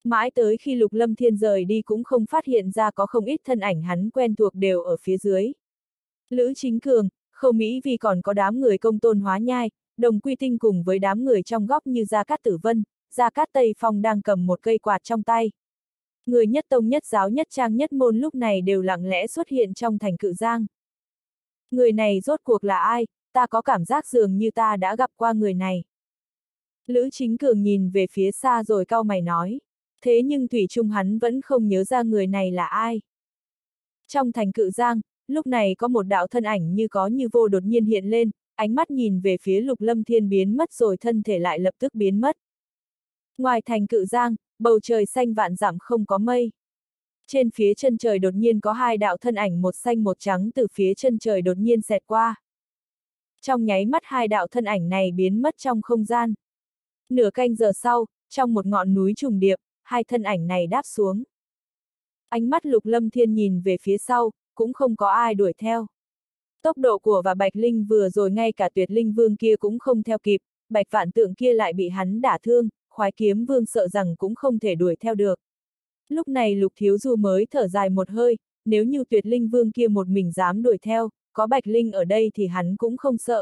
Mãi tới khi Lục Lâm Thiên rời đi cũng không phát hiện ra có không ít thân ảnh hắn quen thuộc đều ở phía dưới. Lữ Chính Cường, Khâu Mỹ vì còn có đám người Công Tôn Hóa Nhai, Đồng Quy Tinh cùng với đám người trong góc như Gia Cát Tử Vân, Gia Cát Tây Phong đang cầm một cây quạt trong tay. Người nhất tông nhất giáo nhất trang nhất môn lúc này đều lặng lẽ xuất hiện trong thành Cự Giang. Người này rốt cuộc là ai, ta có cảm giác dường như ta đã gặp qua người này. Lữ Chính Cường nhìn về phía xa rồi cau mày nói. Thế nhưng thủy chung hắn vẫn không nhớ ra người này là ai. Trong thành Cự Giang, lúc này có một đạo thân ảnh như có như vô đột nhiên hiện lên, ánh mắt nhìn về phía Lục Lâm Thiên biến mất rồi thân thể lại lập tức biến mất. Ngoài thành Cự Giang, bầu trời xanh vạn dặm không có mây. Trên phía chân trời đột nhiên có hai đạo thân ảnh một xanh một trắng từ phía chân trời đột nhiên xẹt qua. Trong nháy mắt hai đạo thân ảnh này biến mất trong không gian. Nửa canh giờ sau, trong một ngọn núi trùng điệp, hai thân ảnh này đáp xuống. Ánh mắt Lục Lâm Thiên nhìn về phía sau, cũng không có ai đuổi theo. Tốc độ của và Bạch Linh vừa rồi ngay cả Tuyệt Linh Vương kia cũng không theo kịp, Bạch Vạn Tượng kia lại bị hắn đả thương, Khoái Kiếm Vương sợ rằng cũng không thể đuổi theo được. Lúc này Lục Thiếu Du mới thở dài một hơi, nếu như Tuyệt Linh Vương kia một mình dám đuổi theo, có Bạch Linh ở đây thì hắn cũng không sợ.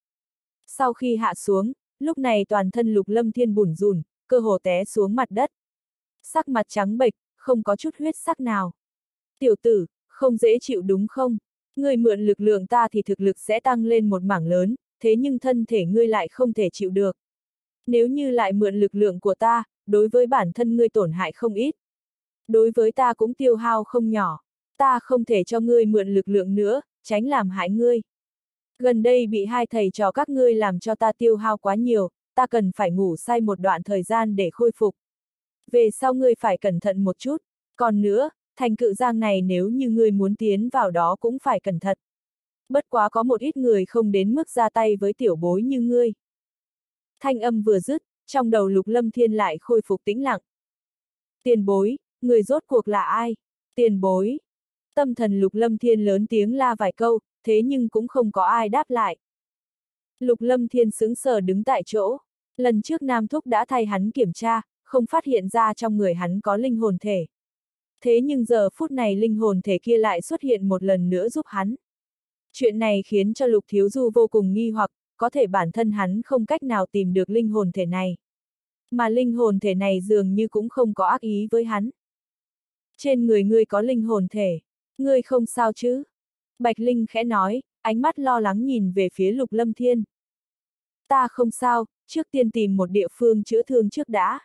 Sau khi hạ xuống, lúc này toàn thân Lục Lâm Thiên bủn rủn, cơ hồ té xuống mặt đất. Sắc mặt trắng bệch, không có chút huyết sắc nào. Tiểu tử, không dễ chịu đúng không? Ngươi mượn lực lượng ta thì thực lực sẽ tăng lên một mảng lớn, thế nhưng thân thể ngươi lại không thể chịu được. Nếu như lại mượn lực lượng của ta, đối với bản thân ngươi tổn hại không ít. Đối với ta cũng tiêu hao không nhỏ. Ta không thể cho ngươi mượn lực lượng nữa, tránh làm hại ngươi. Gần đây bị hai thầy trò các ngươi làm cho ta tiêu hao quá nhiều, ta cần phải ngủ say một đoạn thời gian để khôi phục. Về sau ngươi phải cẩn thận một chút, còn nữa, thành Cự Giang này nếu như ngươi muốn tiến vào đó cũng phải cẩn thận. Bất quá có một ít người không đến mức ra tay với tiểu bối như ngươi. Thanh âm vừa dứt, trong đầu Lục Lâm Thiên lại khôi phục tĩnh lặng. Tiền bối, người rốt cuộc là ai? Tiền bối. Tâm thần Lục Lâm Thiên lớn tiếng la vài câu, thế nhưng cũng không có ai đáp lại. Lục Lâm Thiên sững sờ đứng tại chỗ. Lần trước Nam Thúc đã thay hắn kiểm tra, không phát hiện ra trong người hắn có linh hồn thể. Thế nhưng giờ phút này linh hồn thể kia lại xuất hiện một lần nữa giúp hắn. Chuyện này khiến cho Lục Thiếu Du vô cùng nghi hoặc, có thể bản thân hắn không cách nào tìm được linh hồn thể này. Mà linh hồn thể này dường như cũng không có ác ý với hắn. Trên người ngươi có linh hồn thể, ngươi không sao chứ? Bạch Linh khẽ nói, ánh mắt lo lắng nhìn về phía Lục Lâm Thiên. Ta không sao, trước tiên tìm một địa phương chữa thương trước đã.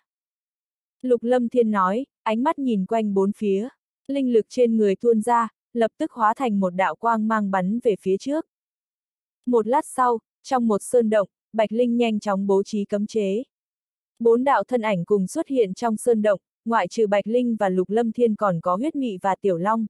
Lục Lâm Thiên nói, ánh mắt nhìn quanh bốn phía, linh lực trên người tuôn ra, lập tức hóa thành một đạo quang mang bắn về phía trước. Một lát sau, trong một sơn động, Bạch Linh nhanh chóng bố trí cấm chế. Bốn đạo thân ảnh cùng xuất hiện trong sơn động, ngoại trừ Bạch Linh và Lục Lâm Thiên còn có Huyết Mị và Tiểu Long.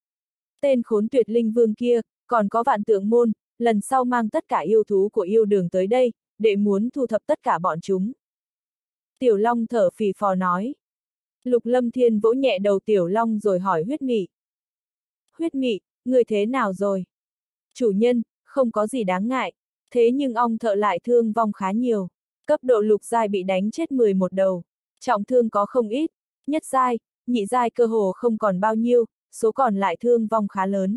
Tên khốn Tuyệt Linh Vương kia, còn có Vạn Tượng Môn, lần sau mang tất cả yêu thú của yêu đường tới đây, để muốn thu thập tất cả bọn chúng. Tiểu Long thở phì phò nói. Lục Lâm Thiên vỗ nhẹ đầu Tiểu Long rồi hỏi Huyết Mị. Huyết Mị, người thế nào rồi? Chủ nhân, không có gì đáng ngại, thế nhưng ong thợ lại thương vong khá nhiều. Cấp độ lục giai bị đánh chết 11 đầu, trọng thương có không ít, nhất giai, nhị giai cơ hồ không còn bao nhiêu, số còn lại thương vong khá lớn.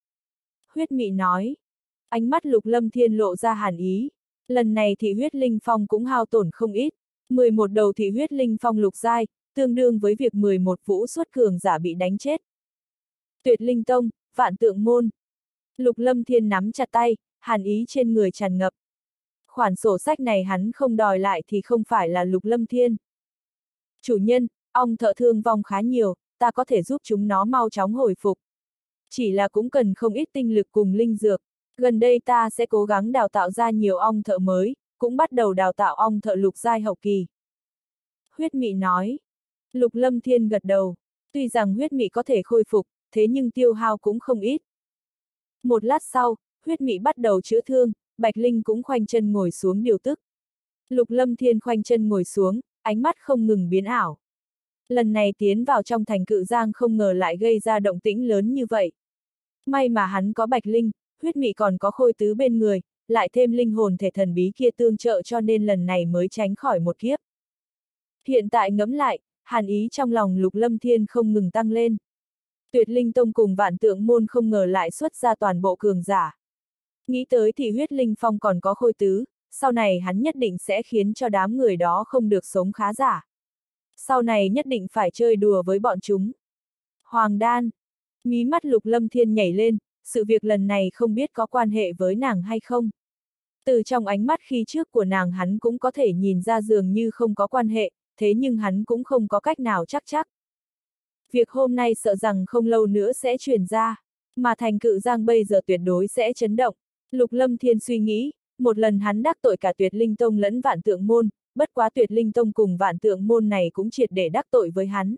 Huyết Mị nói. Ánh mắt Lục Lâm Thiên lộ ra hàn ý. Lần này thị huyết linh phong cũng hao tổn không ít. 11 đầu thị huyết linh phong lục giai, tương đương với việc 11 vũ xuất cường giả bị đánh chết. Tuyệt Linh Tông, Vạn Tượng Môn. Lục Lâm Thiên nắm chặt tay, hàn ý trên người tràn ngập. Khoản sổ sách này hắn không đòi lại thì không phải là Lục Lâm Thiên. Chủ nhân, ong thợ thương vong khá nhiều, ta có thể giúp chúng nó mau chóng hồi phục. Chỉ là cũng cần không ít tinh lực cùng linh dược. Gần đây ta sẽ cố gắng đào tạo ra nhiều ong thợ mới, cũng bắt đầu đào tạo ong thợ lục giai hậu kỳ. Huyết Mị nói. Lục Lâm Thiên gật đầu. Tuy rằng Huyết Mị có thể khôi phục, thế nhưng tiêu hao cũng không ít. Một lát sau, Huyết Mị bắt đầu chữa thương, Bạch Linh cũng khoanh chân ngồi xuống điều tức. Lục Lâm Thiên khoanh chân ngồi xuống, ánh mắt không ngừng biến ảo. Lần này tiến vào trong thành Cự Giang không ngờ lại gây ra động tĩnh lớn như vậy. May mà hắn có Bạch Linh, Huyết Mị còn có Khôi Tứ bên người, lại thêm linh hồn thể thần bí kia tương trợ cho nên lần này mới tránh khỏi một kiếp. Hiện tại ngẫm lại, hàn ý trong lòng Lục Lâm Thiên không ngừng tăng lên. Tuyệt Linh Tông cùng Vạn Tượng Môn không ngờ lại xuất ra toàn bộ cường giả. Nghĩ tới thì huyết linh phong còn có Khôi Tứ, sau này hắn nhất định sẽ khiến cho đám người đó không được sống khá giả. Sau này nhất định phải chơi đùa với bọn chúng. Hoàng đan. Mí mắt Lục Lâm Thiên nhảy lên, sự việc lần này không biết có quan hệ với nàng hay không. Từ trong ánh mắt khi trước của nàng hắn cũng có thể nhìn ra dường như không có quan hệ, thế nhưng hắn cũng không có cách nào chắc. Việc hôm nay sợ rằng không lâu nữa sẽ truyền ra, mà thành Cự Giang bây giờ tuyệt đối sẽ chấn động. Lục Lâm Thiên suy nghĩ, một lần hắn đắc tội cả Tuyệt Linh Tông lẫn Vạn Tượng Môn, bất quá Tuyệt Linh Tông cùng Vạn Tượng Môn này cũng triệt để đắc tội với hắn.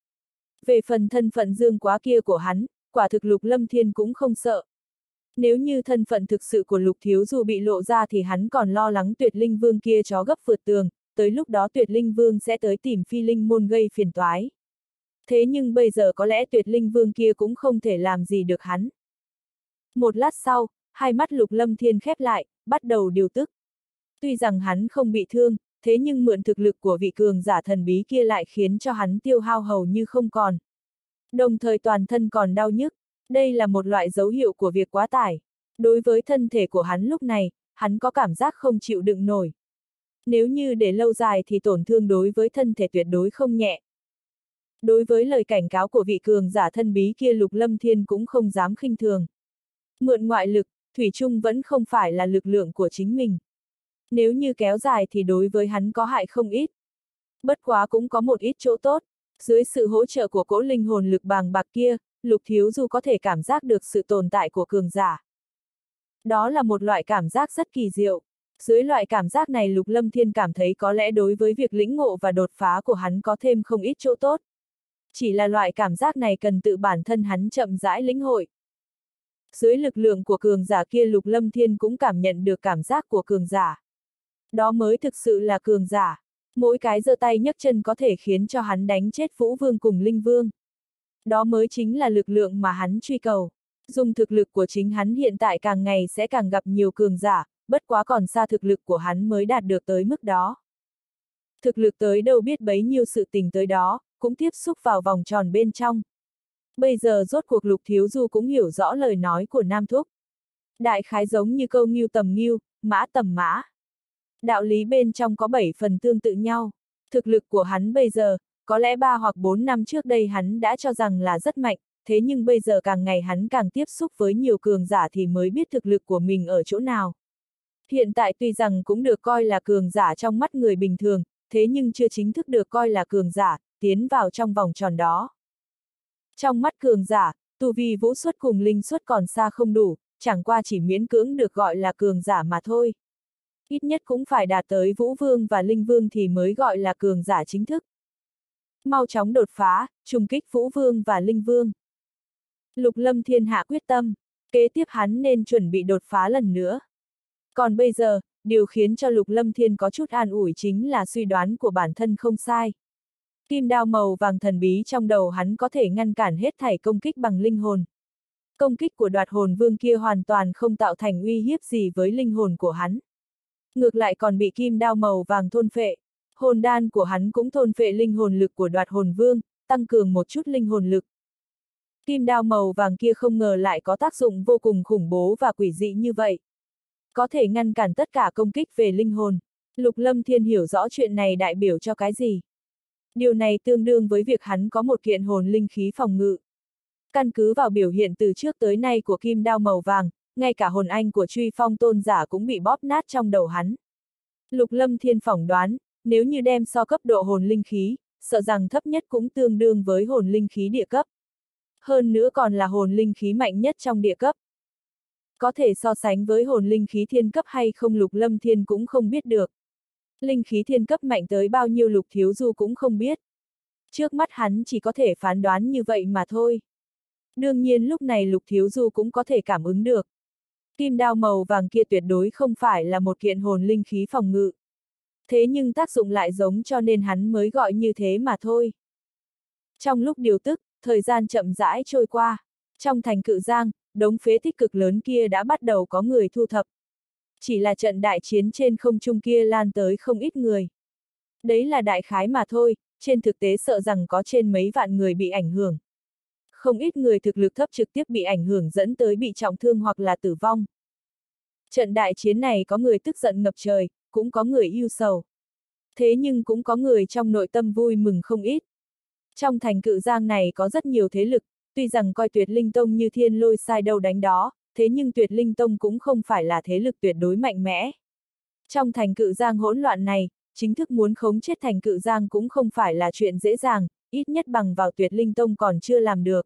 Về phần thân phận dương quá kia của hắn, quả thực Lục Lâm Thiên cũng không sợ. Nếu như thân phận thực sự của Lục Thiếu Du bị lộ ra thì hắn còn lo lắng Tuyệt Linh Vương kia chó gấp vượt tường, tới lúc đó Tuyệt Linh Vương sẽ tới tìm Phi Linh Môn gây phiền toái. Thế nhưng bây giờ có lẽ Tuyệt Linh Vương kia cũng không thể làm gì được hắn. Một lát sau, hai mắt Lục Lâm Thiên khép lại, bắt đầu điều tức. Tuy rằng hắn không bị thương, thế nhưng mượn thực lực của vị cường giả thần bí kia lại khiến cho hắn tiêu hao hầu như không còn. Đồng thời toàn thân còn đau nhức, đây là một loại dấu hiệu của việc quá tải. Đối với thân thể của hắn lúc này, hắn có cảm giác không chịu đựng nổi. Nếu như để lâu dài thì tổn thương đối với thân thể tuyệt đối không nhẹ. Đối với lời cảnh cáo của vị cường giả thân bí kia Lục Lâm Thiên cũng không dám khinh thường. Mượn ngoại lực, thủy chung vẫn không phải là lực lượng của chính mình. Nếu như kéo dài thì đối với hắn có hại không ít. Bất quá cũng có một ít chỗ tốt. Dưới sự hỗ trợ của cỗ linh hồn lực bàng bạc kia, Lục Thiếu Du có thể cảm giác được sự tồn tại của cường giả. Đó là một loại cảm giác rất kỳ diệu. Dưới loại cảm giác này Lục Lâm Thiên cảm thấy có lẽ đối với việc lĩnh ngộ và đột phá của hắn có thêm không ít chỗ tốt. Chỉ là loại cảm giác này cần tự bản thân hắn chậm rãi lĩnh hội. Dưới lực lượng của cường giả kia Lục Lâm Thiên cũng cảm nhận được cảm giác của cường giả. Đó mới thực sự là cường giả. Mỗi cái giơ tay nhấc chân có thể khiến cho hắn đánh chết Vũ Vương cùng Linh Vương. Đó mới chính là lực lượng mà hắn truy cầu. Dùng thực lực của chính hắn hiện tại càng ngày sẽ càng gặp nhiều cường giả, bất quá còn xa thực lực của hắn mới đạt được tới mức đó. Thực lực tới đâu biết bấy nhiêu sự tình tới đó, cũng tiếp xúc vào vòng tròn bên trong. Bây giờ rốt cuộc Lục Thiếu Du cũng hiểu rõ lời nói của Nam Thúc. Đại khái giống như câu ngưu tầm ngưu, mã tầm mã. Đạo lý bên trong có 7 phần tương tự nhau. Thực lực của hắn bây giờ, có lẽ 3 hoặc 4 năm trước đây hắn đã cho rằng là rất mạnh, thế nhưng bây giờ càng ngày hắn càng tiếp xúc với nhiều cường giả thì mới biết thực lực của mình ở chỗ nào. Hiện tại tuy rằng cũng được coi là cường giả trong mắt người bình thường, thế nhưng chưa chính thức được coi là cường giả, tiến vào trong vòng tròn đó. Trong mắt cường giả, tu vi vũ xuất cùng linh xuất còn xa không đủ, chẳng qua chỉ miễn cưỡng được gọi là cường giả mà thôi. Ít nhất cũng phải đạt tới Vũ Vương và Linh Vương thì mới gọi là cường giả chính thức. Mau chóng đột phá, trùng kích Vũ Vương và Linh Vương. Lục Lâm Thiên hạ quyết tâm, kế tiếp hắn nên chuẩn bị đột phá lần nữa. Còn bây giờ, điều khiến cho Lục Lâm Thiên có chút an ủi chính là suy đoán của bản thân không sai. Kim đao màu vàng thần bí trong đầu hắn có thể ngăn cản hết thảy công kích bằng linh hồn. Công kích của Đoạt Hồn Vương kia hoàn toàn không tạo thành uy hiếp gì với linh hồn của hắn. Ngược lại còn bị kim đao màu vàng thôn phệ. Hồn đan của hắn cũng thôn phệ linh hồn lực của Đoạt Hồn Vương, tăng cường một chút linh hồn lực. Kim đao màu vàng kia không ngờ lại có tác dụng vô cùng khủng bố và quỷ dị như vậy. Có thể ngăn cản tất cả công kích về linh hồn. Lục Lâm Thiên hiểu rõ chuyện này đại biểu cho cái gì. Điều này tương đương với việc hắn có một kiện hồn linh khí phòng ngự. Căn cứ vào biểu hiện từ trước tới nay của kim đao màu vàng, ngay cả hồn anh của Truy Phong tôn giả cũng bị bóp nát trong đầu hắn. Lục Lâm Thiên phỏng đoán, nếu như đem so cấp độ hồn linh khí, sợ rằng thấp nhất cũng tương đương với hồn linh khí địa cấp. Hơn nữa còn là hồn linh khí mạnh nhất trong địa cấp. Có thể so sánh với hồn linh khí thiên cấp hay không Lục Lâm Thiên cũng không biết được. Linh khí thiên cấp mạnh tới bao nhiêu Lục Thiếu Du cũng không biết. Trước mắt hắn chỉ có thể phán đoán như vậy mà thôi. Đương nhiên lúc này Lục Thiếu Du cũng có thể cảm ứng được. Kim đao màu vàng kia tuyệt đối không phải là một kiện hồn linh khí phòng ngự. Thế nhưng tác dụng lại giống cho nên hắn mới gọi như thế mà thôi. Trong lúc điều tức, thời gian chậm rãi trôi qua. Trong thành Cự Giang, đống phế tích cực lớn kia đã bắt đầu có người thu thập. Chỉ là trận đại chiến trên không trung kia lan tới không ít người. Đấy là đại khái mà thôi, trên thực tế sợ rằng có trên mấy vạn người bị ảnh hưởng. Không ít người thực lực thấp trực tiếp bị ảnh hưởng dẫn tới bị trọng thương hoặc là tử vong. Trận đại chiến này có người tức giận ngập trời, cũng có người ưu sầu. Thế nhưng cũng có người trong nội tâm vui mừng không ít. Trong thành Cự Giang này có rất nhiều thế lực, tuy rằng coi Tuyệt Linh Tông như thiên lôi sai đâu đánh đó, thế nhưng Tuyệt Linh Tông cũng không phải là thế lực tuyệt đối mạnh mẽ. Trong thành Cự Giang hỗn loạn này, chính thức muốn khống chết thành Cự Giang cũng không phải là chuyện dễ dàng, ít nhất bằng vào Tuyệt Linh Tông còn chưa làm được.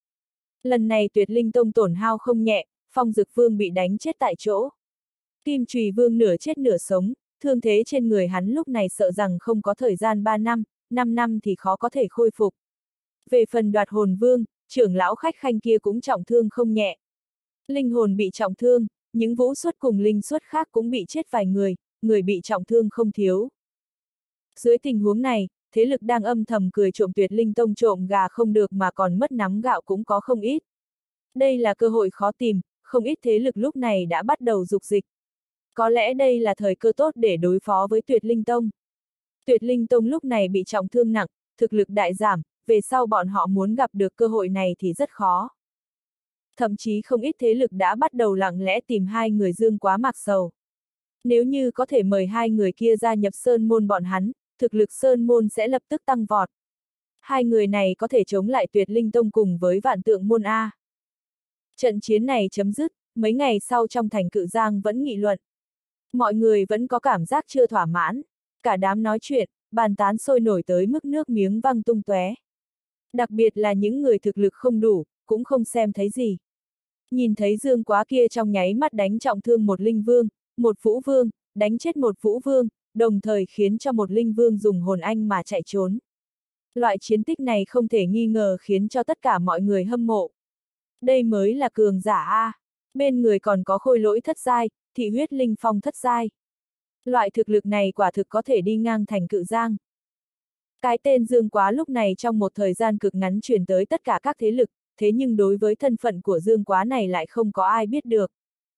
Lần này Tuyệt Linh Tông tổn hao không nhẹ, Phong Dực Vương bị đánh chết tại chỗ. Kim Chùy Vương nửa chết nửa sống, thương thế trên người hắn lúc này sợ rằng không có thời gian 3 năm, 5 năm thì khó có thể khôi phục. Về phần Đoạt Hồn Vương, trưởng lão khách khanh kia cũng trọng thương không nhẹ. Linh hồn bị trọng thương, những vũ xuất cùng linh xuất khác cũng bị chết vài người bị trọng thương không thiếu. Dưới tình huống này, thế lực đang âm thầm cười trộm Tuyệt Linh Tông trộm gà không được mà còn mất nắm gạo cũng có không ít. Đây là cơ hội khó tìm, không ít thế lực lúc này đã bắt đầu dục dịch. Có lẽ đây là thời cơ tốt để đối phó với Tuyệt Linh Tông. Tuyệt Linh Tông lúc này bị trọng thương nặng, thực lực đại giảm, về sau bọn họ muốn gặp được cơ hội này thì rất khó. Thậm chí không ít thế lực đã bắt đầu lặng lẽ tìm hai người Dương Quá Mạc Sầu. Nếu như có thể mời hai người kia gia nhập Sơn Môn bọn hắn, thực lực Sơn Môn sẽ lập tức tăng vọt. Hai người này có thể chống lại Tuyệt Linh Tông cùng với Vạn Tượng Môn A. Trận chiến này chấm dứt, mấy ngày sau trong thành Cự Giang vẫn nghị luận. Mọi người vẫn có cảm giác chưa thỏa mãn, cả đám nói chuyện, bàn tán sôi nổi tới mức nước miếng văng tung tóe. Đặc biệt là những người thực lực không đủ, cũng không xem thấy gì. Nhìn thấy Dương Quá kia trong nháy mắt đánh trọng thương một linh vương, một vũ vương, đánh chết một vũ vương, đồng thời khiến cho một linh vương dùng hồn anh mà chạy trốn. Loại chiến tích này không thể nghi ngờ khiến cho tất cả mọi người hâm mộ. Đây mới là cường giả A. Bên người còn có khôi lỗi thất giai, thị huyết linh phong thất giai. Loại thực lực này quả thực có thể đi ngang thành Cự Giang. Cái tên Dương Quá lúc này trong một thời gian cực ngắn truyền tới tất cả các thế lực, thế nhưng đối với thân phận của Dương Quá này lại không có ai biết được.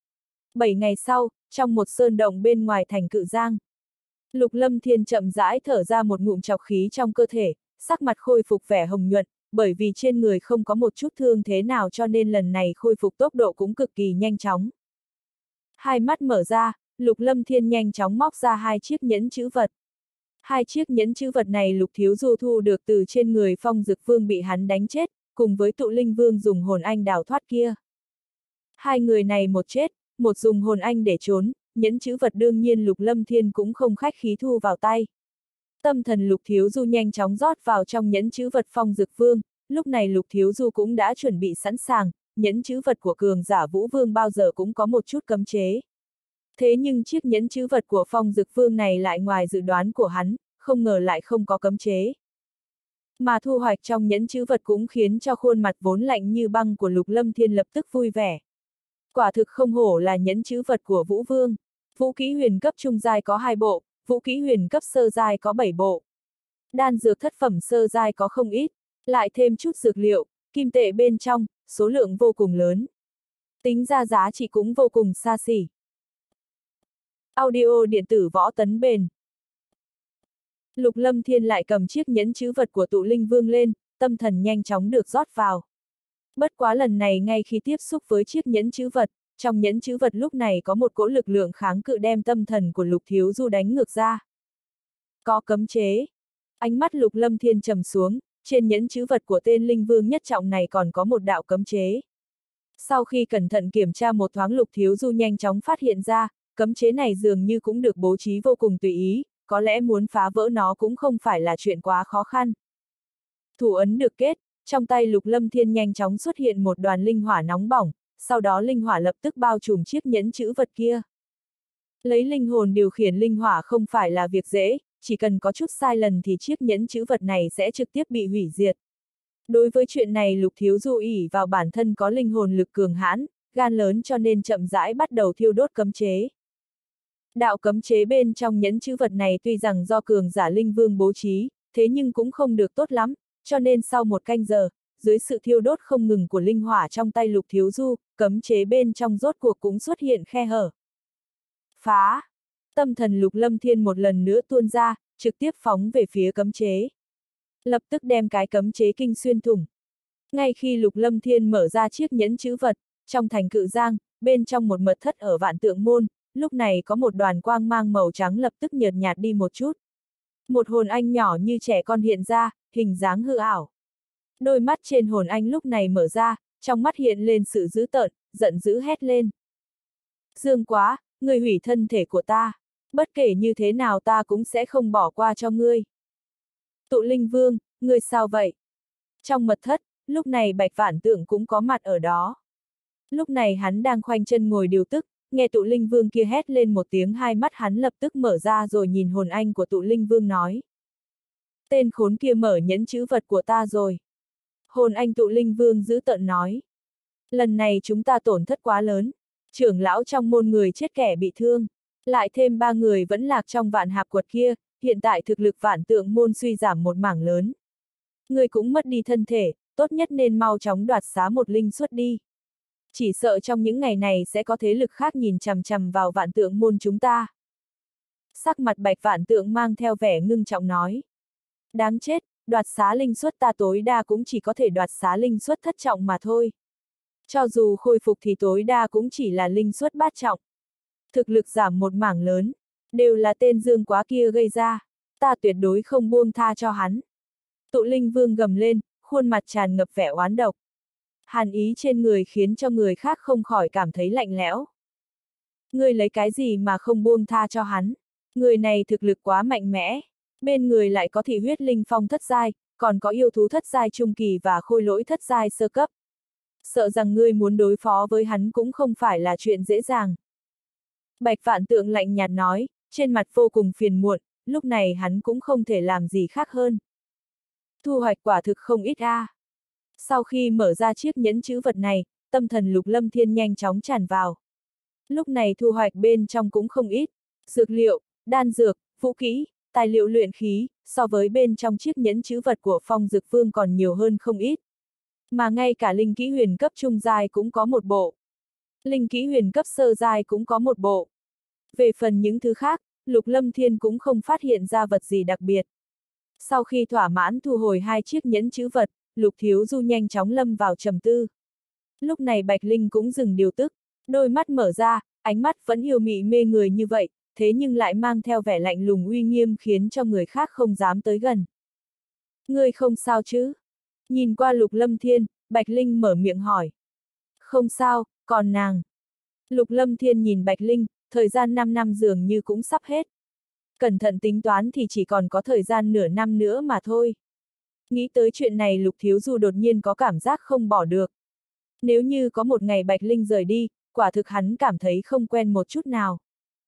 7 ngày sau, trong một sơn động bên ngoài thành Cự Giang, Lục Lâm Thiên chậm rãi thở ra một ngụm trọc khí trong cơ thể, sắc mặt khôi phục vẻ hồng nhuận, bởi vì trên người không có một chút thương thế nào cho nên lần này khôi phục tốc độ cũng cực kỳ nhanh chóng. Hai mắt mở ra, Lục Lâm Thiên nhanh chóng móc ra hai chiếc nhẫn chữ vật. Hai chiếc nhẫn chữ vật này Lục Thiếu Du thu được từ trên người Phong Dực Vương bị hắn đánh chết, cùng với Tụ Linh Vương dùng hồn anh đào thoát kia. Hai người này một chết, một dùng hồn anh để trốn, nhẫn chữ vật đương nhiên Lục Lâm Thiên cũng không khách khí thu vào tay. Tâm thần Lục Thiếu Du nhanh chóng rót vào trong nhẫn chữ vật Phong Dực Vương, lúc này Lục Thiếu Du cũng đã chuẩn bị sẵn sàng, nhẫn chữ vật của cường giả Vũ Vương bao giờ cũng có một chút cấm chế. Thế nhưng chiếc nhẫn chữ vật của Phong Dực Vương này lại ngoài dự đoán của hắn, không ngờ lại không có cấm chế. Mà thu hoạch trong nhẫn chữ vật cũng khiến cho khuôn mặt vốn lạnh như băng của Lục Lâm Thiên lập tức vui vẻ. Quả thực không hổ là nhẫn chữ vật của Vũ Vương. Vũ kỹ huyền cấp trung giai có 2 bộ, vũ kỹ huyền cấp sơ giai có 7 bộ. Đan dược thất phẩm sơ giai có không ít, lại thêm chút dược liệu, kim tệ bên trong, số lượng vô cùng lớn. Tính ra giá trị cũng vô cùng xa xỉ. Audio điện tử Võ Tấn Bền. Lục Lâm Thiên lại cầm chiếc nhẫn chữ vật của Tụ Linh Vương lên, tâm thần nhanh chóng được rót vào. Bất quá lần này ngay khi tiếp xúc với chiếc nhẫn chữ vật, trong nhẫn chữ vật lúc này có một cỗ lực lượng kháng cự đem tâm thần của Lục Thiếu Du đánh ngược ra. Có cấm chế. Ánh mắt Lục Lâm Thiên trầm xuống, trên nhẫn chữ vật của tên Linh Vương nhất trọng này còn có một đạo cấm chế. Sau khi cẩn thận kiểm tra một thoáng Lục Thiếu Du nhanh chóng phát hiện ra, cấm chế này dường như cũng được bố trí vô cùng tùy ý, có lẽ muốn phá vỡ nó cũng không phải là chuyện quá khó khăn. Thủ ấn được kết, trong tay Lục Lâm Thiên nhanh chóng xuất hiện một đoàn linh hỏa nóng bỏng, sau đó linh hỏa lập tức bao trùm chiếc nhẫn chữ vật kia. Lấy linh hồn điều khiển linh hỏa không phải là việc dễ, chỉ cần có chút sai lầm thì chiếc nhẫn chữ vật này sẽ trực tiếp bị hủy diệt. Đối với chuyện này Lục Thiếu Du ỷ vào bản thân có linh hồn lực cường hãn, gan lớn cho nên chậm rãi bắt đầu thiêu đốt cấm chế. Đạo cấm chế bên trong nhẫn chữ vật này tuy rằng do cường giả linh vương bố trí, thế nhưng cũng không được tốt lắm, cho nên sau một canh giờ, dưới sự thiêu đốt không ngừng của linh hỏa trong tay Lục Thiếu Du, cấm chế bên trong rốt cuộc cũng xuất hiện khe hở. Phá! Tâm thần Lục Lâm Thiên một lần nữa tuôn ra, trực tiếp phóng về phía cấm chế. lập tức đem cái cấm chế kinh xuyên thủng. Ngay khi Lục Lâm Thiên mở ra chiếc nhẫn chữ vật, trong thành Cự Giang, bên trong một mật thất ở Vạn Tượng Môn, lúc này có một đoàn quang mang màu trắng lập tức nhợt nhạt đi một chút. Một hồn anh nhỏ như trẻ con hiện ra, hình dáng hư ảo. Đôi mắt trên hồn anh lúc này mở ra, trong mắt hiện lên sự dữ tợn, giận dữ hét lên. Dương Quá, ngươi hủy thân thể của ta, bất kể như thế nào ta cũng sẽ không bỏ qua cho ngươi. Tụ Linh Vương, ngươi sao vậy? Trong mật thất, lúc này Bạch Vạn Tượng cũng có mặt ở đó. Lúc này hắn đang khoanh chân ngồi điều tức, nghe Tụ Linh Vương kia hét lên một tiếng, hai mắt hắn lập tức mở ra rồi nhìn hồn anh của Tụ Linh Vương nói. Tên khốn kia mở nhẫn chữ vật của ta rồi. Hồn anh Tụ Linh Vương giữ tợn nói. Lần này chúng ta tổn thất quá lớn, trưởng lão trong môn người chết kẻ bị thương, lại thêm 3 người vẫn lạc trong Vạn Hạp Quật kia, hiện tại thực lực Vạn Tượng môn suy giảm một mảng lớn. Người cũng mất đi thân thể, tốt nhất nên mau chóng đoạt xá một linh xuất đi. Chỉ sợ trong những ngày này sẽ có thế lực khác nhìn chằm chằm vào Vạn Tượng môn chúng ta. Sắc mặt Bạch Vạn Tượng mang theo vẻ ngưng trọng nói. Đáng chết, đoạt xá linh xuất ta tối đa cũng chỉ có thể đoạt xá linh xuất thất trọng mà thôi. Cho dù khôi phục thì tối đa cũng chỉ là linh xuất bát trọng. Thực lực giảm một mảng lớn, đều là tên Dương Quá kia gây ra, ta tuyệt đối không buông tha cho hắn. Tụ Linh Vương gầm lên, khuôn mặt tràn ngập vẻ oán độc. Hàn ý trên người khiến cho người khác không khỏi cảm thấy lạnh lẽo. Ngươi lấy cái gì mà không buông tha cho hắn? Người này thực lực quá mạnh mẽ, bên người lại có thị huyết linh phong thất giai, còn có yêu thú thất giai trung kỳ và khôi lỗi thất giai sơ cấp. Sợ rằng ngươi muốn đối phó với hắn cũng không phải là chuyện dễ dàng. Bạch Vạn Tượng lạnh nhạt nói, trên mặt vô cùng phiền muộn, lúc này hắn cũng không thể làm gì khác hơn. Thu hoạch quả thực không ít a. Sau khi mở ra chiếc nhẫn chữ vật này, tâm thần Lục Lâm Thiên nhanh chóng tràn vào. Lúc này thu hoạch bên trong cũng không ít, dược liệu, đan dược, vũ khí, tài liệu luyện khí, so với bên trong chiếc nhẫn chữ vật của Phong Dực Vương còn nhiều hơn không ít. Mà ngay cả linh kỹ huyền cấp trung giai cũng có một bộ. Linh kỹ huyền cấp sơ giai cũng có một bộ. Về phần những thứ khác, Lục Lâm Thiên cũng không phát hiện ra vật gì đặc biệt. Sau khi thỏa mãn thu hồi 2 chiếc nhẫn chữ vật, Lục Thiếu Du nhanh chóng lâm vào trầm tư. Lúc này Bạch Linh cũng dừng điều tức, đôi mắt mở ra, ánh mắt vẫn yêu mị mê người như vậy, thế nhưng lại mang theo vẻ lạnh lùng uy nghiêm khiến cho người khác không dám tới gần. Ngươi không sao chứ? Nhìn qua Lục Lâm Thiên, Bạch Linh mở miệng hỏi. Không sao, còn nàng. Lục Lâm Thiên nhìn Bạch Linh, thời gian 5 năm dường như cũng sắp hết. Cẩn thận tính toán thì chỉ còn có thời gian nửa năm nữa mà thôi. Nghĩ tới chuyện này Lục Thiếu Du đột nhiên có cảm giác không bỏ được. Nếu như có một ngày Bạch Linh rời đi, quả thực hắn cảm thấy không quen một chút nào.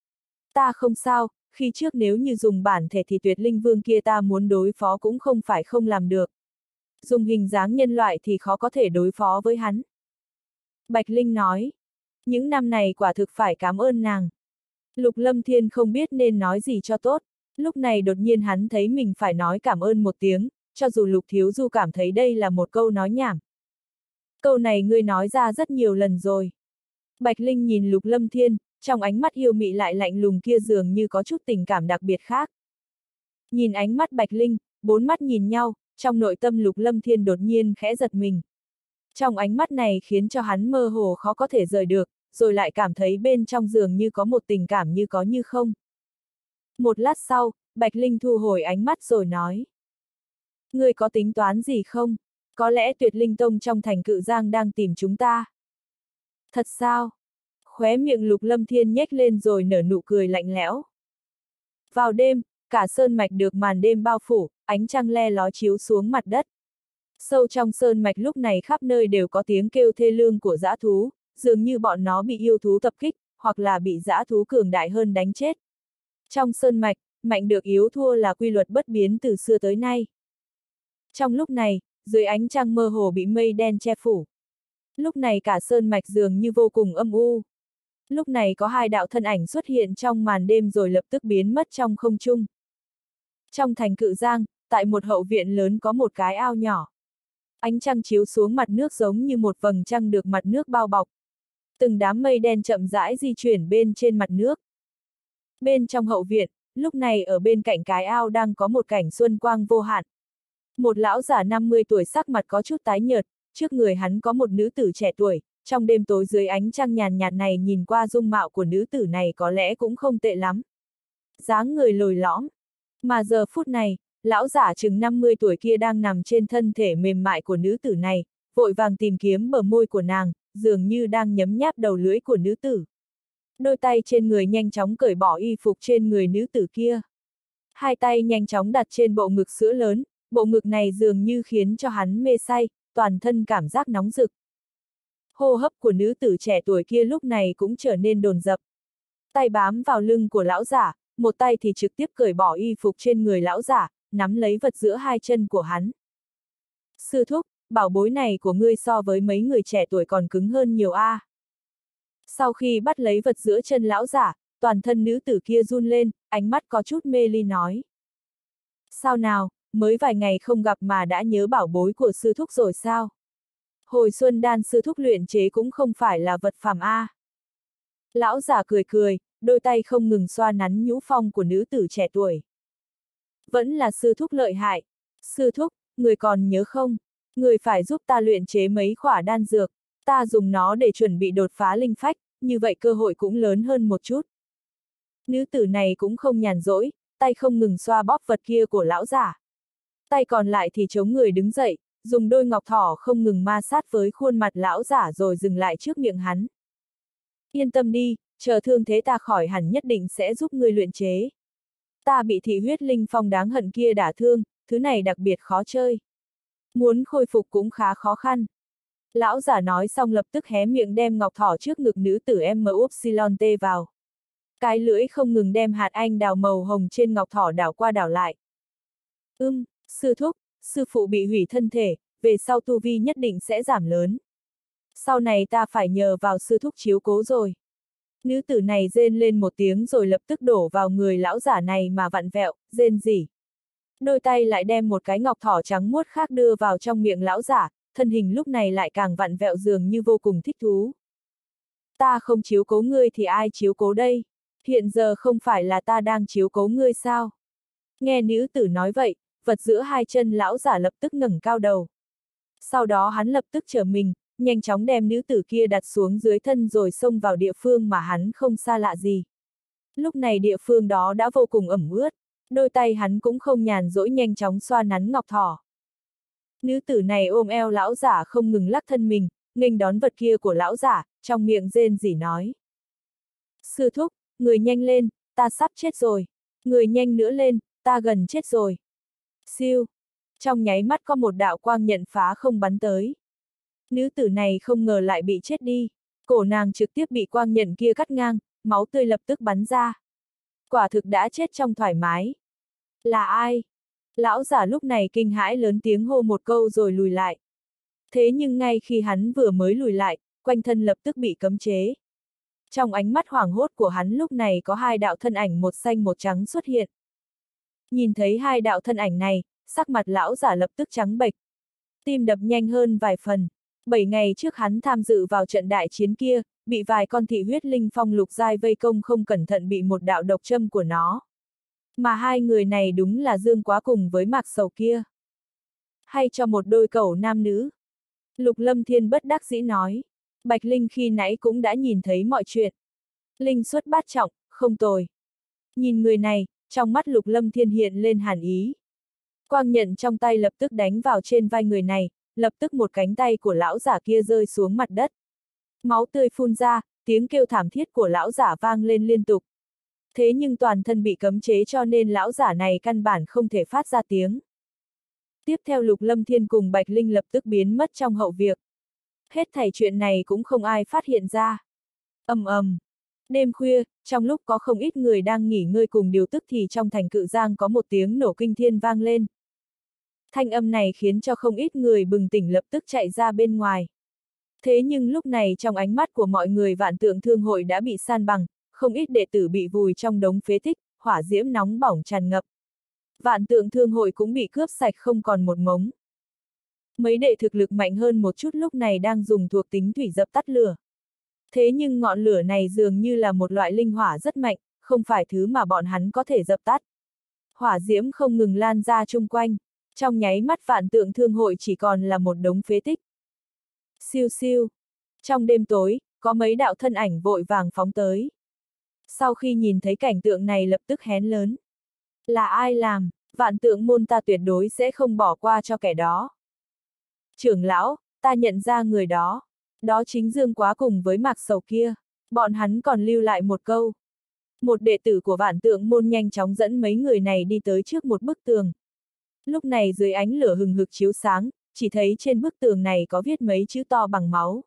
Ta không sao, khi trước nếu như dùng bản thể thì Tuyệt Linh Vương kia ta muốn đối phó cũng không phải không làm được. Dùng hình dáng nhân loại thì khó có thể đối phó với hắn. Bạch Linh nói, những năm này quả thực phải cảm ơn nàng. Lục Lâm Thiên không biết nên nói gì cho tốt, lúc này đột nhiên hắn thấy mình phải nói cảm ơn một tiếng, cho dù Lục Thiếu Du cảm thấy đây là một câu nói nhảm. Câu này ngươi nói ra rất nhiều lần rồi. Bạch Linh nhìn Lục Lâm Thiên, trong ánh mắt yêu mị lại lạnh lùng kia dường như có chút tình cảm đặc biệt khác. Nhìn ánh mắt Bạch Linh, 4 mắt nhìn nhau, trong nội tâm Lục Lâm Thiên đột nhiên khẽ giật mình. Trong ánh mắt này khiến cho hắn mơ hồ khó có thể rời được, rồi lại cảm thấy bên trong dường như có một tình cảm như có như không. Một lát sau, Bạch Linh thu hồi ánh mắt rồi nói. Ngươi có tính toán gì không? Có lẽ Tuyệt Linh Tông trong thành Cự Giang đang tìm chúng ta. Thật sao? Khóe miệng Lục Lâm Thiên nhếch lên rồi nở nụ cười lạnh lẽo. Vào đêm, cả sơn mạch được màn đêm bao phủ, ánh trăng le lói chiếu xuống mặt đất. Sâu trong sơn mạch lúc này khắp nơi đều có tiếng kêu thê lương của dã thú, dường như bọn nó bị yêu thú tập kích, hoặc là bị dã thú cường đại hơn đánh chết. Trong sơn mạch, mạnh được yếu thua là quy luật bất biến từ xưa tới nay. Trong lúc này, dưới ánh trăng mơ hồ bị mây đen che phủ. Lúc này cả sơn mạch dường như vô cùng âm u. Lúc này có 2 đạo thân ảnh xuất hiện trong màn đêm rồi lập tức biến mất trong không trung. Trong thành Cự Giang, tại một hậu viện lớn có một cái ao nhỏ. Ánh trăng chiếu xuống mặt nước giống như một vầng trăng được mặt nước bao bọc. Từng đám mây đen chậm rãi di chuyển bên trên mặt nước. Bên trong hậu viện, lúc này ở bên cạnh cái ao đang có một cảnh xuân quang vô hạn. Một lão giả 50 tuổi sắc mặt có chút tái nhợt, trước người hắn có một nữ tử trẻ tuổi, trong đêm tối dưới ánh trăng nhàn nhạt này nhìn qua dung mạo của nữ tử này có lẽ cũng không tệ lắm. Dáng người lồi lõm. Mà giờ phút này, lão giả chừng 50 tuổi kia đang nằm trên thân thể mềm mại của nữ tử này, vội vàng tìm kiếm bờ môi của nàng, dường như đang nhấm nháp đầu lưỡi của nữ tử. Đôi tay trên người nhanh chóng cởi bỏ y phục trên người nữ tử kia. Hai tay nhanh chóng đặt trên bộ ngực sữa lớn, bộ ngực này dường như khiến cho hắn mê say, toàn thân cảm giác nóng rực. Hô hấp của nữ tử trẻ tuổi kia lúc này cũng trở nên dồn dập. Tay bám vào lưng của lão giả, một tay thì trực tiếp cởi bỏ y phục trên người lão giả, nắm lấy vật giữa hai chân của hắn. Sư thúc, bảo bối này của ngươi so với mấy người trẻ tuổi còn cứng hơn nhiều a. Sau khi bắt lấy vật giữa chân lão giả, toàn thân nữ tử kia run lên, ánh mắt có chút mê ly nói. Sao nào, mới vài ngày không gặp mà đã nhớ bảo bối của sư thúc rồi sao? Hồi xuân đan sư thúc luyện chế cũng không phải là vật phàm a. Lão giả cười cười, đôi tay không ngừng xoa nắn nhũ phong của nữ tử trẻ tuổi. Vẫn là sư thúc lợi hại. Sư thúc, người còn nhớ không? Người phải giúp ta luyện chế mấy khỏa đan dược, ta dùng nó để chuẩn bị đột phá linh phách, như vậy cơ hội cũng lớn hơn một chút. Nữ tử này cũng không nhàn rỗi, tay không ngừng xoa bóp vật kia của lão giả. Tay còn lại thì chống người đứng dậy, dùng đôi ngọc thỏ không ngừng ma sát với khuôn mặt lão giả rồi dừng lại trước miệng hắn. Yên tâm đi, chờ thương thế ta khỏi hẳn nhất định sẽ giúp ngươi luyện chế. Ta bị thị huyết linh phong đáng hận kia đả thương, thứ này đặc biệt khó chơi. Muốn khôi phục cũng khá khó khăn. Lão giả nói xong lập tức hé miệng đem ngọc thỏ trước ngực nữ tử MUPSILON-T vào. Cái lưỡi không ngừng đem hạt anh đào màu hồng trên ngọc thỏ đảo qua đảo lại. Sư thúc, sư phụ bị hủy thân thể, về sau tu vi nhất định sẽ giảm lớn. Sau này ta phải nhờ vào sư thúc chiếu cố rồi. Nữ tử này rên lên một tiếng rồi lập tức đổ vào người lão giả này mà vặn vẹo, rên rỉ. Đôi tay lại đem một cái ngọc thỏ trắng muốt khác đưa vào trong miệng lão giả, thân hình lúc này lại càng vặn vẹo dường như vô cùng thích thú. Ta không chiếu cố ngươi thì ai chiếu cố đây? Hiện giờ không phải là ta đang chiếu cố ngươi sao? Nghe nữ tử nói vậy, vật giữa hai chân lão giả lập tức ngẩng cao đầu. Sau đó hắn lập tức trở mình, nhanh chóng đem nữ tử kia đặt xuống dưới thân rồi xông vào địa phương mà hắn không xa lạ gì. Lúc này địa phương đó đã vô cùng ẩm ướt, đôi tay hắn cũng không nhàn rỗi nhanh chóng xoa nắn ngọc thỏ. Nữ tử này ôm eo lão giả không ngừng lắc thân mình, nghênh đón vật kia của lão giả, trong miệng rên rỉ nói. Sư thúc, người nhanh lên, ta sắp chết rồi. Người nhanh nữa lên, ta gần chết rồi. Siêu. Trong nháy mắt có một đạo quang nhận phá không bắn tới. Nữ tử này không ngờ lại bị chết đi. Cổ nàng trực tiếp bị quang nhận kia cắt ngang, máu tươi lập tức bắn ra. Quả thực đã chết trong thoải mái. Là ai? Lão giả lúc này kinh hãi lớn tiếng hô một câu rồi lùi lại. Thế nhưng ngay khi hắn vừa mới lùi lại, quanh thân lập tức bị cấm chế. Trong ánh mắt hoảng hốt của hắn lúc này có hai đạo thân ảnh một xanh một trắng xuất hiện. Nhìn thấy hai đạo thân ảnh này, sắc mặt lão giả lập tức trắng bệch. Tim đập nhanh hơn vài phần. 7 ngày trước hắn tham dự vào trận đại chiến kia, bị vài con thị huyết linh phong lục giai vây công không cẩn thận bị một đạo độc châm của nó. Mà hai người này đúng là Dương Quá cùng với Mạc Sầu kia. Hay cho một đôi cẩu nam nữ. Lục Lâm Thiên bất đắc dĩ nói. Bạch Linh khi nãy cũng đã nhìn thấy mọi chuyện. Linh xuất bát trọng, không tồi. Nhìn người này, trong mắt Lục Lâm Thiên hiện lên hàn ý. Quang nhận trong tay lập tức đánh vào trên vai người này, lập tức một cánh tay của lão giả kia rơi xuống mặt đất. Máu tươi phun ra, tiếng kêu thảm thiết của lão giả vang lên liên tục. Thế nhưng toàn thân bị cấm chế cho nên lão giả này căn bản không thể phát ra tiếng. Tiếp theo Lục Lâm Thiên cùng Bạch Linh lập tức biến mất trong hậu việc. Hết thảy chuyện này cũng không ai phát hiện ra. Ầm ầm. Đêm khuya, trong lúc có không ít người đang nghỉ ngơi cùng điều tức thì trong thành Cự Giang có một tiếng nổ kinh thiên vang lên. Thanh âm này khiến cho không ít người bừng tỉnh lập tức chạy ra bên ngoài. Thế nhưng lúc này trong ánh mắt của mọi người Vạn Tượng Thương hội đã bị san bằng, không ít đệ tử bị vùi trong đống phế tích, hỏa diễm nóng bỏng tràn ngập. Vạn Tượng Thương hội cũng bị cướp sạch không còn một mống. Mấy đệ thực lực mạnh hơn một chút lúc này đang dùng thuộc tính thủy dập tắt lửa. Thế nhưng ngọn lửa này dường như là một loại linh hỏa rất mạnh, không phải thứ mà bọn hắn có thể dập tắt. Hỏa diễm không ngừng lan ra chung quanh. Trong nháy mắt Vạn Tượng Thương hội chỉ còn là một đống phế tích. Siêu siêu. Trong đêm tối, có mấy đạo thân ảnh vội vàng phóng tới. Sau khi nhìn thấy cảnh tượng này lập tức hét lớn. Là ai làm? Vạn Tượng môn ta tuyệt đối sẽ không bỏ qua cho kẻ đó. Trưởng lão, ta nhận ra người đó. Đó chính Dương Quá cùng với Mạc Sầu kia. Bọn hắn còn lưu lại một câu. Một đệ tử của Vạn Tượng môn nhanh chóng dẫn mấy người này đi tới trước một bức tường. Lúc này dưới ánh lửa hừng hực chiếu sáng, chỉ thấy trên bức tường này có viết mấy chữ to bằng máu.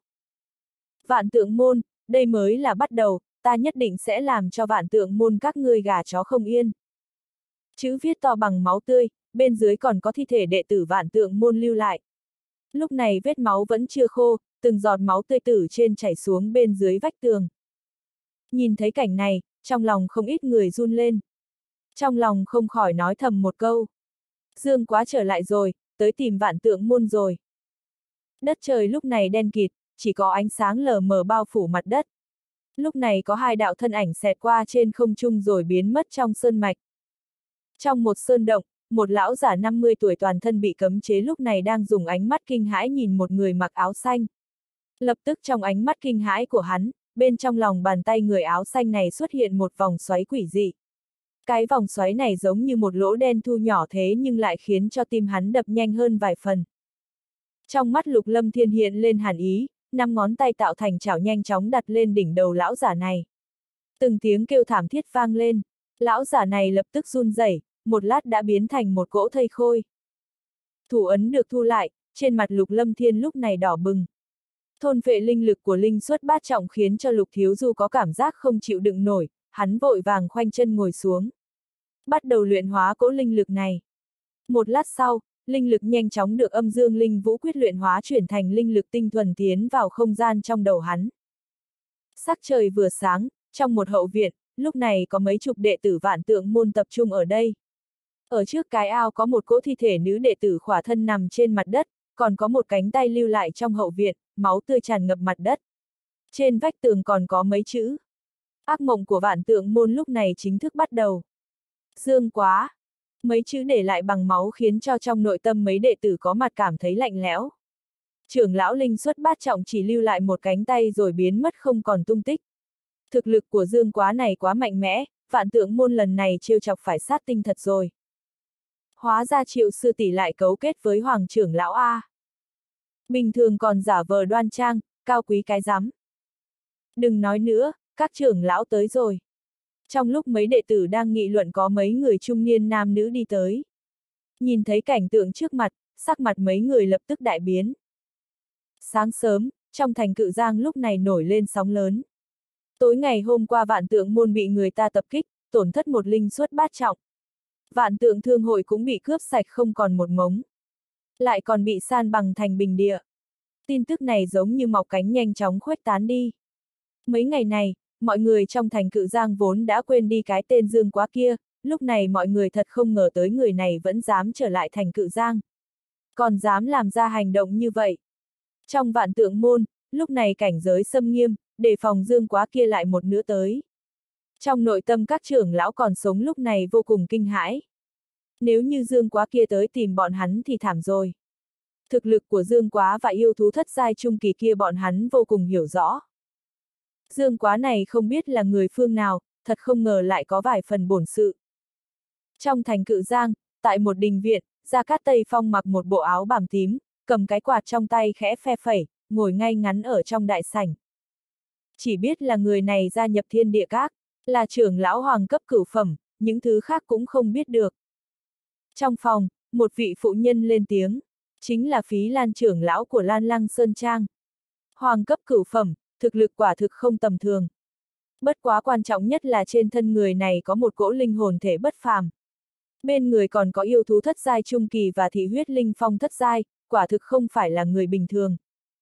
Vạn Tượng môn, đây mới là bắt đầu, ta nhất định sẽ làm cho Vạn Tượng môn các ngươi gà chó không yên. Chữ viết to bằng máu tươi, bên dưới còn có thi thể đệ tử Vạn Tượng môn lưu lại. Lúc này vết máu vẫn chưa khô, từng giọt máu tươi từ trên chảy xuống bên dưới vách tường. Nhìn thấy cảnh này, trong lòng không ít người run lên. Trong lòng không khỏi nói thầm một câu. Dương Quá trở lại rồi, tới tìm Vạn Tượng môn rồi. Đất trời lúc này đen kịt, chỉ có ánh sáng lờ mờ bao phủ mặt đất. Lúc này có hai đạo thân ảnh xẹt qua trên không trung rồi biến mất trong sơn mạch. Trong một sơn động, một lão giả 50 tuổi toàn thân bị cấm chế lúc này đang dùng ánh mắt kinh hãi nhìn một người mặc áo xanh. Lập tức trong ánh mắt kinh hãi của hắn, bên trong lòng bàn tay người áo xanh này xuất hiện một vòng xoáy quỷ dị. Cái vòng xoáy này giống như một lỗ đen thu nhỏ thế nhưng lại khiến cho tim hắn đập nhanh hơn vài phần. Trong mắt Lục Lâm Thiên hiện lên hàn ý, 5 ngón tay tạo thành chảo nhanh chóng đặt lên đỉnh đầu lão giả này. Từng tiếng kêu thảm thiết vang lên, lão giả này lập tức run rẩy, một lát đã biến thành một cỗ thây khôi. Thủ ấn được thu lại, trên mặt Lục Lâm Thiên lúc này đỏ bừng. Thôn phệ linh lực của linh xuất bát trọng khiến cho Lục Thiếu Du có cảm giác không chịu đựng nổi, hắn vội vàng khoanh chân ngồi xuống. Bắt đầu luyện hóa cỗ linh lực này. Một lát sau, linh lực nhanh chóng được âm dương linh vũ quyết luyện hóa chuyển thành linh lực tinh thuần tiến vào không gian trong đầu hắn. Sắc trời vừa sáng, trong một hậu viện, lúc này có mấy chục đệ tử Vạn Tượng môn tập trung ở đây. Ở trước cái ao có một cỗ thi thể nữ đệ tử khỏa thân nằm trên mặt đất, còn có một cánh tay lưu lại trong hậu viện, máu tươi tràn ngập mặt đất. Trên vách tường còn có mấy chữ. Ác mộng của Vạn Tượng môn lúc này chính thức bắt đầu. Dương Quá. Mấy chữ để lại bằng máu khiến cho trong nội tâm mấy đệ tử có mặt cảm thấy lạnh lẽo. Trưởng lão linh xuất bát trọng chỉ lưu lại một cánh tay rồi biến mất không còn tung tích. Thực lực của Dương Quá này quá mạnh mẽ, Vạn Tượng môn lần này trêu chọc phải sát tinh thật rồi. Hóa ra Triệu sư tỷ lại cấu kết với Hoàng trưởng lão A. Bình thường còn giả vờ đoan trang, cao quý cái rắm. Đừng nói nữa, các trưởng lão tới rồi. Trong lúc mấy đệ tử đang nghị luận có mấy người trung niên nam nữ đi tới. Nhìn thấy cảnh tượng trước mặt, sắc mặt mấy người lập tức đại biến. Sáng sớm, trong thành Cự Giang lúc này nổi lên sóng lớn. Tối ngày hôm qua Vạn Tượng môn bị người ta tập kích, tổn thất một linh xuất bát trọng. Vạn Tượng thương hội cũng bị cướp sạch không còn một mống. Lại còn bị san bằng thành bình địa. Tin tức này giống như mọc cánh nhanh chóng khuếch tán đi. Mấy ngày này, mọi người trong thành Cự Giang vốn đã quên đi cái tên Dương Quá kia, lúc này mọi người thật không ngờ tới người này vẫn dám trở lại thành Cự Giang. Còn dám làm ra hành động như vậy. Trong Vạn Tượng môn, lúc này cảnh giới xâm nghiêm, đề phòng Dương Quá kia lại một nữa tới. Trong nội tâm các trưởng lão còn sống lúc này vô cùng kinh hãi. Nếu như Dương Quá kia tới tìm bọn hắn thì thảm rồi. Thực lực của Dương Quá và yêu thú thất giai trung kỳ kia bọn hắn vô cùng hiểu rõ. Dương Quá này không biết là người phương nào, thật không ngờ lại có vài phần bổn sự. Trong thành Cự Giang, tại một đình viện, Gia Cát Tây Phong mặc một bộ áo bàm tím, cầm cái quạt trong tay khẽ phe phẩy, ngồi ngay ngắn ở trong đại sảnh. Chỉ biết là người này gia nhập Thiên Địa Các, là trưởng lão hoàng cấp cửu phẩm, những thứ khác cũng không biết được. Trong phòng, một vị phụ nhân lên tiếng, chính là Phí Lan trưởng lão của Lan Lăng Sơn Trang. Hoàng cấp cửu phẩm, thực lực quả thực không tầm thường. Bất quá quan trọng nhất là trên thân người này có một cỗ linh hồn thể bất phàm. Bên người còn có yêu thú thất giai trung kỳ và thị huyết linh phong thất giai, quả thực không phải là người bình thường.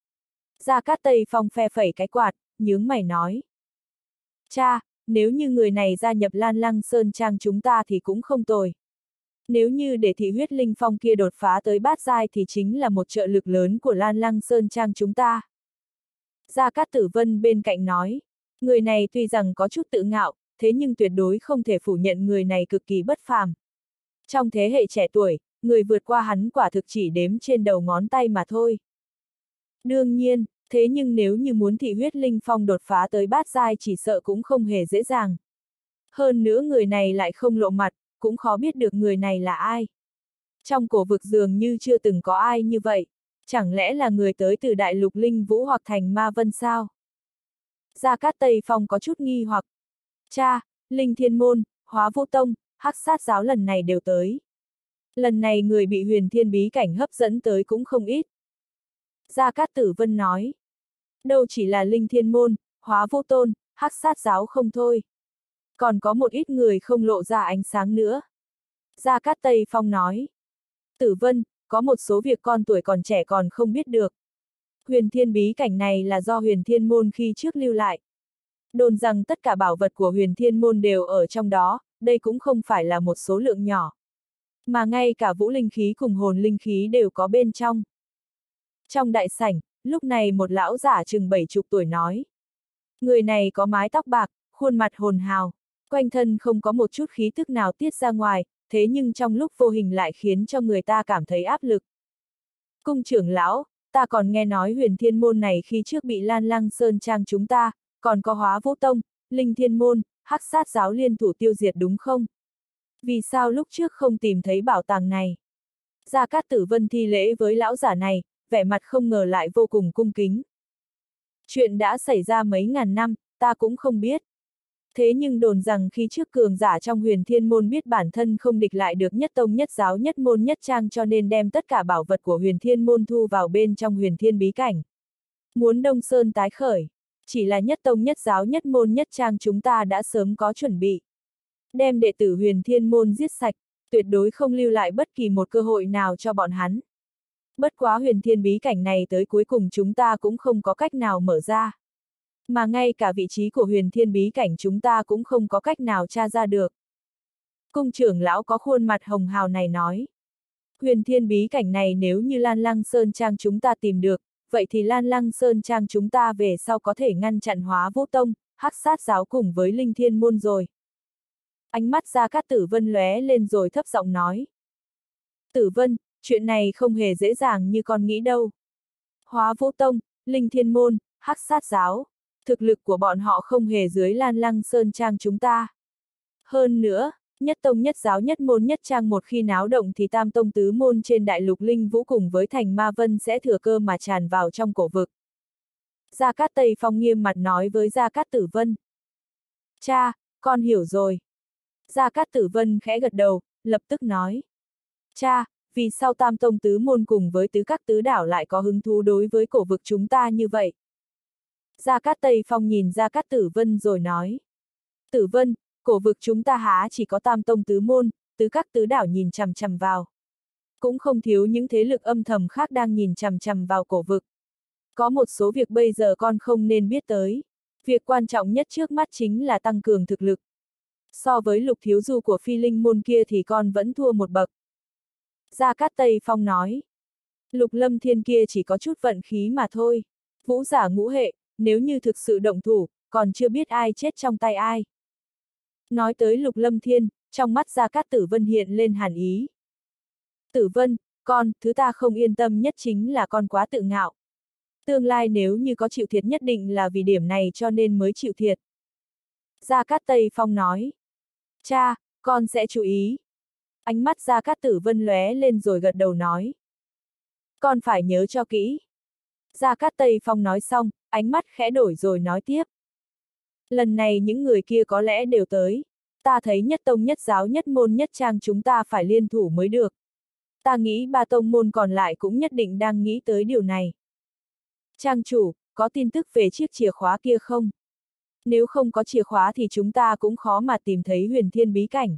Gia Cát Tây Phong phe phẩy cái quạt, nhướng mày nói. Cha, nếu như người này gia nhập Lan Lăng Sơn Trang chúng ta thì cũng không tồi. Nếu như để thị huyết linh phong kia đột phá tới bát giai thì chính là một trợ lực lớn của Lan Lăng Sơn Trang chúng ta. Gia Cát Tử Vân bên cạnh nói, người này tuy rằng có chút tự ngạo, thế nhưng tuyệt đối không thể phủ nhận người này cực kỳ bất phàm. Trong thế hệ trẻ tuổi, người vượt qua hắn quả thực chỉ đếm trên đầu ngón tay mà thôi. Đương nhiên, thế nhưng nếu như muốn thị huyết linh phong đột phá tới bát giai chỉ sợ cũng không hề dễ dàng. Hơn nữa người này lại không lộ mặt, cũng khó biết được người này là ai. Trong cổ vực dường như chưa từng có ai như vậy, chẳng lẽ là người tới từ đại lục linh vũ hoặc thành ma vân sao? Gia Cát Tây Phong có chút nghi hoặc. Cha, Linh Thiên Môn, Hóa Vũ Tông, Hắc Sát Giáo lần này đều tới. Lần này người bị huyền thiên bí cảnh hấp dẫn tới cũng không ít. Gia Cát Tử Vân nói. Đâu chỉ là Linh Thiên Môn, Hóa Vũ Tôn, Hắc Sát Giáo không thôi. Còn có một ít người không lộ ra ánh sáng nữa. Gia Cát Tây Phong nói. Tử Vân, có một số việc con tuổi còn trẻ còn không biết được. Huyền thiên bí cảnh này là do huyền thiên môn khi trước lưu lại. Đồn rằng tất cả bảo vật của huyền thiên môn đều ở trong đó, đây cũng không phải là một số lượng nhỏ. Mà ngay cả vũ linh khí cùng hồn linh khí đều có bên trong. Trong đại sảnh, lúc này một lão giả chừng 70 tuổi nói. Người này có mái tóc bạc, khuôn mặt hồn hào, quanh thân không có một chút khí tức nào tiết ra ngoài, thế nhưng trong lúc vô hình lại khiến cho người ta cảm thấy áp lực. Cung trưởng lão, ta còn nghe nói huyền thiên môn này khi trước bị Lan Lăng Sơn Trang chúng ta, còn có Hóa Vũ Tông, Linh Thiên Môn, Hắc Sát Giáo liên thủ tiêu diệt đúng không? Vì sao lúc trước không tìm thấy bảo tàng này? Gia Cát Tử Vân thi lễ với lão giả này, vẻ mặt không ngờ lại vô cùng cung kính. Chuyện đã xảy ra mấy ngàn năm, ta cũng không biết. Thế nhưng đồn rằng khi trước cường giả trong huyền thiên môn biết bản thân không địch lại được nhất tông nhất giáo nhất môn nhất trang cho nên đem tất cả bảo vật của huyền thiên môn thu vào bên trong huyền thiên bí cảnh. Muốn Đông Sơn tái khởi, chỉ là nhất tông nhất giáo nhất môn nhất trang chúng ta đã sớm có chuẩn bị. Đem đệ tử huyền thiên môn giết sạch, tuyệt đối không lưu lại bất kỳ một cơ hội nào cho bọn hắn. Bất quá huyền thiên bí cảnh này tới cuối cùng chúng ta cũng không có cách nào mở ra. Mà ngay cả vị trí của huyền thiên bí cảnh chúng ta cũng không có cách nào tra ra được. Cung trưởng lão có khuôn mặt hồng hào này nói. Huyền thiên bí cảnh này nếu như Lan Lăng Sơn Trang chúng ta tìm được, vậy thì Lan Lăng Sơn Trang chúng ta về sau có thể ngăn chặn Hóa Vũ Tông, Hắc Sát Giáo cùng với Linh Thiên Môn rồi. Ánh mắt Gia Cát Tử Vân lóe lên rồi thấp giọng nói. Tử Vân, chuyện này không hề dễ dàng như con nghĩ đâu. Hóa Vũ Tông, Linh Thiên Môn, Hắc Sát Giáo, thực lực của bọn họ không hề dưới Lan Lăng Sơn Trang chúng ta. Hơn nữa, nhất tông nhất giáo nhất môn nhất trang một khi náo động thì tam tông tứ môn trên đại lục linh vũ cùng với thành ma vân sẽ thừa cơ mà tràn vào trong cổ vực. Gia Cát Tây Phong nghiêm mặt nói với Gia Cát Tử Vân. Cha, con hiểu rồi. Gia Cát Tử Vân khẽ gật đầu, lập tức nói. Cha, vì sao tam tông tứ môn cùng với tứ các tứ đảo lại có hứng thú đối với cổ vực chúng ta như vậy? Gia Cát Tây Phong nhìn Gia Cát Tử Vân rồi nói. Tử Vân, cổ vực chúng ta há chỉ có tam tông tứ môn, tứ các tứ đảo nhìn chằm chằm vào. Cũng không thiếu những thế lực âm thầm khác đang nhìn chằm chằm vào cổ vực. Có một số việc bây giờ con không nên biết tới. Việc quan trọng nhất trước mắt chính là tăng cường thực lực. So với Lục thiếu du của Phi Linh môn kia thì con vẫn thua một bậc. Gia Cát Tây Phong nói. Lục Lâm Thiên kia chỉ có chút vận khí mà thôi. Vũ giả ngũ hệ, nếu như thực sự động thủ, còn chưa biết ai chết trong tay ai. Nói tới Lục Lâm Thiên, trong mắt Gia Cát Tử Vân hiện lên hàn ý. Tử Vân, con, thứ ta không yên tâm nhất chính là con quá tự ngạo. Tương lai nếu như có chịu thiệt nhất định là vì điểm này cho nên mới chịu thiệt. Gia Cát Tây Phong nói. Cha, con sẽ chú ý. Ánh mắt Gia Cát Tử Vân lóe lên rồi gật đầu nói. Con phải nhớ cho kỹ. Gia Cát Tây Phong nói xong, ánh mắt khẽ đổi rồi nói tiếp. Lần này những người kia có lẽ đều tới. Ta thấy nhất tông nhất giáo nhất môn nhất trang chúng ta phải liên thủ mới được. Ta nghĩ ba tông môn còn lại cũng nhất định đang nghĩ tới điều này. Trang chủ, có tin tức về chiếc chìa khóa kia không? Nếu không có chìa khóa thì chúng ta cũng khó mà tìm thấy huyền thiên bí cảnh.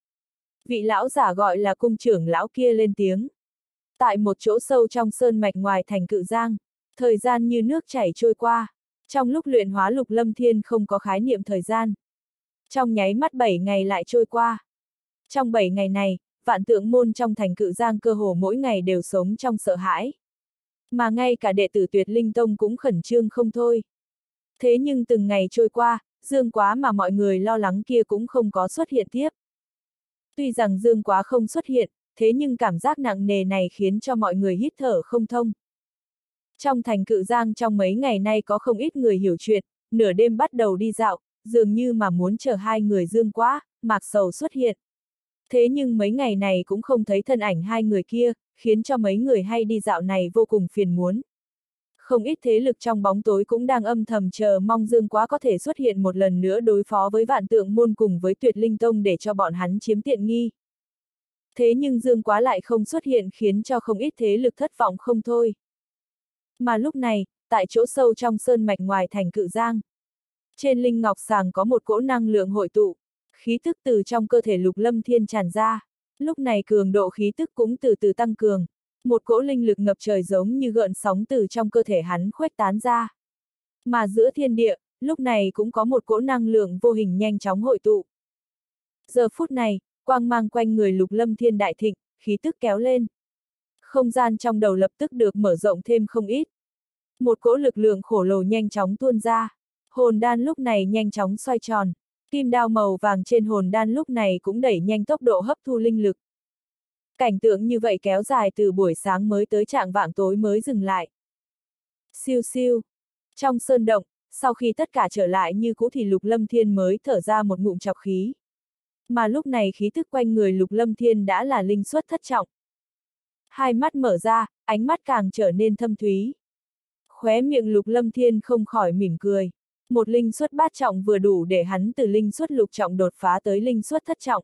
Vị lão giả gọi là cung trưởng lão kia lên tiếng. Tại một chỗ sâu trong sơn mạch ngoài thành Cự Giang, thời gian như nước chảy trôi qua. Trong lúc luyện hóa Lục Lâm Thiên không có khái niệm thời gian. Trong nháy mắt 7 ngày lại trôi qua. Trong 7 ngày này, vạn tượng môn trong thành Cự Giang cơ hồ mỗi ngày đều sống trong sợ hãi. Mà ngay cả đệ tử Tuyệt Linh Tông cũng khẩn trương không thôi. Thế nhưng từng ngày trôi qua, Dương Quá mà mọi người lo lắng kia cũng không có xuất hiện tiếp. Tuy rằng Dương Quá không xuất hiện, thế nhưng cảm giác nặng nề này khiến cho mọi người hít thở không thông. Trong thành Cự Giang trong mấy ngày nay có không ít người hiểu chuyện, nửa đêm bắt đầu đi dạo, dường như mà muốn chờ hai người Dương Quá, Mạc Sầu xuất hiện. Thế nhưng mấy ngày này cũng không thấy thân ảnh hai người kia, khiến cho mấy người hay đi dạo này vô cùng phiền muốn. Không ít thế lực trong bóng tối cũng đang âm thầm chờ mong Dương Quá có thể xuất hiện một lần nữa đối phó với Vạn Tượng Môn cùng với Tuyệt Linh Tông để cho bọn hắn chiếm tiện nghi. Thế nhưng Dương Quá lại không xuất hiện khiến cho không ít thế lực thất vọng không thôi. Mà lúc này, tại chỗ sâu trong sơn mạch ngoài thành Cự Giang, trên linh ngọc sàng có một cỗ năng lượng hội tụ, khí tức từ trong cơ thể Lục Lâm Thiên tràn ra. Lúc này cường độ khí tức cũng từ từ tăng cường, một cỗ linh lực ngập trời giống như gợn sóng từ trong cơ thể hắn khuếch tán ra. Mà giữa thiên địa, lúc này cũng có một cỗ năng lượng vô hình nhanh chóng hội tụ. Giờ phút này, quang mang quanh người Lục Lâm Thiên đại thịnh, khí tức kéo lên. Không gian trong đầu lập tức được mở rộng thêm không ít. Một cỗ lực lượng khổng lồ nhanh chóng tuôn ra. Hồn đan lúc này nhanh chóng xoay tròn. Kim đao màu vàng trên hồn đan lúc này cũng đẩy nhanh tốc độ hấp thu linh lực. Cảnh tượng như vậy kéo dài từ buổi sáng mới tới trạng vạng tối mới dừng lại. Siêu siêu. Trong sơn động, sau khi tất cả trở lại như cũ thì Lục Lâm Thiên mới thở ra một ngụm trọc khí. Mà lúc này khí tức quanh người Lục Lâm Thiên đã là linh xuất thất trọng. Hai mắt mở ra, ánh mắt càng trở nên thâm thúy. Khóe miệng Lục Lâm Thiên không khỏi mỉm cười. Một linh xuất bát trọng vừa đủ để hắn từ linh xuất lục trọng đột phá tới linh xuất thất trọng.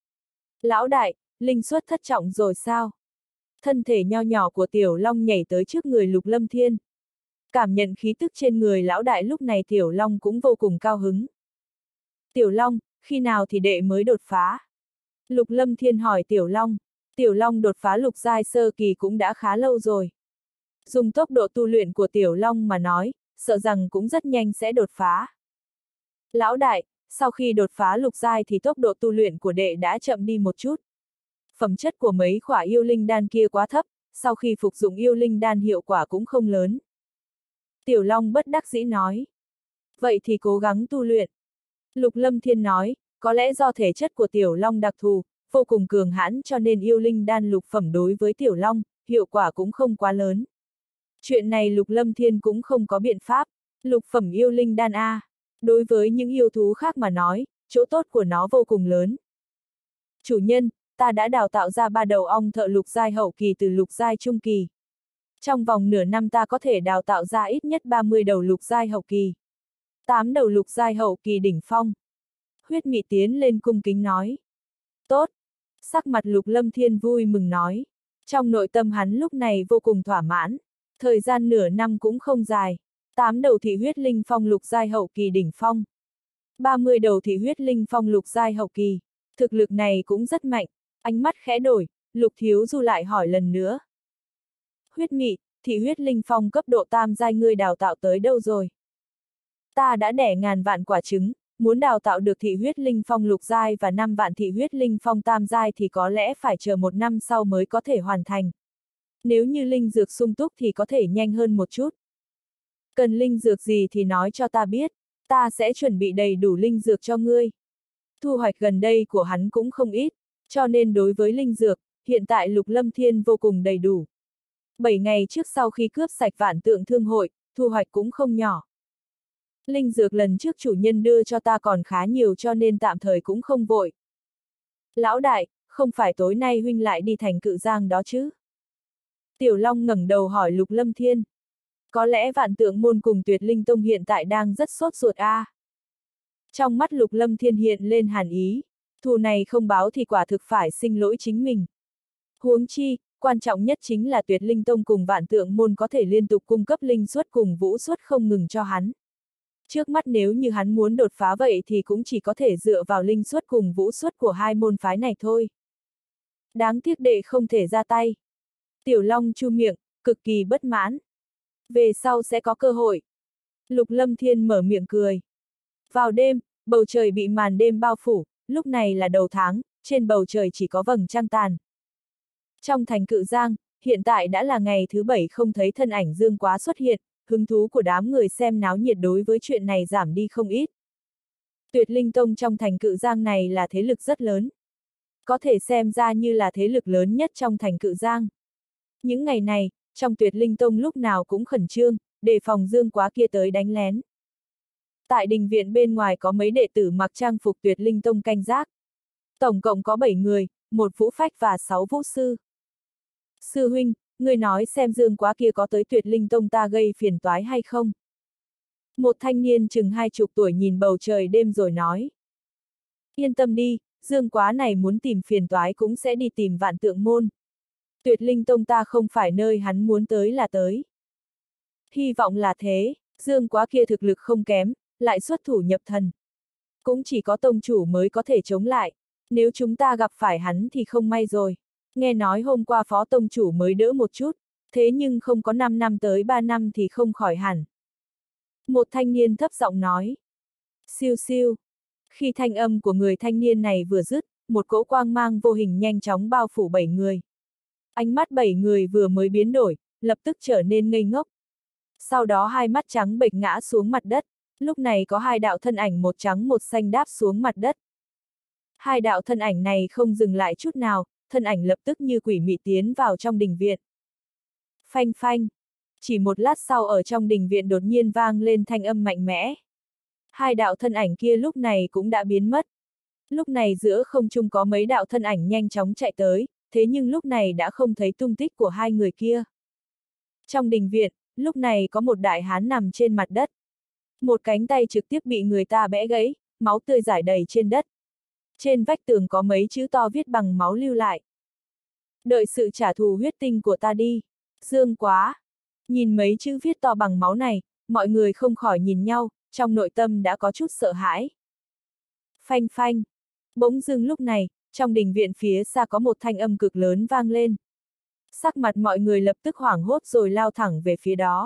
Lão đại, linh xuất thất trọng rồi sao? Thân thể nho nhỏ của Tiểu Long nhảy tới trước người Lục Lâm Thiên. Cảm nhận khí tức trên người lão đại lúc này Tiểu Long cũng vô cùng cao hứng. Tiểu Long, khi nào thì đệ mới đột phá? Lục Lâm Thiên hỏi Tiểu Long. Tiểu Long đột phá lục giai sơ kỳ cũng đã khá lâu rồi. Dùng tốc độ tu luyện của Tiểu Long mà nói, sợ rằng cũng rất nhanh sẽ đột phá. Lão đại, sau khi đột phá lục giai thì tốc độ tu luyện của đệ đã chậm đi một chút. Phẩm chất của mấy khỏa yêu linh đan kia quá thấp, sau khi phục dụng yêu linh đan hiệu quả cũng không lớn. Tiểu Long bất đắc dĩ nói. Vậy thì cố gắng tu luyện. Lục Lâm Thiên nói, có lẽ do thể chất của Tiểu Long đặc thù, vô cùng cường hãn cho nên yêu linh đan lục phẩm đối với Tiểu Long, hiệu quả cũng không quá lớn. Chuyện này Lục Lâm Thiên cũng không có biện pháp. Lục phẩm yêu linh đan A. Đối với những yêu thú khác mà nói, chỗ tốt của nó vô cùng lớn. Chủ nhân, ta đã đào tạo ra 3 đầu ong thợ lục giai hậu kỳ từ lục giai trung kỳ. Trong vòng nửa năm ta có thể đào tạo ra ít nhất 30 đầu lục giai hậu kỳ. 8 đầu lục giai hậu kỳ đỉnh phong. Huyết Mị tiến lên cung kính nói. Tốt. Sắc mặt Lục Lâm Thiên vui mừng nói. Trong nội tâm hắn lúc này vô cùng thỏa mãn. Thời gian nửa năm cũng không dài. 8 đầu thị huyết linh phong lục giai hậu kỳ đỉnh phong. 30 đầu thị huyết linh phong lục giai hậu kỳ. Thực lực này cũng rất mạnh. Ánh mắt khẽ đổi, Lục Thiếu Du lại hỏi lần nữa. Huyết Mị, thị huyết linh phong cấp độ tam giai ngươi đào tạo tới đâu rồi? Ta đã đẻ ngàn vạn quả trứng, muốn đào tạo được thị huyết linh phong lục giai và 5 vạn thị huyết linh phong tam giai thì có lẽ phải chờ 1 năm sau mới có thể hoàn thành. Nếu như linh dược sung túc thì có thể nhanh hơn một chút. Cần linh dược gì thì nói cho ta biết, ta sẽ chuẩn bị đầy đủ linh dược cho ngươi. Thu hoạch gần đây của hắn cũng không ít, cho nên đối với linh dược, hiện tại Lục Lâm Thiên vô cùng đầy đủ. 7 ngày trước sau khi cướp sạch Vạn Tượng Thương hội, thu hoạch cũng không nhỏ. Linh dược lần trước chủ nhân đưa cho ta còn khá nhiều cho nên tạm thời cũng không vội. Lão đại, không phải tối nay huynh lại đi thành Cự Giang đó chứ? Tiểu Long ngẩng đầu hỏi Lục Lâm Thiên. Có lẽ Vạn Tượng Môn cùng Tuyệt Linh Tông hiện tại đang rất sốt ruột a. Trong mắt Lục Lâm Thiên hiện lên hàn ý, thù này không báo thì quả thực phải sinh lỗi chính mình. Huống chi, quan trọng nhất chính là Tuyệt Linh Tông cùng Vạn Tượng Môn có thể liên tục cung cấp linh suất cùng vũ suất không ngừng cho hắn. Trước mắt nếu như hắn muốn đột phá vậy thì cũng chỉ có thể dựa vào linh suất cùng vũ suất của hai môn phái này thôi. Đáng tiếc đệ không thể ra tay. Tiểu Long chu miệng, cực kỳ bất mãn. Về sau sẽ có cơ hội. Lục Lâm Thiên mở miệng cười. Vào đêm, bầu trời bị màn đêm bao phủ, lúc này là đầu tháng, trên bầu trời chỉ có vầng trăng tàn. Trong thành Cự Giang, hiện tại đã là ngày thứ 7 không thấy thân ảnh Dương Quá xuất hiện, hứng thú của đám người xem náo nhiệt đối với chuyện này giảm đi không ít. Tuyệt Linh Tông trong thành Cự Giang này là thế lực rất lớn. có thể xem ra như là thế lực lớn nhất trong thành Cự Giang. Những ngày này, trong Tuyệt Linh Tông lúc nào cũng khẩn trương, đề phòng Dương Quá kia tới đánh lén. Tại đình viện bên ngoài có mấy đệ tử mặc trang phục Tuyệt Linh Tông canh gác. Tổng cộng có 7 người, một vũ phách và 6 vũ sư. Sư huynh, người nói xem Dương Quá kia có tới Tuyệt Linh Tông ta gây phiền toái hay không? Một thanh niên chừng 20 tuổi nhìn bầu trời đêm rồi nói. Yên tâm đi, Dương Quá này muốn tìm phiền toái cũng sẽ đi tìm Vạn Tượng Môn. Tuyệt Linh Tông ta không phải nơi hắn muốn tới là tới. Hy vọng là thế, Dương Quá kia thực lực không kém, lại xuất thủ nhập thần. Cũng chỉ có tông chủ mới có thể chống lại, nếu chúng ta gặp phải hắn thì không may rồi. Nghe nói hôm qua phó tông chủ mới đỡ một chút, thế nhưng không có 5 năm tới 3 năm thì không khỏi hẳn. Một thanh niên thấp giọng nói. Siêu siêu. Khi thanh âm của người thanh niên này vừa dứt, một cỗ quang mang vô hình nhanh chóng bao phủ 7 người. Ánh mắt 7 người vừa mới biến đổi, lập tức trở nên ngây ngốc. Sau đó hai mắt trắng bệch ngã xuống mặt đất, lúc này có hai đạo thân ảnh một trắng một xanh đáp xuống mặt đất. Hai đạo thân ảnh này không dừng lại chút nào, thân ảnh lập tức như quỷ mị tiến vào trong đình viện. Phanh phanh. Chỉ một lát sau ở trong đình viện đột nhiên vang lên thanh âm mạnh mẽ. Hai đạo thân ảnh kia lúc này cũng đã biến mất. Lúc này giữa không trung có mấy đạo thân ảnh nhanh chóng chạy tới, thế nhưng lúc này đã không thấy tung tích của hai người kia. Trong đình viện, lúc này có một đại hán nằm trên mặt đất. Một cánh tay trực tiếp bị người ta bẽ gãy, máu tươi rải đầy trên đất. Trên vách tường có mấy chữ to viết bằng máu lưu lại. Đợi sự trả thù huyết tinh của ta đi. Dương Quá. Nhìn mấy chữ viết to bằng máu này, mọi người không khỏi nhìn nhau, trong nội tâm đã có chút sợ hãi. Phanh phanh. Bỗng dưng lúc này, trong đình viện phía xa có một thanh âm cực lớn vang lên. Sắc mặt mọi người lập tức hoảng hốt rồi lao thẳng về phía đó.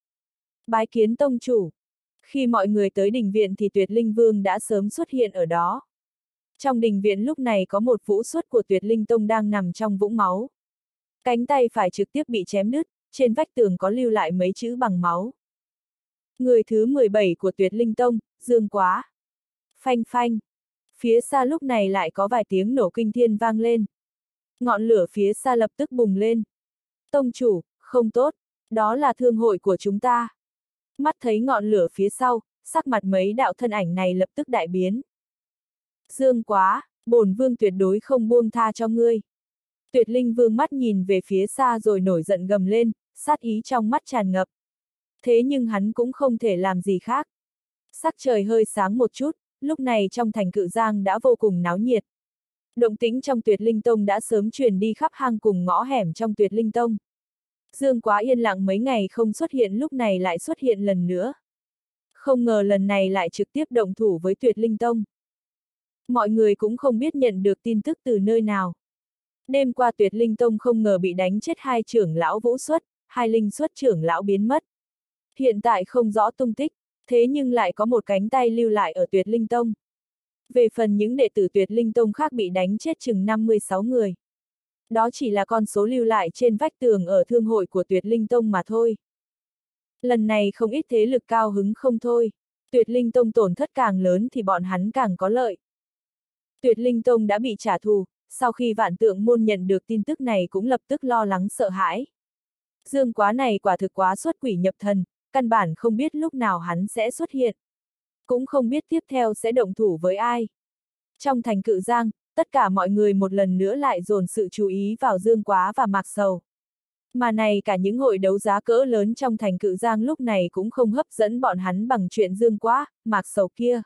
Bái kiến tông chủ. Khi mọi người tới đình viện thì Tuyệt Linh Vương đã sớm xuất hiện ở đó. Trong đình viện lúc này có một vũ xuất của Tuyệt Linh Tông đang nằm trong vũng máu. Cánh tay phải trực tiếp bị chém đứt, trên vách tường có lưu lại mấy chữ bằng máu. Người thứ 17 của Tuyệt Linh Tông, Dương Quá. Phanh phanh. Phía xa lúc này lại có vài tiếng nổ kinh thiên vang lên. Ngọn lửa phía xa lập tức bùng lên. Tông chủ, không tốt, đó là thương hội của chúng ta. Mắt thấy ngọn lửa phía sau, sắc mặt mấy đạo thân ảnh này lập tức đại biến. Dương Quá, bổn vương tuyệt đối không buông tha cho ngươi. Tuyệt Linh Vương mắt nhìn về phía xa rồi nổi giận gầm lên, sát ý trong mắt tràn ngập. Thế nhưng hắn cũng không thể làm gì khác. Sắc trời hơi sáng một chút, lúc này trong thành Cự Giang đã vô cùng náo nhiệt. Động tĩnh trong Tuyệt Linh Tông đã sớm truyền đi khắp hang cùng ngõ hẻm trong Tuyệt Linh Tông. Dương Quá yên lặng mấy ngày không xuất hiện lúc này lại xuất hiện lần nữa. Không ngờ lần này lại trực tiếp động thủ với Tuyệt Linh Tông. Mọi người cũng không biết nhận được tin tức từ nơi nào. Đêm qua Tuyệt Linh Tông không ngờ bị đánh chết hai trưởng lão vũ xuất, hai linh xuất trưởng lão biến mất. Hiện tại không rõ tung tích, thế nhưng lại có một cánh tay lưu lại ở Tuyệt Linh Tông. Về phần những đệ tử Tuyệt Linh Tông khác bị đánh chết chừng 56 người. Đó chỉ là con số lưu lại trên vách tường ở thương hội của Tuyệt Linh Tông mà thôi. Lần này không ít thế lực cao hứng không thôi. Tuyệt Linh Tông tổn thất càng lớn thì bọn hắn càng có lợi. Tuyệt Linh Tông đã bị trả thù, sau khi Vạn Tượng Môn nhận được tin tức này cũng lập tức lo lắng sợ hãi. Dương Quá này quả thực quá xuất quỷ nhập thần, căn bản không biết lúc nào hắn sẽ xuất hiện. Cũng không biết tiếp theo sẽ động thủ với ai. Trong thành Cự Giang, tất cả mọi người một lần nữa lại dồn sự chú ý vào Dương Quá và Mạc Sầu. Mà này cả những hội đấu giá cỡ lớn trong thành Cự Giang lúc này cũng không hấp dẫn bọn hắn bằng chuyện Dương Quá, Mạc Sầu kia.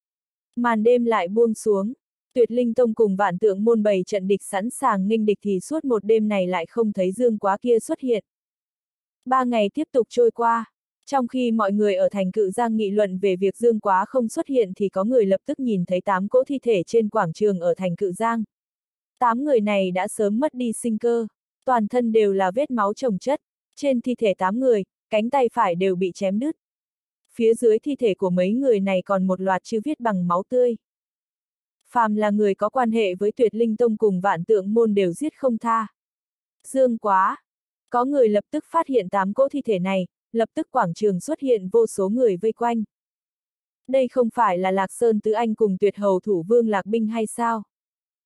Màn đêm lại buông xuống, Tuyệt Linh Tông cùng Vạn Tượng Môn bày trận địch sẵn sàng nghênh địch thì suốt một đêm này lại không thấy Dương Quá kia xuất hiện. 3 ngày tiếp tục trôi qua. Trong khi mọi người ở thành Cự Giang nghị luận về việc Dương Quá không xuất hiện thì có người lập tức nhìn thấy 8 cỗ thi thể trên quảng trường ở thành Cự Giang. 8 người này đã sớm mất đi sinh cơ, toàn thân đều là vết máu chồng chất, trên thi thể 8 người, cánh tay phải đều bị chém đứt. Phía dưới thi thể của mấy người này còn một loạt chữ viết bằng máu tươi. Phàm là người có quan hệ với Tuyệt Linh Tông cùng Vạn Tượng Môn đều giết không tha. Dương Quá! Có người lập tức phát hiện 8 cỗ thi thể này, lập tức quảng trường xuất hiện vô số người vây quanh. Đây không phải là Lạc Sơn Tứ Anh cùng Tuyệt Hầu Thủ Vương Lạc Binh hay sao?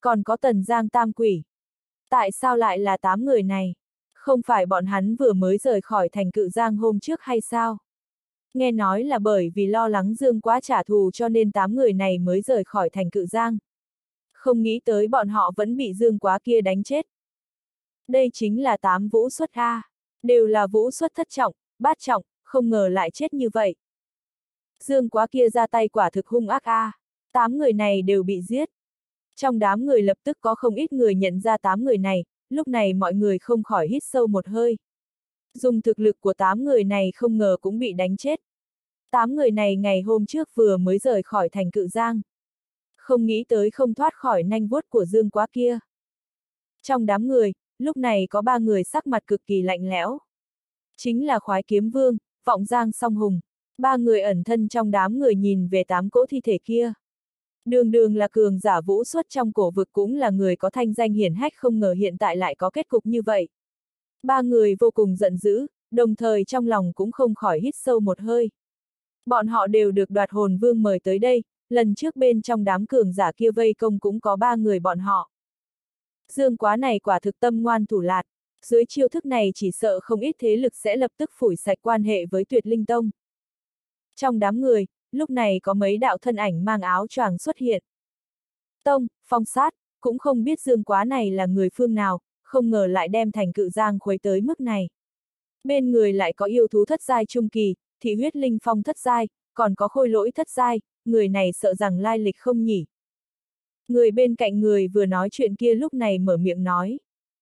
còn có Tần Giang Tam Quỷ. Tại sao lại là 8 người này? Không phải bọn hắn vừa mới rời khỏi thành Cự Giang hôm trước hay sao? Nghe nói là bởi vì lo lắng Dương Quá trả thù cho nên 8 người này mới rời khỏi thành Cự Giang. Không nghĩ tới bọn họ vẫn bị Dương Quá kia đánh chết. Đây chính là 8 vũ xuất A. Đều là vũ xuất thất trọng, bát trọng, không ngờ lại chết như vậy. Dương Quá kia ra tay quả thực hung ác A. 8 người này đều bị giết. Trong đám người lập tức có không ít người nhận ra 8 người này, lúc này mọi người không khỏi hít sâu một hơi. Dùng thực lực của 8 người này không ngờ cũng bị đánh chết. 8 người này ngày hôm trước vừa mới rời khỏi thành Cự Giang. Không nghĩ tới không thoát khỏi nanh vuốt của Dương Quá kia. Trong đám người, lúc này có 3 người sắc mặt cực kỳ lạnh lẽo. Chính là Khoái Kiếm Vương, Vọng Giang Song Hùng. 3 người ẩn thân trong đám người nhìn về 8 cỗ thi thể kia. Đường đường là cường giả vũ xuất trong cổ vực, cũng là người có thanh danh hiển hách, không ngờ hiện tại lại có kết cục như vậy. 3 người vô cùng giận dữ, đồng thời trong lòng cũng không khỏi hít sâu một hơi. Bọn họ đều được Đoạt Hồn Vương mời tới đây, lần trước bên trong đám cường giả kia vây công cũng có 3 người bọn họ. Dương Quá này quả thực tâm ngoan thủ lạt, dưới chiêu thức này chỉ sợ không ít thế lực sẽ lập tức phủi sạch quan hệ với Tuyệt Linh Tông. Trong đám người, lúc này có mấy đạo thân ảnh mang áo choàng xuất hiện. Tông, Phong Sát, cũng không biết Dương Quá này là người phương nào, không ngờ lại đem thành Cự Giang khuấy tới mức này. Bên người lại có yêu thú thất giai trung kỳ, thị huyết linh phong thất giai, còn có khôi lỗi thất giai, người này sợ rằng lai lịch không nhỉ. Người bên cạnh người vừa nói chuyện kia lúc này mở miệng nói.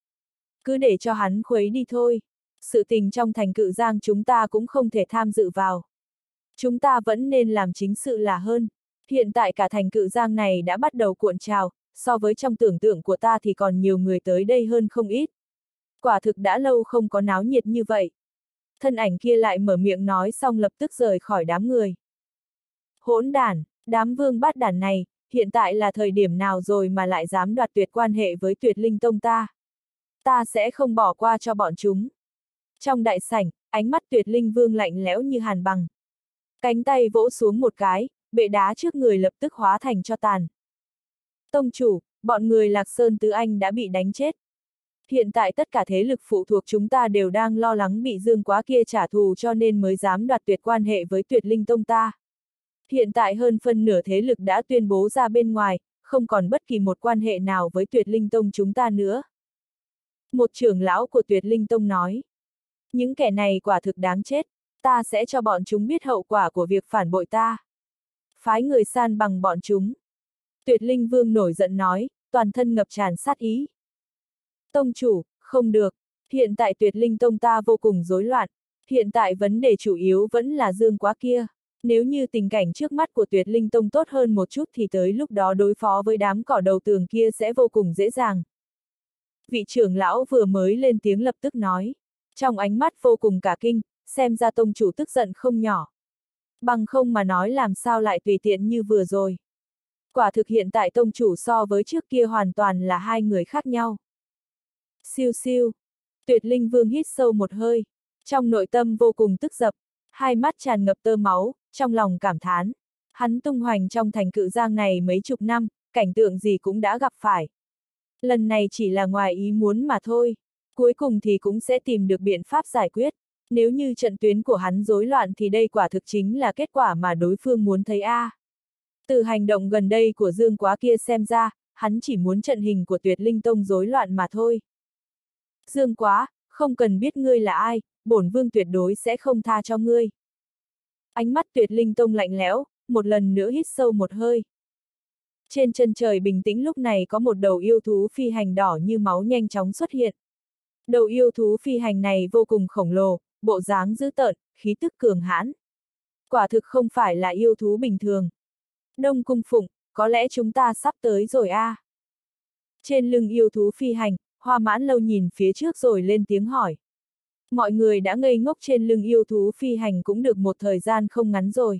Cứ để cho hắn khuấy đi thôi. Sự tình trong thành Cự Giang chúng ta cũng không thể tham dự vào. Chúng ta vẫn nên làm chính sự là hơn. Hiện tại cả thành Cự Giang này đã bắt đầu cuộn trào, so với trong tưởng tượng của ta thì còn nhiều người tới đây hơn không ít. Quả thực đã lâu không có náo nhiệt như vậy. Thân ảnh kia lại mở miệng nói xong lập tức rời khỏi đám người. Hỗn đản, đám vương bát đản này, hiện tại là thời điểm nào rồi mà lại dám đoạt tuyệt quan hệ với Tuyệt Linh Tông ta? Ta sẽ không bỏ qua cho bọn chúng. Trong đại sảnh, ánh mắt Tuyệt Linh Vương lạnh lẽo như hàn băng. Cánh tay vỗ xuống một cái, bệ đá trước người lập tức hóa thành tro tàn. Tông chủ, bọn người Lạc Sơn Tứ Anh đã bị đánh chết. Hiện tại tất cả thế lực phụ thuộc chúng ta đều đang lo lắng bị Dương Quá kia trả thù cho nên mới dám đoạt tuyệt quan hệ với Tuyệt Linh Tông ta. Hiện tại hơn phân nửa thế lực đã tuyên bố ra bên ngoài, không còn bất kỳ một quan hệ nào với Tuyệt Linh Tông chúng ta nữa. Một trưởng lão của Tuyệt Linh Tông nói. Những kẻ này quả thực đáng chết, ta sẽ cho bọn chúng biết hậu quả của việc phản bội ta. Phái người san bằng bọn chúng. Tuyệt Linh Vương nổi giận nói, toàn thân ngập tràn sát ý. Tông chủ, không được, hiện tại Tuyệt Linh Tông ta vô cùng rối loạn, hiện tại vấn đề chủ yếu vẫn là Dương Quá kia. Nếu như tình cảnh trước mắt của Tuyệt Linh Tông tốt hơn một chút thì tới lúc đó đối phó với đám cỏ đầu tường kia sẽ vô cùng dễ dàng. Vị trưởng lão vừa mới lên tiếng lập tức nói, trong ánh mắt vô cùng cả kinh, xem ra tông chủ tức giận không nhỏ. Bằng không mà nói làm sao lại tùy tiện như vừa rồi. Quả thực hiện tại tông chủ so với trước kia hoàn toàn là hai người khác nhau. Siêu siêu. Tuyệt Linh Vương hít sâu một hơi. Trong nội tâm vô cùng tức giận, hai mắt tràn ngập tơ máu, trong lòng cảm thán. Hắn tung hoành trong thành Cự Giang này mấy chục năm, cảnh tượng gì cũng đã gặp phải. Lần này chỉ là ngoài ý muốn mà thôi. Cuối cùng thì cũng sẽ tìm được biện pháp giải quyết. Nếu như trận tuyến của hắn rối loạn thì đây quả thực chính là kết quả mà đối phương muốn thấy a. Từ hành động gần đây của Dương Quá kia xem ra, hắn chỉ muốn trận hình của Tuyệt Linh Tông rối loạn mà thôi. Dương Quá, không cần biết ngươi là ai, bổn vương tuyệt đối sẽ không tha cho ngươi. Ánh mắt Tuyệt Linh Tông lạnh lẽo, một lần nữa hít sâu một hơi. Trên chân trời bình tĩnh lúc này có một đầu yêu thú phi hành đỏ như máu nhanh chóng xuất hiện. Đầu yêu thú phi hành này vô cùng khổng lồ, bộ dáng dữ tợn, khí tức cường hãn. Quả thực không phải là yêu thú bình thường. Đông Cung Phụng, có lẽ chúng ta sắp tới rồi a. Trên lưng yêu thú phi hành, Hoa Mãn Lâu nhìn phía trước rồi lên tiếng hỏi. Mọi người đã ngây ngốc trên lưng yêu thú phi hành cũng được một thời gian không ngắn rồi.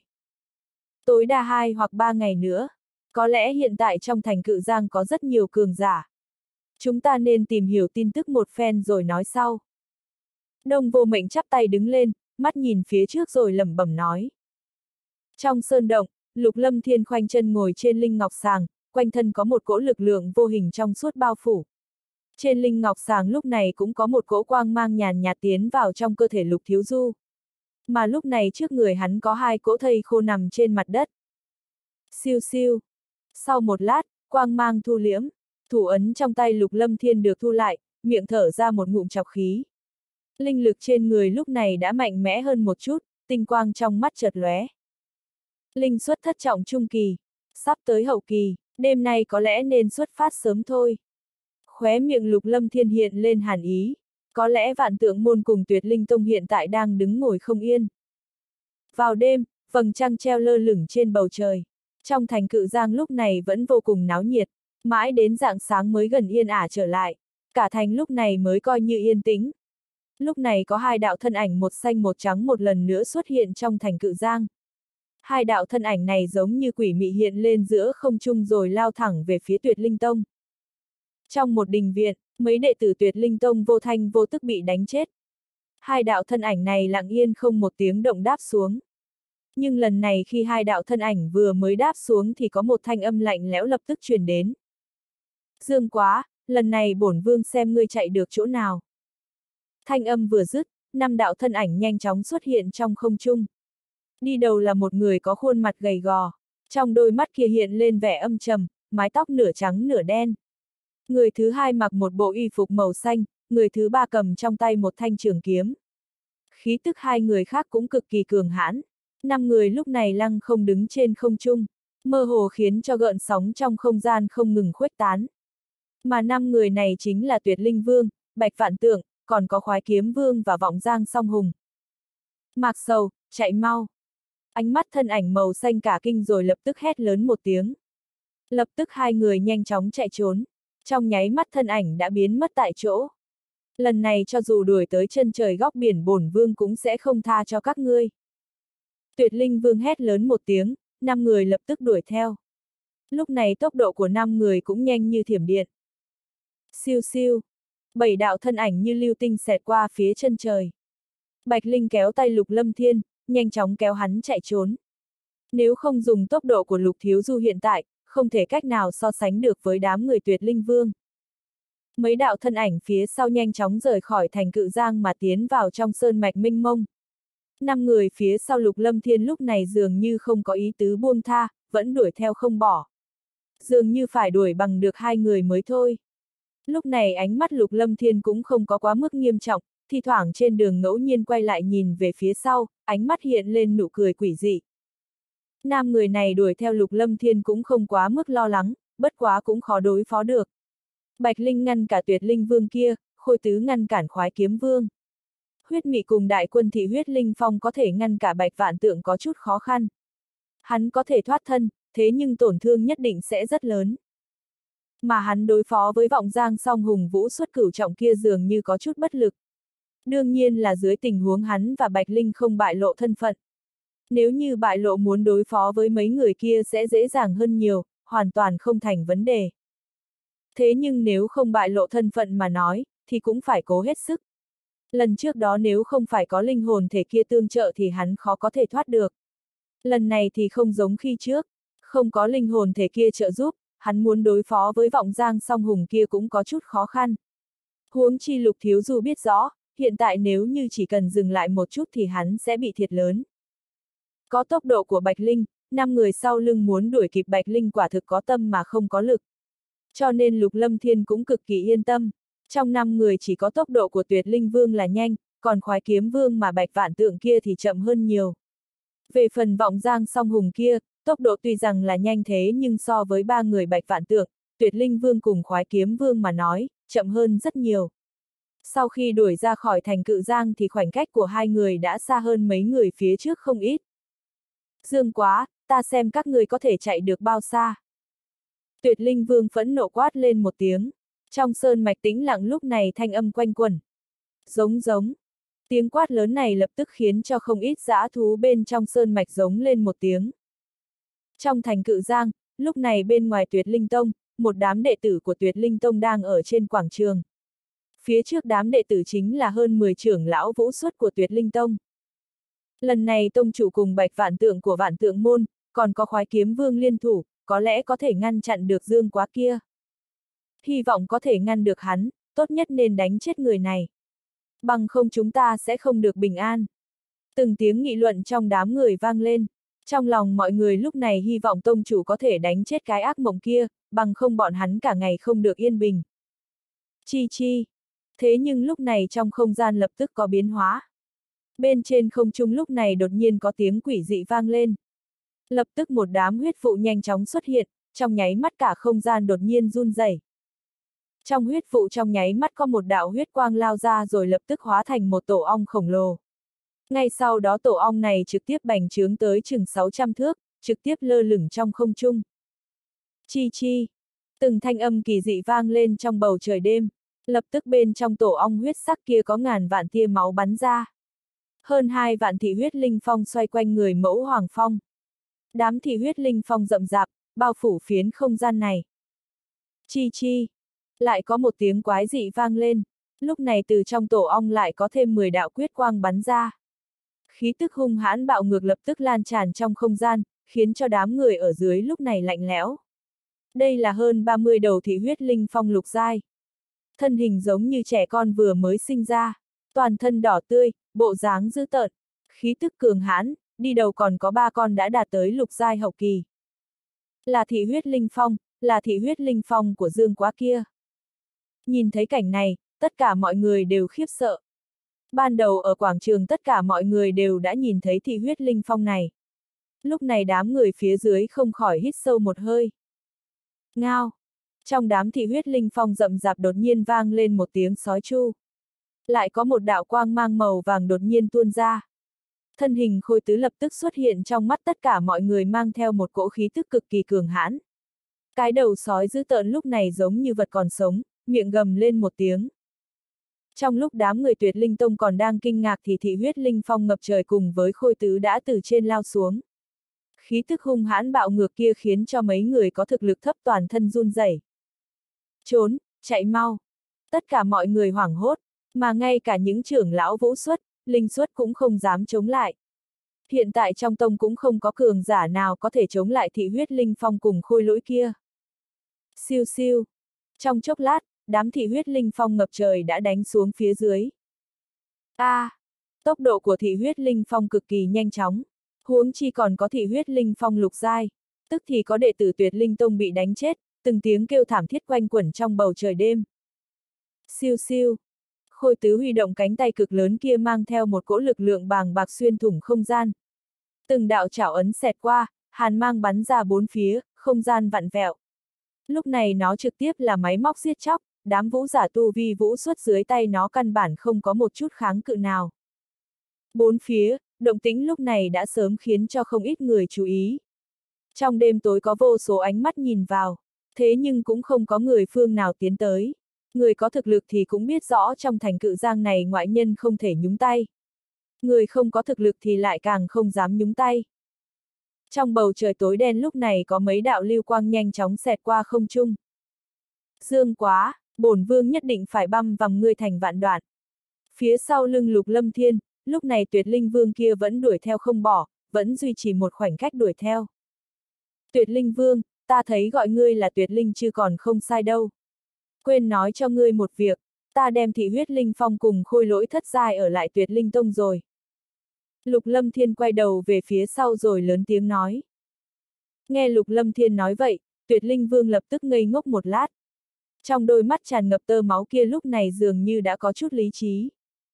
Tối đa 2 hoặc 3 ngày nữa. Có lẽ hiện tại trong thành Cự Giang có rất nhiều cường giả. Chúng ta nên tìm hiểu tin tức một phen rồi nói sau. Đông Vô Mệnh chắp tay đứng lên, mắt nhìn phía trước rồi lẩm bẩm nói. Trong sơn động, Lục Lâm Thiên khoanh chân ngồi trên linh ngọc sàng, quanh thân có một cỗ lực lượng vô hình trong suốt bao phủ. Trên linh ngọc sàng lúc này cũng có một cỗ quang mang nhàn nhạt tiến vào trong cơ thể Lục Thiếu Du. Mà lúc này trước người hắn có hai cỗ thây khô nằm trên mặt đất. Siêu siêu. Sau một lát, quang mang thu liễm, thủ ấn trong tay Lục Lâm Thiên được thu lại, miệng thở ra một ngụm trọc khí. Linh lực trên người lúc này đã mạnh mẽ hơn một chút, tinh quang trong mắt chợt lóe. Linh xuất thất trọng trung kỳ, sắp tới hậu kỳ, đêm nay có lẽ nên xuất phát sớm thôi. Khóe miệng Lục Lâm Thiên hiện lên hàn ý, có lẽ Vạn Tượng môn cùng Tuyệt Linh tông hiện tại đang đứng ngồi không yên. Vào đêm, vầng trăng treo lơ lửng trên bầu trời. Trong thành Cự Giang lúc này vẫn vô cùng náo nhiệt, mãi đến rạng sáng mới gần yên ả trở lại. Cả thành lúc này mới coi như yên tĩnh. Lúc này có hai đạo thân ảnh một xanh một trắng một lần nữa xuất hiện trong thành Cự Giang. Hai đạo thân ảnh này giống như quỷ mị hiện lên giữa không trung rồi lao thẳng về phía Tuyệt Linh tông. Trong một đình viện, mấy đệ tử Tuyệt Linh tông vô thanh vô tức bị đánh chết. Hai đạo thân ảnh này lặng yên không một tiếng động đáp xuống. Nhưng lần này khi hai đạo thân ảnh vừa mới đáp xuống thì có một thanh âm lạnh lẽo lập tức truyền đến. Dương Quá, lần này bổn vương xem ngươi chạy được chỗ nào. Thanh âm vừa dứt, năm đạo thân ảnh nhanh chóng xuất hiện trong không trung. Đi đầu là một người có khuôn mặt gầy gò, trong đôi mắt kia hiện lên vẻ âm trầm, mái tóc nửa trắng nửa đen. Người thứ hai mặc một bộ y phục màu xanh, người thứ ba cầm trong tay một thanh trường kiếm. Khí tức hai người khác cũng cực kỳ cường hãn. Năm người lúc này lăng không đứng trên không trung, mơ hồ khiến cho gợn sóng trong không gian không ngừng khuếch tán. Mà năm người này chính là Tuyệt Linh Vương, Bạch Vạn Tượng, còn có Khoái Kiếm Vương và Vọng Giang Song Hùng. Mạc Sầu, chạy mau! Ánh mắt thân ảnh màu xanh cả kinh rồi lập tức hét lớn một tiếng. Lập tức hai người nhanh chóng chạy trốn, trong nháy mắt thân ảnh đã biến mất tại chỗ. Lần này cho dù đuổi tới chân trời góc biển bổn vương cũng sẽ không tha cho các ngươi. Tuyệt Linh Vương hét lớn một tiếng, năm người lập tức đuổi theo. Lúc này tốc độ của năm người cũng nhanh như thiểm điện. Siêu siêu, bảy đạo thân ảnh như lưu tinh xẹt qua phía chân trời. Bạch Linh kéo tay Lục Lâm Thiên, nhanh chóng kéo hắn chạy trốn. Nếu không dùng tốc độ của Lục Thiếu Du hiện tại, không thể cách nào so sánh được với đám người Tuyệt Linh Vương. Mấy đạo thân ảnh phía sau nhanh chóng rời khỏi thành Cự Giang mà tiến vào trong sơn mạch mênh mông. Năm người phía sau Lục Lâm Thiên lúc này dường như không có ý tứ buông tha, vẫn đuổi theo không bỏ. Dường như phải đuổi bằng được hai người mới thôi. Lúc này ánh mắt Lục Lâm Thiên cũng không có quá mức nghiêm trọng, thi thoảng trên đường ngẫu nhiên quay lại nhìn về phía sau, ánh mắt hiện lên nụ cười quỷ dị. Nam người này đuổi theo Lục Lâm Thiên cũng không quá mức lo lắng, bất quá cũng khó đối phó được. Bạch Linh ngăn cả Tuyệt Linh Vương kia, Khôi Tứ ngăn cản Khoái Kiếm Vương. Huyết Mị cùng đại quân thị huyết linh phong có thể ngăn cả Bạch Vạn Tượng có chút khó khăn. Hắn có thể thoát thân, thế nhưng tổn thương nhất định sẽ rất lớn. Mà hắn đối phó với Vọng Giang Song Hùng Vũ xuất cửu trọng kia dường như có chút bất lực. Đương nhiên là dưới tình huống hắn và Bạch Linh không bại lộ thân phận. Nếu như bại lộ muốn đối phó với mấy người kia sẽ dễ dàng hơn nhiều, hoàn toàn không thành vấn đề. Thế nhưng nếu không bại lộ thân phận mà nói, thì cũng phải cố hết sức. Lần trước đó nếu không phải có linh hồn thể kia tương trợ thì hắn khó có thể thoát được. Lần này thì không giống khi trước, không có linh hồn thể kia trợ giúp, hắn muốn đối phó với Vọng Giang Song Hùng kia cũng có chút khó khăn. Huống chi Lục Thiếu Du biết rõ, hiện tại nếu như chỉ cần dừng lại một chút thì hắn sẽ bị thiệt lớn. Có tốc độ của Bạch Linh, năm người sau lưng muốn đuổi kịp Bạch Linh quả thực có tâm mà không có lực. Cho nên Lục Lâm Thiên cũng cực kỳ yên tâm. Trong năm người chỉ có tốc độ của Tuyệt Linh Vương là nhanh, còn Khoái Kiếm Vương mà Bạch Vạn Tượng kia thì chậm hơn nhiều. Về phần Vọng Giang Song Hùng kia, tốc độ tuy rằng là nhanh thế nhưng so với ba người Bạch Vạn Tượng, Tuyệt Linh Vương cùng Khoái Kiếm Vương mà nói, chậm hơn rất nhiều. Sau khi đuổi ra khỏi thành Cự Giang thì khoảnh cách của hai người đã xa hơn mấy người phía trước không ít. Dương Quá, ta xem các người có thể chạy được bao xa. Tuyệt Linh Vương phẫn nộ quát lên một tiếng. Trong sơn mạch tĩnh lặng lúc này thanh âm quanh quẩn. Giống giống. Tiếng quát lớn này lập tức khiến cho không ít dã thú bên trong sơn mạch giống lên một tiếng. Trong thành Cự Giang, lúc này bên ngoài Tuyệt Linh Tông, một đám đệ tử của Tuyệt Linh Tông đang ở trên quảng trường. Phía trước đám đệ tử chính là hơn 10 trưởng lão vũ xuất của Tuyệt Linh Tông. Lần này tông chủ cùng Bạch Vạn Tượng của Vạn Tượng môn, còn có Khoái Kiếm Vương liên thủ, có lẽ có thể ngăn chặn được Dương Quá kia. Hy vọng có thể ngăn được hắn, tốt nhất nên đánh chết người này. Bằng không chúng ta sẽ không được bình an. Từng tiếng nghị luận trong đám người vang lên. Trong lòng mọi người lúc này hy vọng tông chủ có thể đánh chết cái ác mộng kia, bằng không bọn hắn cả ngày không được yên bình. Chi chi. Thế nhưng lúc này trong không gian lập tức có biến hóa. Bên trên không trung lúc này đột nhiên có tiếng quỷ dị vang lên. Lập tức một đám huyết vụ nhanh chóng xuất hiện, trong nháy mắt cả không gian đột nhiên run rẩy. Trong huyết vụ trong nháy mắt có một đạo huyết quang lao ra rồi lập tức hóa thành một tổ ong khổng lồ. Ngay sau đó tổ ong này trực tiếp bành trướng tới chừng 600 thước, trực tiếp lơ lửng trong không trung. Chi chi. Từng thanh âm kỳ dị vang lên trong bầu trời đêm. Lập tức bên trong tổ ong huyết sắc kia có ngàn vạn tia máu bắn ra. Hơn 2 vạn thị huyết linh phong xoay quanh người mẫu Hoàng Phong. Đám thị huyết linh phong rậm rạp, bao phủ phiến không gian này. Chi chi. Lại có một tiếng quái dị vang lên. Lúc này từ trong tổ ong lại có thêm 10 đạo quyết quang bắn ra. Khí tức hung hãn bạo ngược lập tức lan tràn trong không gian, khiến cho đám người ở dưới lúc này lạnh lẽo. Đây là hơn 30 đầu thị huyết linh phong lục giai. Thân hình giống như trẻ con vừa mới sinh ra, toàn thân đỏ tươi, bộ dáng dữ tợn, khí tức cường hãn, đi đầu còn có 3 con đã đạt tới lục giai hậu kỳ. Là thị huyết linh phong, là thị huyết linh phong của Dương Quá kia. Nhìn thấy cảnh này, tất cả mọi người đều khiếp sợ. Ban đầu ở quảng trường tất cả mọi người đều đã nhìn thấy thị huyết linh phong này. Lúc này đám người phía dưới không khỏi hít sâu một hơi. Ngao! Trong đám thị huyết linh phong rậm rạp đột nhiên vang lên một tiếng sói chu. Lại có một đạo quang mang màu vàng đột nhiên tuôn ra. Thân hình Khôi Tứ lập tức xuất hiện trong mắt tất cả mọi người mang theo một cỗ khí tức cực kỳ cường hãn. Cái đầu sói dữ tợn lúc này giống như vật còn sống, miệng gầm lên một tiếng. Trong lúc đám người Tuyệt Linh Tông còn đang kinh ngạc thì thị huyết linh phong ngập trời cùng với Khôi Tứ đã từ trên lao xuống. Khí tức hung hãn bạo ngược kia khiến cho mấy người có thực lực thấp toàn thân run rẩy. Trốn, chạy mau. Tất cả mọi người hoảng hốt, mà ngay cả những trưởng lão vũ xuất, linh xuất cũng không dám chống lại. Hiện tại trong tông cũng không có cường giả nào có thể chống lại thị huyết linh phong cùng Khôi Lỗi kia. Siêu siêu. Trong chốc lát, đám thị huyết linh phong ngập trời đã đánh xuống phía dưới. Tốc độ của thị huyết linh phong cực kỳ nhanh chóng. Huống chi còn có thị huyết linh phong lục giai, tức thì có đệ tử Tuyệt Linh Tông bị đánh chết, từng tiếng kêu thảm thiết quanh quẩn trong bầu trời đêm. Siêu siêu. Khôi Tứ huy động cánh tay cực lớn kia mang theo một cỗ lực lượng bàng bạc xuyên thủng không gian. Từng đạo chảo ấn xẹt qua, hàn mang bắn ra bốn phía, không gian vặn vẹo. Lúc này nó trực tiếp là máy móc giết chóc, đám vũ giả tu vi vũ xuất dưới tay nó căn bản không có một chút kháng cự nào. Bốn phía, động tĩnh lúc này đã sớm khiến cho không ít người chú ý. Trong đêm tối có vô số ánh mắt nhìn vào, thế nhưng cũng không có người phương nào tiến tới. Người có thực lực thì cũng biết rõ trong thành Cự Giang này ngoại nhân không thể nhúng tay. Người không có thực lực thì lại càng không dám nhúng tay. Trong bầu trời tối đen lúc này có mấy đạo lưu quang nhanh chóng xẹt qua không trung. Dương Quá, bổn vương nhất định phải băm vằm ngươi thành vạn đoạn. Phía sau lưng Lục Lâm Thiên, lúc này Tuyệt Linh Vương kia vẫn đuổi theo không bỏ, vẫn duy trì một khoảnh khắc đuổi theo. Tuyệt Linh Vương, ta thấy gọi ngươi là Tuyệt Linh chứ còn không sai đâu. Quên nói cho ngươi một việc, ta đem thị huyết linh phong cùng Khôi Lỗi thất giai ở lại Tuyệt Linh Tông rồi. Lục Lâm Thiên quay đầu về phía sau rồi lớn tiếng nói. Nghe Lục Lâm Thiên nói vậy, Tuyệt Linh Vương lập tức ngây ngốc một lát. Trong đôi mắt tràn ngập tơ máu kia lúc này dường như đã có chút lý trí.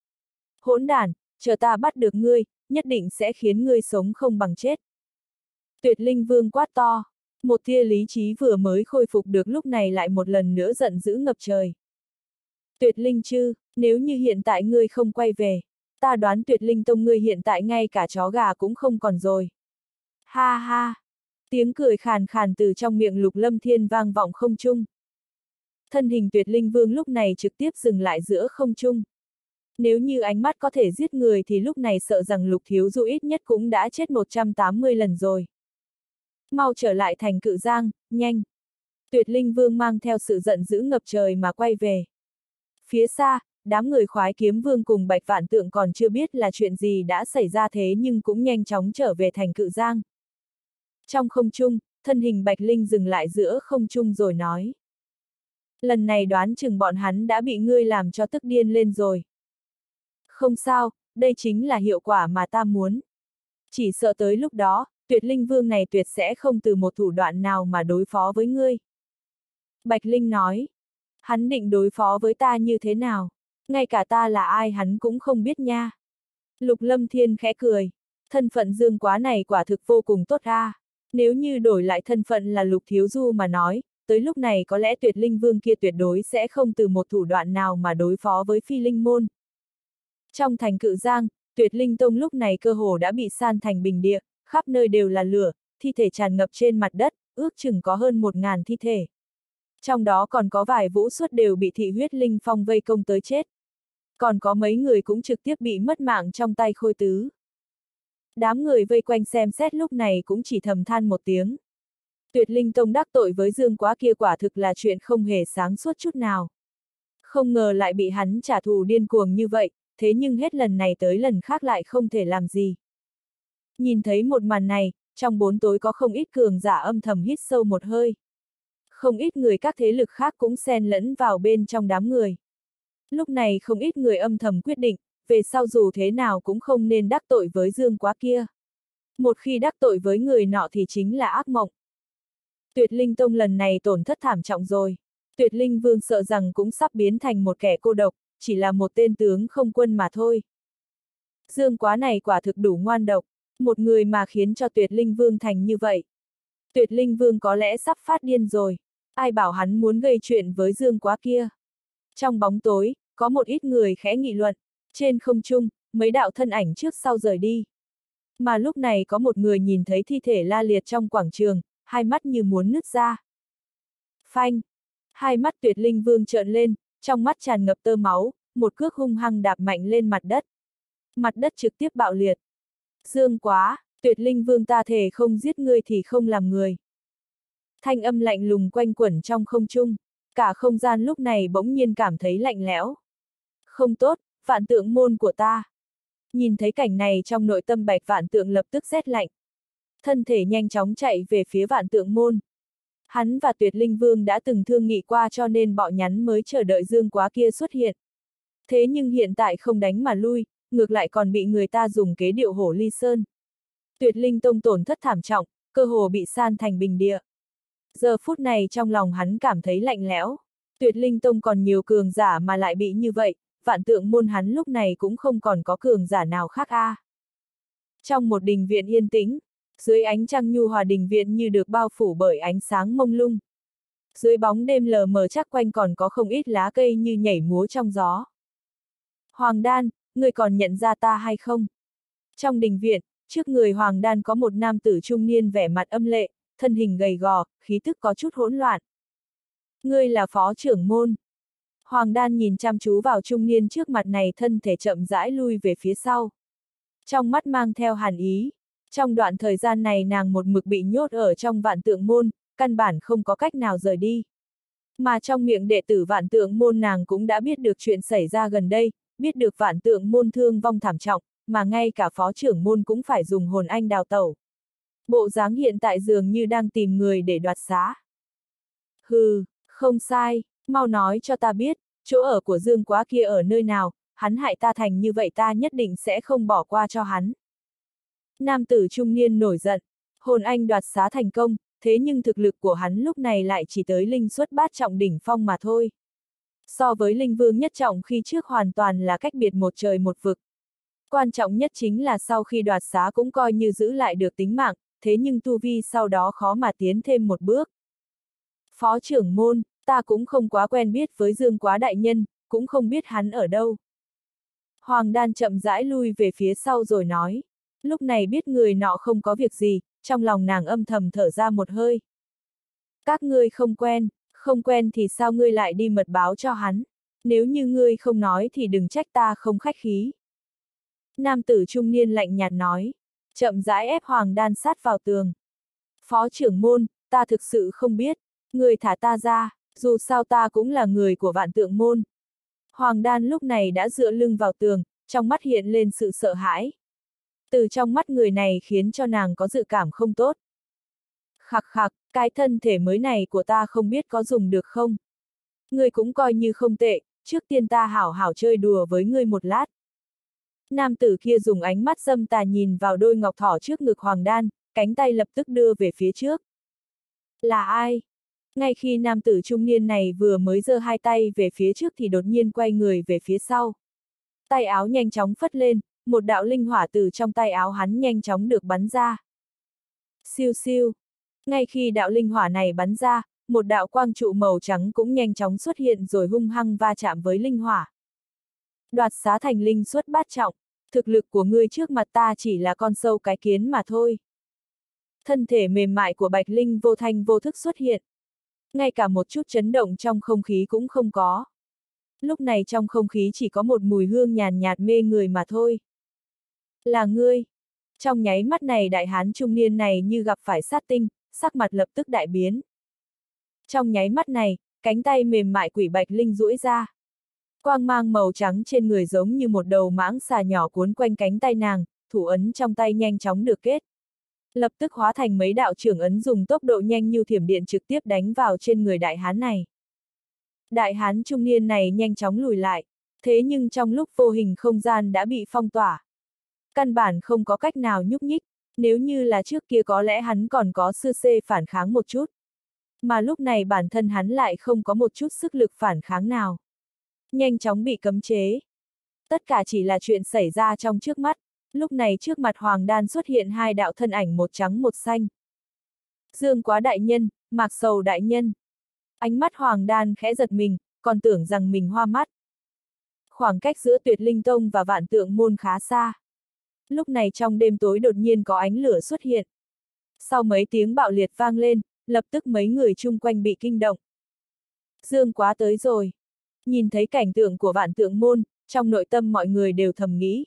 Hỗn đản, chờ ta bắt được ngươi, nhất định sẽ khiến ngươi sống không bằng chết. Tuyệt Linh Vương quát to, một tia lý trí vừa mới khôi phục được lúc này lại một lần nữa giận dữ ngập trời. Tuyệt Linh Chư, nếu như hiện tại ngươi không quay về, ta đoán Tuyệt Linh Tông ngươi hiện tại ngay cả chó gà cũng không còn rồi. Ha ha! Tiếng cười khàn khàn từ trong miệng Lục Lâm Thiên vang vọng không trung. Thân hình Tuyệt Linh Vương lúc này trực tiếp dừng lại giữa không trung. Nếu như ánh mắt có thể giết người thì lúc này sợ rằng Lục Thiếu Du ít nhất cũng đã chết 180 lần rồi. Mau trở lại thành Cự Giang, nhanh! Tuyệt Linh Vương mang theo sự giận dữ ngập trời mà quay về. Phía xa, đám người Khoái Kiếm Vương cùng Bạch Vạn Tượng còn chưa biết là chuyện gì đã xảy ra thế nhưng cũng nhanh chóng trở về thành Cự Giang. Trong không trung, thân hình Bạch Linh dừng lại giữa không trung rồi nói. Lần này đoán chừng bọn hắn đã bị ngươi làm cho tức điên lên rồi. Không sao, đây chính là hiệu quả mà ta muốn. Chỉ sợ tới lúc đó, Tuyệt Linh Vương này tuyệt sẽ không từ một thủ đoạn nào mà đối phó với ngươi. Bạch Linh nói, hắn định đối phó với ta như thế nào? Ngay cả ta là ai hắn cũng không biết nha. Lục Lâm Thiên khẽ cười, thân phận Dương Quá này quả thực vô cùng tốt a. Nếu như đổi lại thân phận là Lục Thiếu Du mà nói, tới lúc này có lẽ Tuyệt Linh Vương kia tuyệt đối sẽ không từ một thủ đoạn nào mà đối phó với Phi Linh Môn. Trong thành Cự Giang, Tuyệt Linh Tông lúc này cơ hồ đã bị san thành bình địa, khắp nơi đều là lửa, thi thể tràn ngập trên mặt đất, ước chừng có hơn 1000 thi thể. Trong đó còn có vài vũ xuất đều bị thị huyết linh phong vây công tới chết. Còn có mấy người cũng trực tiếp bị mất mạng trong tay Khôi Tứ. Đám người vây quanh xem xét lúc này cũng chỉ thầm than một tiếng. Tuyệt Linh Tông đắc tội với Dương Quá kia quả thực là chuyện không hề sáng suốt chút nào. Không ngờ lại bị hắn trả thù điên cuồng như vậy, thế nhưng hết lần này tới lần khác lại không thể làm gì. Nhìn thấy một màn này, trong bóng tối có không ít cường giả âm thầm hít sâu một hơi. Không ít người các thế lực khác cũng xen lẫn vào bên trong đám người. Lúc này không ít người âm thầm quyết định, về sau dù thế nào cũng không nên đắc tội với Dương Quá kia. Một khi đắc tội với người nọ thì chính là ác mộng. Tuyệt Linh Tông lần này tổn thất thảm trọng rồi. Tuyệt Linh Vương sợ rằng cũng sắp biến thành một kẻ cô độc, chỉ là một tên tướng không quân mà thôi. Dương Quá này quả thực đủ ngoan độc, một người mà khiến cho Tuyệt Linh Vương thành như vậy. Tuyệt Linh Vương có lẽ sắp phát điên rồi, ai bảo hắn muốn gây chuyện với Dương Quá kia. Trong bóng tối, có một ít người khẽ nghị luận, trên không trung, mấy đạo thân ảnh trước sau rời đi. Mà lúc này có một người nhìn thấy thi thể la liệt trong quảng trường, hai mắt như muốn nứt ra. Phanh! Hai mắt Tuyệt Linh Vương trợn lên, trong mắt tràn ngập tơ máu, một cước hung hăng đạp mạnh lên mặt đất. Mặt đất trực tiếp bạo liệt. Dương Quá, Tuyệt Linh Vương ta thề không giết ngươi thì không làm người. Thanh âm lạnh lùng quanh quẩn trong không trung, cả không gian lúc này bỗng nhiên cảm thấy lạnh lẽo. Không tốt, Vạn Tượng môn của ta. Nhìn thấy cảnh này trong nội tâm Bạch Vạn Tượng lập tức rét lạnh. Thân thể nhanh chóng chạy về phía Vạn Tượng môn. Hắn và Tuyệt Linh Vương đã từng thương nghị qua cho nên bọn nhắn mới chờ đợi Dương Quá kia xuất hiện. Thế nhưng hiện tại không đánh mà lui, ngược lại còn bị người ta dùng kế điệu hổ ly sơn. Tuyệt Linh Tông tổn thất thảm trọng, cơ hồ bị san thành bình địa. Giờ phút này trong lòng hắn cảm thấy lạnh lẽo. Tuyệt Linh Tông còn nhiều cường giả mà lại bị như vậy, Vạn Tượng môn hắn lúc này cũng không còn có cường giả nào khác a. Trong một đình viện yên tĩnh, dưới ánh trăng nhu hòa đình viện như được bao phủ bởi ánh sáng mông lung. Dưới bóng đêm lờ mờ chắc quanh còn có không ít lá cây như nhảy múa trong gió. Hoàng Đan, người còn nhận ra ta hay không? Trong đình viện, trước người Hoàng Đan có một nam tử trung niên vẻ mặt âm lệ, thân hình gầy gò, khí tức có chút hỗn loạn. Ngươi là phó trưởng môn. Hoàng Đan nhìn chăm chú vào trung niên trước mặt này, thân thể chậm rãi lui về phía sau. Trong mắt mang theo hàn ý. Trong đoạn thời gian này nàng một mực bị nhốt ở trong Vạn Tượng môn, căn bản không có cách nào rời đi. Mà trong miệng đệ tử Vạn Tượng môn nàng cũng đã biết được chuyện xảy ra gần đây, biết được Vạn Tượng môn thương vong thảm trọng, mà ngay cả phó trưởng môn cũng phải dùng hồn anh đào tẩu. Bộ dáng hiện tại dường như đang tìm người để đoạt xá. Hừ, không sai, mau nói cho ta biết, chỗ ở của Dương Quá kia ở nơi nào, hắn hại ta thành như vậy ta nhất định sẽ không bỏ qua cho hắn. Nam tử trung niên nổi giận, hồn anh đoạt xá thành công, thế nhưng thực lực của hắn lúc này lại chỉ tới linh xuất bát trọng đỉnh phong mà thôi. So với linh vương nhất trọng khi trước hoàn toàn là cách biệt một trời một vực. Quan trọng nhất chính là sau khi đoạt xá cũng coi như giữ lại được tính mạng, thế nhưng tu vi sau đó khó mà tiến thêm một bước. Phó trưởng môn, ta cũng không quá quen biết với Dương Quá đại nhân, cũng không biết hắn ở đâu. Hoàng Đan chậm rãi lui về phía sau rồi nói. Lúc này biết người nọ không có việc gì, trong lòng nàng âm thầm thở ra một hơi. Các ngươi không quen thì sao ngươi lại đi mật báo cho hắn? Nếu như ngươi không nói thì đừng trách ta không khách khí. Nam tử trung niên lạnh nhạt nói, chậm rãi ép Hoàng Đan sát vào tường. Phó trưởng môn, ta thực sự không biết, người thả ta ra, dù sao ta cũng là người của Vạn Tượng môn. Hoàng Đan lúc này đã dựa lưng vào tường, trong mắt hiện lên sự sợ hãi. Từ trong mắt người này khiến cho nàng có dự cảm không tốt. Khặc khặc, cái thân thể mới này của ta không biết có dùng được không? Ngươi cũng coi như không tệ, trước tiên ta hảo hảo chơi đùa với ngươi một lát. Nam tử kia dùng ánh mắt dâm tà nhìn vào đôi ngọc thỏ trước ngực Hoàng Đan, cánh tay lập tức đưa về phía trước. Là ai? Ngay khi nam tử trung niên này vừa mới giơ hai tay về phía trước thì đột nhiên quay người về phía sau. Tay áo nhanh chóng phất lên, một đạo linh hỏa từ trong tay áo hắn nhanh chóng được bắn ra. Siêu siêu. Ngay khi đạo linh hỏa này bắn ra, một đạo quang trụ màu trắng cũng nhanh chóng xuất hiện rồi hung hăng va chạm với linh hỏa. Đoạt xá thành linh xuất bát trọng, thực lực của ngươi trước mặt ta chỉ là con sâu cái kiến mà thôi. Thân thể mềm mại của Bạch Linh vô thanh vô thức xuất hiện. Ngay cả một chút chấn động trong không khí cũng không có. Lúc này trong không khí chỉ có một mùi hương nhàn nhạt mê người mà thôi. Là ngươi. Trong nháy mắt này đại hán trung niên này như gặp phải sát tinh, sắc mặt lập tức đại biến. Trong nháy mắt này, cánh tay mềm mại quỷ Bạch Linh duỗi ra. Quang mang màu trắng trên người giống như một đầu mãng xà nhỏ cuốn quanh cánh tay nàng, thủ ấn trong tay nhanh chóng được kết. Lập tức hóa thành mấy đạo trưởng ấn dùng tốc độ nhanh như thiểm điện trực tiếp đánh vào trên người đại hán này. Đại hán trung niên này nhanh chóng lùi lại, thế nhưng trong lúc vô hình không gian đã bị phong tỏa. Căn bản không có cách nào nhúc nhích, nếu như là trước kia có lẽ hắn còn có sư xê phản kháng một chút. Mà lúc này bản thân hắn lại không có một chút sức lực phản kháng nào. Nhanh chóng bị cấm chế. Tất cả chỉ là chuyện xảy ra trong trước mắt, lúc này trước mặt Hoàng Đan xuất hiện hai đạo thân ảnh một trắng một xanh. Dương Quá đại nhân, Mạc Sầu đại nhân. Ánh mắt Hoàng Đan khẽ giật mình, còn tưởng rằng mình hoa mắt. Khoảng cách giữa Tuyệt Linh Tông và Vạn Tượng Môn khá xa. Lúc này trong đêm tối đột nhiên có ánh lửa xuất hiện. Sau mấy tiếng bạo liệt vang lên, lập tức mấy người chung quanh bị kinh động. Dương Quá tới rồi. Nhìn thấy cảnh tượng của Vạn Tượng Môn, trong nội tâm mọi người đều thầm nghĩ.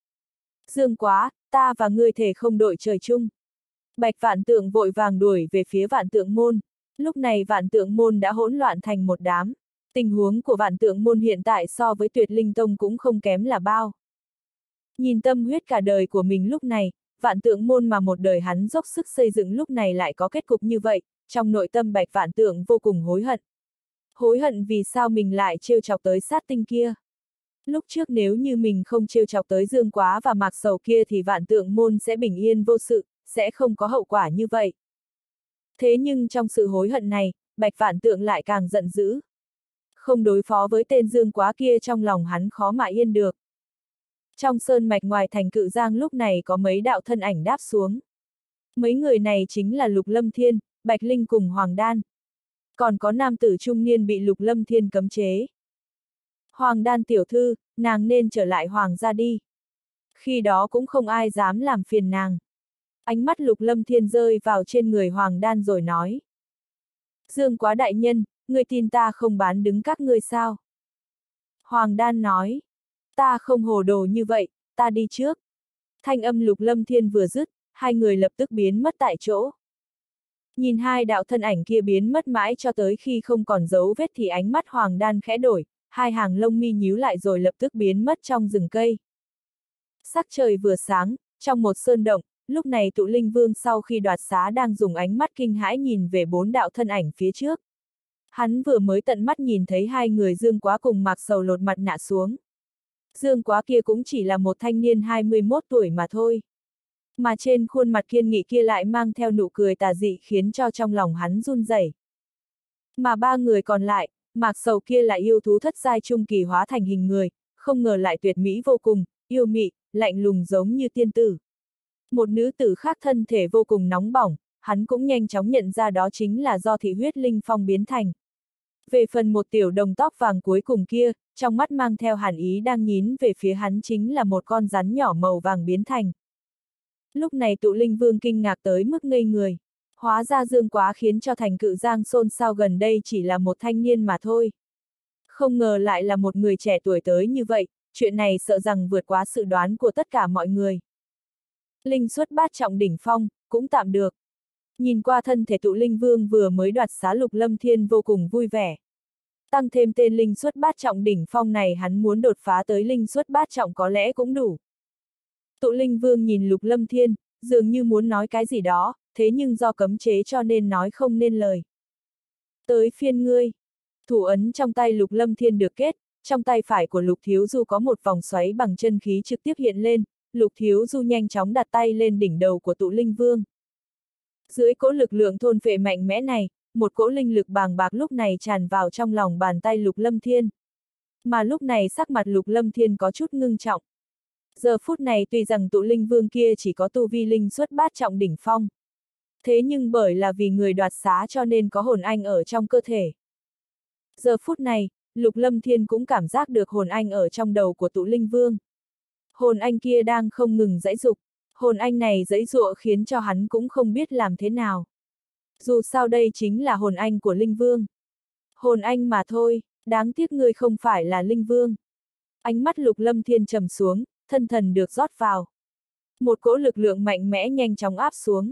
Dương Quá, ta và ngươi thể không đội trời chung. Bạch Vạn Tượng vội vàng đuổi về phía Vạn Tượng Môn. Lúc này Vạn Tượng Môn đã hỗn loạn thành một đám. Tình huống của Vạn Tượng Môn hiện tại so với Tuyệt Linh Tông cũng không kém là bao. Nhìn tâm huyết cả đời của mình lúc này, Vạn Tượng Môn mà một đời hắn dốc sức xây dựng lúc này lại có kết cục như vậy, trong nội tâm Bạch Vạn Tượng vô cùng hối hận. Hối hận vì sao mình lại trêu chọc tới sát tinh kia. Lúc trước nếu như mình không trêu chọc tới Dương Quá và Mạc Sầu kia thì Vạn Tượng Môn sẽ bình yên vô sự, sẽ không có hậu quả như vậy. Thế nhưng trong sự hối hận này, Bạch Vạn Tượng lại càng giận dữ. Không đối phó với tên Dương Quá kia trong lòng hắn khó mà yên được. Trong sơn mạch ngoài thành Cự Giang lúc này có mấy đạo thân ảnh đáp xuống. Mấy người này chính là Lục Lâm Thiên, Bạch Linh cùng Hoàng Đan. Còn có nam tử trung niên bị Lục Lâm Thiên cấm chế. Hoàng Đan tiểu thư, nàng nên trở lại Hoàng gia đi. Khi đó cũng không ai dám làm phiền nàng. Ánh mắt Lục Lâm Thiên rơi vào trên người Hoàng Đan rồi nói. Dương Quá đại nhân, ngươi tin ta không bán đứng các ngươi sao? Hoàng Đan nói. Ta không hồ đồ như vậy, ta đi trước. Thanh âm Lục Lâm Thiên vừa dứt, hai người lập tức biến mất tại chỗ. Nhìn hai đạo thân ảnh kia biến mất mãi cho tới khi không còn dấu vết thì ánh mắt Hoàng Đan khẽ đổi, hai hàng lông mi nhíu lại rồi lập tức biến mất trong rừng cây. Sắc trời vừa sáng, trong một sơn động, lúc này Tụ Linh Vương sau khi đoạt xá đang dùng ánh mắt kinh hãi nhìn về bốn đạo thân ảnh phía trước. Hắn vừa mới tận mắt nhìn thấy hai người Dương Quá cùng Mạc Sầu lột mặt nạ xuống. Dương Quá kia cũng chỉ là một thanh niên 21 tuổi mà thôi. Mà trên khuôn mặt kiên nghị kia lại mang theo nụ cười tà dị khiến cho trong lòng hắn run rẩy. Mà ba người còn lại, Mạc Sầu kia là yêu thú thất giai trung kỳ hóa thành hình người, không ngờ lại tuyệt mỹ vô cùng, yêu mị, lạnh lùng giống như tiên tử. Một nữ tử khác thân thể vô cùng nóng bỏng, hắn cũng nhanh chóng nhận ra đó chính là do thị huyết linh phong biến thành. Về phần một tiểu đồng tóc vàng cuối cùng kia, trong mắt mang theo hàn ý đang nhìn về phía hắn chính là một con rắn nhỏ màu vàng biến thành. Lúc này Tụ Linh Vương kinh ngạc tới mức ngây người. Hóa ra Dương Quá khiến cho thành Cự Giang xôn xao gần đây chỉ là một thanh niên mà thôi. Không ngờ lại là một người trẻ tuổi tới như vậy, chuyện này sợ rằng vượt quá sự đoán của tất cả mọi người. Linh xuất bát trọng đỉnh phong, cũng tạm được. Nhìn qua thân thể Tụ Linh Vương vừa mới đoạt xá Lục Lâm Thiên vô cùng vui vẻ. Tăng thêm tên linh xuất bát trọng đỉnh phong này hắn muốn đột phá tới linh xuất bát trọng có lẽ cũng đủ. Tụ Linh Vương nhìn Lục Lâm Thiên, dường như muốn nói cái gì đó, thế nhưng do cấm chế cho nên nói không nên lời. Tới phiên ngươi. Thủ ấn trong tay Lục Lâm Thiên được kết, trong tay phải của Lục Thiếu Du có một vòng xoáy bằng chân khí trực tiếp hiện lên, Lục Thiếu Du nhanh chóng đặt tay lên đỉnh đầu của Tụ Linh Vương. Dưới cỗ lực lượng thôn phệ mạnh mẽ này, một cỗ linh lực bàng bạc lúc này tràn vào trong lòng bàn tay Lục Lâm Thiên. Mà lúc này sắc mặt Lục Lâm Thiên có chút ngưng trọng. Giờ phút này tuy rằng Tụ Linh Vương kia chỉ có tu vi linh xuất bát trọng đỉnh phong. Thế nhưng bởi là vì người đoạt xá cho nên có hồn anh ở trong cơ thể. Giờ phút này, Lục Lâm Thiên cũng cảm giác được hồn anh ở trong đầu của Tụ Linh Vương. Hồn anh kia đang không ngừng giãy giụa, hồn anh này giãy giụa khiến cho hắn cũng không biết làm thế nào. Dù sao đây chính là hồn anh của Linh Vương. Hồn anh mà thôi, đáng tiếc ngươi không phải là Linh Vương. Ánh mắt Lục Lâm Thiên trầm xuống, thân thần được rót vào. Một cỗ lực lượng mạnh mẽ nhanh chóng áp xuống.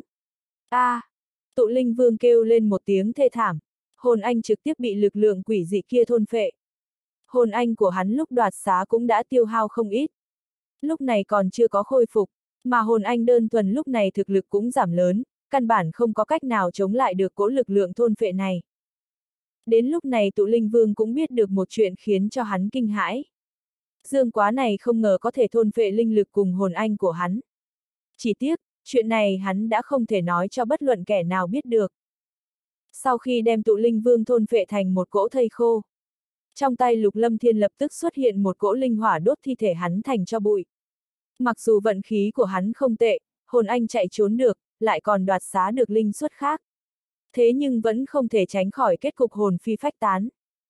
Tụ Linh Vương kêu lên một tiếng thê thảm. Hồn anh trực tiếp bị lực lượng quỷ dị kia thôn phệ. Hồn anh của hắn lúc đoạt xá cũng đã tiêu hao không ít. Lúc này còn chưa có khôi phục, mà hồn anh đơn thuần lúc này thực lực cũng giảm lớn, căn bản không có cách nào chống lại được cỗ lực lượng thôn phệ này. Đến lúc này Tụ Linh Vương cũng biết được một chuyện khiến cho hắn kinh hãi. Dương Quá này không ngờ có thể thôn phệ linh lực cùng hồn anh của hắn. Chỉ tiếc, chuyện này hắn đã không thể nói cho bất luận kẻ nào biết được. Sau khi đem Tụ Linh Vương thôn phệ thành một cỗ thây khô, trong tay Lục Lâm Thiên lập tức xuất hiện một cỗ linh hỏa đốt thi thể hắn thành tro bụi. Mặc dù vận khí của hắn không tệ, hồn anh chạy trốn được, lại còn đoạt xá được linh xuất khác. Thế nhưng vẫn không thể tránh khỏi kết cục hồn phi phách tán.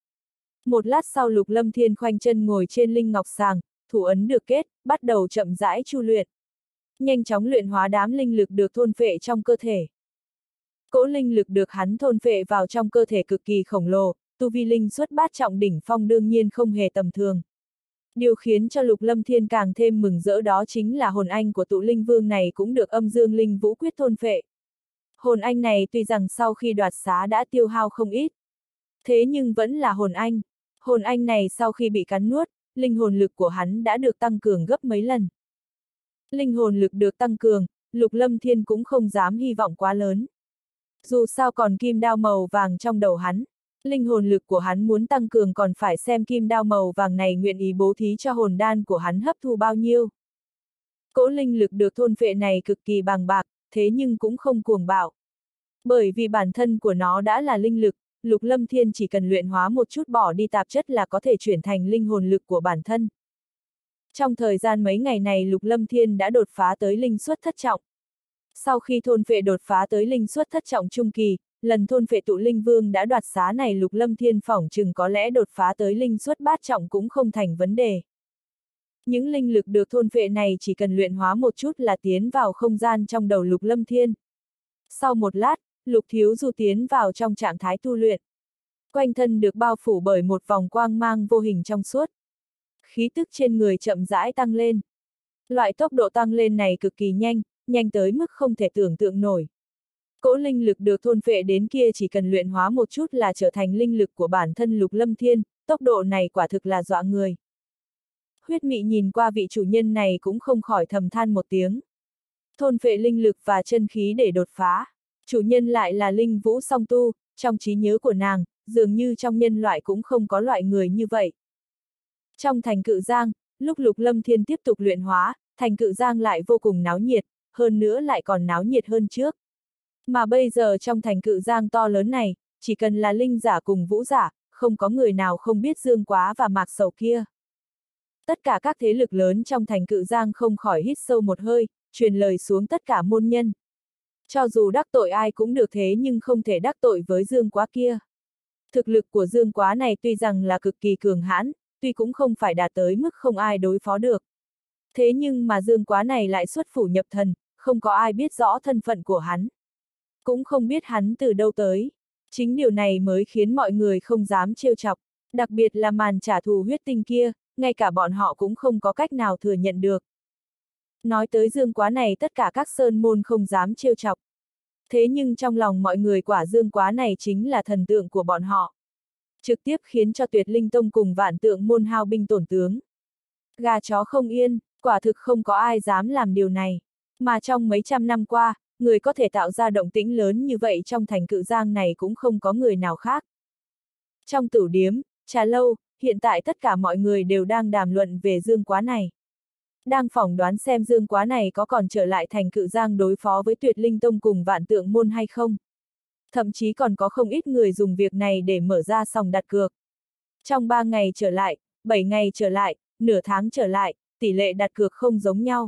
Một lát sau Lục Lâm Thiên khoanh chân ngồi trên linh ngọc sàng, thủ ấn được kết, bắt đầu chậm rãi chu luyện. Nhanh chóng luyện hóa đám linh lực được thôn phệ trong cơ thể. Cỗ linh lực được hắn thôn phệ vào trong cơ thể cực kỳ khổng lồ, tu vi linh xuất bát trọng đỉnh phong đương nhiên không hề tầm thường. Điều khiến cho Lục Lâm Thiên càng thêm mừng rỡ đó chính là hồn anh của Tụ Linh Vương này cũng được âm dương linh vũ quyết thôn phệ. Hồn anh này tuy rằng sau khi đoạt xá đã tiêu hao không ít, thế nhưng vẫn là hồn anh. Hồn anh này sau khi bị cắn nuốt, linh hồn lực của hắn đã được tăng cường gấp mấy lần. Linh hồn lực được tăng cường, Lục Lâm Thiên cũng không dám hy vọng quá lớn. Dù sao còn kim đao màu vàng trong đầu hắn, linh hồn lực của hắn muốn tăng cường còn phải xem kim đao màu vàng này nguyện ý bố thí cho hồn đan của hắn hấp thu bao nhiêu. Cỗ linh lực được thôn phệ này cực kỳ bàng bạc, thế nhưng cũng không cuồng bạo. Bởi vì bản thân của nó đã là linh lực, Lục Lâm Thiên chỉ cần luyện hóa một chút bỏ đi tạp chất là có thể chuyển thành linh hồn lực của bản thân. Trong thời gian mấy ngày này Lục Lâm Thiên đã đột phá tới linh xuất thất trọng. Sau khi thôn phệ đột phá tới linh xuất thất trọng trung kỳ, lần thôn phệ Tụ Linh Vương đã đoạt xá này Lục Lâm Thiên phỏng chừng có lẽ đột phá tới linh xuất bát trọng cũng không thành vấn đề. Những linh lực được thôn phệ này chỉ cần luyện hóa một chút là tiến vào không gian trong đầu Lục Lâm Thiên. Sau một lát, Lục Thiếu Du tiến vào trong trạng thái tu luyện. Quanh thân được bao phủ bởi một vòng quang mang vô hình trong suốt. Khí tức trên người chậm rãi tăng lên. Loại tốc độ tăng lên này cực kỳ nhanh, nhanh tới mức không thể tưởng tượng nổi. Cỗ linh lực được thôn phệ đến kia chỉ cần luyện hóa một chút là trở thành linh lực của bản thân Lục Lâm Thiên, tốc độ này quả thực là dọa người. Huyết Mị nhìn qua vị chủ nhân này cũng không khỏi thầm than một tiếng. Thôn phệ linh lực và chân khí để đột phá. Chủ nhân lại là linh vũ song tu, trong trí nhớ của nàng, dường như trong nhân loại cũng không có loại người như vậy. Trong thành Cự Giang, lúc Lục Lâm Thiên tiếp tục luyện hóa, thành Cự Giang lại vô cùng náo nhiệt, hơn nữa lại còn náo nhiệt hơn trước. Mà bây giờ trong thành Cự Giang to lớn này, chỉ cần là linh giả cùng vũ giả, không có người nào không biết Dương Quá và Mạc Sầu kia. Tất cả các thế lực lớn trong thành Cự Giang không khỏi hít sâu một hơi, truyền lời xuống tất cả môn nhân. Cho dù đắc tội ai cũng được thế nhưng không thể đắc tội với Dương Quá kia. Thực lực của Dương Quá này tuy rằng là cực kỳ cường hãn, tuy cũng không phải đạt tới mức không ai đối phó được. Thế nhưng mà Dương Quá này lại xuất phủ nhập thần, không có ai biết rõ thân phận của hắn. Cũng không biết hắn từ đâu tới. Chính điều này mới khiến mọi người không dám trêu chọc, đặc biệt là màn trả thù huyết tinh kia, ngay cả bọn họ cũng không có cách nào thừa nhận được. Nói tới Dương Quá này tất cả các sơn môn không dám trêu chọc. Thế nhưng trong lòng mọi người quả Dương Quá này chính là thần tượng của bọn họ. Trực tiếp khiến cho Tuyệt Linh Tông cùng Vạn Tượng môn hao binh tổn tướng. Gà chó không yên, Quả thực không có ai dám làm điều này. Mà trong mấy trăm năm qua, người có thể tạo ra động tĩnh lớn như vậy trong thành Cự Giang này cũng không có người nào khác. Trong tửu điếm, trà lâu, hiện tại tất cả mọi người đều đang đàm luận về Dương Quá này. Đang phỏng đoán xem Dương Quá này có còn trở lại thành Cự Giang đối phó với Tuyệt Linh Tông cùng Vạn Tượng Môn hay không. Thậm chí còn có không ít người dùng việc này để mở ra sòng đặt cược. Trong 3 ngày trở lại, 7 ngày trở lại, nửa tháng trở lại, tỷ lệ đặt cược không giống nhau.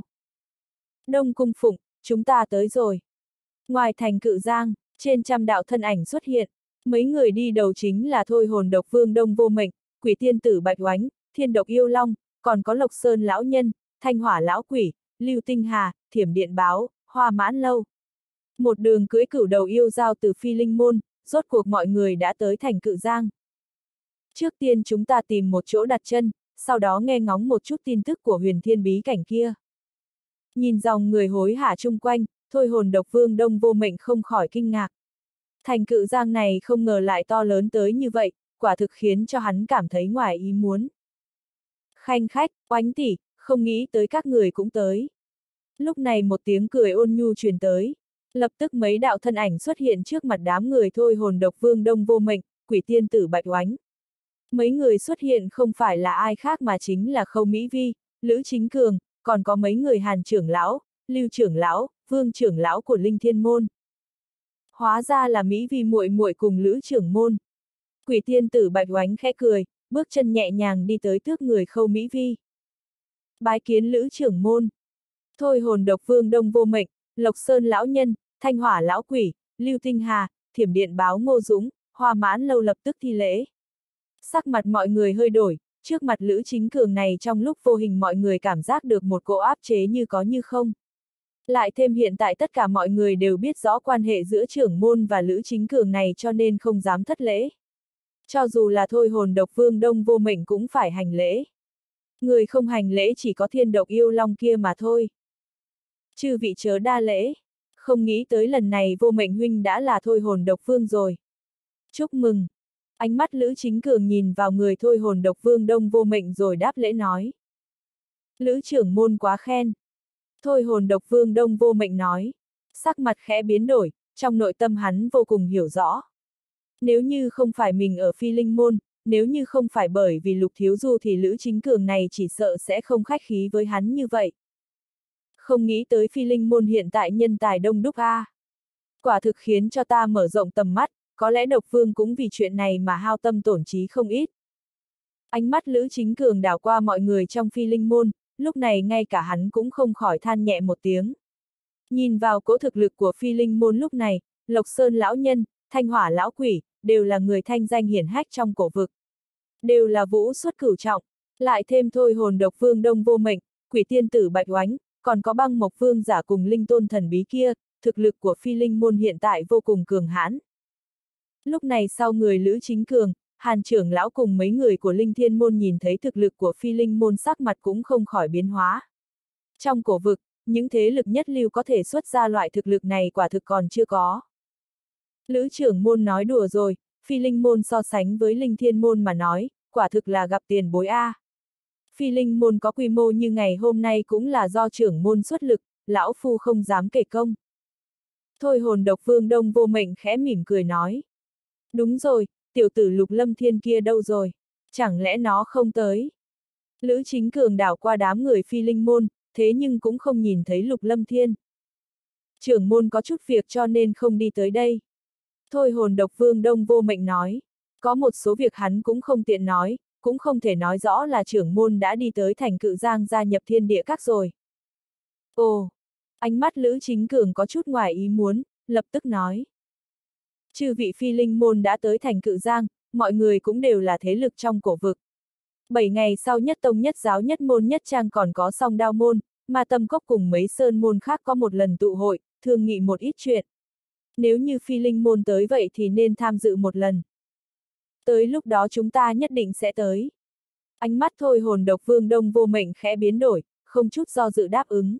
Đông Cung Phụng, chúng ta tới rồi. Ngoài thành Cự Giang, trên trăm đạo thân ảnh xuất hiện. Mấy người đi đầu chính là Thôi Hồn Độc Vương Đông Vô Mệnh, Quỷ Tiên Tử Bạch Oánh, Thiên Độc Yêu Long, còn có Lộc Sơn Lão Nhân, Thanh Hỏa Lão Quỷ, Lưu Tinh Hà, Thiểm Điện Báo, Hoa Mãn Lâu. Một đường cưỡi cửu đầu yêu giao từ Phi Linh Môn, rốt cuộc mọi người đã tới thành Cự Giang. Trước tiên chúng ta tìm một chỗ đặt chân, sau đó nghe ngóng một chút tin tức của huyền thiên bí cảnh kia. Nhìn dòng người hối hả chung quanh, Thôi Hồn Độc Vương Đông Vô Mệnh không khỏi kinh ngạc. Thành Cự Giang này không ngờ lại to lớn tới như vậy, quả thực khiến cho hắn cảm thấy ngoài ý muốn. Khanh khách, Oánh tỷ, không nghĩ tới các người cũng tới. Lúc này một tiếng cười ôn nhu truyền tới. Lập tức mấy đạo thân ảnh xuất hiện trước mặt đám người Thôi Hồn Độc Vương Đông Vô Mệnh, Quỷ Tiên Tử Bạch Oánh. Mấy người xuất hiện không phải là ai khác mà chính là Khâu Mỹ Vi, Lữ Chính Cường, còn có mấy người Hàn trưởng lão, Lưu trưởng lão, Vương trưởng lão của Linh Thiên Môn. Hóa ra là Mỹ Vi muội muội cùng Lữ trưởng môn. Quỷ Tiên Tử Bạch Oánh khẽ cười, bước chân nhẹ nhàng đi tới tước người Khâu Mỹ Vi. Bái kiến Lữ trưởng môn. Thôi Hồn Độc Vương Đông Vô Mệnh, Lộc Sơn Lão Nhân, Thanh Hỏa Lão Quỷ, Lưu Tinh Hà, Thiểm Điện Báo Ngô Dũng, Hoa Mãn Lâu lập tức thi lễ. Sắc mặt mọi người hơi đổi, trước mặt Lữ Chính Cường này trong lúc vô hình mọi người cảm giác được một cỗ áp chế như có như không. Lại thêm hiện tại tất cả mọi người đều biết rõ quan hệ giữa trưởng môn và Lữ Chính Cường này cho nên không dám thất lễ. Cho dù là Thôi Hồn Độc Vương Đông Vô Mệnh cũng phải hành lễ. Người không hành lễ chỉ có Thiên Độc Yêu Long kia mà thôi. Chư vị chớ đa lễ. Không nghĩ tới lần này Vô Mệnh huynh đã là Thôi Hồn Độc Vương rồi. Chúc mừng. Ánh mắt Lữ Chính Cường nhìn vào người Thôi Hồn Độc Vương Đông Vô Mệnh rồi đáp lễ nói. Lữ trưởng môn quá khen. Thôi Hồn Độc Vương Đông Vô Mệnh nói. Sắc mặt khẽ biến đổi, trong nội tâm hắn vô cùng hiểu rõ. Nếu như không phải mình ở Phi Linh Môn, nếu như không phải bởi vì Lục Thiếu Du thì Lữ Chính Cường này chỉ sợ sẽ không khách khí với hắn như vậy. Không nghĩ tới Phi Linh Môn hiện tại nhân tài đông đúc a. Quả thực khiến cho ta mở rộng tầm mắt, có lẽ Độc Vương cũng vì chuyện này mà hao tâm tổn trí không ít. Ánh mắt Lữ Chính Cường đảo qua mọi người trong Phi Linh Môn, lúc này ngay cả hắn cũng không khỏi than nhẹ một tiếng. Nhìn vào cỗ thực lực của Phi Linh Môn lúc này, Lộc Sơn Lão Nhân, Thanh Hỏa Lão Quỷ, đều là người thanh danh hiển hách trong cổ vực. Đều là vũ xuất cửu trọng, lại thêm Thôi Hồn Độc Vương Đông Vô Mệnh, Quỷ Tiên Tử Bạch Oánh, còn có Băng Mộc Vương giả cùng Linh Tôn thần bí kia, thực lực của Phi Linh Môn hiện tại vô cùng cường hãn. Lúc này sau người Lữ Chính Cường, Hàn trưởng lão cùng mấy người của Linh Thiên Môn nhìn thấy thực lực của Phi Linh Môn sắc mặt cũng không khỏi biến hóa. Trong cổ vực, những thế lực nhất lưu có thể xuất ra loại thực lực này quả thực còn chưa có. Lữ trưởng môn nói đùa rồi, Phi Linh Môn so sánh với Linh Thiên Môn mà nói, quả thực là gặp tiền bối a. Phi Linh Môn có quy mô như ngày hôm nay cũng là do trưởng môn xuất lực, lão phu không dám kể công. Thôi Hồn Độc Vương Đông Vô Mệnh khẽ mỉm cười nói. Đúng rồi, tiểu tử Lục Lâm Thiên kia đâu rồi? Chẳng lẽ nó không tới? Lữ Chính Cường đảo qua đám người Phi Linh Môn, thế nhưng cũng không nhìn thấy Lục Lâm Thiên. Trưởng môn có chút việc cho nên không đi tới đây. Thôi Hồn Độc Vương Đông Vô Mệnh nói. Có một số việc hắn cũng không tiện nói, cũng không thể nói rõ là trưởng môn đã đi tới thành Cự Giang gia nhập Thiên Địa Các rồi. Ồ! Ánh mắt Lữ Chính Cường có chút ngoài ý muốn, lập tức nói. Chư vị Phi Linh Môn đã tới thành Cự Giang, mọi người cũng đều là thế lực trong cổ vực. 7 ngày sau nhất tông nhất giáo nhất môn nhất trang còn có Song Đao Môn, mà Tâm Cốc cùng mấy sơn môn khác có một lần tụ hội, thương nghị một ít chuyện. Nếu như Phi Linh Môn tới vậy thì nên tham dự một lần. Tới lúc đó chúng ta nhất định sẽ tới. Ánh mắt Thôi Hồn Độc Vương Đông Vô Mệnh khẽ biến đổi, không chút do dự đáp ứng.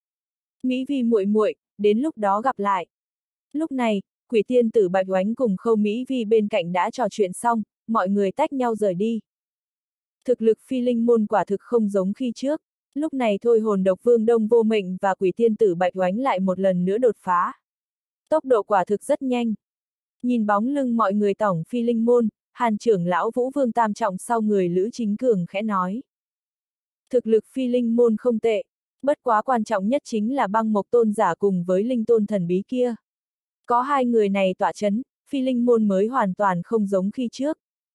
Mỹ Vi muội muội, đến lúc đó gặp lại. Lúc này, Quỷ Tiên Tử Bạch Oánh cùng Khâu Mỹ Vi bên cạnh đã trò chuyện xong, mọi người tách nhau rời đi. Thực lực Phi Linh Môn quả thực không giống khi trước, Lúc này thôi hồn độc vương Đông Vô Mệnh và quỷ tiên tử Bạch Oánh lại một lần nữa đột phá. Tốc độ quả thực rất nhanh. Nhìn bóng lưng mọi người tổng phi linh môn, Hàn trưởng lão Vũ Vương tam trọng sau người Lữ Chính Cường khẽ nói. Thực lực phi linh môn không tệ, bất quá quan trọng nhất chính là băng mộc tôn giả cùng với linh tôn thần bí kia. Có hai người này tọa chấn, phi linh môn mới hoàn toàn không giống khi trước.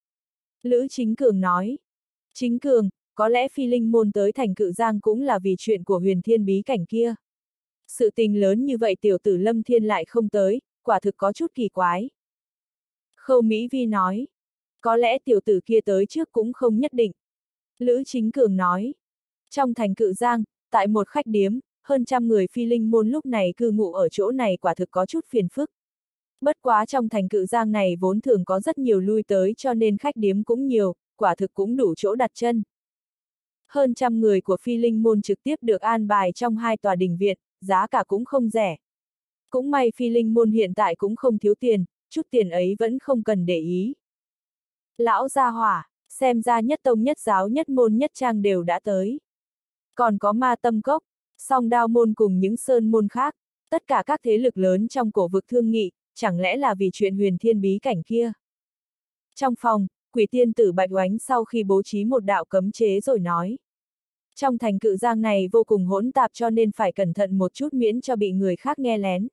Lữ Chính Cường nói. Chính Cường, có lẽ phi linh môn tới thành Cự Giang cũng là vì chuyện của huyền thiên bí cảnh kia. Sự tình lớn như vậy tiểu tử Lâm Thiên lại không tới, quả thực có chút kỳ quái. Khâu Mỹ Vi nói. Có lẽ tiểu tử kia tới trước cũng không nhất định. Lữ Chính Cường nói. Trong thành Cự Giang, tại một khách điếm, hơn trăm người phi linh môn lúc này cư ngụ ở chỗ này quả thực có chút phiền phức. Bất quá trong thành Cự Giang này vốn thường có rất nhiều lui tới cho nên khách điếm cũng nhiều, quả thực cũng đủ chỗ đặt chân. Hơn trăm người của phi linh môn trực tiếp được an bài trong hai tòa đình viện, giá cả cũng không rẻ. Cũng may phi linh môn hiện tại cũng không thiếu tiền, chút tiền ấy vẫn không cần để ý. Lão gia hỏa, xem ra nhất tông nhất giáo nhất môn nhất trang đều đã tới. Còn có Ma Tâm Cốc, Song Đao môn cùng những sơn môn khác, tất cả các thế lực lớn trong cổ vực thương nghị, chẳng lẽ là vì chuyện huyền thiên bí cảnh kia. Trong phòng, quỷ tiên tử Bạch Oánh sau khi bố trí một đạo cấm chế rồi nói. Trong thành Cự Giang này vô cùng hỗn tạp cho nên phải cẩn thận một chút miễn cho bị người khác nghe lén.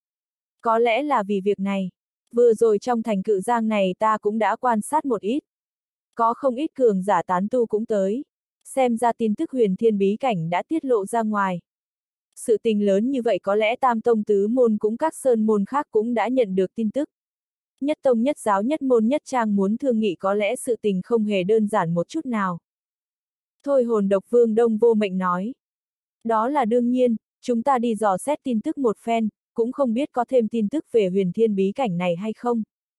Có lẽ là vì việc này, vừa rồi trong thành Cự Giang này ta cũng đã quan sát một ít. Có không ít cường giả tán tu cũng tới. Xem ra tin tức huyền thiên bí cảnh đã tiết lộ ra ngoài. Sự tình lớn như vậy có lẽ tam tông tứ môn cũng các sơn môn khác cũng đã nhận được tin tức. Nhất tông nhất giáo nhất môn nhất trang muốn thương nghị có lẽ sự tình không hề đơn giản một chút nào. Thôi hồn độc vương Đông Vô Mệnh nói. Đó là đương nhiên, chúng ta đi dò xét tin tức một phen, cũng không biết có thêm tin tức về huyền thiên bí cảnh này hay không.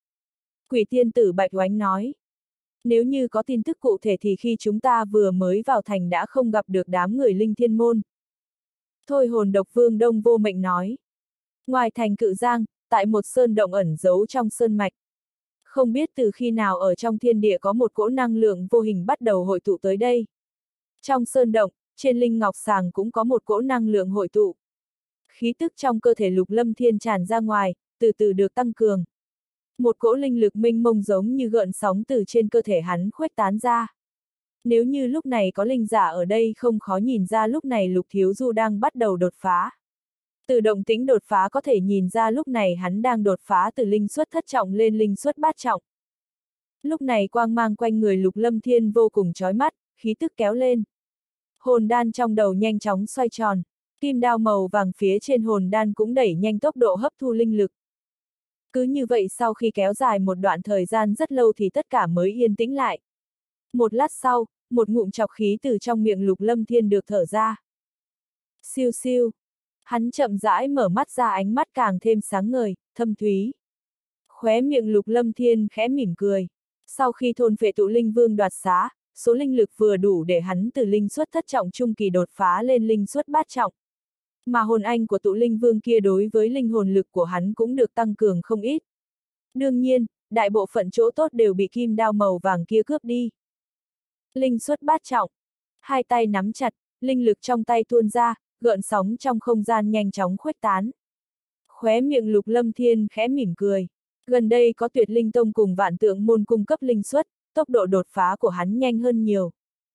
Quỷ tiên tử Bạch Oánh nói. Nếu như có tin tức cụ thể thì khi chúng ta vừa mới vào thành đã không gặp được đám người linh thiên môn. Thôi hồn độc vương Đông Vô Mệnh nói. Ngoài thành Cự Giang, tại một sơn động ẩn giấu trong sơn mạch. Không biết từ khi nào ở trong thiên địa có một cỗ năng lượng vô hình bắt đầu hội tụ tới đây. Trong sơn động, trên linh ngọc sàng cũng có một cỗ năng lượng hội tụ. Khí tức trong cơ thể Lục Lâm Thiên tràn ra ngoài, từ từ được tăng cường. Một cỗ linh lực mênh mông giống như gợn sóng từ trên cơ thể hắn khuếch tán ra. Nếu như lúc này có linh giả ở đây không khó nhìn ra lúc này Lục Thiếu Du đang bắt đầu đột phá. Từ động tĩnh đột phá có thể nhìn ra lúc này hắn đang đột phá từ linh xuất thất trọng lên linh xuất bát trọng. Lúc này quang mang quanh người Lục Lâm Thiên vô cùng chói mắt, khí tức kéo lên. Hồn đan trong đầu nhanh chóng xoay tròn, kim đao màu vàng phía trên hồn đan cũng đẩy nhanh tốc độ hấp thu linh lực. Cứ như vậy sau khi kéo dài một đoạn thời gian rất lâu thì tất cả mới yên tĩnh lại. Một lát sau, một ngụm chọc khí từ trong miệng Lục Lâm Thiên được thở ra. Siêu siêu. Hắn chậm rãi mở mắt ra ánh mắt càng thêm sáng ngời, thâm thúy. Khóe miệng Lục Lâm Thiên khẽ mỉm cười. Sau khi thôn phệ tụ linh vương đoạt xá, số linh lực vừa đủ để hắn từ linh xuất thất trọng trung kỳ đột phá lên linh xuất bát trọng. Mà hồn anh của tụ linh vương kia đối với linh hồn lực của hắn cũng được tăng cường không ít. Đương nhiên, đại bộ phận chỗ tốt đều bị kim đao màu vàng kia cướp đi. Linh xuất bát trọng. Hai tay nắm chặt, linh lực trong tay tuôn ra, gợn sóng trong không gian nhanh chóng khuếch tán. Khóe miệng Lục Lâm Thiên khẽ mỉm cười. Gần đây có Tuyệt Linh Tông cùng Vạn Tượng môn cung cấp linh xuất, tốc độ đột phá của hắn nhanh hơn nhiều.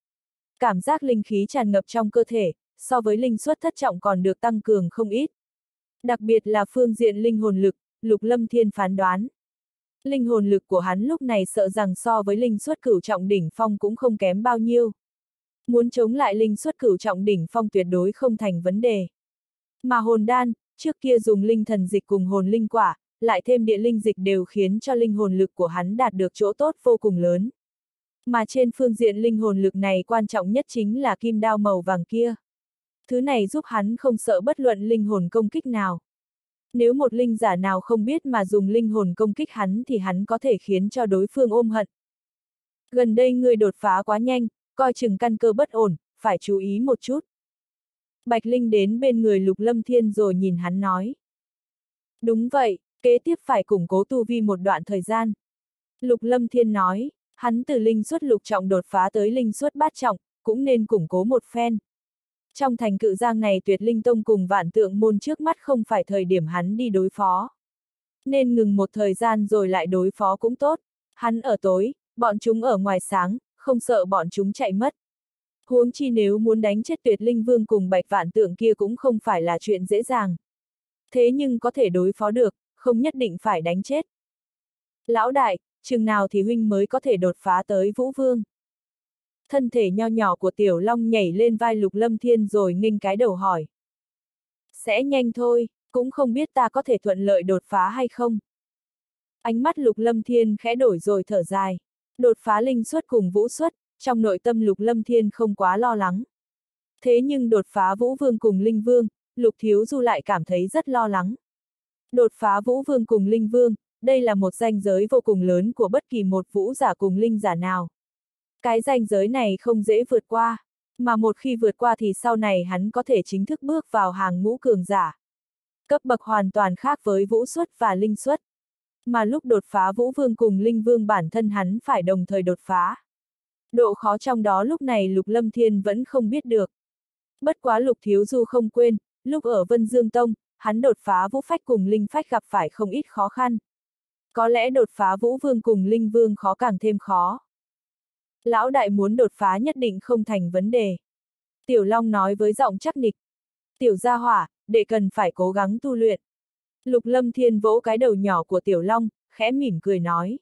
Cảm giác linh khí tràn ngập trong cơ thể, so với linh xuất thất trọng còn được tăng cường không ít. Đặc biệt là phương diện linh hồn lực, Lục Lâm Thiên phán đoán. Linh hồn lực của hắn lúc này sợ rằng so với linh xuất cửu trọng đỉnh phong cũng không kém bao nhiêu. Muốn chống lại linh xuất cửu trọng đỉnh phong tuyệt đối không thành vấn đề. Mà hồn đan, trước kia dùng linh thần dịch cùng hồn linh quả, lại thêm địa linh dịch đều khiến cho linh hồn lực của hắn đạt được chỗ tốt vô cùng lớn. Mà trên phương diện linh hồn lực này quan trọng nhất chính là kim đao màu vàng kia. Thứ này giúp hắn không sợ bất luận linh hồn công kích nào. Nếu một linh giả nào không biết mà dùng linh hồn công kích hắn thì hắn có thể khiến cho đối phương ôm hận. Gần đây người đột phá quá nhanh, coi chừng căn cơ bất ổn, phải chú ý một chút. Bạch Linh đến bên người Lục Lâm Thiên rồi nhìn hắn nói. Đúng vậy, kế tiếp phải củng cố tu vi một đoạn thời gian. Lục Lâm Thiên nói, hắn từ linh xuất lục trọng đột phá tới linh xuất bát trọng, cũng nên củng cố một phen. Trong thành Cự Giang này Tuyệt Linh Tông cùng Vạn Tượng Môn trước mắt không phải thời điểm hắn đi đối phó. Nên ngừng một thời gian rồi lại đối phó cũng tốt. Hắn ở tối, bọn chúng ở ngoài sáng, không sợ bọn chúng chạy mất. Huống chi nếu muốn đánh chết Tuyệt Linh Vương cùng Bạch Vạn Tượng kia cũng không phải là chuyện dễ dàng. Thế nhưng có thể đối phó được, không nhất định phải đánh chết. Lão đại, chừng nào thì huynh mới có thể đột phá tới Vũ Vương? Thân thể nho nhỏ của Tiểu Long nhảy lên vai Lục Lâm Thiên rồi nghênh cái đầu hỏi. Sẽ nhanh thôi, cũng không biết ta có thể thuận lợi đột phá hay không. Ánh mắt Lục Lâm Thiên khẽ đổi rồi thở dài. Đột phá linh xuất cùng vũ xuất, trong nội tâm Lục Lâm Thiên không quá lo lắng. Thế nhưng đột phá Vũ Vương cùng Linh Vương, Lục Thiếu Du lại cảm thấy rất lo lắng. Đột phá Vũ Vương cùng Linh Vương, đây là một ranh giới vô cùng lớn của bất kỳ một vũ giả cùng linh giả nào. Cái ranh giới này không dễ vượt qua, mà một khi vượt qua thì sau này hắn có thể chính thức bước vào hàng ngũ cường giả. Cấp bậc hoàn toàn khác với vũ xuất và linh xuất. Mà lúc đột phá Vũ Vương cùng Linh Vương bản thân hắn phải đồng thời đột phá. Độ khó trong đó lúc này Lục Lâm Thiên vẫn không biết được. Bất quá Lục Thiếu Du không quên, lúc ở Vân Dương Tông, hắn đột phá Vũ Phách cùng Linh Phách gặp phải không ít khó khăn. Có lẽ đột phá Vũ Vương cùng Linh Vương khó càng thêm khó. Lão đại muốn đột phá nhất định không thành vấn đề. Tiểu Long nói với giọng chắc nịch. Tiểu gia hỏa, đệ cần phải cố gắng tu luyện. Lục Lâm Thiên vỗ cái đầu nhỏ của Tiểu Long, khẽ mỉm cười nói.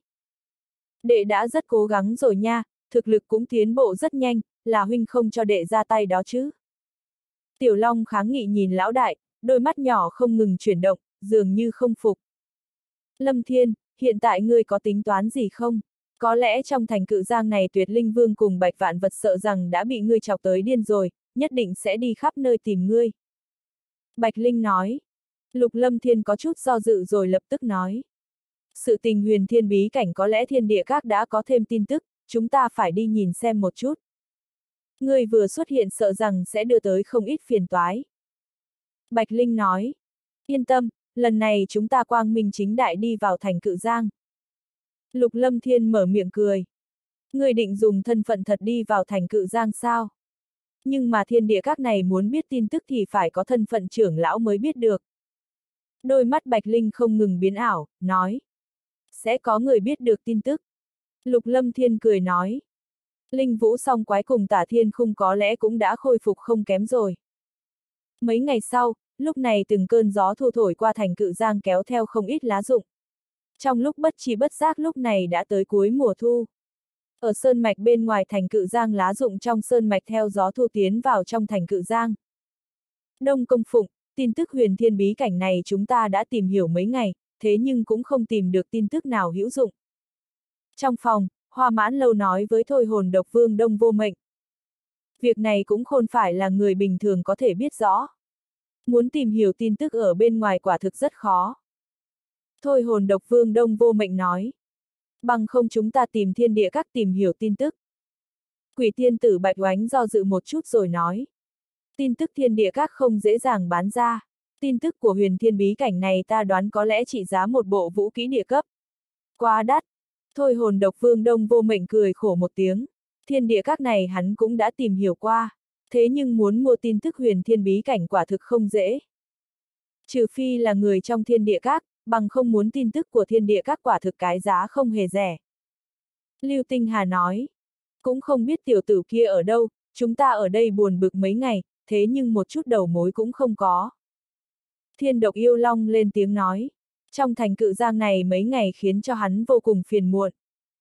Đệ đã rất cố gắng rồi nha, thực lực cũng tiến bộ rất nhanh, là huynh không cho đệ ra tay đó chứ. Tiểu Long kháng nghị nhìn lão đại, đôi mắt nhỏ không ngừng chuyển động, dường như không phục. Lâm Thiên, hiện tại ngươi có tính toán gì không? Có lẽ trong thành Cự Giang này Tuyệt Linh Vương cùng Bạch Vạn Vật sợ rằng đã bị ngươi chọc tới điên rồi, nhất định sẽ đi khắp nơi tìm ngươi. Bạch Linh nói. Lục Lâm Thiên có chút do dự rồi lập tức nói. Sự tình Huyền Thiên bí cảnh có lẽ Thiên Địa Các đã có thêm tin tức, chúng ta phải đi nhìn xem một chút. Ngươi vừa xuất hiện sợ rằng sẽ đưa tới không ít phiền toái. Bạch Linh nói. Yên tâm, lần này chúng ta quang minh chính đại đi vào thành Cự Giang. Lục Lâm Thiên mở miệng cười. Ngươi định dùng thân phận thật đi vào thành Cự Giang sao? Nhưng mà Thiên Địa Các này muốn biết tin tức thì phải có thân phận trưởng lão mới biết được. Đôi mắt Bạch Linh không ngừng biến ảo, nói. Sẽ có người biết được tin tức. Lục Lâm Thiên cười nói. Linh Vũ Song Quái cùng Tả Thiên Khung có lẽ cũng đã khôi phục không kém rồi. Mấy ngày sau, lúc này từng cơn gió thu thổi qua thành Cự Giang kéo theo không ít lá rụng. Trong lúc bất tri bất giác lúc này đã tới cuối mùa thu. Ở sơn mạch bên ngoài thành Cự Giang lá rụng trong sơn mạch theo gió thu tiến vào trong thành Cự Giang. Đông Công Phụng, tin tức Huyền Thiên bí cảnh này chúng ta đã tìm hiểu mấy ngày, thế nhưng cũng không tìm được tin tức nào hữu dụng. Trong phòng, Hoa Mãn Lâu nói với Thôi Hồn Độc Vương Đông Vô Mệnh. Việc này cũng không phải là người bình thường có thể biết rõ. Muốn tìm hiểu tin tức ở bên ngoài quả thực rất khó. Thôi Hồn Độc Vương Đông Vô Mệnh nói. Bằng không chúng ta tìm Thiên Địa Các tìm hiểu tin tức. Quỷ tiên tử Bạch Oánh do dự một chút rồi nói. Tin tức Thiên Địa Các không dễ dàng bán ra. Tin tức của Huyền Thiên bí cảnh này ta đoán có lẽ trị giá một bộ vũ kỹ địa cấp. Quá đắt. Thôi Hồn Độc Vương Đông Vô Mệnh cười khổ một tiếng. Thiên Địa Các này hắn cũng đã tìm hiểu qua. Thế nhưng muốn mua tin tức Huyền Thiên bí cảnh quả thực không dễ. Trừ phi là người trong Thiên Địa Các, bằng không muốn tin tức của Thiên Địa Các quả thực cái giá không hề rẻ. Lưu Tinh Hà nói. Cũng không biết tiểu tử kia ở đâu, chúng ta ở đây buồn bực mấy ngày, thế nhưng một chút đầu mối cũng không có. Thiên Độc Yêu Long lên tiếng nói. Trong thành Cự Giang này mấy ngày khiến cho hắn vô cùng phiền muộn.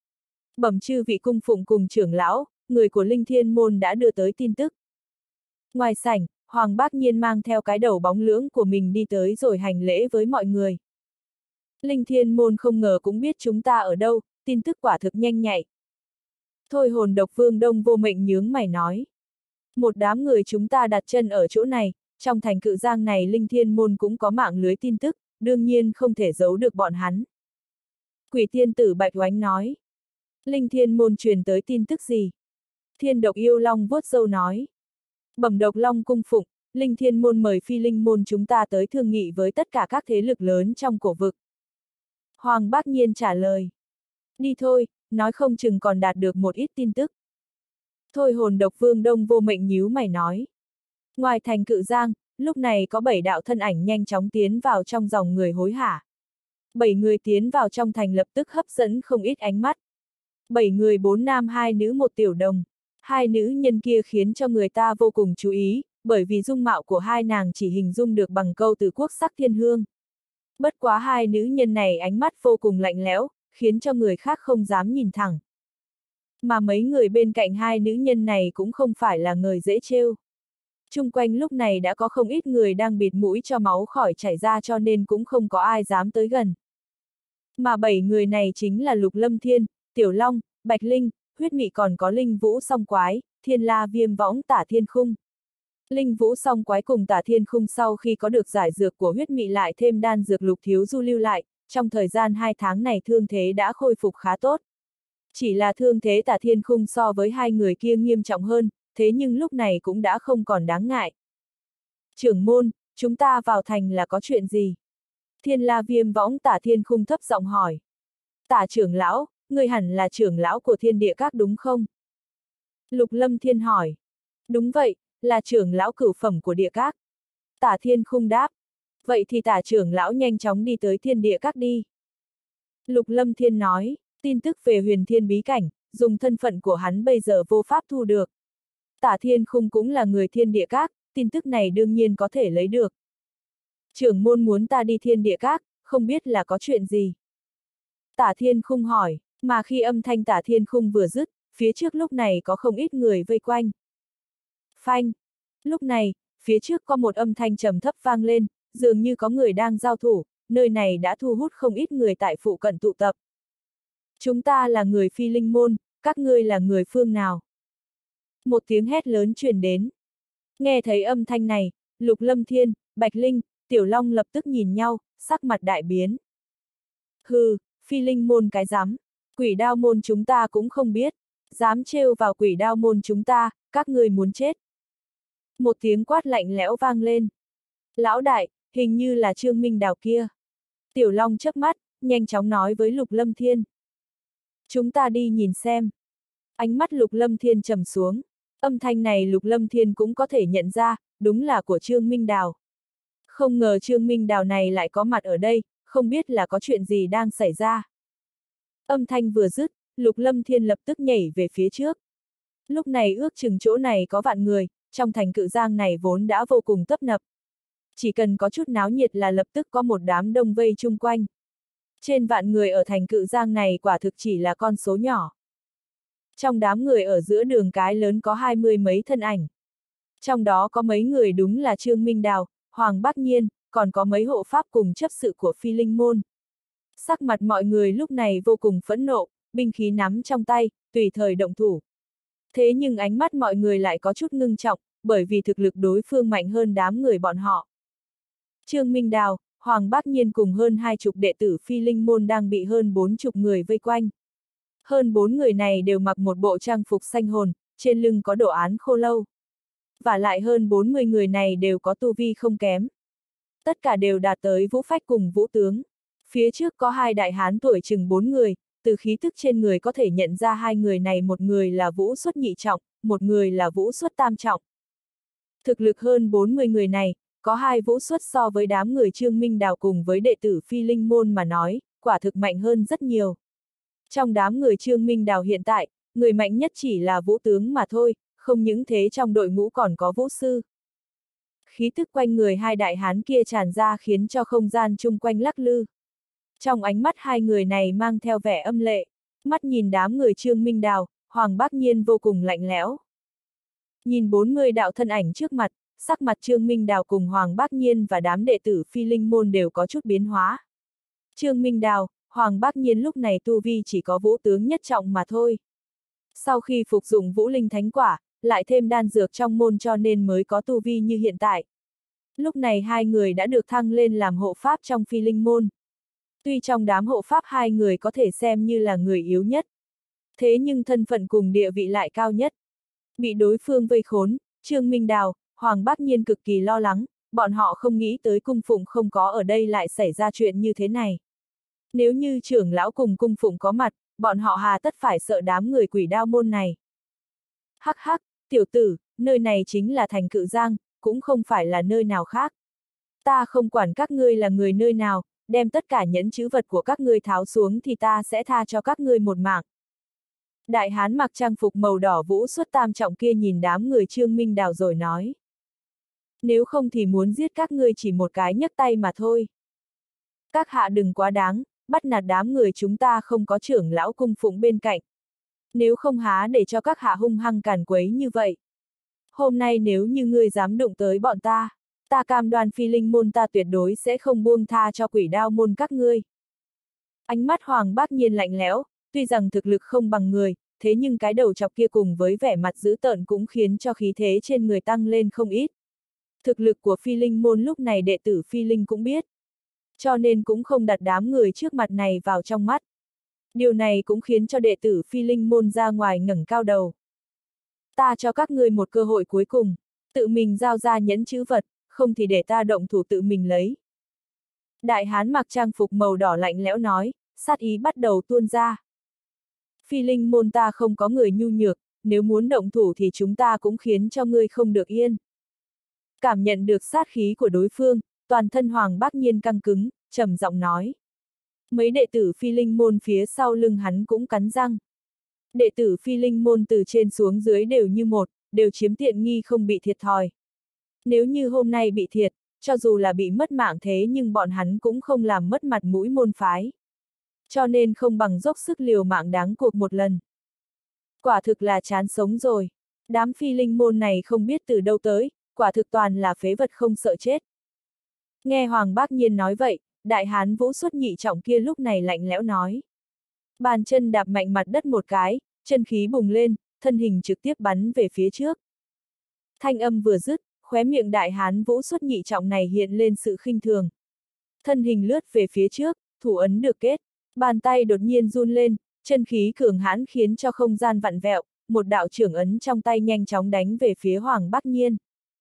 Bẩm chư vị cung phụng cùng trưởng lão, người của Linh Thiên Môn đã đưa tới tin tức. Ngoài sảnh, Hoàng Bác Nhiên mang theo cái đầu bóng lưỡng của mình đi tới rồi hành lễ với mọi người. Linh Thiên Môn không ngờ cũng biết chúng ta ở đâu, tin tức quả thực nhanh nhạy. Thôi Hồn Độc Vương Đông Vô Mệnh nhướng mày nói. Một đám người chúng ta đặt chân ở chỗ này, trong thành Cự Giang này Linh Thiên Môn cũng có mạng lưới tin tức, đương nhiên không thể giấu được bọn hắn. Quỷ tiên tử Bạch Oánh nói. Linh Thiên Môn truyền tới tin tức gì? Thiên Độc Yêu Long vuốt râu nói. Bẩm Độc Long cung phụng, Linh Thiên Môn mời Phi Linh Môn chúng ta tới thương nghị với tất cả các thế lực lớn trong cổ vực. Hoàng Bác Nhiên trả lời. Đi thôi, nói không chừng còn đạt được một ít tin tức. Thôi Hồn Độc Vương Đông Vô Mệnh nhíu mày nói. Ngoài thành Cự Giang, lúc này có 7 đạo thân ảnh nhanh chóng tiến vào trong dòng người hối hả. 7 người tiến vào trong thành lập tức hấp dẫn không ít ánh mắt. 7 người 4 nam 2 nữ 1 tiểu đồng. Hai nữ nhân kia khiến cho người ta vô cùng chú ý, bởi vì dung mạo của hai nàng chỉ hình dung được bằng câu từ quốc sắc thiên hương. Bất quá hai nữ nhân này ánh mắt vô cùng lạnh lẽo, khiến cho người khác không dám nhìn thẳng. Mà mấy người bên cạnh hai nữ nhân này cũng không phải là người dễ trêu. Chung quanh lúc này đã có không ít người đang bịt mũi cho máu khỏi chảy ra cho nên cũng không có ai dám tới gần. Mà 7 người này chính là Lục Lâm Thiên, Tiểu Long, Bạch Linh, Huyết Mị còn có Linh Vũ Song Quái, Thiên La Viêm Võng Tả Thiên Khung. Linh Vũ Song Quái cùng Tả Thiên Khung sau khi có được giải dược của Huyết Mị lại thêm đan dược Lục Thiếu Du lưu lại, trong thời gian 2 tháng này thương thế đã khôi phục khá tốt. Chỉ là thương thế Tả Thiên Khung so với hai người kia nghiêm trọng hơn, thế nhưng lúc này cũng đã không còn đáng ngại. Trưởng môn, chúng ta vào thành là có chuyện gì? Thiên La Viêm Võng Tả Thiên Khung thấp giọng hỏi. Tả trưởng lão, người hẳn là trưởng lão của Thiên Địa Các đúng không? Lục Lâm Thiên hỏi. Đúng vậy, là trưởng lão cửu phẩm của Địa Các. Tả Thiên Khung đáp. Vậy thì tả trưởng lão nhanh chóng đi tới Thiên Địa Các đi. Lục Lâm Thiên nói, tin tức về Huyền Thiên bí cảnh, dùng thân phận của hắn bây giờ vô pháp thu được. Tả Thiên Khung cũng là người Thiên Địa Các, tin tức này đương nhiên có thể lấy được. Trưởng môn muốn ta đi Thiên Địa Các, không biết là có chuyện gì? Tả Thiên Khung hỏi, mà khi âm thanh Tả Thiên Khung vừa dứt, phía trước lúc này có không ít người vây quanh. Phanh! Lúc này, phía trước có một âm thanh trầm thấp vang lên, dường như có người đang giao thủ, nơi này đã thu hút không ít người tại phụ cận tụ tập. Chúng ta là người Phi Linh môn, các ngươi là người phương nào? Một tiếng hét lớn truyền đến. Nghe thấy âm thanh này, Lục Lâm Thiên, Bạch Linh, Tiểu Long lập tức nhìn nhau, sắc mặt đại biến. Hừ, Phi Linh môn cái rắm, Quỷ Đao môn chúng ta cũng không biết, dám trêu vào Quỷ Đao môn chúng ta, các ngươi muốn chết. Một tiếng quát lạnh lẽo vang lên. Lão đại, hình như là Trương Minh Đào kia. Tiểu Long chớp mắt, nhanh chóng nói với Lục Lâm Thiên. Chúng ta đi nhìn xem. Ánh mắt Lục Lâm Thiên trầm xuống. Âm thanh này Lục Lâm Thiên cũng có thể nhận ra, đúng là của Trương Minh Đào. Không ngờ Trương Minh Đào này lại có mặt ở đây, không biết là có chuyện gì đang xảy ra. Âm thanh vừa dứt, Lục Lâm Thiên lập tức nhảy về phía trước. Lúc này ước chừng chỗ này có vạn người, trong thành Cự Giang này vốn đã vô cùng tấp nập. Chỉ cần có chút náo nhiệt là lập tức có một đám đông vây chung quanh. Trên vạn người ở thành Cự Giang này quả thực chỉ là con số nhỏ. Trong đám người ở giữa đường cái lớn có 20 mấy thân ảnh. Trong đó có mấy người đúng là Trương Minh Đào, Hoàng Bắc Nhiên, còn có mấy hộ pháp cùng chấp sự của Phi Linh môn. Sắc mặt mọi người lúc này vô cùng phẫn nộ, binh khí nắm trong tay, tùy thời động thủ. Thế nhưng ánh mắt mọi người lại có chút ngưng trọng, bởi vì thực lực đối phương mạnh hơn đám người bọn họ. Trương Minh Đào, Hoàng Bắc Nhiên cùng hơn 20 đệ tử Phi Linh môn đang bị hơn 40 người vây quanh. Hơn 4 người này đều mặc một bộ trang phục xanh hồn, trên lưng có đồ án khô lâu. Và lại hơn 40 người này đều có tu vi không kém. Tất cả đều đạt tới vũ phách cùng vũ tướng. Phía trước có hai đại hán tuổi chừng 4 người, từ khí tức trên người có thể nhận ra hai người này, một người là vũ xuất nhị trọng, một người là vũ xuất tam trọng. Thực lực hơn 40 người này, có hai vũ xuất so với đám người Trương Minh Đào cùng với đệ tử Phi Linh môn mà nói, quả thực mạnh hơn rất nhiều. Trong đám người Trương Minh Đào hiện tại, người mạnh nhất chỉ là vũ tướng mà thôi, không những thế trong đội ngũ còn có vũ sư. Khí tức quanh người hai đại hán kia tràn ra khiến cho không gian chung quanh lắc lư. Trong ánh mắt hai người này mang theo vẻ âm lệ, mắt nhìn đám người Trương Minh Đào, Hoàng Bắc Nhiên vô cùng lạnh lẽo. Nhìn 40 đạo thân ảnh trước mặt, sắc mặt Trương Minh Đào cùng Hoàng Bắc Nhiên và đám đệ tử Phi Linh môn đều có chút biến hóa. Trương Minh Đào, Hoàng Bắc Nhiên lúc này tu vi chỉ có vũ tướng nhất trọng mà thôi. Sau khi phục dụng vũ linh thánh quả, lại thêm đan dược trong môn cho nên mới có tu vi như hiện tại. Lúc này hai người đã được thăng lên làm hộ pháp trong Phi Linh môn. Tuy trong đám hộ pháp hai người có thể xem như là người yếu nhất. Thế nhưng thân phận cùng địa vị lại cao nhất. Bị đối phương vây khốn, Trương Minh Đào, Hoàng Bắc Nhiên cực kỳ lo lắng, bọn họ không nghĩ tới cung phụng không có ở đây lại xảy ra chuyện như thế này. Nếu như trưởng lão cùng cung phụng có mặt, bọn họ hà tất phải sợ đám người Quỷ Đao môn này. Hắc hắc, tiểu tử, nơi này chính là thành Cự Giang, cũng không phải là nơi nào khác. Ta không quản các ngươi là người nơi nào, đem tất cả nhẫn chữ vật của các ngươi tháo xuống thì ta sẽ tha cho các ngươi một mạng. Đại hán mặc trang phục màu đỏ Vũ Xuất tam trọng kia nhìn đám người Trương Minh Đào rồi nói. Nếu không thì muốn giết các ngươi chỉ một cái nhấc tay mà thôi. Các hạ đừng quá đáng, bắt nạt đám người chúng ta không có trưởng lão cung phụng bên cạnh. Nếu không há để cho các hạ hung hăng càn quấy như vậy. Hôm nay nếu như ngươi dám đụng tới bọn ta, ta cam đoan Phi Linh môn ta tuyệt đối sẽ không buông tha cho Quỷ Đao môn các ngươi. Ánh mắt Hoàng Bác Nhiên lạnh lẽo, tuy rằng thực lực không bằng người, thế nhưng cái đầu chọc kia cùng với vẻ mặt dữ tợn cũng khiến cho khí thế trên người tăng lên không ít. Thực lực của Phi Linh môn lúc này đệ tử Phi Linh cũng biết. Cho nên cũng không đặt đám người trước mặt này vào trong mắt. Điều này cũng khiến cho đệ tử Phi Linh môn ra ngoài ngẩng cao đầu. Ta cho các ngươi một cơ hội cuối cùng, tự mình giao ra nhẫn chữ vật, không thì để ta động thủ tự mình lấy. Đại hán mặc trang phục màu đỏ lạnh lẽo nói, sát ý bắt đầu tuôn ra. Phi Linh môn ta không có người nhu nhược, nếu muốn động thủ thì chúng ta cũng khiến cho ngươi không được yên. Cảm nhận được sát khí của đối phương, toàn thân Hoàng Bác Nhiên căng cứng, trầm giọng nói. Mấy đệ tử Phi Linh môn phía sau lưng hắn cũng cắn răng. Đệ tử Phi Linh môn từ trên xuống dưới đều như một, đều chiếm tiện nghi không bị thiệt thòi. Nếu như hôm nay bị thiệt, cho dù là bị mất mạng thế nhưng bọn hắn cũng không làm mất mặt mũi môn phái. Cho nên không bằng dốc sức liều mạng đáng cuộc một lần. Quả thực là chán sống rồi. Đám Phi Linh môn này không biết từ đâu tới, quả thực toàn là phế vật không sợ chết. Nghe Hoàng Bác Nhiên nói vậy, đại hán Vũ Xuất nhị trọng kia lúc này lạnh lẽo nói. Bàn chân đạp mạnh mặt đất một cái, chân khí bùng lên, thân hình trực tiếp bắn về phía trước. Thanh âm vừa dứt, khóe miệng đại hán Vũ Xuất nhị trọng này hiện lên sự khinh thường. Thân hình lướt về phía trước, thủ ấn được kết, bàn tay đột nhiên run lên, chân khí cường hãn khiến cho không gian vặn vẹo, một đạo trưởng ấn trong tay nhanh chóng đánh về phía Hoàng Bác Nhiên.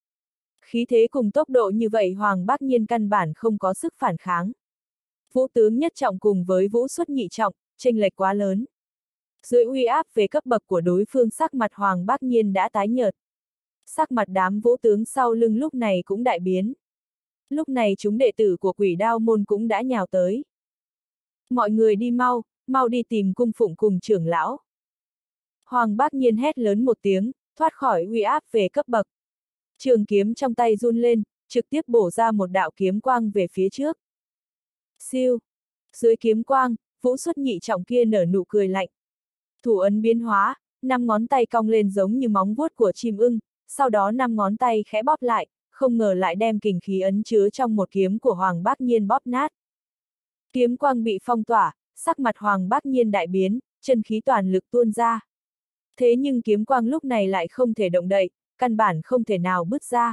Khí thế cùng tốc độ như vậy Hoàng Bác Nhiên căn bản không có sức phản kháng. Vũ tướng nhất trọng cùng với Vũ Xuất nhị trọng, chênh lệch quá lớn. Dưới uy áp về cấp bậc của đối phương sắc mặt Hoàng Bác Nhiên đã tái nhợt. Sắc mặt đám vũ tướng sau lưng lúc này cũng đại biến. Lúc này chúng đệ tử của Quỷ Đao môn cũng đã nhào tới. Mọi người đi mau, mau đi tìm cung phụng cùng trưởng lão. Hoàng Bác Nhiên hét lớn một tiếng, thoát khỏi uy áp về cấp bậc. Trường kiếm trong tay run lên, trực tiếp bổ ra một đạo kiếm quang về phía trước. Siêu! Dưới kiếm quang, Vũ Xuất nhị trọng kia nở nụ cười lạnh. Thủ ấn biến hóa, 5 ngón tay cong lên giống như móng vuốt của chim ưng, sau đó 5 ngón tay khẽ bóp lại, không ngờ lại đem kình khí ấn chứa trong một kiếm của Hoàng Bác Nhiên bóp nát. Kiếm quang bị phong tỏa, sắc mặt Hoàng Bác Nhiên đại biến, chân khí toàn lực tuôn ra. Thế nhưng kiếm quang lúc này lại không thể động đậy, căn bản không thể nào bứt ra.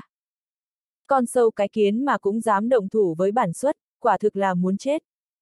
Con sâu cái kiến mà cũng dám động thủ với bản xuất, quả thực là muốn chết.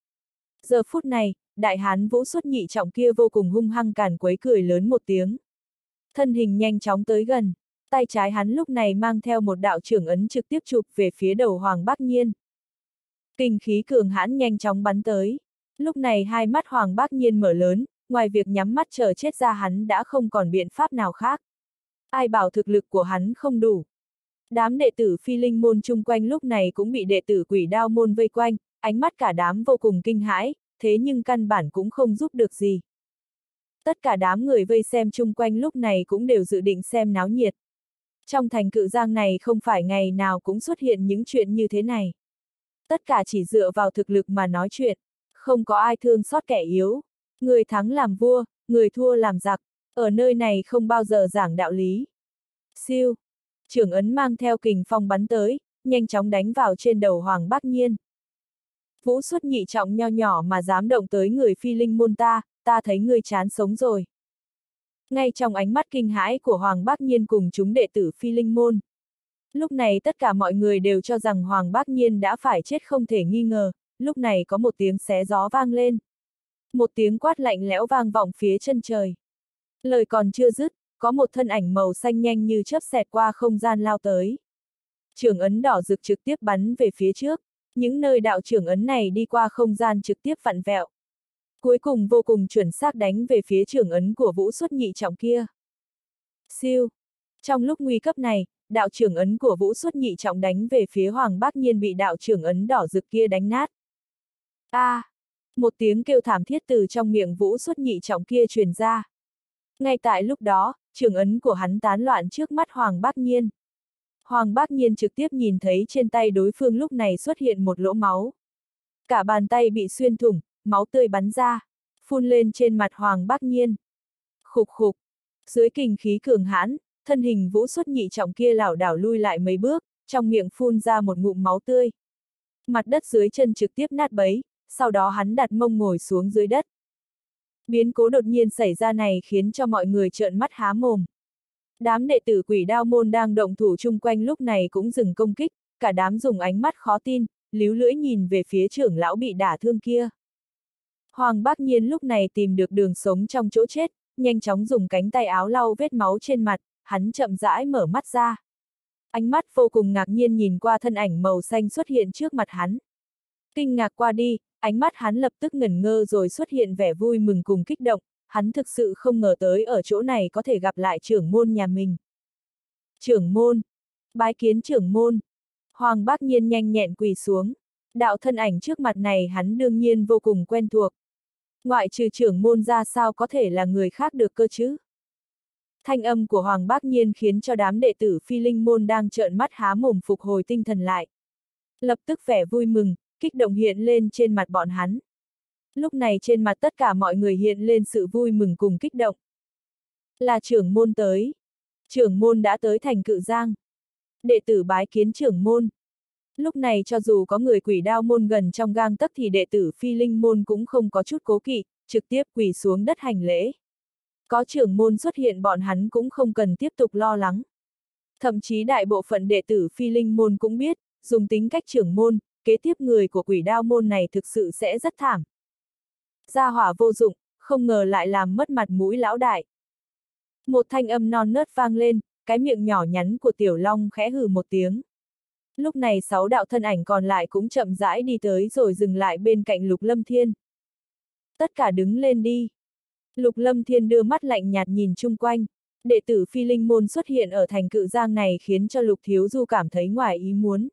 Giờ phút này, đại hán Vũ Xuất nhị trọng kia vô cùng hung hăng càn quấy cười lớn một tiếng. Thân hình nhanh chóng tới gần, tay trái hắn lúc này mang theo một đạo trưởng ấn trực tiếp chụp về phía đầu Hoàng Bác Nhiên. Kình khí cường hãn nhanh chóng bắn tới. Lúc này hai mắt Hoàng Bác Nhiên mở lớn, ngoài việc nhắm mắt chờ chết ra hắn đã không còn biện pháp nào khác. Ai bảo thực lực của hắn không đủ. Đám đệ tử Phi Linh môn chung quanh lúc này cũng bị đệ tử Quỷ Đao môn vây quanh, ánh mắt cả đám vô cùng kinh hãi, thế nhưng căn bản cũng không giúp được gì. Tất cả đám người vây xem chung quanh lúc này cũng đều dự định xem náo nhiệt. Trong thành Cự Giang này không phải ngày nào cũng xuất hiện những chuyện như thế này. Tất cả chỉ dựa vào thực lực mà nói chuyện, không có ai thương xót kẻ yếu. Người thắng làm vua, người thua làm giặc, ở nơi này không bao giờ giảng đạo lý. Siêu! Trưởng ấn mang theo kình phong bắn tới, nhanh chóng đánh vào trên đầu Hoàng Bác Nhiên. Vũ Xuất nhị trọng nho nhỏ mà dám động tới người Phi Linh môn ta thấy ngươi chán sống rồi. Ngay trong ánh mắt kinh hãi của Hoàng Bác Nhiên cùng chúng đệ tử Phi Linh môn. Lúc này tất cả mọi người đều cho rằng Hoàng Bác Nhiên đã phải chết không thể nghi ngờ, lúc này có một tiếng xé gió vang lên. Một tiếng quát lạnh lẽo vang vọng phía chân trời. Lời còn chưa dứt, có một thân ảnh màu xanh nhanh như chớp xẹt qua không gian lao tới. Trưởng ấn đỏ rực trực tiếp bắn về phía trước, những nơi đạo trưởng ấn này đi qua không gian trực tiếp vặn vẹo. Cuối cùng vô cùng chuẩn xác đánh về phía trưởng ấn của Vũ Xuất nhị trọng kia. Siêu! Trong lúc nguy cấp này, đạo trưởng ấn của Vũ Xuất Nhị Trọng đánh về phía Hoàng Bác Nhiên bị đạo trưởng ấn đỏ rực kia đánh nát. Một tiếng kêu thảm thiết từ trong miệng Vũ Xuất Nhị Trọng kia truyền ra. Ngay tại lúc đó, trưởng ấn của hắn tán loạn trước mắt Hoàng Bác Nhiên. Hoàng Bác Nhiên trực tiếp nhìn thấy trên tay đối phương lúc này xuất hiện một lỗ máu. Cả bàn tay bị xuyên thủng, máu tươi bắn ra, phun lên trên mặt Hoàng Bác Nhiên. Khục khục, dưới kình khí cường hãn, thân hình Vũ Xuất Nhị Trọng kia lảo đảo lui lại mấy bước, trong miệng phun ra một ngụm máu tươi. Mặt đất dưới chân trực tiếp nát bấy, sau đó hắn đặt mông ngồi xuống dưới đất. Biến cố đột nhiên xảy ra này khiến cho mọi người trợn mắt há mồm. Đám đệ tử Quỷ Đao môn đang động thủ chung quanh lúc này cũng dừng công kích, cả đám dùng ánh mắt khó tin, líu lưỡi nhìn về phía trưởng lão bị đả thương kia. Hoàng Bác Nhiên lúc này tìm được đường sống trong chỗ chết, nhanh chóng dùng cánh tay áo lau vết máu trên mặt, hắn chậm rãi mở mắt ra. Ánh mắt vô cùng ngạc nhiên nhìn qua thân ảnh màu xanh xuất hiện trước mặt hắn. Kinh ngạc qua đi, ánh mắt hắn lập tức ngẩn ngơ rồi xuất hiện vẻ vui mừng cùng kích động, hắn thực sự không ngờ tới ở chỗ này có thể gặp lại trưởng môn nhà mình. Trưởng môn, bái kiến trưởng môn. Hoàng Bác Nhiên nhanh nhẹn quỳ xuống. Đạo thân ảnh trước mặt này hắn đương nhiên vô cùng quen thuộc. Ngoại trừ trưởng môn ra sao có thể là người khác được cơ chứ? Thanh âm của Hoàng Bác Nhiên khiến cho đám đệ tử Phi Linh môn đang trợn mắt há mồm phục hồi tinh thần lại. Lập tức vẻ vui mừng, kích động hiện lên trên mặt bọn hắn. Lúc này trên mặt tất cả mọi người hiện lên sự vui mừng cùng kích động. Là trưởng môn tới. Trưởng môn đã tới thành Cự Giang. Đệ tử bái kiến trưởng môn. Lúc này cho dù có người Quỷ Đao môn gần trong gang tấc thì đệ tử Phi Linh môn cũng không có chút cố kỵ, trực tiếp quỳ xuống đất hành lễ. Có trưởng môn xuất hiện bọn hắn cũng không cần tiếp tục lo lắng. Thậm chí đại bộ phận đệ tử Phi Linh môn cũng biết, dùng tính cách trưởng môn, kế tiếp người của Quỷ Đao môn này thực sự sẽ rất thảm. Gia hỏa vô dụng, không ngờ lại làm mất mặt mũi lão đại. Một thanh âm non nớt vang lên, cái miệng nhỏ nhắn của Tiểu Long khẽ hừ một tiếng. Lúc này 6 đạo thân ảnh còn lại cũng chậm rãi đi tới rồi dừng lại bên cạnh Lục Lâm Thiên. Tất cả đứng lên đi. Lục Lâm Thiên đưa mắt lạnh nhạt nhìn chung quanh. Đệ tử Phi Linh môn xuất hiện ở thành Cự Giang này khiến cho Lục Thiếu Du cảm thấy ngoài ý muốn.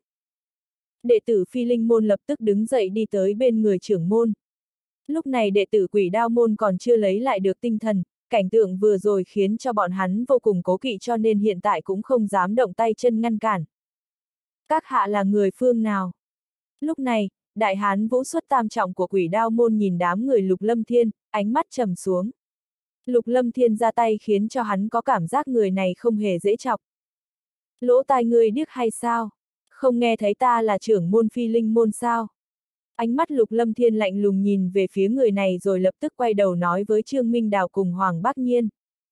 Đệ tử Phi Linh môn lập tức đứng dậy đi tới bên người trưởng môn. Lúc này đệ tử Quỷ Đao môn còn chưa lấy lại được tinh thần, cảnh tượng vừa rồi khiến cho bọn hắn vô cùng cố kỵ cho nên hiện tại cũng không dám động tay chân ngăn cản. Các hạ là người phương nào? Lúc này, đại hán Vũ Xuất tam trọng của Quỷ Đao môn nhìn đám người Lục Lâm Thiên, ánh mắt trầm xuống. Lục Lâm Thiên ra tay khiến cho hắn có cảm giác người này không hề dễ chọc. Lỗ tai ngươi điếc hay sao? Không nghe thấy ta là trưởng môn Phi Linh môn sao? Ánh mắt Lục Lâm Thiên lạnh lùng nhìn về phía người này rồi lập tức quay đầu nói với Trương Minh Đào cùng Hoàng Bác Nhiên.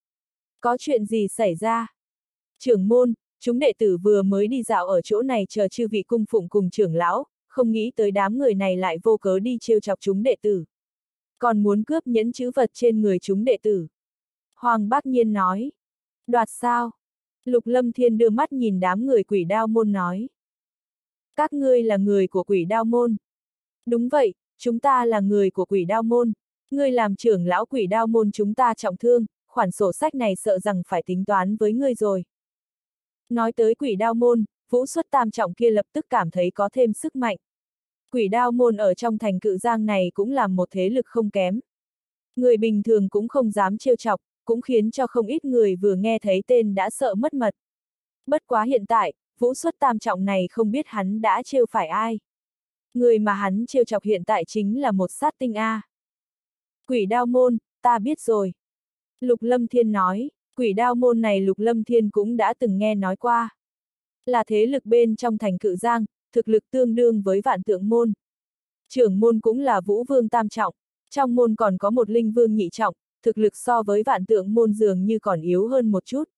Có chuyện gì xảy ra? Trưởng môn, chúng đệ tử vừa mới đi dạo ở chỗ này chờ chư vị cung phụng cùng trưởng lão, không nghĩ tới đám người này lại vô cớ đi trêu chọc chúng đệ tử. Còn muốn cướp nhẫn chữ vật trên người chúng đệ tử. Hoàng Bác Nhiên nói. Đoạt sao? Lục Lâm Thiên đưa mắt nhìn đám người Quỷ Đao môn nói. Các ngươi là người của Quỷ Đao môn. Đúng vậy, chúng ta là người của Quỷ Đao môn. Ngươi làm trưởng lão Quỷ Đao môn chúng ta trọng thương, khoản sổ sách này sợ rằng phải tính toán với ngươi rồi. Nói tới Quỷ Đao môn, Vũ Xuất tam trọng kia lập tức cảm thấy có thêm sức mạnh. Quỷ Đao môn ở trong thành Cự Giang này cũng là một thế lực không kém. Người bình thường cũng không dám trêu chọc, cũng khiến cho không ít người vừa nghe thấy tên đã sợ mất mật. Bất quá hiện tại, Vũ Xuất tam trọng này không biết hắn đã trêu phải ai. Người mà hắn trêu chọc hiện tại chính là một sát tinh A. Quỷ Đao môn, ta biết rồi. Lục Lâm Thiên nói, Quỷ Đao môn này Lục Lâm Thiên cũng đã từng nghe nói qua. Là thế lực bên trong thành Cự Giang, thực lực tương đương với Vạn Tượng môn. Trưởng môn cũng là Vũ Vương tam trọng, trong môn còn có một Linh Vương nhị trọng, thực lực so với Vạn Tượng môn dường như còn yếu hơn một chút.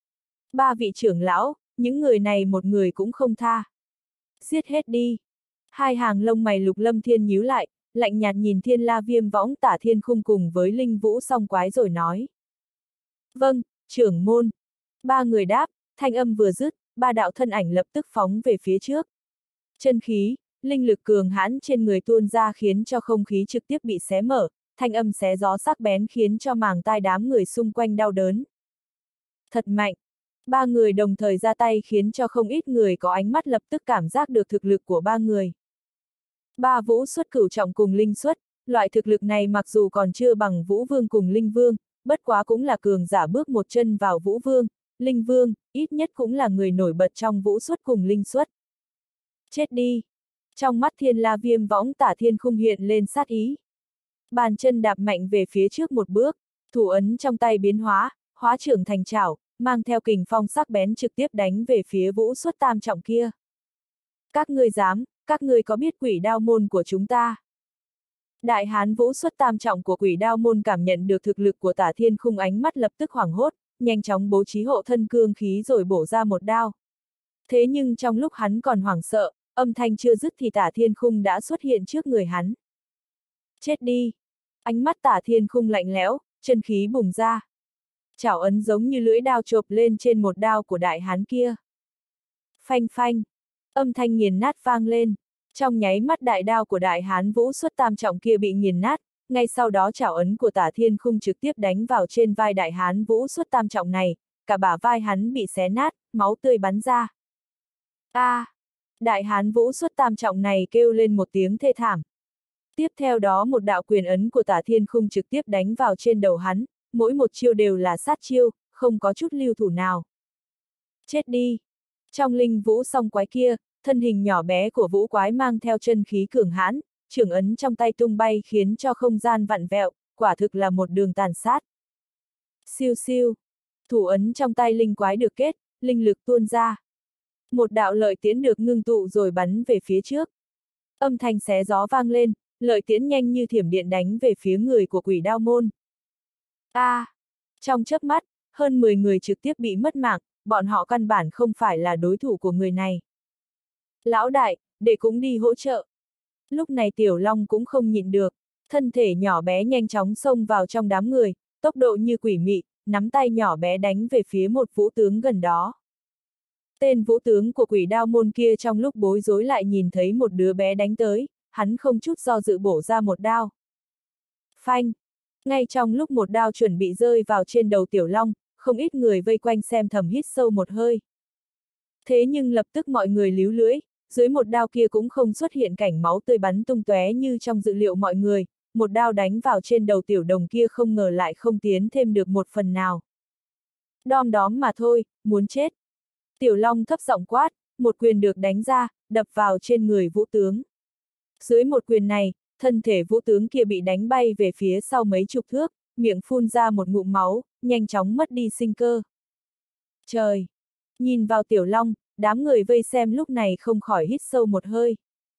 3 vị trưởng lão, những người này một người cũng không tha. Giết hết đi. Hai hàng lông mày Lục Lâm Thiên nhíu lại, lạnh nhạt nhìn Thiên La Viêm Võng Tả Thiên Khung cùng với Linh Vũ Song Quái rồi nói. Vâng, trưởng môn. 3 người đáp, thanh âm vừa dứt, 3 đạo thân ảnh lập tức phóng về phía trước. Chân khí, linh lực cường hãn trên người tuôn ra khiến cho không khí trực tiếp bị xé mở, thanh âm xé gió sắc bén khiến cho màng tai đám người xung quanh đau đớn. Thật mạnh. Ba người đồng thời ra tay khiến cho không ít người có ánh mắt lập tức cảm giác được thực lực của ba người. Ba vũ xuất cửu trọng cùng linh xuất, loại thực lực này mặc dù còn chưa bằng vũ vương cùng linh vương, bất quá cũng là cường giả bước một chân vào vũ vương, linh vương, ít nhất cũng là người nổi bật trong vũ xuất cùng linh xuất. Chết đi! Trong mắt Thiên La Viêm võng Tả Thiên Khung hiện lên sát ý. Bàn chân đạp mạnh về phía trước một bước, thủ ấn trong tay biến hóa, hóa trưởng thành chảo, mang theo kình phong sắc bén trực tiếp đánh về phía vũ xuất tam trọng kia. Các ngươi dám, các ngươi có biết Quỷ Đao môn của chúng ta? Đại hán vũ xuất tam trọng của Quỷ Đao môn cảm nhận được thực lực của Tả Thiên Khung, ánh mắt lập tức hoảng hốt, nhanh chóng bố trí hộ thân cương khí rồi bổ ra một đao. Thế nhưng trong lúc hắn còn hoảng sợ, âm thanh chưa dứt thì Tả Thiên Khung đã xuất hiện trước người hắn. Chết đi! Ánh mắt Tả Thiên Khung lạnh lẽo, chân khí bùng ra. Chảo ấn giống như lưỡi đao chộp lên trên một đao của đại hán kia. Phanh phanh! Âm thanh nghiền nát vang lên. Trong nháy mắt đại đao của đại hán vũ xuất tam trọng kia bị nghiền nát, ngay sau đó chảo ấn của Tả Thiên Khung trực tiếp đánh vào trên vai đại hán vũ xuất tam trọng này, cả bả vai hắn bị xé nát, máu tươi bắn ra. Đại hán vũ xuất tam trọng này kêu lên một tiếng thê thảm. Tiếp theo đó một đạo quyền ấn của Tả Thiên Khung trực tiếp đánh vào trên đầu hắn, mỗi một chiêu đều là sát chiêu, không có chút lưu thủ nào. Chết đi! Trong linh vũ song quái kia, thân hình nhỏ bé của vũ quái mang theo chân khí cường hãn, trường ấn trong tay tung bay khiến cho không gian vặn vẹo, quả thực là một đường tàn sát. Siêu siêu! Thủ ấn trong tay linh quái được kết, linh lực tuôn ra. Một đạo lợi tiễn được ngưng tụ rồi bắn về phía trước. Âm thanh xé gió vang lên, lợi tiễn nhanh như thiểm điện đánh về phía người của Quỷ Đao môn. Trong chớp mắt, hơn 10 người trực tiếp bị mất mạng, bọn họ căn bản không phải là đối thủ của người này. Lão đại, để cũng đi hỗ trợ. Lúc này Tiểu Long cũng không nhịn được, thân thể nhỏ bé nhanh chóng xông vào trong đám người, tốc độ như quỷ mị, nắm tay nhỏ bé đánh về phía một vũ tướng gần đó. Tên vũ tướng của Quỷ Đao môn kia trong lúc bối rối lại nhìn thấy một đứa bé đánh tới, hắn không chút do dự bổ ra một đao. Phanh! Ngay trong lúc một đao chuẩn bị rơi vào trên đầu Tiểu Long, không ít người vây quanh xem thầm hít sâu một hơi. Thế nhưng lập tức mọi người líu lưỡi, dưới một đao kia cũng không xuất hiện cảnh máu tươi bắn tung tóe như trong dự liệu mọi người, một đao đánh vào trên đầu Tiểu Đồng kia không ngờ lại không tiến thêm được một phần nào. Đom đóm mà thôi, muốn chết. Tiểu Long thấp giọng quát, một quyền được đánh ra, đập vào trên người vũ tướng. Dưới một quyền này, thân thể vũ tướng kia bị đánh bay về phía sau mấy chục thước, miệng phun ra một ngụm máu, nhanh chóng mất đi sinh cơ. Trời! Nhìn vào Tiểu Long, đám người vây xem lúc này không khỏi hít sâu một hơi.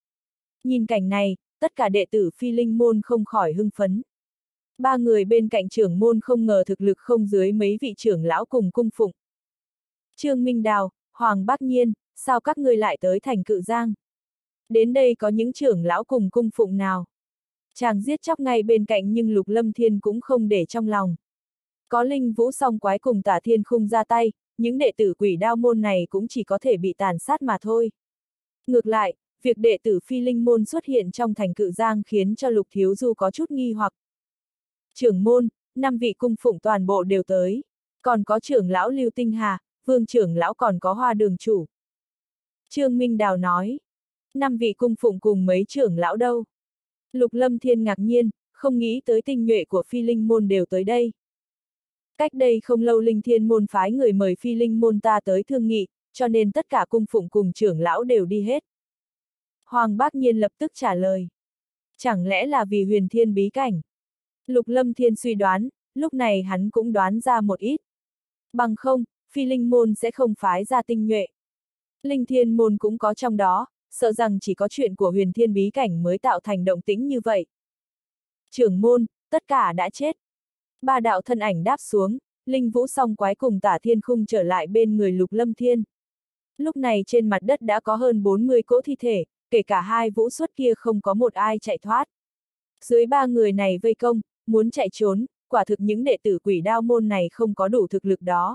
Nhìn cảnh này, tất cả đệ tử Phi Linh môn không khỏi hưng phấn. Ba người bên cạnh trưởng môn không ngờ thực lực không dưới mấy vị trưởng lão cùng cung phụng. Trương Minh Đào, Hoàng Bác Nhiên, sao các ngươi lại tới thành Cự Giang? Đến đây có những trưởng lão cùng cung phụng nào? Chàng giết chóc ngay bên cạnh nhưng Lục Lâm Thiên cũng không để trong lòng. Có linh vũ song quái cùng Tả Thiên Khung ra tay, những đệ tử Quỷ Đao môn này cũng chỉ có thể bị tàn sát mà thôi. Ngược lại, việc đệ tử Phi Linh môn xuất hiện trong thành Cự Giang khiến cho Lục Thiếu Du có chút nghi hoặc. Trưởng môn, 5 vị cung phụng toàn bộ đều tới. Còn có trưởng lão Lưu Tinh Hà, Vương trưởng lão còn có Hoa Đường chủ. Trương Minh Đào nói. 5 vị cung phụng cùng mấy trưởng lão đâu? Lục Lâm Thiên ngạc nhiên, không nghĩ tới tinh nhuệ của Phi Linh môn đều tới đây. Cách đây không lâu Linh Thiên môn phái người mời Phi Linh môn ta tới thương nghị, cho nên tất cả cung phụng cùng trưởng lão đều đi hết. Hoàng Bác Nhiên lập tức trả lời. Chẳng lẽ là vì Huyền Thiên bí cảnh? Lục Lâm Thiên suy đoán, lúc này hắn cũng đoán ra một ít. Bằng không, Phi Linh môn sẽ không phái ra tinh nhuệ. Linh Thiên môn cũng có trong đó, sợ rằng chỉ có chuyện của Huyền Thiên bí cảnh mới tạo thành động tĩnh như vậy. Trưởng môn, tất cả đã chết. 3 đạo thân ảnh đáp xuống, linh vũ song quái cùng Tả Thiên Khung trở lại bên người Lục Lâm Thiên. Lúc này trên mặt đất đã có hơn 40 cỗ thi thể, kể cả 2 vũ xuất kia không có một ai chạy thoát. Dưới 3 người này vây công, muốn chạy trốn, quả thực những đệ tử Quỷ Đao môn này không có đủ thực lực đó.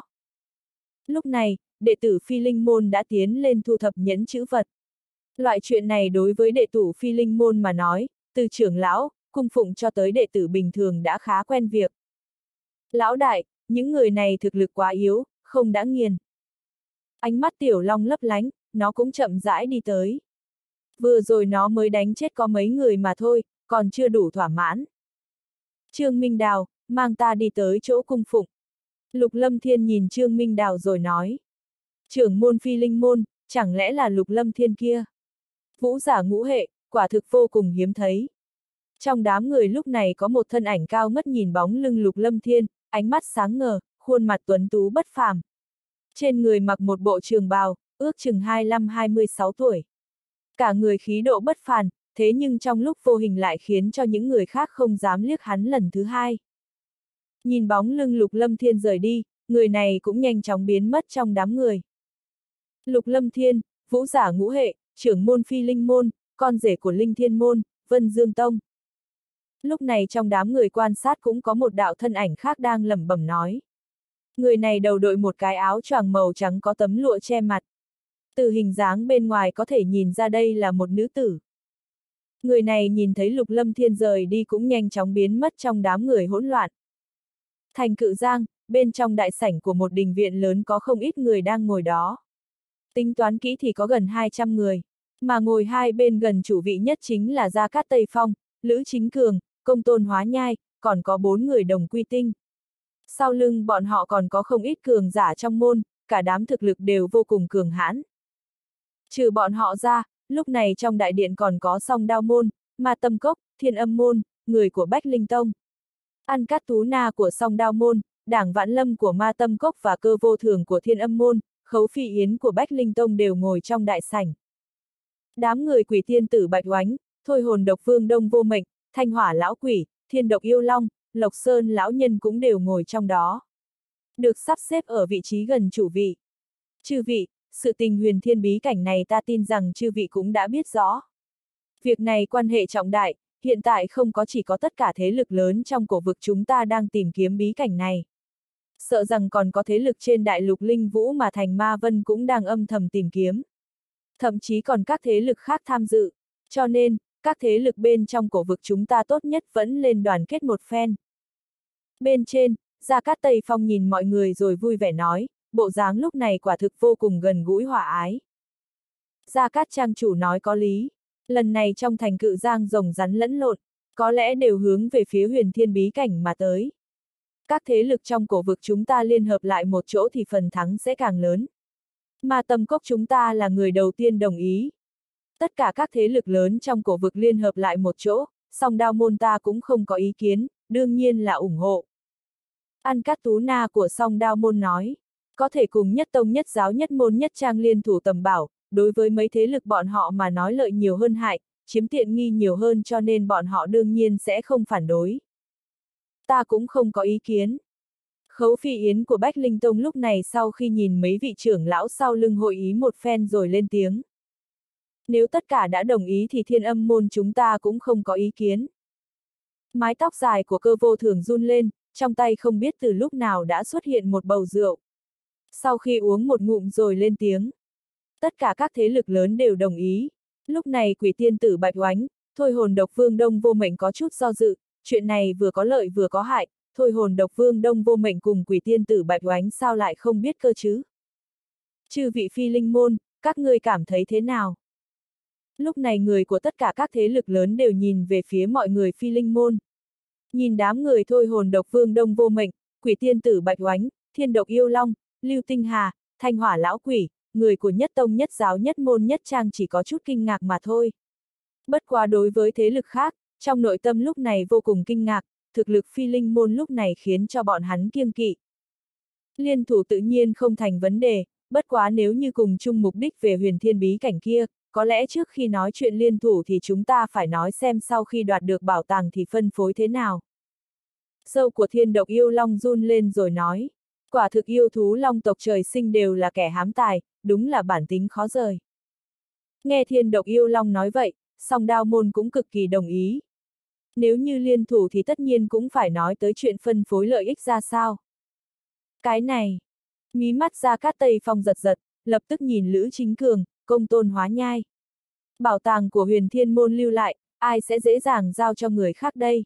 Lúc này, đệ tử Phi Linh môn đã tiến lên thu thập nhẫn chữ vật. Loại chuyện này đối với đệ tử Phi Linh môn mà nói, từ trưởng lão, cung phụng cho tới đệ tử bình thường đã khá quen việc. Lão đại, những người này thực lực quá yếu, không đã nghiền. Ánh mắt tiểu long lấp lánh, nó cũng chậm rãi đi tới. Vừa rồi nó mới đánh chết có mấy người mà thôi, còn chưa đủ thỏa mãn. Trương Minh Đào, mang ta đi tới chỗ cung phụng. Lục Lâm Thiên nhìn Trương Minh Đào rồi nói. Trưởng môn Phi Linh môn, chẳng lẽ là Lục Lâm Thiên kia? Vũ giả ngũ hệ, quả thực vô cùng hiếm thấy. Trong đám người lúc này có một thân ảnh cao ngất nhìn bóng lưng Lục Lâm Thiên, ánh mắt sáng ngời, khuôn mặt tuấn tú bất phàm. Trên người mặc một bộ trường bào, ước chừng 25-26 tuổi. Cả người khí độ bất phàm, thế nhưng trong lúc vô hình lại khiến cho những người khác không dám liếc hắn lần thứ hai. Nhìn bóng lưng Lục Lâm Thiên rời đi, người này cũng nhanh chóng biến mất trong đám người. Lục Lâm Thiên, vũ giả ngũ hệ, trưởng môn Phi Linh môn, con rể của Linh Thiên môn, Vân Dương Tông. Lúc này trong đám người quan sát cũng có một đạo thân ảnh khác đang lẩm bẩm nói. Người này đầu đội một cái áo choàng màu trắng có tấm lụa che mặt. Từ hình dáng bên ngoài có thể nhìn ra đây là một nữ tử. Người này nhìn thấy Lục Lâm Thiên rời đi cũng nhanh chóng biến mất trong đám người hỗn loạn. Thành Cự Giang, bên trong đại sảnh của một đình viện lớn có không ít người đang ngồi đó. Tính toán kỹ thì có gần 200 người, mà ngồi hai bên gần chủ vị nhất chính là Gia Cát Tây Phong, Lữ Chính Cường, Công Tôn Hóa Nhai, còn có 4 người Đồng Quy Tinh. Sau lưng bọn họ còn có không ít cường giả trong môn, cả đám thực lực đều vô cùng cường hãn. Trừ bọn họ ra, lúc này trong đại điện còn có Song Đao môn, Ma Tâm Cốc, Thiên Âm môn, người của Bách Linh Tông. An Cát Tú Na của Song Đao môn, Đảng Vãn Lâm của Ma Tâm Cốc và Cơ Vô Thường của Thiên Âm môn, Khấu Phi Yến của Bách Linh Tông đều ngồi trong đại sảnh. Đám người Quỷ Tiên Tử Bạch Oánh, Thôi Hồn Độc Vương Đông Vô Mệnh, Thanh Hỏa Lão Quỷ, Thiên Độc Yêu Long, Lộc Sơn Lão Nhân cũng đều ngồi trong đó. Được sắp xếp ở vị trí gần chủ vị. Chư vị, sự tình huyền thiên bí cảnh này ta tin rằng chư vị cũng đã biết rõ. Việc này quan hệ trọng đại, hiện tại không chỉ có tất cả thế lực lớn trong cổ vực chúng ta đang tìm kiếm bí cảnh này. Sợ rằng còn có thế lực trên đại lục Linh Vũ mà Thành Ma Vân cũng đang âm thầm tìm kiếm. Thậm chí còn các thế lực khác tham dự, cho nên, các thế lực bên trong cổ vực chúng ta tốt nhất vẫn lên đoàn kết một phen. Bên trên, Gia Cát Tây Phong nhìn mọi người rồi vui vẻ nói, bộ dáng lúc này quả thực vô cùng gần gũi hòa ái. Gia Cát trang chủ nói có lý, lần này trong Thành Cự Giang rồng rắn lẫn lộn, có lẽ đều hướng về phía huyền thiên bí cảnh mà tới. Các thế lực trong cổ vực chúng ta liên hợp lại một chỗ thì phần thắng sẽ càng lớn. Ma Tâm Cốc chúng ta là người đầu tiên đồng ý. Tất cả các thế lực lớn trong cổ vực liên hợp lại một chỗ, Song Đao môn ta cũng không có ý kiến, đương nhiên là ủng hộ. An Cát Tú Na của Song Đao môn nói, có thể cùng nhất tông nhất giáo nhất môn nhất trang liên thủ tầm bảo, đối với mấy thế lực bọn họ mà nói lợi nhiều hơn hại, chiếm tiện nghi nhiều hơn cho nên bọn họ đương nhiên sẽ không phản đối. Ta cũng không có ý kiến. Khấu Phi Yến của Bách Linh Tông lúc này sau khi nhìn mấy vị trưởng lão sau lưng hội ý một phen rồi lên tiếng. Nếu tất cả đã đồng ý thì Thiên Âm môn chúng ta cũng không có ý kiến. Mái tóc dài của Cơ Vô Thường run lên, trong tay không biết từ lúc nào đã xuất hiện một bầu rượu. Sau khi uống một ngụm rồi lên tiếng. Tất cả các thế lực lớn đều đồng ý. Lúc này Quỷ Tiên Tử Bạch Oánh, Thôi Hồn Độc Vương Đông Vô Mệnh có chút do dự, chuyện này vừa có lợi vừa có hại, Thôi Hồn Độc Vương Đông Vô Mệnh cùng Quỷ Tiên Tử Bạch Oánh sao lại không biết cơ chứ? Chư vị Phi Linh môn, các ngươi cảm thấy thế nào? Lúc này người của tất cả các thế lực lớn đều nhìn về phía mọi người Phi Linh môn. Nhìn đám người Thôi Hồn Độc Vương Đông Vô Mệnh, Quỷ Tiên Tử Bạch Oánh, Thiên Độc Yêu Long, Lưu Tinh Hà, Thanh Hỏa Lão Quỷ, người của nhất tông nhất giáo nhất môn nhất trang chỉ có chút kinh ngạc mà thôi. Bất quá đối với thế lực khác, trong nội tâm lúc này vô cùng kinh ngạc, thực lực Phi Linh môn lúc này khiến cho bọn hắn kiêng kỵ. Liên thủ tự nhiên không thành vấn đề, bất quá nếu như cùng chung mục đích về huyền thiên bí cảnh kia, có lẽ trước khi nói chuyện liên thủ thì chúng ta phải nói xem sau khi đoạt được bảo tàng thì phân phối thế nào. Sâu của Thiên Độc Yêu Long run lên rồi nói, quả thực yêu thú long tộc trời sinh đều là kẻ hám tài, đúng là bản tính khó rời. Nghe Thiên Độc Yêu Long nói vậy, Song Đao môn cũng cực kỳ đồng ý. Nếu như liên thủ thì tất nhiên cũng phải nói tới chuyện phân phối lợi ích ra sao. Cái này, mí mắt Gia Cát Tây Phong giật giật, lập tức nhìn Lữ Chính Cường, Công Tôn Hóa Nhai. Bảo tàng của huyền thiên môn lưu lại, ai sẽ dễ dàng giao cho người khác đây?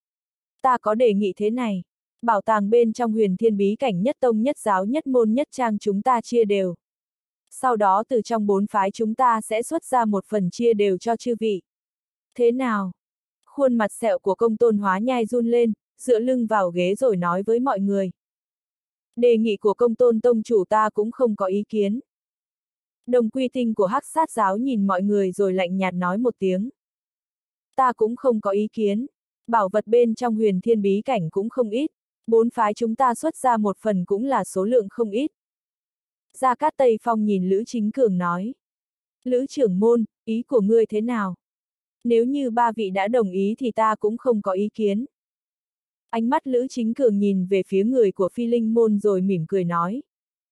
Ta có đề nghị thế này, bảo tàng bên trong huyền thiên bí cảnh nhất tông nhất giáo nhất môn nhất trang chúng ta chia đều. Sau đó từ trong 4 phái chúng ta sẽ xuất ra một phần chia đều cho chư vị. Thế nào? Khuôn mặt sẹo của Công Tôn Hóa Nhai run lên, dựa lưng vào ghế rồi nói với mọi người. Đề nghị của Công Tôn tông chủ ta cũng không có ý kiến. Đồng Quy Tinh của Hắc Sát giáo nhìn mọi người rồi lạnh nhạt nói một tiếng. Ta cũng không có ý kiến. Bảo vật bên trong Huyền Thiên bí cảnh cũng không ít. 4 phái chúng ta xuất ra một phần cũng là số lượng không ít. Gia Cát Tây Phong nhìn Lữ Chính Cường nói. Lữ trưởng môn, ý của ngươi thế nào? Nếu như 3 vị đã đồng ý thì ta cũng không có ý kiến. Ánh mắt Lữ Chính Cường nhìn về phía người của Phi Linh môn rồi mỉm cười nói.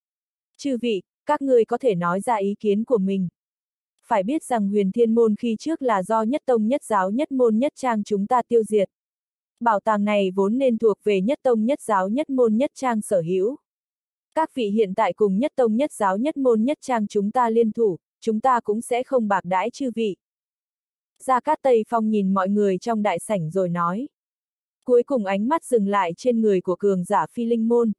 Chư vị, các ngươi có thể nói ra ý kiến của mình. Phải biết rằng Huyền Thiên môn khi trước là do nhất tông nhất giáo nhất môn nhất trang chúng ta tiêu diệt. Bảo tàng này vốn nên thuộc về nhất tông nhất giáo nhất môn nhất trang sở hữu. Các vị hiện tại cùng nhất tông nhất giáo nhất môn nhất trang chúng ta liên thủ, chúng ta cũng sẽ không bạc đãi chư vị. Gia Cát Tây Phong nhìn mọi người trong đại sảnh rồi nói. Cuối cùng ánh mắt dừng lại trên người của cường giả Phi Linh môn.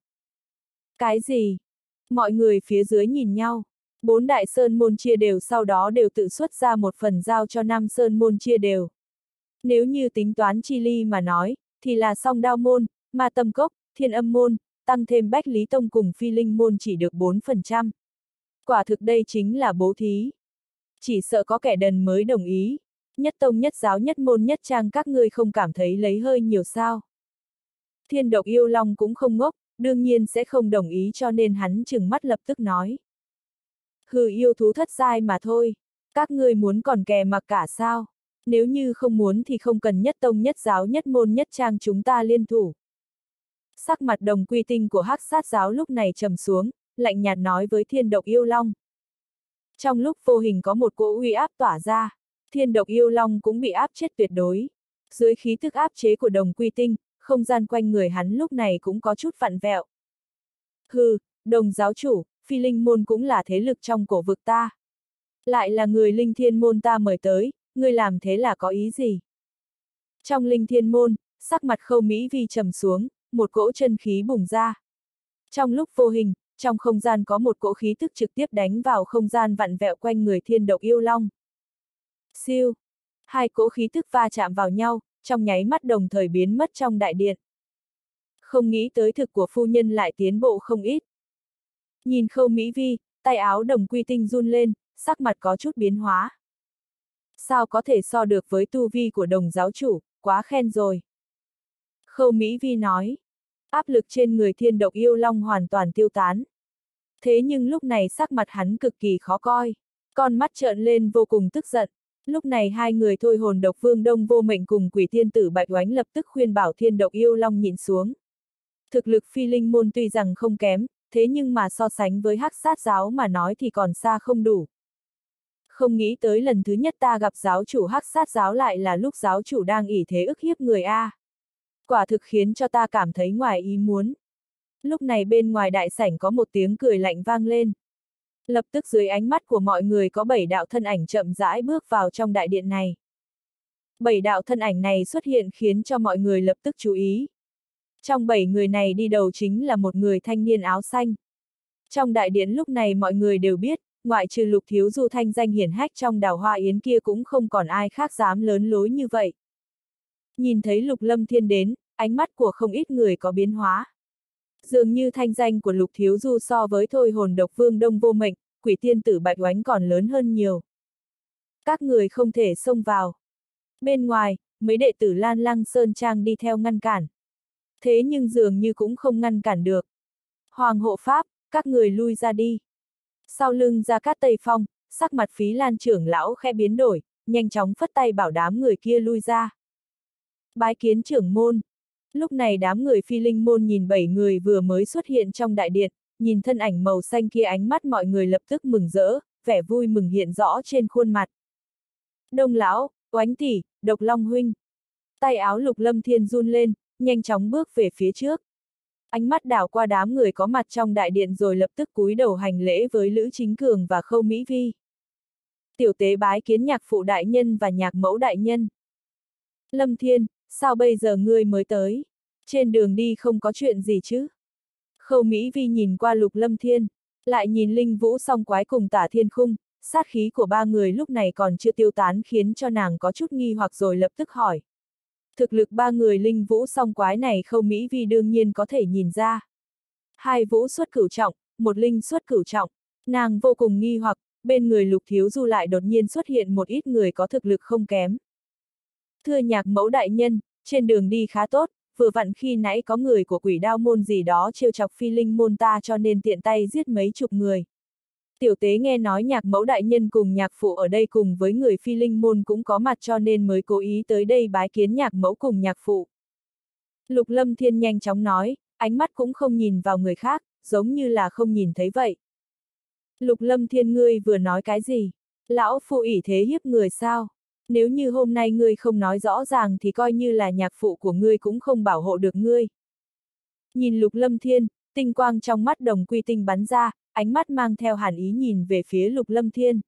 Cái gì? Mọi người phía dưới nhìn nhau. 4 đại sơn môn chia đều sau đó đều tự xuất ra một phần giao cho 5 sơn môn chia đều. Nếu như tính toán chi ly mà nói, thì là Song Đao môn, Ma Tâm Cốc, Thiên Âm môn, tăng thêm Bách Lý Tông cùng Phi Linh môn chỉ được 4%. Quả thực đây chính là bố thí. Chỉ sợ có kẻ đần mới đồng ý. Nhất tông nhất giáo nhất môn nhất trang các ngươi không cảm thấy lấy hơi nhiều sao. Thiên Độc Yêu Long cũng không ngốc, đương nhiên sẽ không đồng ý cho nên hắn trừng mắt lập tức nói. Hừ, yêu thú thất giai mà thôi. Các ngươi muốn còn kè mặc cả sao? Nếu như không muốn thì không cần nhất tông nhất giáo nhất môn nhất trang chúng ta liên thủ. Sắc mặt Đồng Quy Tinh của Hắc Sát giáo lúc này trầm xuống, lạnh nhạt nói với Thiên Độc Yêu Long. Trong lúc vô hình có một cỗ uy áp tỏa ra, Thiên Độc Yêu Long cũng bị áp chết tuyệt đối. Dưới khí tức áp chế của Đồng Quy Tinh, không gian quanh người hắn lúc này cũng có chút vặn vẹo. Hừ, Đồng giáo chủ, Phi Linh môn cũng là thế lực trong cổ vực ta. Lại là người Linh Thiên môn ta mời tới, ngươi làm thế là có ý gì? Trong Linh Thiên môn, sắc mặt Khâu Mỹ Vi trầm xuống, một cỗ chân khí bùng ra. Trong lúc vô hình, trong không gian có một cỗ khí tức trực tiếp đánh vào không gian vặn vẹo quanh người Thiên Độc Yêu Long. Siêu! Hai cỗ khí tức va chạm vào nhau, trong nháy mắt đồng thời biến mất trong đại điện. Không nghĩ tới thực của phu nhân lại tiến bộ không ít. Nhìn Khâu Mỹ Vi, tay áo Đồng Quy Tinh run lên, sắc mặt có chút biến hóa. Sao có thể so được với tu vi của Đồng giáo chủ, quá khen rồi. Khâu Mỹ Vi nói, áp lực trên người Thiên Độc Yêu Long hoàn toàn tiêu tán. Thế nhưng lúc này sắc mặt hắn cực kỳ khó coi, con mắt trợn lên vô cùng tức giận. Lúc này hai người Thôi Hồn Độc Vương Đông Vô Mệnh cùng Quỷ Tiên Tử Bạch Oánh lập tức khuyên bảo Thiên Độc Yêu Long nhịn xuống. Thực lực Phi Linh môn tuy rằng không kém, thế nhưng mà so sánh với Hắc Sát giáo mà nói thì còn xa không đủ. Không nghĩ tới lần thứ nhất ta gặp giáo chủ Hắc Sát giáo lại là lúc giáo chủ đang ỷ thế ức hiếp người A. Quả thực khiến cho ta cảm thấy ngoài ý muốn. Lúc này bên ngoài đại sảnh có một tiếng cười lạnh vang lên. Lập tức dưới ánh mắt của mọi người có 7 đạo thân ảnh chậm rãi bước vào trong đại điện này. 7 đạo thân ảnh này xuất hiện khiến cho mọi người lập tức chú ý. Trong 7 người này đi đầu chính là một người thanh niên áo xanh. Trong đại điện lúc này mọi người đều biết, ngoại trừ Lục Thiếu Du thanh danh hiển hách trong Đào Hoa Yến kia cũng không còn ai khác dám lớn lối như vậy. Nhìn thấy Lục Lâm Thiên đến, ánh mắt của không ít người có biến hóa. Dường như thanh danh của Lục Thiếu Du so với Thôi Hồn Độc Vương Đông Vô Mệnh, Quỷ Tiên Tử Bạch Oánh còn lớn hơn nhiều. Các người không thể xông vào. Bên ngoài, mấy đệ tử Lan Lăng Sơn Trang đi theo ngăn cản. Thế nhưng dường như cũng không ngăn cản được. Hoàng hộ pháp, các người lui ra đi. Sau lưng Gia Cát Tây Phong, sắc mặt Phí Lan trưởng lão khẽ biến đổi, nhanh chóng phất tay bảo đám người kia lui ra. Bái kiến trưởng môn. Lúc này đám người Phi Linh môn nhìn 7 người vừa mới xuất hiện trong đại điện, nhìn thân ảnh màu xanh kia ánh mắt mọi người lập tức mừng rỡ, vẻ vui mừng hiện rõ trên khuôn mặt. Đông lão, Oánh tỷ, Độc Long huynh. Tay áo Lục Lâm Thiên run lên, nhanh chóng bước về phía trước. Ánh mắt đảo qua đám người có mặt trong đại điện rồi lập tức cúi đầu hành lễ với Lữ Chính Cường và Khâu Mỹ Vi. Tiểu tế bái kiến nhạc phụ đại nhân và nhạc mẫu đại nhân. Lâm Thiên, sao bây giờ ngươi mới tới? Trên đường đi không có chuyện gì chứ? Khâu Mỹ Vi nhìn qua Lục Lâm Thiên, Lại nhìn Linh Vũ Song Quái cùng Tả Thiên Khung, sát khí của ba người lúc này còn chưa tiêu tán khiến cho nàng có chút nghi hoặc rồi lập tức hỏi. Thực lực ba người Linh Vũ Song Quái này Khâu Mỹ Vi đương nhiên có thể nhìn ra. Hai vũ xuất cửu trọng, một linh xuất cửu trọng, nàng vô cùng nghi hoặc, bên người Lục Thiếu Du lại đột nhiên xuất hiện một ít người có thực lực không kém. Thưa Nhạc Mẫu đại nhân, trên đường đi khá tốt, vừa vặn khi nãy có người của Quỷ Đao môn gì đó trêu chọc Phi Linh môn ta cho nên tiện tay giết mấy chục người. Tiểu tế nghe nói Nhạc Mẫu đại nhân cùng nhạc phụ ở đây cùng với người Phi Linh môn cũng có mặt cho nên mới cố ý tới đây bái kiến Nhạc Mẫu cùng nhạc phụ. Lục Lâm Thiên nhanh chóng nói, ánh mắt cũng không nhìn vào người khác, giống như là không nhìn thấy vậy. Lục Lâm Thiên, ngươi vừa nói cái gì? Lão phu ỷ thế hiếp người sao? Nếu như hôm nay ngươi không nói rõ ràng thì coi như là nhạc phụ của ngươi cũng không bảo hộ được ngươi. Nhìn Lục Lâm Thiên, tinh quang trong mắt Đồng Quy Tinh bắn ra, ánh mắt mang theo hàn ý nhìn về phía Lục Lâm Thiên.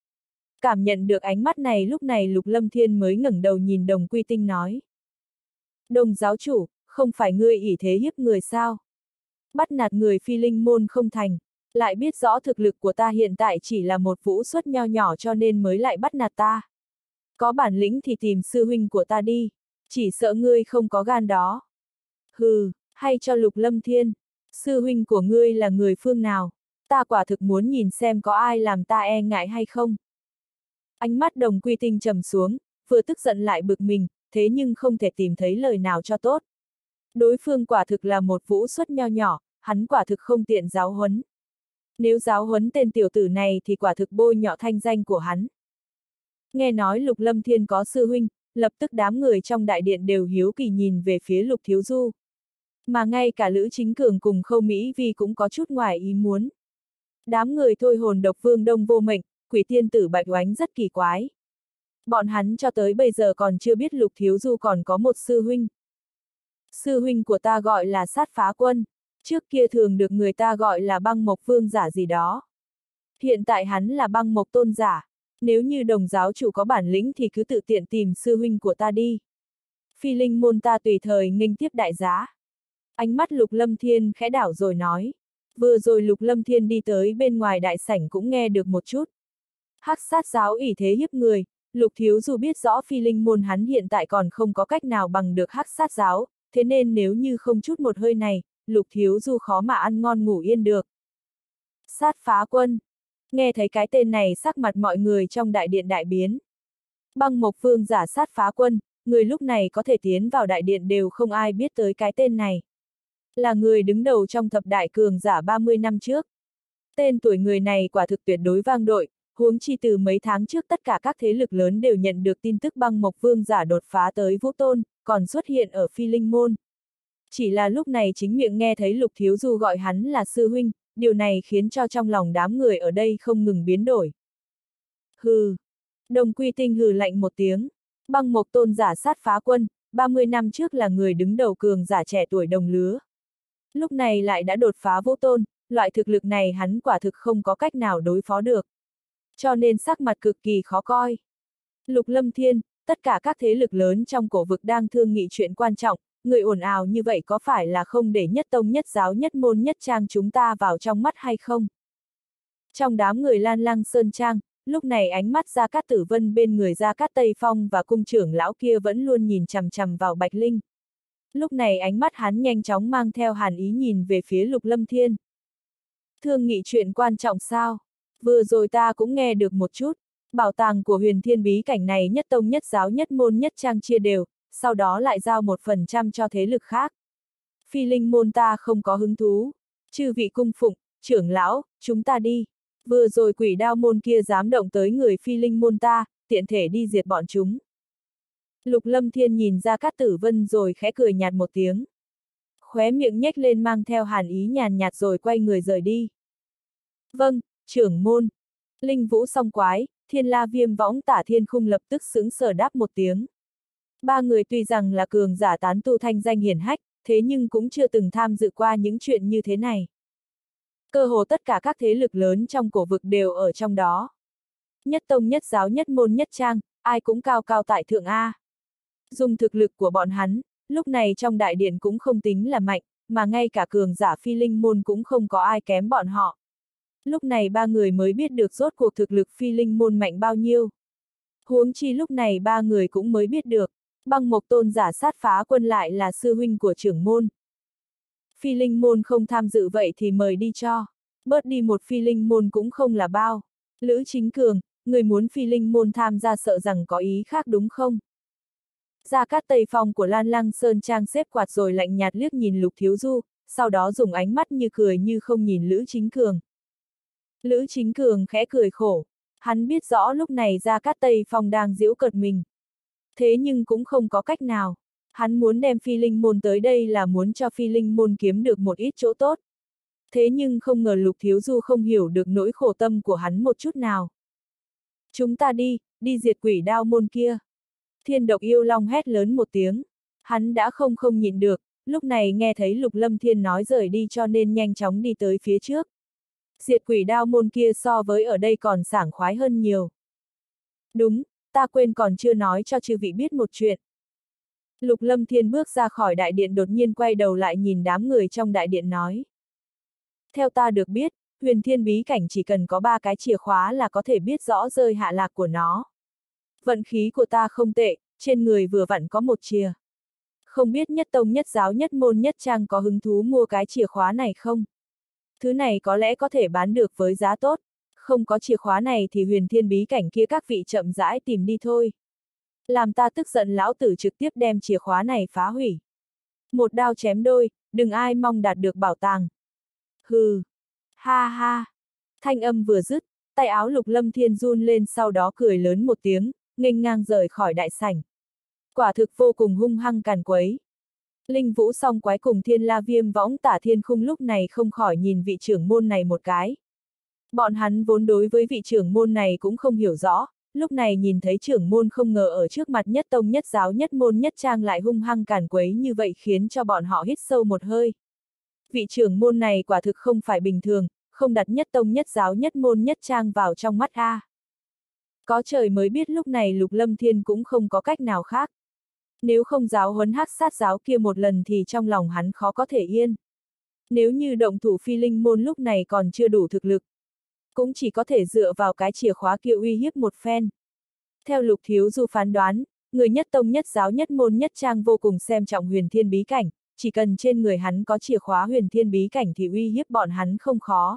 Cảm nhận được ánh mắt này lúc này Lục Lâm Thiên mới ngẩng đầu nhìn Đồng Quy Tinh nói. Đồng giáo chủ, không phải ngươi ỷ thế hiếp người sao? Bắt nạt người Phi Linh môn không thành, lại biết rõ thực lực của ta hiện tại chỉ là một vũ xuất nho nhỏ cho nên mới lại bắt nạt ta. Có bản lĩnh thì tìm sư huynh của ta đi, chỉ sợ ngươi không có gan đó. Hừ, hay cho Lục Lâm Thiên, sư huynh của ngươi là người phương nào? Ta quả thực muốn nhìn xem có ai làm ta e ngại hay không. Ánh mắt Đồng Quy Tinh trầm xuống, vừa tức giận lại bực mình, thế nhưng không thể tìm thấy lời nào cho tốt. Đối phương quả thực là một vũ xuất nho nhỏ, hắn quả thực không tiện giáo huấn. Nếu giáo huấn tên tiểu tử này thì quả thực bôi nhọ thanh danh của hắn. Nghe nói Lục Lâm Thiên có sư huynh, lập tức đám người trong đại điện đều hiếu kỳ nhìn về phía Lục Thiếu Du. Mà ngay cả Lữ Chính Cường cùng Khâu Mỹ Vi cũng có chút ngoài ý muốn. Đám người Thôi Hồn Độc Vương Đông Vô Mệnh, Quỷ Tiên Tử Bạch Oánh rất kỳ quái. Bọn hắn cho tới bây giờ còn chưa biết Lục Thiếu Du còn có một sư huynh. Sư huynh của ta gọi là Sát Phá Quân, trước kia thường được người ta gọi là Băng Mộc Vương giả gì đó. Hiện tại hắn là Băng Mộc Tôn giả, nếu như Đồng giáo chủ có bản lĩnh thì cứ tự tiện tìm sư huynh của ta đi. Phi Linh môn ta tùy thời nghênh tiếp đại giá. Ánh mắt Lục Lâm Thiên khẽ đảo rồi nói. Vừa rồi Lục Lâm Thiên đi tới bên ngoài đại sảnh cũng nghe được một chút. Hắc sát giáo ỷ thế hiếp người, Lục Thiếu Du biết rõ Phi Linh môn hắn hiện tại còn không có cách nào bằng được Hắc sát giáo, thế nên nếu như không chút một hơi này, Lục Thiếu Du khó mà ăn ngon ngủ yên được. Sát Phá Quân. Nghe thấy cái tên này sắc mặt mọi người trong đại điện đại biến. Băng Mộc Vương giả Sát Phá Quân, người lúc này có thể tiến vào đại điện đều không ai biết tới cái tên này. Là người đứng đầu trong thập đại cường giả 30 năm trước. Tên tuổi người này quả thực tuyệt đối vang dội, huống chi từ mấy tháng trước tất cả các thế lực lớn đều nhận được tin tức Băng Mộc Vương giả đột phá tới Vũ Tôn, còn xuất hiện ở Phi Linh môn. Chỉ là lúc này chính miệng nghe thấy Lục Thiếu Du gọi hắn là sư huynh, điều này khiến cho trong lòng đám người ở đây không ngừng biến đổi. Hừ. Đồng Quy Tinh hừ lạnh một tiếng. Băng Mộc Tôn giả Sát Phá Quân, 30 năm trước là người đứng đầu cường giả trẻ tuổi đồng lứa. Lúc này lại đã đột phá Vũ Tôn, loại thực lực này hắn quả thực không có cách nào đối phó được. Cho nên sắc mặt cực kỳ khó coi. Lục Lâm Thiên, tất cả các thế lực lớn trong cổ vực đang thương nghị chuyện quan trọng, người ồn ào như vậy có phải là không để nhất tông nhất giáo nhất môn nhất trang chúng ta vào trong mắt hay không? Trong đám người Lan Lăng Sơn Trang, lúc này ánh mắt Gia Cát Tử Vân bên người Gia Cát Tây Phong và cung trưởng lão kia vẫn luôn nhìn chằm chằm vào Bạch Linh. Lúc này ánh mắt hắn nhanh chóng mang theo hàn ý nhìn về phía Lục Lâm Thiên. Thương nghị chuyện quan trọng sao? Vừa rồi ta cũng nghe được một chút, bảo tàng của Huyền Thiên bí cảnh này nhất tông nhất giáo nhất môn nhất trang chia đều, sau đó lại giao 1% cho thế lực khác. Phi Linh môn ta không có hứng thú. Chư vị cung phụng, trưởng lão, chúng ta đi. Vừa rồi Quỷ Đao môn kia dám động tới người Phi Linh môn ta, tiện thể đi diệt bọn chúng. Lục Lâm Thiên nhìn Gia Cát Tử Vân rồi khẽ cười nhạt một tiếng. Khóe miệng nhếch lên mang theo hàn ý nhàn nhạt rồi quay người rời đi. Vâng, trưởng môn. Linh Vũ Song Quái, Thiên La Viêm Võng Tả Thiên Khung lập tức sững sờ đáp một tiếng. Ba người tuy rằng là cường giả tán tu thanh danh hiển hách, thế nhưng cũng chưa từng tham dự qua những chuyện như thế này. Cơ hồ tất cả các thế lực lớn trong cổ vực đều ở trong đó. Nhất tông nhất giáo nhất môn nhất trang, ai cũng cao cao tại thượng A. Dùng thực lực của bọn hắn, lúc này trong đại điện cũng không tính là mạnh, mà ngay cả cường giả Phi Linh môn cũng không có ai kém bọn họ. Lúc này ba người mới biết được rốt cuộc thực lực phi linh môn mạnh bao nhiêu. Huống chi lúc này ba người cũng mới biết được, Băng Mộc tôn giả sát phá quân lại là sư huynh của trưởng môn. Phi linh môn không tham dự vậy thì mời đi cho. Bớt đi một phi linh môn cũng không là bao. Lữ Chính Cường, người muốn phi linh môn tham gia sợ rằng có ý khác đúng không? Gia Cát Tây Phong của Lan Lăng Sơn Trang xếp quạt rồi lạnh nhạt liếc nhìn Lục Thiếu Du, sau đó dùng ánh mắt như cười như không nhìn Lữ Chính Cường. Lữ Chính Cường khẽ cười khổ. Hắn biết rõ lúc này Gia Cát Tây Phong đang giễu cợt mình. Thế nhưng cũng không có cách nào. Hắn muốn đem phi linh môn tới đây là muốn cho phi linh môn kiếm được một ít chỗ tốt. Thế nhưng không ngờ Lục Thiếu Du không hiểu được nỗi khổ tâm của hắn một chút nào. Chúng ta đi diệt quỷ đao môn kia. Thiên Độc Yêu Long hét lớn một tiếng. Hắn đã không nhịn được, lúc này nghe thấy Lục Lâm Thiên nói rời đi cho nên nhanh chóng đi tới phía trước. Diệt quỷ đao môn kia so với ở đây còn sảng khoái hơn nhiều. Đúng, ta quên còn chưa nói cho chư vị biết một chuyện. Lục Lâm Thiên bước ra khỏi đại điện đột nhiên quay đầu lại nhìn đám người trong đại điện nói. Theo ta được biết, huyền thiên bí cảnh chỉ cần có 3 cái chìa khóa là có thể biết rõ rơi hạ lạc của nó. Vận khí của ta không tệ, trên người vừa vặn có một chìa. Không biết nhất tông nhất giáo nhất môn nhất trang có hứng thú mua cái chìa khóa này không? Thứ này có lẽ có thể bán được với giá tốt. Không có chìa khóa này thì huyền thiên bí cảnh kia các vị chậm rãi tìm đi thôi. Làm ta tức giận lão tử trực tiếp đem chìa khóa này phá hủy. Một đao chém đôi, đừng ai mong đạt được bảo tàng. Hừ. Ha ha. Thanh âm vừa dứt, tay áo Lục Lâm Thiên run lên sau đó cười lớn một tiếng, nghênh ngang rời khỏi đại sảnh. Quả thực vô cùng hung hăng càn quấy. Linh Vũ Song Quái cùng Thiên La Viêm Võng Tả Thiên Khung lúc này không khỏi nhìn vị trưởng môn này một cái. Bọn hắn vốn đối với vị trưởng môn này cũng không hiểu rõ, lúc này nhìn thấy trưởng môn không ngờ ở trước mặt nhất tông nhất giáo nhất môn nhất trang lại hung hăng càn quấy như vậy khiến cho bọn họ hít sâu một hơi. Vị trưởng môn này quả thực không phải bình thường, không đặt nhất tông nhất giáo nhất môn nhất trang vào trong mắt a. Có trời mới biết lúc này Lục Lâm Thiên cũng không có cách nào khác. Nếu không giáo huấn hắc sát giáo kia một lần thì trong lòng hắn khó có thể yên. Nếu như động thủ phi linh môn lúc này còn chưa đủ thực lực, cũng chỉ có thể dựa vào cái chìa khóa kia uy hiếp một phen. Theo Lục Thiếu Du phán đoán, người nhất tông nhất giáo nhất môn nhất trang vô cùng xem trọng huyền thiên bí cảnh, chỉ cần trên người hắn có chìa khóa huyền thiên bí cảnh thì uy hiếp bọn hắn không khó.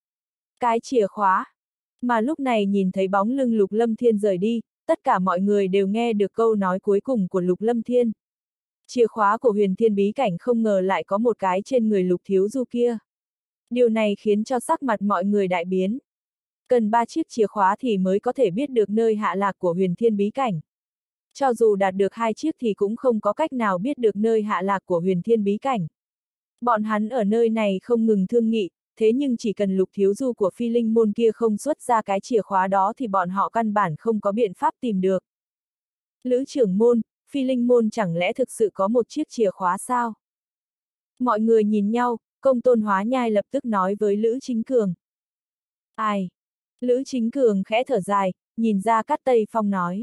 Cái chìa khóa. Mà lúc này nhìn thấy bóng lưng Lục Lâm Thiên rời đi, tất cả mọi người đều nghe được câu nói cuối cùng của Lục Lâm Thiên. Chìa khóa của huyền thiên bí cảnh không ngờ lại có một cái trên người Lục Thiếu Du kia. Điều này khiến cho sắc mặt mọi người đại biến. Cần 3 chiếc chìa khóa thì mới có thể biết được nơi hạ lạc của huyền thiên bí cảnh. Cho dù đạt được 2 chiếc thì cũng không có cách nào biết được nơi hạ lạc của huyền thiên bí cảnh. Bọn hắn ở nơi này không ngừng thương nghị, thế nhưng chỉ cần Lục Thiếu Du của phi linh môn kia không xuất ra cái chìa khóa đó thì bọn họ căn bản không có biện pháp tìm được. Lữ trưởng môn, phi linh môn chẳng lẽ thực sự có một chiếc chìa khóa sao? Mọi người nhìn nhau, Công Tôn Hóa Nhai lập tức nói với Lữ Chính Cường. Ai? Lữ Chính Cường khẽ thở dài, nhìn Gia Cát Tây Phong nói.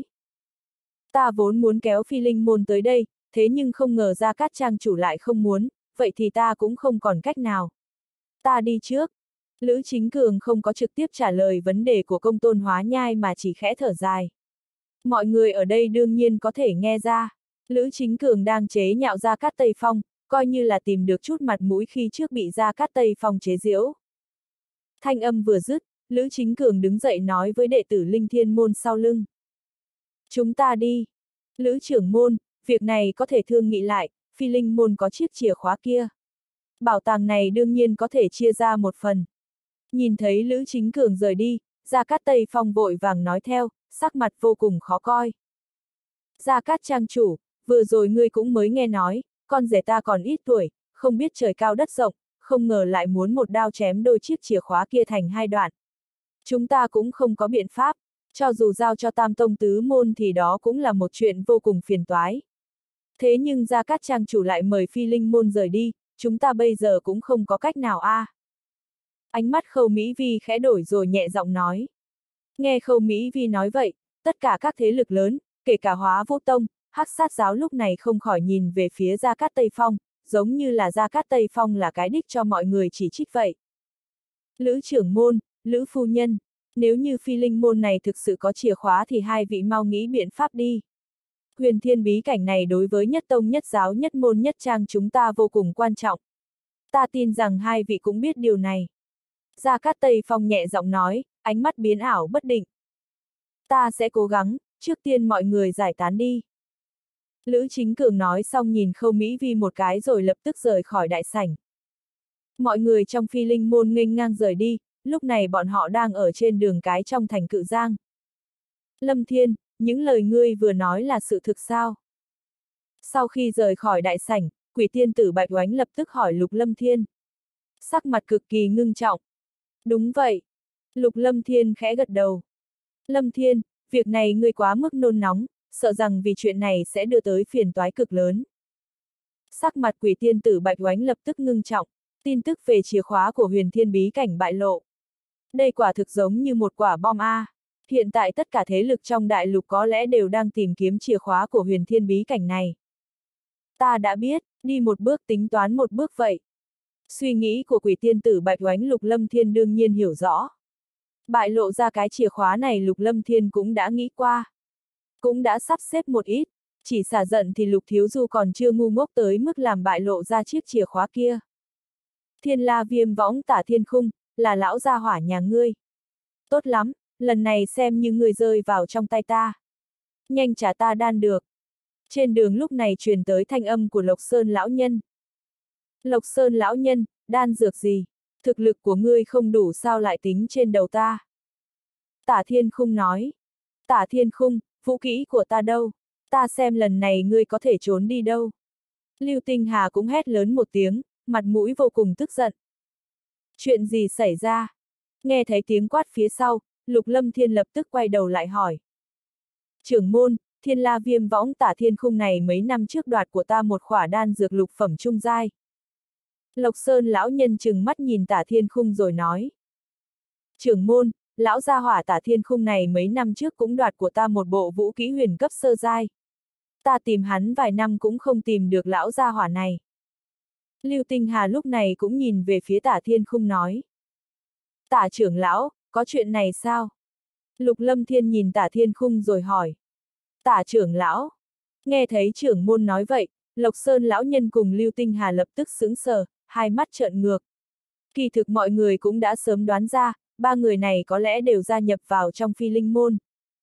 Ta vốn muốn kéo phi linh môn tới đây, thế nhưng không ngờ Gia Cát trang chủ lại không muốn, vậy thì ta cũng không còn cách nào. Ta đi trước. Lữ Chính Cường không có trực tiếp trả lời vấn đề của Công Tôn Hóa Nhai mà chỉ khẽ thở dài. Mọi người ở đây đương nhiên có thể nghe ra, Lữ Chính Cường đang chế nhạo Gia Cát Tây Phong, coi như là tìm được chút mặt mũi khi trước bị Gia Cát Tây Phong chế giễu. Thanh âm vừa dứt, Lữ Chính Cường đứng dậy nói với đệ tử Linh Thiên môn sau lưng. Chúng ta đi. Lữ trưởng môn, việc này có thể thương nghị lại, phi linh môn có chiếc chìa khóa kia. Bảo tàng này đương nhiên có thể chia ra một phần. Nhìn thấy Lữ Chính Cường rời đi, Gia Cát Tây Phong vội vàng nói theo, sắc mặt vô cùng khó coi. Gia Cát trang chủ, vừa rồi ngươi cũng mới nghe nói, con rể ta còn ít tuổi, không biết trời cao đất rộng, không ngờ lại muốn một đao chém đôi chiếc chìa khóa kia thành 2 đoạn. Chúng ta cũng không có biện pháp, cho dù giao cho Tam Tông Tứ Môn thì đó cũng là một chuyện vô cùng phiền toái. Thế nhưng Gia Cát trang chủ lại mời phi linh môn rời đi, chúng ta bây giờ cũng không có cách nào a. Ánh mắt Khâu Mỹ Vi khẽ đổi rồi nhẹ giọng nói. Nghe Khâu Mỹ Vi nói vậy, tất cả các thế lực lớn, kể cả Hóa Vũ Tông, Hắc Sát giáo lúc này không khỏi nhìn về phía Gia Cát Tây Phong, giống như là Gia Cát Tây Phong là cái đích cho mọi người chỉ trích vậy. Lữ trưởng môn, Lữ phu nhân, nếu như phi linh môn này thực sự có chìa khóa thì hai vị mau nghĩ biện pháp đi. Huyền thiên bí cảnh này đối với nhất tông nhất giáo nhất môn nhất trang chúng ta vô cùng quan trọng. Ta tin rằng hai vị cũng biết điều này. Gia Cát Tây Phong nhẹ giọng nói, ánh mắt biến ảo bất định. Ta sẽ cố gắng, trước tiên mọi người giải tán đi. Lữ Chính Cường nói xong nhìn Khâu Mỹ Vi một cái rồi lập tức rời khỏi đại sảnh. Mọi người trong phi linh môn nghênh ngang rời đi, lúc này bọn họ đang ở trên đường cái trong thành Cự Giang. Lâm Thiên, những lời ngươi vừa nói là sự thực sao? Sau khi rời khỏi đại sảnh, quỷ tiên tử Bạch Oánh lập tức hỏi Lục Lâm Thiên. Sắc mặt cực kỳ ngưng trọng. Đúng vậy. Lục Lâm Thiên khẽ gật đầu. Lâm Thiên, việc này ngươi quá mức nôn nóng, sợ rằng vì chuyện này sẽ đưa tới phiền toái cực lớn. Sắc mặt quỷ tiên tử Bạch Oánh lập tức ngưng trọng, tin tức về chìa khóa của huyền thiên bí cảnh bại lộ. Đây quả thực giống như một quả bom A. Hiện tại tất cả thế lực trong đại lục có lẽ đều đang tìm kiếm chìa khóa của huyền thiên bí cảnh này. Ta đã biết, đi một bước tính toán một bước vậy. Suy nghĩ của quỷ tiên tử Bạch Oánh Lục Lâm Thiên đương nhiên hiểu rõ. Bại lộ ra cái chìa khóa này Lục Lâm Thiên cũng đã nghĩ qua. Cũng đã sắp xếp một ít, chỉ xả giận thì Lục Thiếu Du còn chưa ngu ngốc tới mức làm bại lộ ra chiếc chìa khóa kia. Thiên La Viêm Võng Tả Thiên Khung, là lão gia hỏa nhà ngươi. Tốt lắm, lần này xem như ngươi rơi vào trong tay ta. Nhanh trả ta đan được. Trên đường lúc này truyền tới thanh âm của Lộc Sơn lão nhân. Lộc Sơn lão nhân, đan dược gì? Thực lực của ngươi không đủ sao lại tính trên đầu ta? Tả Thiên Khung nói. Tả Thiên Khung, vũ kỹ của ta đâu? Ta xem lần này ngươi có thể trốn đi đâu? Lưu Tinh Hà cũng hét lớn một tiếng, mặt mũi vô cùng tức giận. Chuyện gì xảy ra? Nghe thấy tiếng quát phía sau, Lục Lâm Thiên lập tức quay đầu lại hỏi. Trưởng môn, Thiên La Viêm Võng Tả Thiên Khung này mấy năm trước đoạt của ta một khỏa đan dược lục phẩm trung giai. Lộc Sơn lão nhân trừng mắt nhìn Tả Thiên Khung rồi nói. Trưởng môn, lão gia hỏa Tả Thiên Khung này mấy năm trước cũng đoạt của ta một bộ vũ kỹ huyền cấp sơ giai. Ta tìm hắn vài năm cũng không tìm được lão gia hỏa này. Lưu Tinh Hà lúc này cũng nhìn về phía Tả Thiên Khung nói. Tả trưởng lão, có chuyện này sao? Lục Lâm Thiên nhìn Tả Thiên Khung rồi hỏi. Tả trưởng lão. Nghe thấy trưởng môn nói vậy, Lộc Sơn lão nhân cùng Lưu Tinh Hà lập tức sững sờ, hai mắt trợn ngược. Kỳ thực mọi người cũng đã sớm đoán ra, ba người này có lẽ đều gia nhập vào trong phi linh môn.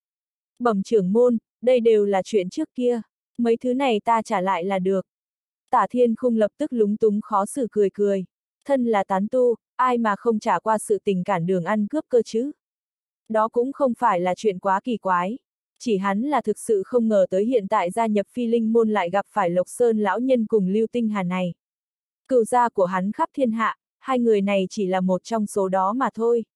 Bẩm trưởng môn, đây đều là chuyện trước kia, mấy thứ này ta trả lại là được. Tả Thiên Khung lập tức lúng túng khó xử cười cười. Thân là tán tu, ai mà không trả qua sự tình cản đường ăn cướp cơ chứ? Đó cũng không phải là chuyện quá kỳ quái. Chỉ hắn là thực sự không ngờ tới hiện tại gia nhập phi linh môn lại gặp phải Lộc Sơn lão nhân cùng Lưu Tinh Hà này. Cửu gia của hắn khắp thiên hạ, hai người này chỉ là một trong số đó mà thôi.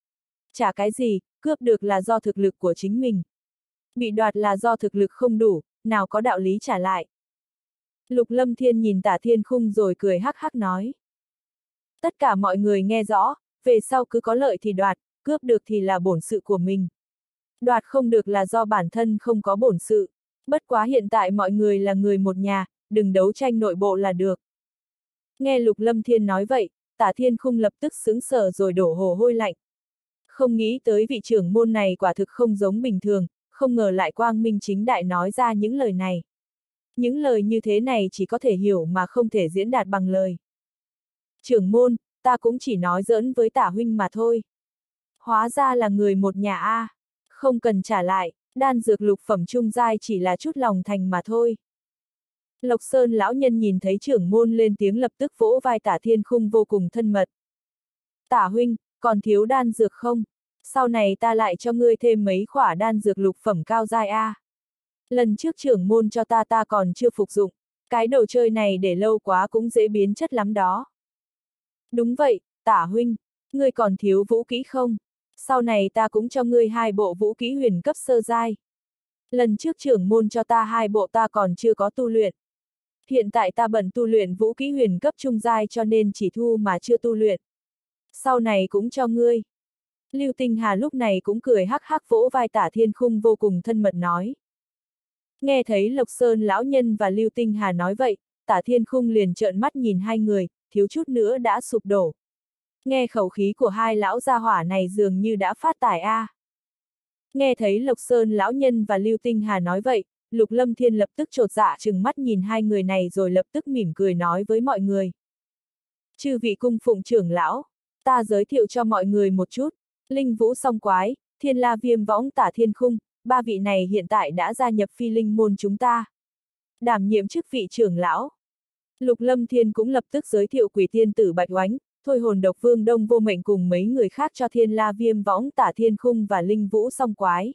Trả cái gì, cướp được là do thực lực của chính mình. Bị đoạt là do thực lực không đủ, nào có đạo lý trả lại. Lục Lâm Thiên nhìn Tả Thiên Khung rồi cười hắc hắc nói. Tất cả mọi người nghe rõ, về sau cứ có lợi thì đoạt, cướp được thì là bổn sự của mình. Đoạt không được là do bản thân không có bổn sự. Bất quá hiện tại mọi người là người một nhà, đừng đấu tranh nội bộ là được. Nghe Lục Lâm Thiên nói vậy, Tả Thiên Khung lập tức sững sờ rồi đổ mồ hôi lạnh. Không nghĩ tới vị trưởng môn này quả thực không giống bình thường, không ngờ lại quang minh chính đại nói ra những lời này. Những lời như thế này chỉ có thể hiểu mà không thể diễn đạt bằng lời. Trưởng môn, ta cũng chỉ nói giỡn với Tả huynh mà thôi. Hóa ra là người một nhà a, không cần trả lại, đan dược lục phẩm trung giai chỉ là chút lòng thành mà thôi. Lộc Sơn lão nhân nhìn thấy trưởng môn lên tiếng lập tức vỗ vai Tả Thiên Khung vô cùng thân mật. Tả huynh, còn thiếu đan dược không? Sau này ta lại cho ngươi thêm mấy khỏa đan dược lục phẩm cao giai a. Lần trước trưởng môn cho ta còn chưa phục dụng, cái đồ chơi này để lâu quá cũng dễ biến chất lắm đó. Đúng vậy, Tả huynh, ngươi còn thiếu vũ kỹ không? Sau này ta cũng cho ngươi 2 bộ vũ kỹ huyền cấp sơ giai. Lần trước trưởng môn cho ta 2 bộ ta còn chưa có tu luyện. Hiện tại ta bận tu luyện vũ kỹ huyền cấp trung giai cho nên chỉ thu mà chưa tu luyện. Sau này cũng cho ngươi. Lưu Tinh Hà lúc này cũng cười hắc hắc vỗ vai Tả Thiên Khung vô cùng thân mật nói. Nghe thấy Lộc Sơn lão nhân và Lưu Tinh Hà nói vậy, Tả Thiên Khung liền trợn mắt nhìn hai người, thiếu chút nữa đã sụp đổ. Nghe khẩu khí của hai lão gia hỏa này dường như đã phát tài a. Nghe thấy Lộc Sơn lão nhân và Lưu Tinh Hà nói vậy, Lục Lâm Thiên lập tức chột dạ trừng mắt nhìn hai người này rồi lập tức mỉm cười nói với mọi người. Chư vị cung phụng trưởng lão, ta giới thiệu cho mọi người một chút, Linh Vũ Song Quái, Thiên La Viêm Võng Tả Thiên Khung, ba vị này hiện tại đã gia nhập Phi Linh môn chúng ta. Đảm nhiệm chức vị trưởng lão. Lục Lâm Thiên cũng lập tức giới thiệu Quỷ Tiên Tử Bạch Oánh, Thôi Hồn Độc Vương Đông Vô Mệnh cùng mấy người khác cho Thiên La Viêm Võng Tả Thiên Khung và Linh Vũ Song Quái.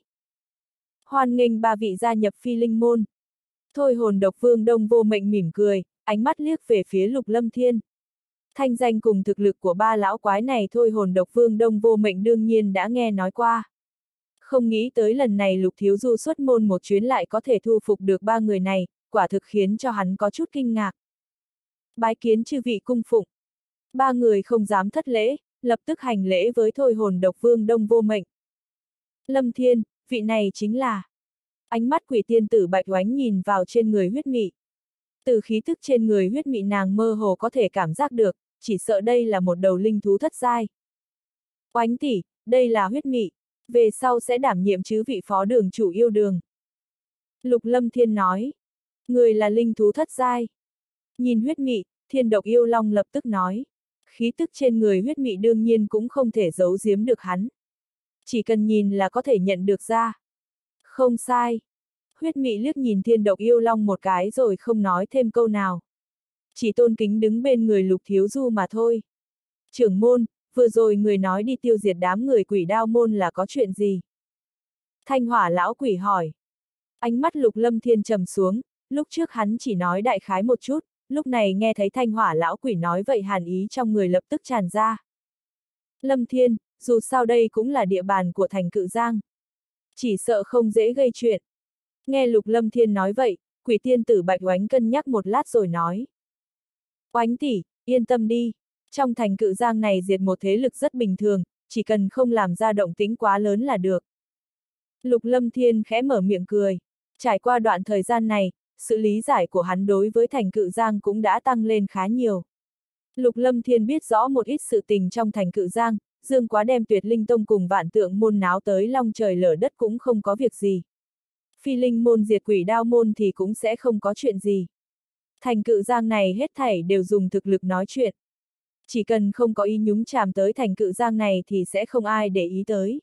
Hoan nghênh ba vị gia nhập Phi Linh môn. Thôi Hồn Độc Vương Đông Vô Mệnh mỉm cười, ánh mắt liếc về phía Lục Lâm Thiên. Thanh danh cùng thực lực của ba lão quái này Thôi Hồn Độc Vương Đông Vô Mệnh đương nhiên đã nghe nói qua. Không nghĩ tới lần này Lục Thiếu Du xuất môn một chuyến lại có thể thu phục được ba người này, quả thực khiến cho hắn có chút kinh ngạc. Bái kiến chư vị cung phụng. Ba người không dám thất lễ, lập tức hành lễ với Thôi Hồn Độc Vương Đông Vô Mệnh. Lâm Thiên, vị này chính là... Ánh mắt Quỷ Tiên Tử Bạch Oánh nhìn vào trên người huyết mị. Từ khí tức trên người huyết mị nàng mơ hồ có thể cảm giác được, chỉ sợ đây là một đầu linh thú thất giai. Oánh tỷ, đây là huyết mị, về sau sẽ đảm nhiệm chứ vị phó đường chủ yêu đường. Lục Lâm Thiên nói, người là linh thú thất giai. Nhìn huyết mị, Thiên Độc Yêu Long lập tức nói, khí tức trên người huyết mị đương nhiên cũng không thể giấu giếm được hắn. Chỉ cần nhìn là có thể nhận được ra. Không sai. Huyết mị liếc nhìn Thiên Độc Yêu Long một cái rồi không nói thêm câu nào. Chỉ tôn kính đứng bên người Lục Thiếu Du mà thôi. Trưởng môn, vừa rồi người nói đi tiêu diệt đám người Quỷ Đao môn là có chuyện gì? Thanh Hỏa lão quỷ hỏi. Ánh mắt Lục Lâm Thiên trầm xuống, lúc trước hắn chỉ nói đại khái một chút, lúc này nghe thấy Thanh Hỏa lão quỷ nói vậy hàn ý trong người lập tức tràn ra. Lâm Thiên, dù sao đây cũng là địa bàn của thành Cự Giang. Chỉ sợ không dễ gây chuyện. Nghe Lục Lâm Thiên nói vậy, Quỷ Tiên Tử Bạch Oánh cân nhắc một lát rồi nói. Oánh tỷ, yên tâm đi, trong thành Cự Giang này diệt một thế lực rất bình thường, chỉ cần không làm ra động tĩnh quá lớn là được. Lục Lâm Thiên khẽ mở miệng cười. Trải qua đoạn thời gian này, sự lý giải của hắn đối với thành Cự Giang cũng đã tăng lên khá nhiều. Lục Lâm Thiên biết rõ một ít sự tình trong thành Cự Giang, Dương Quá đem Tuyệt Linh Tông cùng Vạn Tượng môn náo tới long trời lở đất cũng không có việc gì. Phi Linh môn diệt Quỷ Đao môn thì cũng sẽ không có chuyện gì. Thành Cự Giang này hết thảy đều dùng thực lực nói chuyện. Chỉ cần không có ý nhúng chàm tới thành Cự Giang này thì sẽ không ai để ý tới.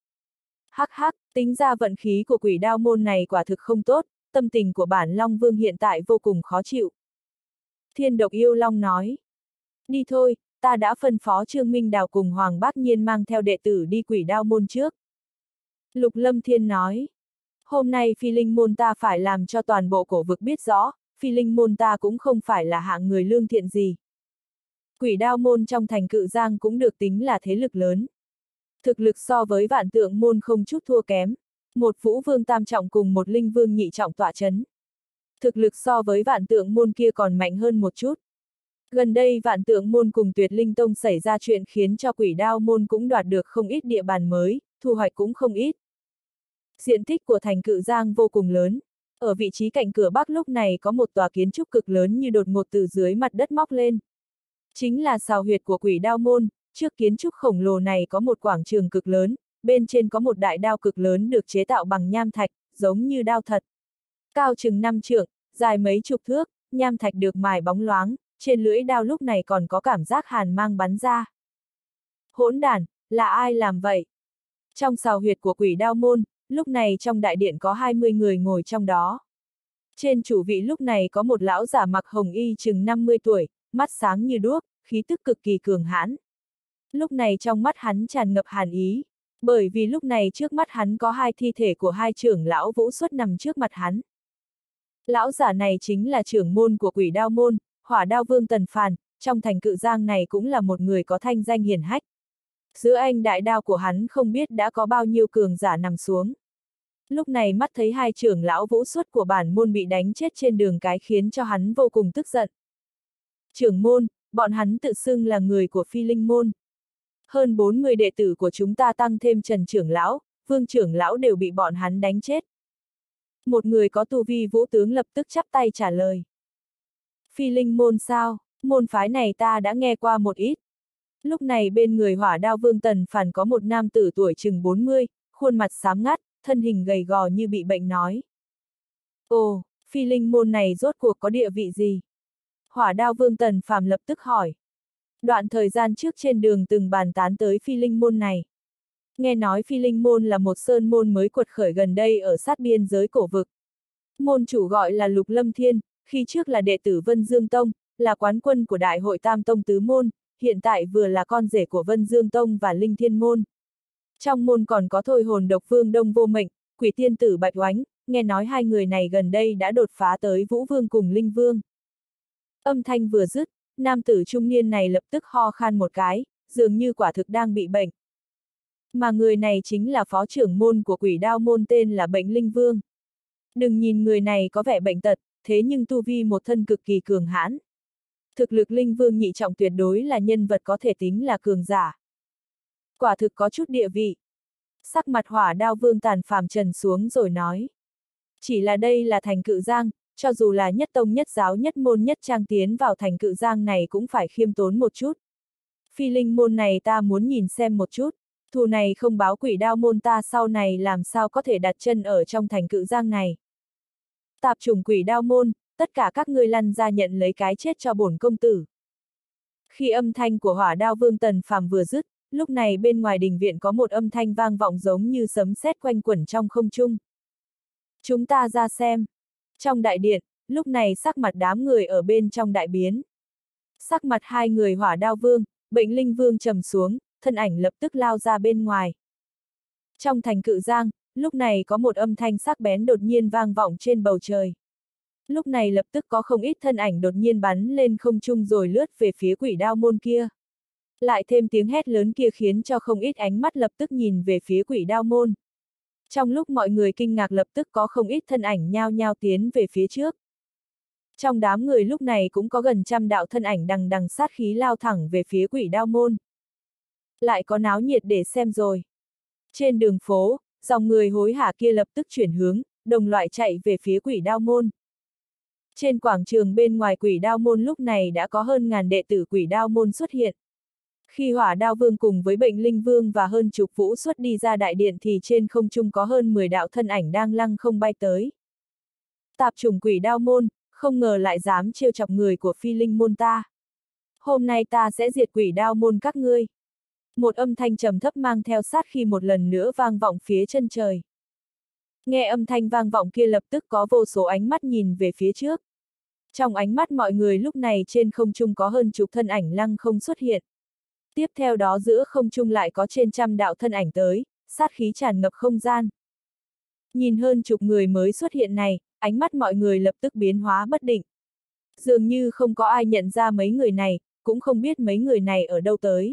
Hắc hắc, tính ra vận khí của Quỷ Đao môn này quả thực không tốt, tâm tình của bản Long Vương hiện tại vô cùng khó chịu. Thiên Độc Yêu Long nói. Đi thôi, ta đã phân phó Trương Minh Đào cùng Hoàng Bác Nhiên mang theo đệ tử đi Quỷ Đao môn trước. Lục Lâm Thiên nói. Hôm nay Phi Linh môn ta phải làm cho toàn bộ cổ vực biết rõ, Phi Linh môn ta cũng không phải là hạng người lương thiện gì. Quỷ Đao môn trong thành Cự Giang cũng được tính là thế lực lớn. Thực lực so với Vạn Tượng môn không chút thua kém. Một Vũ Vương tam trọng cùng một Linh Vương nhị trọng tọa chấn. Thực lực so với Vạn Tượng môn kia còn mạnh hơn một chút. Gần đây Vạn Tượng môn cùng Tuyệt Linh Tông xảy ra chuyện khiến cho Quỷ Đao môn cũng đoạt được không ít địa bàn mới, thu hoạch cũng không ít. Diện tích của thành Cự Giang vô cùng lớn. Ở vị trí cạnh cửa bắc lúc này có một tòa kiến trúc cực lớn như đột ngột từ dưới mặt đất móc lên. Chính là sào huyệt của Quỷ Đao môn, trước kiến trúc khổng lồ này có một quảng trường cực lớn, bên trên có một đại đao cực lớn được chế tạo bằng nham thạch, giống như đao thật. Cao chừng 5 trượng, dài mấy chục thước, nham thạch được mài bóng loáng, trên lưỡi đao lúc này còn có cảm giác hàn mang bắn ra. Hỗn đản, là ai làm vậy? Trong sào huyệt của Quỷ Đao môn, lúc này trong đại điện có 20 người ngồi trong đó. Trên chủ vị lúc này có một lão giả mặc hồng y chừng 50 tuổi, mắt sáng như đuốc, khí tức cực kỳ cường hãn. Lúc này trong mắt hắn tràn ngập hàn ý, bởi vì lúc này trước mắt hắn có hai thi thể của hai trưởng lão Vũ Xuất nằm trước mặt hắn. Lão giả này chính là trưởng môn của Quỷ Đao môn, Hỏa Đao Vương Tần Phàn, trong thành Cự Giang này cũng là một người có thanh danh hiển hách. Giữa anh đại đao của hắn không biết đã có bao nhiêu cường giả nằm xuống. Lúc này mắt thấy hai trưởng lão Vũ Xuất của bản môn bị đánh chết trên đường cái khiến cho hắn vô cùng tức giận. Trưởng môn, bọn hắn tự xưng là người của Phi Linh môn. Hơn 40 đệ tử của chúng ta tăng thêm Trần trưởng lão, Vương trưởng lão đều bị bọn hắn đánh chết. Một người có tu vi vũ tướng lập tức chắp tay trả lời. Phi Linh môn sao, môn phái này ta đã nghe qua một ít. Lúc này bên người Hỏa Đao Vương Tần Phàn có một nam tử tuổi chừng 40, khuôn mặt xám ngắt, thân hình gầy gò như bị bệnh nói. Ồ, Phi Linh môn này rốt cuộc có địa vị gì? Hỏa Đao Vương Tần Phàm lập tức hỏi. Đoạn thời gian trước trên đường từng bàn tán tới Phi Linh môn này. Nghe nói Phi Linh môn là một sơn môn mới quật khởi gần đây ở sát biên giới cổ vực. Môn chủ gọi là Lục Lâm Thiên, khi trước là đệ tử Vân Dương Tông, là quán quân của Đại hội Tam Tông Tứ Môn, hiện tại vừa là con rể của Vân Dương Tông và Linh Thiên Môn. Trong môn còn có Thôi Hồn Độc Vương Đông Vô Mệnh, Quỷ Tiên Tử Bạch Oánh, nghe nói hai người này gần đây đã đột phá tới Vũ Vương cùng Linh Vương. Âm thanh vừa dứt, nam tử trung niên này lập tức ho khan một cái, dường như quả thực đang bị bệnh. Mà người này chính là phó trưởng môn của Quỷ Đao môn tên là Bệnh Linh Vương. Đừng nhìn người này có vẻ bệnh tật, thế nhưng tu vi một thân cực kỳ cường hãn. Thực lực Linh Vương nhị trọng tuyệt đối là nhân vật có thể tính là cường giả. Quả thực có chút địa vị. Sắc mặt Hỏa Đao Vương Tàn Phàm trần xuống rồi nói. Chỉ là đây là thành Cự Giang, cho dù là nhất tông nhất giáo nhất môn nhất trang tiến vào thành Cự Giang này cũng phải khiêm tốn một chút. Phi Linh môn này ta muốn nhìn xem một chút, thù này không báo Quỷ Đao môn ta sau này làm sao có thể đặt chân ở trong thành Cự Giang này. Tạp chủng Quỷ Đao môn, tất cả các ngươi lăn ra nhận lấy cái chết cho bổn công tử. Khi âm thanh của Hỏa Đao Vương Tần Phàm vừa dứt, lúc này bên ngoài đình viện có một âm thanh vang vọng giống như sấm sét quanh quẩn trong không trung. Chúng ta ra xem. Trong đại điện, lúc này sắc mặt đám người ở bên trong đại biến. Sắc mặt hai người Hỏa Đao Vương, Bệnh Linh Vương trầm xuống, thân ảnh lập tức lao ra bên ngoài. Trong thành Cự Giang, lúc này có một âm thanh sắc bén đột nhiên vang vọng trên bầu trời. Lúc này lập tức có không ít thân ảnh đột nhiên bắn lên không trung rồi lướt về phía Quỷ Đao môn kia. Lại thêm tiếng hét lớn kia khiến cho không ít ánh mắt lập tức nhìn về phía Quỷ Đao môn. Trong lúc mọi người kinh ngạc lập tức có không ít thân ảnh nhao nhao tiến về phía trước. Trong đám người lúc này cũng có gần trăm đạo thân ảnh đằng đằng sát khí lao thẳng về phía Quỷ Đao môn. Lại có náo nhiệt để xem rồi. Trên đường phố, dòng người hối hả kia lập tức chuyển hướng, đồng loạt chạy về phía Quỷ Đao môn. Trên quảng trường bên ngoài Quỷ Đao môn lúc này đã có hơn ngàn đệ tử Quỷ Đao môn xuất hiện. Khi Hỏa Đao Vương cùng với Bệnh Linh Vương và hơn chục vũ xuất đi ra đại điện thì trên không trung có hơn 10 đạo thân ảnh đang lăng không bay tới. Tạp chủng Quỷ Đao môn, không ngờ lại dám trêu chọc người của Phi Linh môn ta. Hôm nay ta sẽ diệt Quỷ Đao môn các ngươi. Một âm thanh trầm thấp mang theo sát khi một lần nữa vang vọng phía chân trời. Nghe âm thanh vang vọng kia lập tức có vô số ánh mắt nhìn về phía trước. Trong ánh mắt mọi người lúc này trên không trung có hơn chục thân ảnh lăng không xuất hiện. Tiếp theo đó giữa không trung lại có trên trăm đạo thân ảnh tới, sát khí tràn ngập không gian. Nhìn hơn chục người mới xuất hiện này, ánh mắt mọi người lập tức biến hóa bất định. Dường như không có ai nhận ra mấy người này, cũng không biết mấy người này ở đâu tới.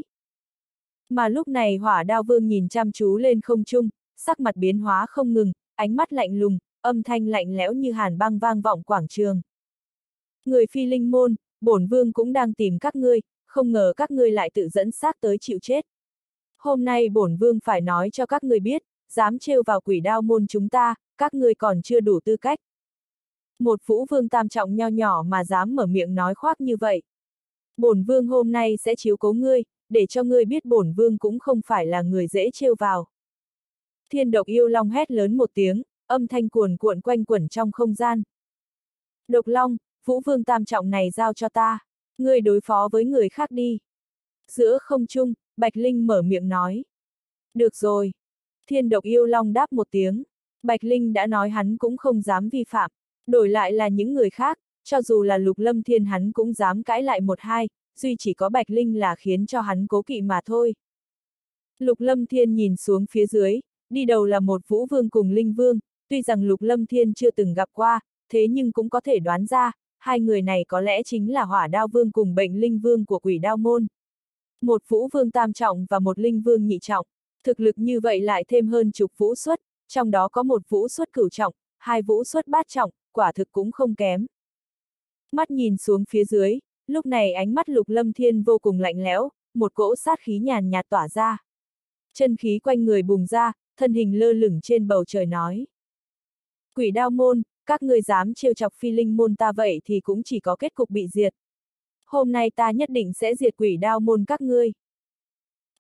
Mà lúc này Hỏa Đao Vương nhìn chăm chú lên không trung, sắc mặt biến hóa không ngừng, ánh mắt lạnh lùng, âm thanh lạnh lẽo như hàn băng vang vọng quảng trường. Người Phi Linh môn, bổn vương cũng đang tìm các ngươi, không ngờ các ngươi lại tự dẫn xác tới chịu chết. Hôm nay bổn vương phải nói cho các ngươi biết, dám trêu vào Quỷ Đao môn chúng ta, các ngươi còn chưa đủ tư cách. Một vũ vương tam trọng nho nhỏ mà dám mở miệng nói khoác như vậy. Bổn vương hôm nay sẽ chiếu cố ngươi, để cho ngươi biết bổn vương cũng không phải là người dễ trêu vào. Thiên Độc Yêu Long hét lớn một tiếng, âm thanh cuồn cuộn quanh quẩn trong không gian. Độc Long, vũ vương tam trọng này giao cho ta, ngươi đối phó với người khác đi. Giữa không trung, Bạch Linh mở miệng nói. Được rồi. Thiên Độc Yêu Long đáp một tiếng. Bạch Linh đã nói hắn cũng không dám vi phạm. Đổi lại là những người khác, cho dù là Lục Lâm Thiên hắn cũng dám cãi lại một hai, duy chỉ có Bạch Linh là khiến cho hắn cố kỵ mà thôi. Lục Lâm Thiên nhìn xuống phía dưới, đi đầu là một vũ vương cùng Linh Vương, tuy rằng Lục Lâm Thiên chưa từng gặp qua, thế nhưng cũng có thể đoán ra, hai người này có lẽ chính là Hỏa Đao Vương cùng Bệnh Linh Vương của Quỷ Đao môn. Một vũ vương tam trọng và một linh vương nhị trọng, thực lực như vậy lại thêm hơn chục vũ xuất, trong đó có một vũ xuất cửu trọng, hai vũ xuất bát trọng, quả thực cũng không kém. Mắt nhìn xuống phía dưới, lúc này ánh mắt Lục Lâm Thiên vô cùng lạnh lẽo, một cỗ sát khí nhàn nhạt tỏa ra. Chân khí quanh người bùng ra, thân hình lơ lửng trên bầu trời nói. Quỷ Đao môn, các ngươi dám trêu chọc Phi Linh môn ta vậy thì cũng chỉ có kết cục bị diệt. Hôm nay ta nhất định sẽ diệt Quỷ Đao môn các ngươi.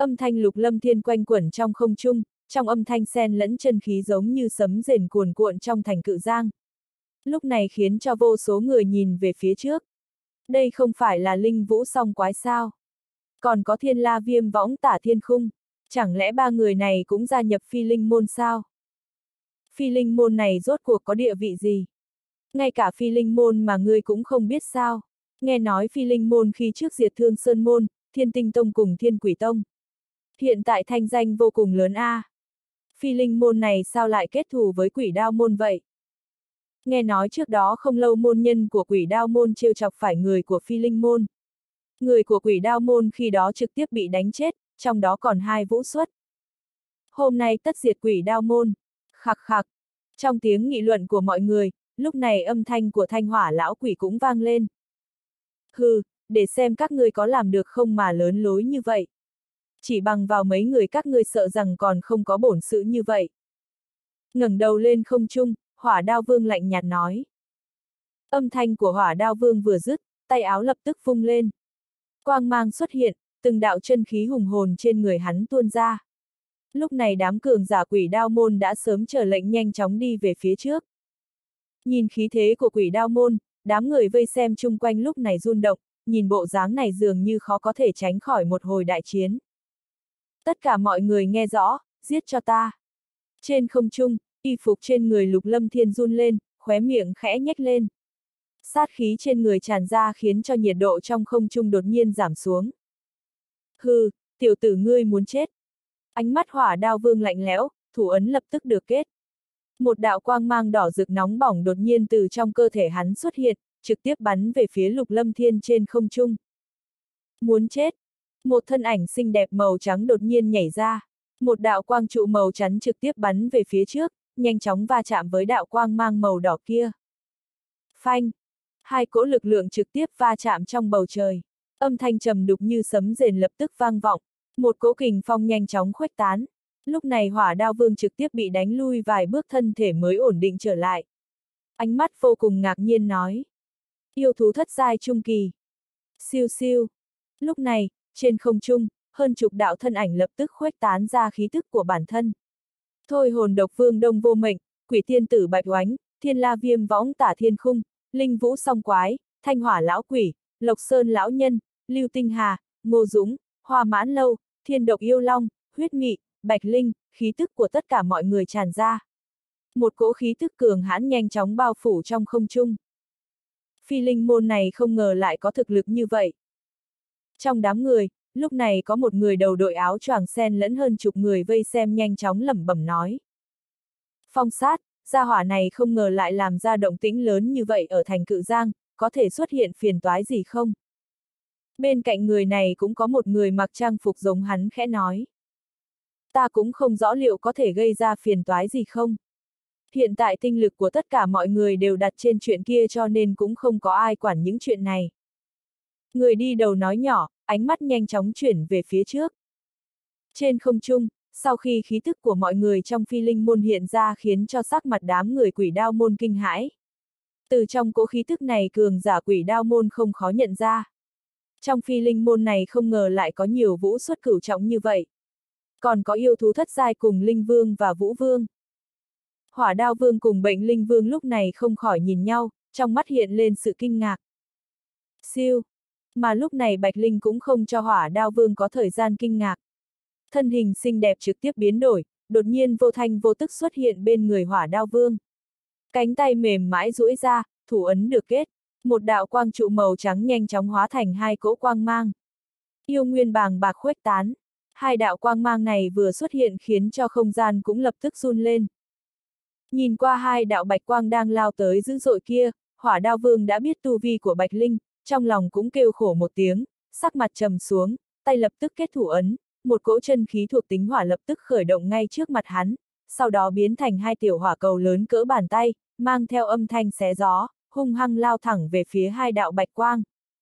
Âm thanh Lục Lâm Thiên quanh quẩn trong không trung, trong âm thanh xen lẫn chân khí giống như sấm rền cuồn cuộn trong thành cự giang. Lúc này khiến cho vô số người nhìn về phía trước. Đây không phải là linh vũ song quái sao? Còn có Thiên La Viêm Võng Tả Thiên Khung, chẳng lẽ ba người này cũng gia nhập Phi Linh môn sao? Phi Linh môn này rốt cuộc có địa vị gì? Ngay cả Phi Linh môn mà ngươi cũng không biết sao? Nghe nói Phi Linh môn khi trước diệt Thương Sơn môn, Thiên Tinh tông cùng Thiên Quỷ tông. Hiện tại thanh danh vô cùng lớn a. Phi Linh môn này sao lại kết thù với Quỷ Đao môn vậy? Nghe nói trước đó không lâu môn nhân của Quỷ Đao môn trêu chọc phải người của Phi Linh môn. Người của Quỷ Đao môn khi đó trực tiếp bị đánh chết, trong đó còn 2 vũ xuất. Hôm nay tất diệt Quỷ Đao môn. Khặc khặc. Trong tiếng nghị luận của mọi người, lúc này âm thanh của Thanh Hỏa lão quỷ cũng vang lên. Hừ, để xem các ngươi có làm được không mà lớn lối như vậy. Chỉ bằng vào mấy người các ngươi sợ rằng còn không có bổn sự như vậy. Ngẩng đầu lên không trung, Hỏa Đao Vương lạnh nhạt nói. Âm thanh của Hỏa Đao Vương vừa dứt, tay áo lập tức vung lên. Quang mang xuất hiện, từng đạo chân khí hùng hồn trên người hắn tuôn ra. Lúc này đám cường giả Quỷ Đao môn đã sớm chờ lệnh nhanh chóng đi về phía trước. Nhìn khí thế của Quỷ Đao môn, đám người vây xem chung quanh lúc này run động, nhìn bộ dáng này dường như khó có thể tránh khỏi một hồi đại chiến. Tất cả mọi người nghe rõ, giết cho ta. Trên không trung, y phục trên người Lục Lâm Thiên run lên, khóe miệng khẽ nhếch lên. Sát khí trên người tràn ra khiến cho nhiệt độ trong không trung đột nhiên giảm xuống. Hừ, tiểu tử ngươi muốn chết. Ánh mắt Hỏa Đao Vương lạnh lẽo, thủ ấn lập tức được kết. Một đạo quang mang đỏ rực nóng bỏng đột nhiên từ trong cơ thể hắn xuất hiện, trực tiếp bắn về phía Lục Lâm Thiên trên không trung. Muốn chết. Một thân ảnh xinh đẹp màu trắng đột nhiên nhảy ra. Một đạo quang trụ màu trắng trực tiếp bắn về phía trước, nhanh chóng va chạm với đạo quang mang màu đỏ kia. Phanh! 2 cỗ lực lượng trực tiếp va chạm trong bầu trời. Âm thanh trầm đục như sấm rền lập tức vang vọng. Một cỗ kình phong nhanh chóng khuếch tán. Lúc này Hỏa Đao Vương trực tiếp bị đánh lui vài bước thân thể mới ổn định trở lại. Ánh mắt vô cùng ngạc nhiên nói. Yêu thú thất giai trung kỳ. Siêu siêu. Lúc này, trên không trung, hơn chục đạo thân ảnh lập tức khuếch tán ra khí tức của bản thân. Thôi hồn độc vương Đông Vô Mệnh, Quỷ tiên tử Bạch Oánh, Thiên La Viêm Võng Tả Thiên Khung, Linh Vũ Song Quái, Thanh Hỏa Lão Quỷ, Lộc Sơn Lão Nhân, Lưu Tinh Hà, Ngô Dũng, Hoa Mãn Lâu, Thiên Độc Yêu Long, Huyết Mị, Bạch Linh, khí tức của tất cả mọi người tràn ra. Một cỗ khí tức cường hãn nhanh chóng bao phủ trong không trung. Phi Linh môn này không ngờ lại có thực lực như vậy. Trong đám người, lúc này có một người đầu đội áo choàng xen lẫn hơn chục người vây xem nhanh chóng lẩm bẩm nói. Phong sát, gia hỏa này không ngờ lại làm ra động tĩnh lớn như vậy ở thành Cự Giang, có thể xuất hiện phiền toái gì không? Bên cạnh người này cũng có một người mặc trang phục giống hắn khẽ nói. Ta cũng không rõ liệu có thể gây ra phiền toái gì không? Hiện tại tinh lực của tất cả mọi người đều đặt trên chuyện kia cho nên cũng không có ai quản những chuyện này. Người đi đầu nói nhỏ, ánh mắt nhanh chóng chuyển về phía trước. Trên không trung, sau khi khí tức của mọi người trong Phi Linh môn hiện ra khiến cho sắc mặt đám người Quỷ Đao môn kinh hãi. Từ trong cỗ khí tức này cường giả Quỷ Đao môn không khó nhận ra. Trong Phi Linh môn này không ngờ lại có nhiều vũ xuất cửu trọng như vậy. Còn có yêu thú thất giai cùng Linh Vương và Vũ Vương. Hỏa Đao Vương cùng Bệnh Linh Vương lúc này không khỏi nhìn nhau, trong mắt hiện lên sự kinh ngạc. Siêu! Mà lúc này Bạch Linh cũng không cho Hỏa Đao Vương có thời gian kinh ngạc. Thân hình xinh đẹp trực tiếp biến đổi, đột nhiên vô thanh vô tức xuất hiện bên người Hỏa Đao Vương. Cánh tay mềm mãi duỗi ra, thủ ấn được kết, một đạo quang trụ màu trắng nhanh chóng hóa thành 2 cỗ quang mang. Yêu nguyên bàng bạc khuếch tán. 2 đạo quang mang này vừa xuất hiện khiến cho không gian cũng lập tức run lên. Nhìn qua 2 đạo bạch quang đang lao tới dữ dội kia, Hỏa Đao Vương đã biết tu vi của Bạch Linh, trong lòng cũng kêu khổ một tiếng, sắc mặt trầm xuống, tay lập tức kết thủ ấn, một cỗ chân khí thuộc tính hỏa lập tức khởi động ngay trước mặt hắn, sau đó biến thành 2 tiểu hỏa cầu lớn cỡ bàn tay, mang theo âm thanh xé gió, hung hăng lao thẳng về phía 2 đạo bạch quang.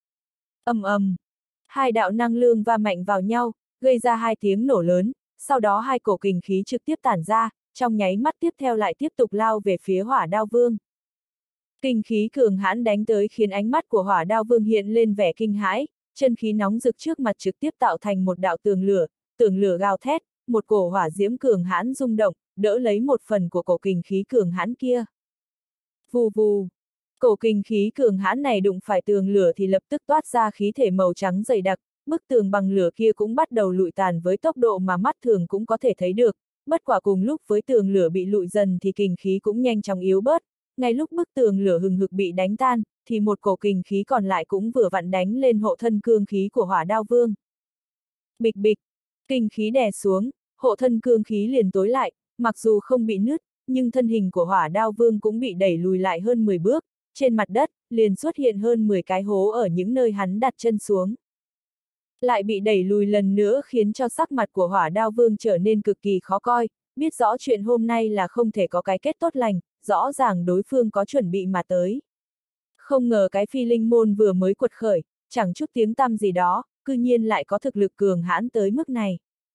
Ầm ầm, 2 đạo năng lượng va mạnh vào nhau, gây ra 2 tiếng nổ lớn, sau đó 2 cổ kình khí trực tiếp tản ra, trong nháy mắt tiếp theo lại tiếp tục lao về phía Hỏa Đao Vương. Kinh khí cường hãn đánh tới khiến ánh mắt của Hỏa Đao Vương hiện lên vẻ kinh hãi, chân khí nóng rực trước mặt trực tiếp tạo thành một đạo tường lửa, tường lửa gào thét, một cổ hỏa diễm cường hãn rung động, đỡ lấy một phần của cổ kình khí cường hãn kia. Vù vù, cổ kình khí cường hãn này đụng phải tường lửa thì lập tức toát ra khí thể màu trắng dày đặc, bức tường bằng lửa kia cũng bắt đầu lụi tàn với tốc độ mà mắt thường cũng có thể thấy được, bất quả cùng lúc với tường lửa bị lụi dần thì kình khí cũng nhanh chóng yếu bớt, ngay lúc bức tường lửa hừng hực bị đánh tan, thì một cổ kình khí còn lại cũng vừa vặn đánh lên hộ thân cương khí của Hỏa Đao Vương. Bịch bịch, kình khí đè xuống, hộ thân cương khí liền tối lại, mặc dù không bị nứt, nhưng thân hình của Hỏa Đao Vương cũng bị đẩy lùi lại hơn 10 bước, trên mặt đất, liền xuất hiện hơn 10 cái hố ở những nơi hắn đặt chân xuống. Lại bị đẩy lùi lần nữa khiến cho sắc mặt của Hỏa Đao Vương trở nên cực kỳ khó coi, biết rõ chuyện hôm nay là không thể có cái kết tốt lành, rõ ràng đối phương có chuẩn bị mà tới. Không ngờ cái Phi Linh môn vừa mới quật khởi, chẳng chút tiếng tăm gì đó, cư nhiên lại có thực lực cường hãn tới mức này.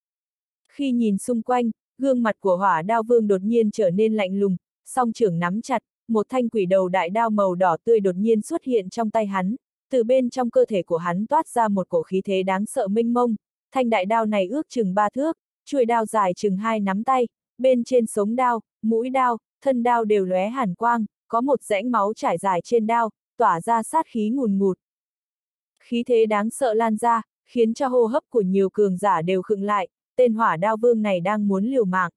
Khi nhìn xung quanh, gương mặt của Hỏa Đao Vương đột nhiên trở nên lạnh lùng, song trưởng nắm chặt, một thanh quỷ đầu đại đao màu đỏ tươi đột nhiên xuất hiện trong tay hắn, từ bên trong cơ thể của hắn toát ra một cổ khí thế đáng sợ mênh mông, thanh đại đao này ước chừng 3 thước, chuôi đao dài chừng 2 nắm tay, bên trên sống đao, mũi đao, thân đao đều lóe hàn quang, có một rãnh máu trải dài trên đao, tỏa ra sát khí ngùn ngụt. Khí thế đáng sợ lan ra, khiến cho hô hấp của nhiều cường giả đều khựng lại, tên Hỏa Đao Vương này đang muốn liều mạng.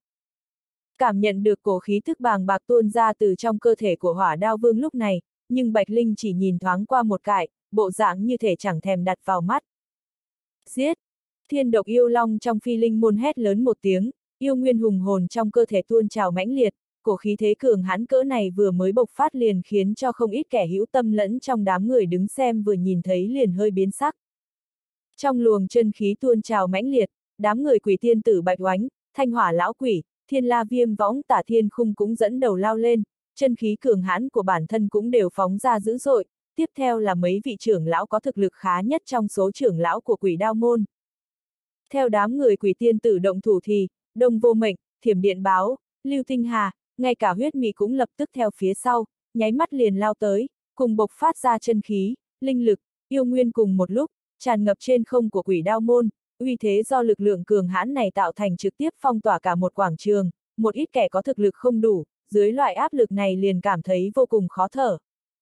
Cảm nhận được cổ khí tức bàng bạc tuôn ra từ trong cơ thể của Hỏa Đao Vương lúc này, nhưng Bạch Linh chỉ nhìn thoáng qua một cái, bộ dạng như thể chẳng thèm đặt vào mắt. Giết! Thiên độc yêu long trong Phi Linh môn hét lớn một tiếng, yêu nguyên hùng hồn trong cơ thể tuôn trào mãnh liệt, cổ khí thế cường hãn cỡ này vừa mới bộc phát liền khiến cho không ít kẻ hữu tâm lẫn trong đám người đứng xem vừa nhìn thấy liền hơi biến sắc. Trong luồng chân khí tuôn trào mãnh liệt, đám người Quỷ Tiên Tử Bạch Oánh, Thanh Hỏa lão quỷ, Thiên La Viêm Võng Tả Thiên Khung cũng dẫn đầu lao lên, chân khí cường hãn của bản thân cũng đều phóng ra dữ dội, tiếp theo là mấy vị trưởng lão có thực lực khá nhất trong số trưởng lão của Quỷ Đao môn. Theo đám người Quỷ Tiên Tử động thủ thì, Đông Vô Mệnh, Thiểm Điện Báo, Lưu Tinh Hà, ngay cả Huyết Mị cũng lập tức theo phía sau, nháy mắt liền lao tới, cùng bộc phát ra chân khí, linh lực, yêu nguyên cùng một lúc, tràn ngập trên không của Quỷ Đao môn, uy thế do lực lượng cường hãn này tạo thành trực tiếp phong tỏa cả một quảng trường, một ít kẻ có thực lực không đủ, dưới loại áp lực này liền cảm thấy vô cùng khó thở.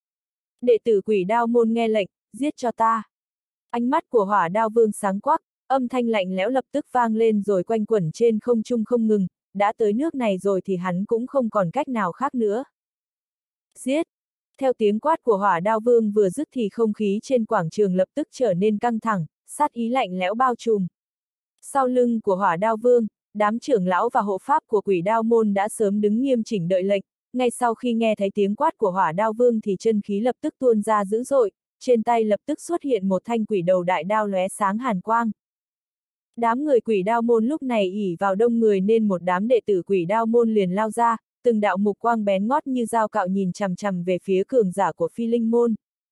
Đệ tử Quỷ Đao môn nghe lệnh, giết cho ta. Ánh mắt của Hỏa Đao Vương sáng quắc, âm thanh lạnh lẽo lập tức vang lên rồi quanh quẩn trên không trung không ngừng, đã tới nước này rồi thì hắn cũng không còn cách nào khác nữa. Giết! Theo tiếng quát của Hỏa Đao Vương vừa dứt thì không khí trên quảng trường lập tức trở nên căng thẳng, sát ý lạnh lẽo bao trùm. Sau lưng của Hỏa Đao Vương, đám trưởng lão và hộ pháp của Quỷ Đao môn đã sớm đứng nghiêm chỉnh đợi lệnh, ngay sau khi nghe thấy tiếng quát của Hỏa Đao Vương thì chân khí lập tức tuôn ra dữ dội, trên tay lập tức xuất hiện một thanh quỷ đầu đại đao lóe sáng hàn quang. Đám người Quỷ Đao môn lúc này ỉ vào đông người nên một đám đệ tử Quỷ Đao môn liền lao ra, từng đạo mục quang bén ngót như dao cạo nhìn chằm chằm về phía cường giả của Phi Linh môn.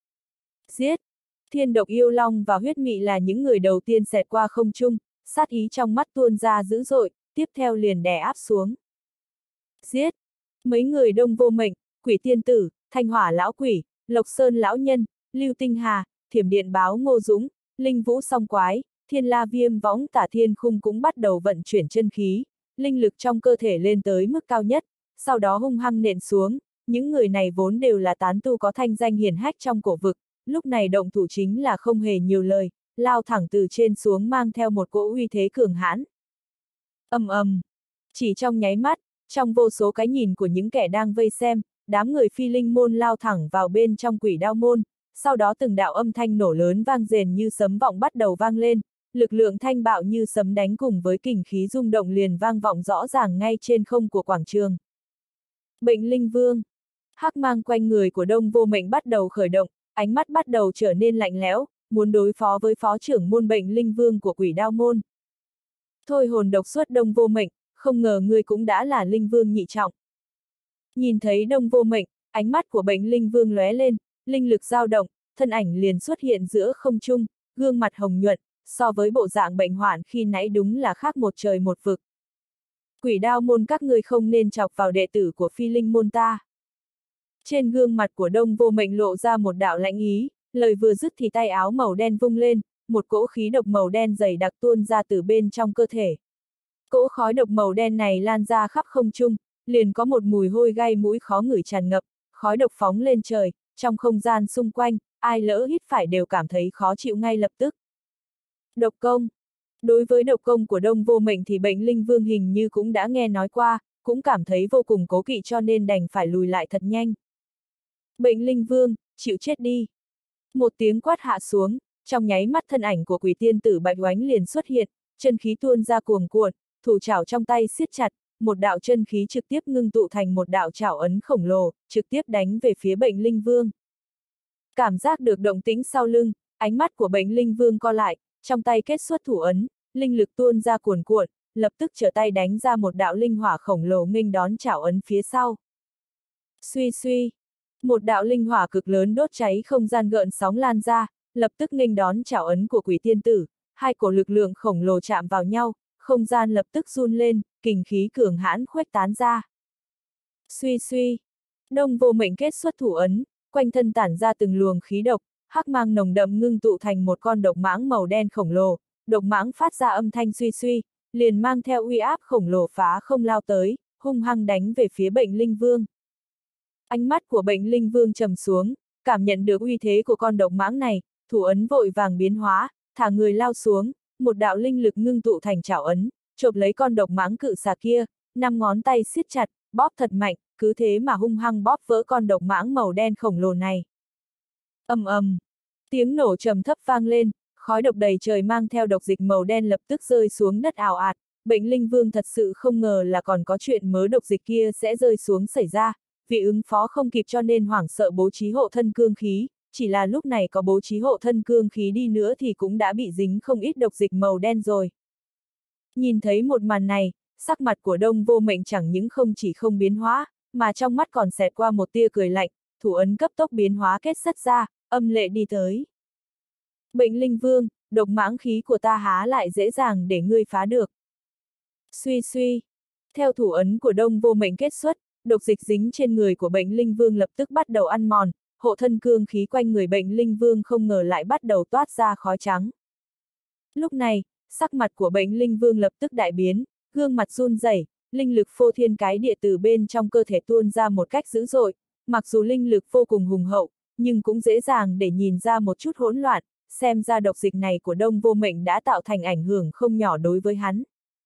Giết! Thiên độc yêu long và Huyết Mị là những người đầu tiên xẹt qua không trung, sát ý trong mắt tuôn ra dữ dội, tiếp theo liền đè áp xuống. Giết! Mấy người Đông Vô Mệnh, Quỷ Tiên Tử, Thanh Hỏa lão quỷ, Lộc Sơn lão nhân, Lưu Tinh Hà, Thiểm Điện Báo Ngô Dũng, Linh Vũ Song Quái, Thiên La Viêm Võng Tả Thiên Khung cũng bắt đầu vận chuyển chân khí, linh lực trong cơ thể lên tới mức cao nhất, sau đó hung hăng nện xuống, những người này vốn đều là tán tu có thanh danh hiển hách trong cổ vực, lúc này động thủ chính là không hề nhiều lời, lao thẳng từ trên xuống mang theo một cỗ uy thế cường hãn. Ầm ầm, chỉ trong nháy mắt, trong vô số cái nhìn của những kẻ đang vây xem, đám người Phi Linh môn lao thẳng vào bên trong Quỷ Đao môn, sau đó từng đạo âm thanh nổ lớn vang rền như sấm vọng bắt đầu vang lên, lực lượng thanh bạo như sấm đánh cùng với kình khí rung động liền vang vọng rõ ràng ngay trên không của quảng trường. Bệnh Linh Vương, hắc mang quanh người của Đông Vô Mệnh bắt đầu khởi động, ánh mắt bắt đầu trở nên lạnh lẽo, muốn đối phó với phó trưởng môn Bệnh Linh Vương của Quỷ Đao môn. Thôi hồn độc xuất Đông Vô Mệnh, không ngờ ngươi cũng đã là Linh Vương nhị trọng. Nhìn thấy Đông Vô Mệnh, ánh mắt của Bệnh Linh Vương lóe lên, linh lực dao động, thân ảnh liền xuất hiện giữa không trung, gương mặt hồng nhuận, so với bộ dạng bệnh hoạn khi nãy đúng là khác một trời một vực. Quỷ Đao môn các ngươi không nên chọc vào đệ tử của Phi Linh môn ta. Trên gương mặt của Đông Vô Mệnh lộ ra một đạo lãnh ý, lời vừa dứt thì tay áo màu đen vung lên, một cỗ khí độc màu đen dày đặc tuôn ra từ bên trong cơ thể. Cỗ khói độc màu đen này lan ra khắp không trung, liền có một mùi hôi gai mũi khó ngửi tràn ngập, khói độc phóng lên trời, trong không gian xung quanh, ai lỡ hít phải đều cảm thấy khó chịu ngay lập tức. Độc công. Đối với độc công của Đông Vô Mệnh thì Bệnh Linh Vương hình như cũng đã nghe nói qua, cũng cảm thấy vô cùng cố kỵ cho nên đành phải lùi lại thật nhanh. Bệnh Linh Vương, chịu chết đi. Một tiếng quát hạ xuống, trong nháy mắt thân ảnh của quỷ tiên tử Bạch Oánh liền xuất hiện, chân khí tuôn ra cuồng cuộn, thủ chảo trong tay siết chặt, một đạo chân khí trực tiếp ngưng tụ thành một đạo chảo ấn khổng lồ, trực tiếp đánh về phía Bệnh Linh Vương. Cảm giác được động tĩnh sau lưng, ánh mắt của Bệnh Linh Vương co lại, trong tay kết xuất thủ ấn, linh lực tuôn ra cuồn cuộn, lập tức trở tay đánh ra một đạo linh hỏa khổng lồ nghênh đón chảo ấn phía sau. Suy suy, một đạo linh hỏa cực lớn đốt cháy không gian gợn sóng lan ra, lập tức nghênh đón chảo ấn của quỷ tiên tử, hai cổ lực lượng khổng lồ chạm vào nhau, không gian lập tức run lên, kình khí cường hãn khuếch tán ra. Suy suy, Đông Vô Mệnh kết xuất thủ ấn, quanh thân tản ra từng luồng khí độc, hắc mang nồng đậm ngưng tụ thành một con độc mãng màu đen khổng lồ, độc mãng phát ra âm thanh suy suy, liền mang theo uy áp khổng lồ phá không lao tới, hung hăng đánh về phía Bệnh Linh Vương. Ánh mắt của Bệnh Linh Vương trầm xuống, cảm nhận được uy thế của con độc mãng này, thủ ấn vội vàng biến hóa, thả người lao xuống, một đạo linh lực ngưng tụ thành chảo ấn, chộp lấy con độc mãng cự xà kia, 5 ngón tay siết chặt, bóp thật mạnh, cứ thế mà hung hăng bóp vỡ con độc mãng màu đen khổng lồ này. Ầm ầm, tiếng nổ trầm thấp vang lên, khói độc đầy trời mang theo độc dịch màu đen lập tức rơi xuống đất ào ạt. Bệnh Linh Vương thật sự không ngờ là còn có chuyện mớ độc dịch kia sẽ rơi xuống xảy ra, vì ứng phó không kịp cho nên hoảng sợ bố trí hộ thân cương khí, chỉ là lúc này có bố trí hộ thân cương khí đi nữa thì cũng đã bị dính không ít độc dịch màu đen rồi. Nhìn thấy một màn này, sắc mặt của Đông Vô Mệnh chẳng những không chỉ không biến hóa, mà trong mắt còn xẹt qua một tia cười lạnh, thủ ấn cấp tốc biến hóa kết xuất ra, âm lệ đi tới. Bệnh Linh Vương, độc mãng khí của ta há lại dễ dàng để ngươi phá được. Suy suy, theo thủ ấn của Đông Vô Mệnh kết xuất, độc dịch dính trên người của Bệnh Linh Vương lập tức bắt đầu ăn mòn, hộ thân cương khí quanh người Bệnh Linh Vương không ngờ lại bắt đầu toát ra khói trắng. Lúc này, sắc mặt của Bệnh Linh Vương lập tức đại biến, gương mặt run rẩy, linh lực phô thiên cái địa từ bên trong cơ thể tuôn ra một cách dữ dội, mặc dù linh lực vô cùng hùng hậu, nhưng cũng dễ dàng để nhìn ra một chút hỗn loạn, xem ra độc dịch này của Đông Vô Mệnh đã tạo thành ảnh hưởng không nhỏ đối với hắn.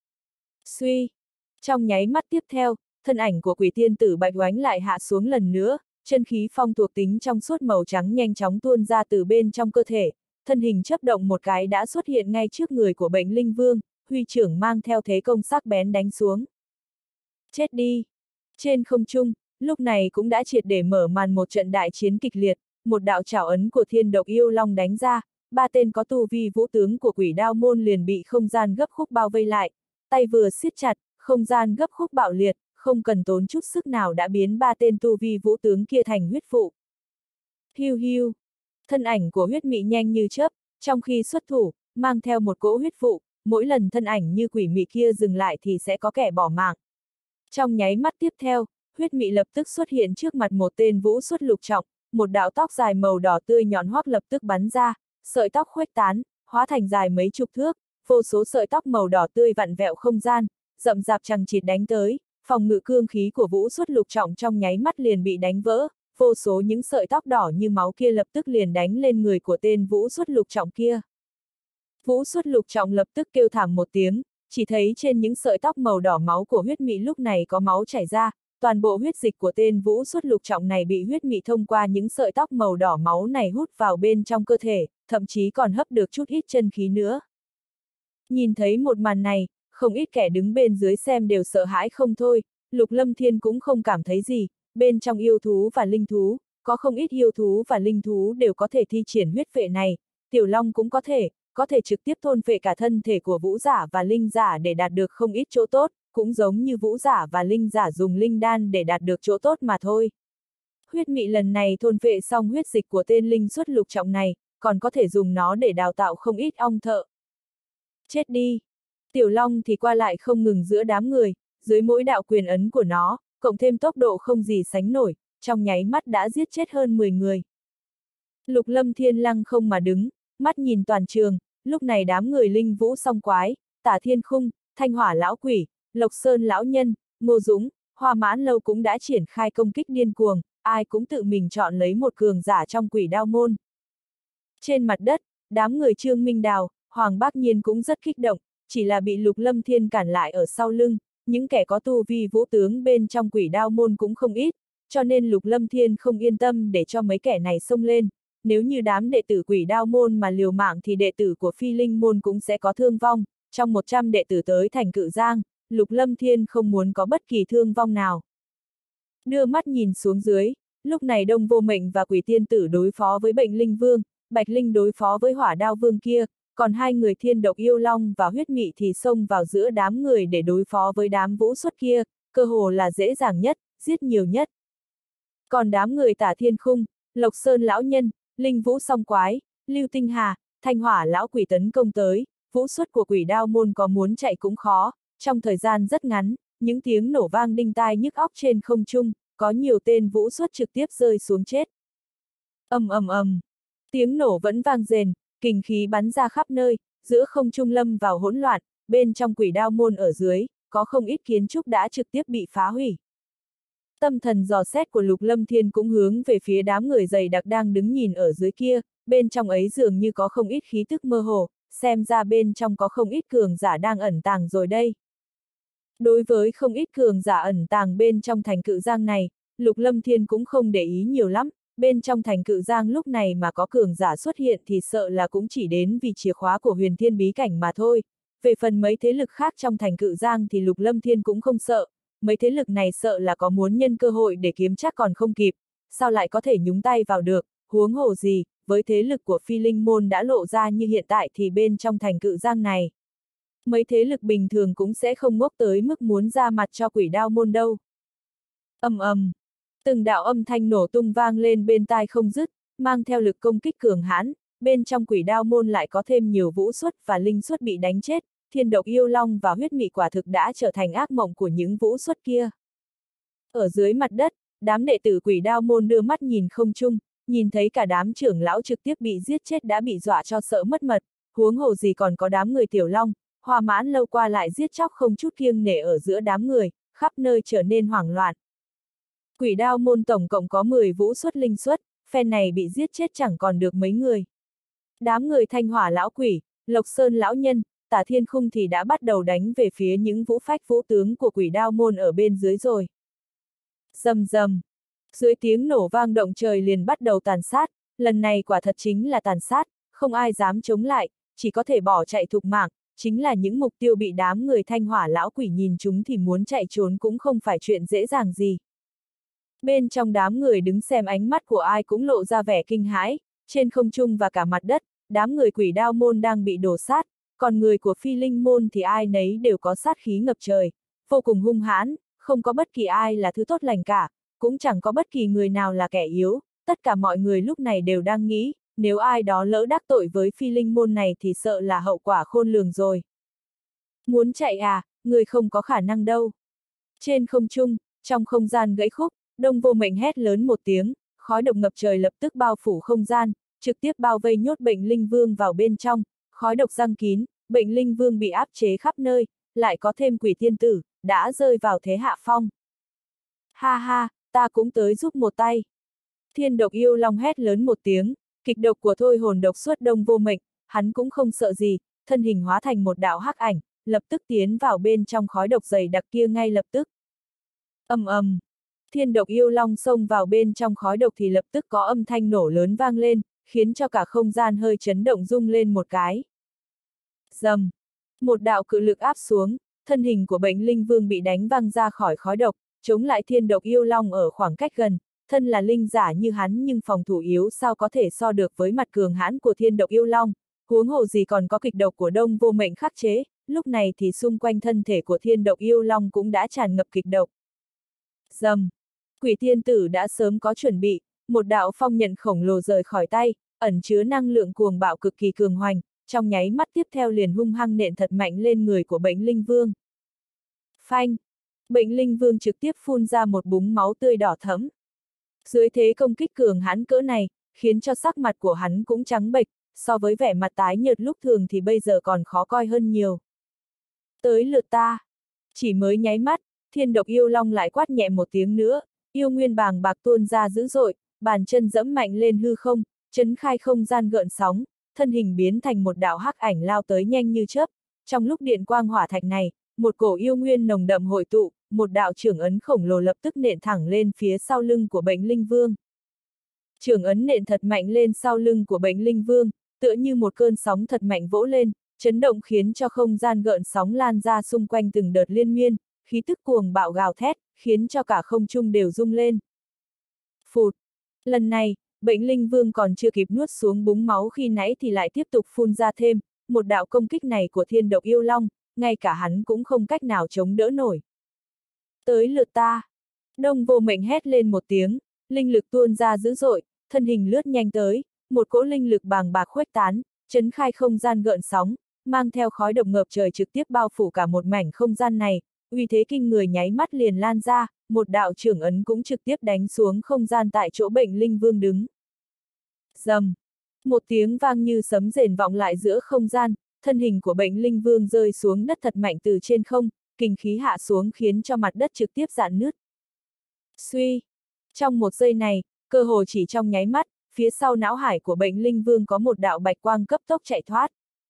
Suy, trong nháy mắt tiếp theo, thân ảnh của quỷ tiên tử Bạch Oánh lại hạ xuống lần nữa, chân khí phong thuộc tính trong suốt màu trắng nhanh chóng tuôn ra từ bên trong cơ thể, thân hình chớp động một cái đã xuất hiện ngay trước người của Bệnh Linh Vương, huy trưởng mang theo thế công sắc bén đánh xuống. Chết đi! Trên không trung, lúc này cũng đã triệt để mở màn một trận đại chiến kịch liệt, một đạo chảo ấn của Thiên Độc Yêu Long đánh ra, 3 tên có tu vi vũ tướng của Quỷ Đao môn liền bị không gian gấp khúc bao vây lại, tay vừa siết chặt, không gian gấp khúc bạo liệt, không cần tốn chút sức nào đã biến 3 tên tu vi vũ tướng kia thành huyết phụ. Hiu hiu, thân ảnh của huyết mị nhanh như chớp, trong khi xuất thủ, mang theo một cỗ huyết phụ, mỗi lần thân ảnh như quỷ mị kia dừng lại thì sẽ có kẻ bỏ mạng. Trong nháy mắt tiếp theo, huyết mị lập tức xuất hiện trước mặt một tên vũ xuất lục trọng, một đạo tóc dài màu đỏ tươi nhọn hoắt lập tức bắn ra, sợi tóc khuếch tán, hóa thành dài mấy chục thước, vô số sợi tóc màu đỏ tươi vặn vẹo không gian, rậm rạp chằng chịt đánh tới, phòng ngự cương khí của vũ xuất lục trọng trong nháy mắt liền bị đánh vỡ, vô số những sợi tóc đỏ như máu kia lập tức liền đánh lên người của tên vũ xuất lục trọng kia. Vũ xuất lục trọng lập tức kêu thảm một tiếng, chỉ thấy trên những sợi tóc màu đỏ máu của huyết mị lúc này có máu chảy ra, toàn bộ huyết dịch của tên vũ xuất lục trọng này bị huyết mị thông qua những sợi tóc màu đỏ máu này hút vào bên trong cơ thể, thậm chí còn hấp được chút ít chân khí nữa. Nhìn thấy một màn này, không ít kẻ đứng bên dưới xem đều sợ hãi không thôi, Lục Lâm Thiên cũng không cảm thấy gì, bên trong yêu thú và linh thú, có không ít yêu thú và linh thú đều có thể thi triển huyết vệ này, Tiểu Long cũng có thể trực tiếp thôn phệ cả thân thể của vũ giả và linh giả để đạt được không ít chỗ tốt, cũng giống như vũ giả và linh giả dùng linh đan để đạt được chỗ tốt mà thôi. Huyết mị lần này thôn phệ xong huyết dịch của tên linh xuất lục trọng này, còn có thể dùng nó để đào tạo không ít ong thợ. Chết đi! Tiểu Long thì qua lại không ngừng giữa đám người, dưới mỗi đạo quyền ấn của nó, cộng thêm tốc độ không gì sánh nổi, trong nháy mắt đã giết chết hơn 10 người. Lục Lâm Thiên lăng không mà đứng, mắt nhìn toàn trường, lúc này đám người Linh Vũ Song Quái, Tả Thiên Khung, Thanh Hỏa Lão Quỷ, Lộc Sơn Lão Nhân, Ngô Dũng, Hoa Mãn Lâu cũng đã triển khai công kích điên cuồng, ai cũng tự mình chọn lấy một cường giả trong Quỷ Đao môn. Trên mặt đất, đám người Trương Minh Đào, Hoàng Bác Nhiên cũng rất kích động, chỉ là bị Lục Lâm Thiên cản lại ở sau lưng, những kẻ có tu vi vũ tướng bên trong Quỷ Đao môn cũng không ít, cho nên Lục Lâm Thiên không yên tâm để cho mấy kẻ này xông lên. Nếu như đám đệ tử Quỷ Đao môn mà liều mạng thì đệ tử của Phi Linh môn cũng sẽ có thương vong, trong 100 đệ tử tới thành Cự Giang, Lục Lâm Thiên không muốn có bất kỳ thương vong nào. Đưa mắt nhìn xuống dưới, lúc này Đông Vô Mệnh và Quỷ Tiên Tử đối phó với Bệnh Linh Vương, Bạch Linh đối phó với Hỏa Đao Vương kia, còn hai người Thiên Độc Yêu Long và Huyết Mị thì xông vào giữa đám người để đối phó với đám vũ xuất kia, cơ hồ là dễ dàng nhất, giết nhiều nhất. Còn đám người Tả Thiên Khung, Lộc Sơn Lão Nhân, Linh Vũ Song Quái, Lưu Tinh Hà, Thanh Hỏa Lão Quỷ tấn công tới, vũ xuất của Quỷ Đao môn có muốn chạy cũng khó, trong thời gian rất ngắn, những tiếng nổ vang đinh tai nhức óc trên không trung, có nhiều tên vũ xuất trực tiếp rơi xuống chết. Ầm ầm ầm, tiếng nổ vẫn vang rền, kình khí bắn ra khắp nơi, giữa không trung lâm vào hỗn loạn, bên trong Quỷ Đao môn ở dưới, có không ít kiến trúc đã trực tiếp bị phá hủy. Tâm thần dò xét của Lục Lâm Thiên cũng hướng về phía đám người dày đặc đang đứng nhìn ở dưới kia, bên trong ấy dường như có không ít khí tức mơ hồ, xem ra bên trong có không ít cường giả đang ẩn tàng rồi đây. Đối với không ít cường giả ẩn tàng bên trong thành Cự Giang này, Lục Lâm Thiên cũng không để ý nhiều lắm, bên trong thành Cự Giang lúc này mà có cường giả xuất hiện thì sợ là cũng chỉ đến vì chìa khóa của Huyền Thiên bí cảnh mà thôi. Về phần mấy thế lực khác trong thành Cự Giang thì Lục Lâm Thiên cũng không sợ, mấy thế lực này sợ là có muốn nhân cơ hội để kiếm chắc còn không kịp, sao lại có thể nhúng tay vào được, huống hồ gì, với thế lực của Phi Linh môn đã lộ ra như hiện tại thì bên trong thành Cự Giang này. Mấy thế lực bình thường cũng sẽ không ngốc tới mức muốn ra mặt cho Quỷ Đao môn đâu. Ầm ầm, từng đạo âm thanh nổ tung vang lên bên tai không dứt, mang theo lực công kích cường hãn, bên trong Quỷ Đao môn lại có thêm nhiều vũ xuất và linh xuất bị đánh chết, Thiên Độc Yêu Long và Huyết Mị quả thực đã trở thành ác mộng của những vũ xuất kia. Ở dưới mặt đất, đám đệ tử Quỷ Đao môn đưa mắt nhìn không trung, nhìn thấy cả đám trưởng lão trực tiếp bị giết chết đã bị dọa cho sợ mất mật, huống hồ gì còn có đám người Tiểu Long, Hoa Mãn Lâu qua lại giết chóc không chút kiêng nể ở giữa đám người, khắp nơi trở nên hoảng loạn. Quỷ Đao môn tổng cộng có 10 vũ xuất linh xuất, phen này bị giết chết chẳng còn được mấy người. Đám người Thanh Hỏa Lão Quỷ, Lộc Sơn Lão Nhân, Tả Thiên Khung thì đã bắt đầu đánh về phía những vũ phách vũ tướng của Quỷ Đao môn ở bên dưới rồi. Rầm rầm, dưới tiếng nổ vang động trời liền bắt đầu tàn sát, lần này quả thật chính là tàn sát, không ai dám chống lại, chỉ có thể bỏ chạy thục mạng, chính là những mục tiêu bị đám người Thanh Hỏa Lão Quỷ nhìn chúng thì muốn chạy trốn cũng không phải chuyện dễ dàng gì. Bên trong đám người đứng xem ánh mắt của ai cũng lộ ra vẻ kinh hãi, trên không trung và cả mặt đất, đám người Quỷ Đao môn đang bị đổ sát, còn người của Phi Linh môn thì ai nấy đều có sát khí ngập trời, vô cùng hung hãn, không có bất kỳ ai là thứ tốt lành cả, cũng chẳng có bất kỳ người nào là kẻ yếu, tất cả mọi người lúc này đều đang nghĩ, nếu ai đó lỡ đắc tội với Phi Linh môn này thì sợ là hậu quả khôn lường rồi. Muốn chạy à, người không có khả năng đâu. Trên không trung, trong không gian gãy khúc, Đông Vô Mệnh hét lớn một tiếng, khói độc ngập trời lập tức bao phủ không gian, trực tiếp bao vây nhốt Bệnh Linh Vương vào bên trong, khói độc giăng kín, Bệnh Linh Vương bị áp chế khắp nơi, lại có thêm Quỷ Tiên Tử, đã rơi vào thế hạ phong. Ha ha, ta cũng tới giúp một tay. Thiên Độc Yêu Long hét lớn một tiếng, kịch độc của thôi hồn độc xuất Đông Vô Mệnh, hắn cũng không sợ gì, thân hình hóa thành một đạo hắc ảnh, lập tức tiến vào bên trong khói độc dày đặc kia ngay lập tức. Ầm ầm, Thiên Độc Yêu Long xông vào bên trong khói độc thì lập tức có âm thanh nổ lớn vang lên, khiến cho cả không gian hơi chấn động rung lên một cái. Rầm, một đạo cự lực áp xuống, thân hình của Bệnh Linh Vương bị đánh văng ra khỏi khói độc, chống lại Thiên Độc Yêu Long ở khoảng cách gần, thân là linh giả như hắn nhưng phòng thủ yếu sao có thể so được với mặt cường hãn của Thiên Độc Yêu Long, huống hồ gì còn có kịch độc của Đông Vô Mệnh khắc chế, lúc này thì xung quanh thân thể của Thiên Độc Yêu Long cũng đã tràn ngập kịch độc. Rầm, Quỷ Tiên Tử đã sớm có chuẩn bị, một đạo phong nhận khổng lồ rời khỏi tay, ẩn chứa năng lượng cuồng bạo cực kỳ cường hoành, trong nháy mắt tiếp theo liền hung hăng nện thật mạnh lên người của Bệnh Linh Vương. Phanh! Bệnh Linh Vương trực tiếp phun ra một búng máu tươi đỏ thẫm. Dưới thế công kích cường hãn cỡ này, khiến cho sắc mặt của hắn cũng trắng bệch, so với vẻ mặt tái nhợt lúc thường thì bây giờ còn khó coi hơn nhiều. Tới lượt ta. Chỉ mới nháy mắt, Thiên Độc Yêu Long lại quát nhẹ một tiếng nữa, yêu nguyên bàng bạc tuôn ra dữ dội, bàn chân dẫm mạnh lên hư không, chấn khai không gian gợn sóng, thân hình biến thành một đạo hắc ảnh lao tới nhanh như chớp. Trong lúc điện quang hỏa thạch này, một cổ yêu nguyên nồng đậm hội tụ, một đạo chưởng ấn khổng lồ lập tức nện thẳng lên phía sau lưng của Bệnh Linh Vương. Chưởng ấn nện thật mạnh lên sau lưng của Bệnh Linh Vương, tựa như một cơn sóng thật mạnh vỗ lên, chấn động khiến cho không gian gợn sóng lan ra xung quanh từng đợt liên miên, khí tức cuồng bạo gào thét, khiến cho cả không trung đều rung lên. Phụt! Lần này, Bệnh Linh Vương còn chưa kịp nuốt xuống búng máu khi nãy thì lại tiếp tục phun ra thêm, một đạo công kích này của Thiên Độc Yêu Long, ngay cả hắn cũng không cách nào chống đỡ nổi. Tới lượt ta! Đông Vô Mệnh hét lên một tiếng, linh lực tuôn ra dữ dội, thân hình lướt nhanh tới, một cỗ linh lực bàng bạc khuếch tán, chấn khai không gian gợn sóng, mang theo khói độc ngập trời trực tiếp bao phủ cả một mảnh không gian này, uy thế kinh người nháy mắt liền lan ra, một đạo chưởng ấn cũng trực tiếp đánh xuống không gian tại chỗ Bệnh Linh Vương đứng. Rầm! Một tiếng vang như sấm rền vọng lại giữa không gian, thân hình của Bệnh Linh Vương rơi xuống đất thật mạnh từ trên không, kinh khí hạ xuống khiến cho mặt đất trực tiếp rạn nứt. Suy! Trong một giây này, cơ hồ chỉ trong nháy mắt, phía sau não hải của Bệnh Linh Vương có một đạo bạch quang cấp tốc chạy thoát.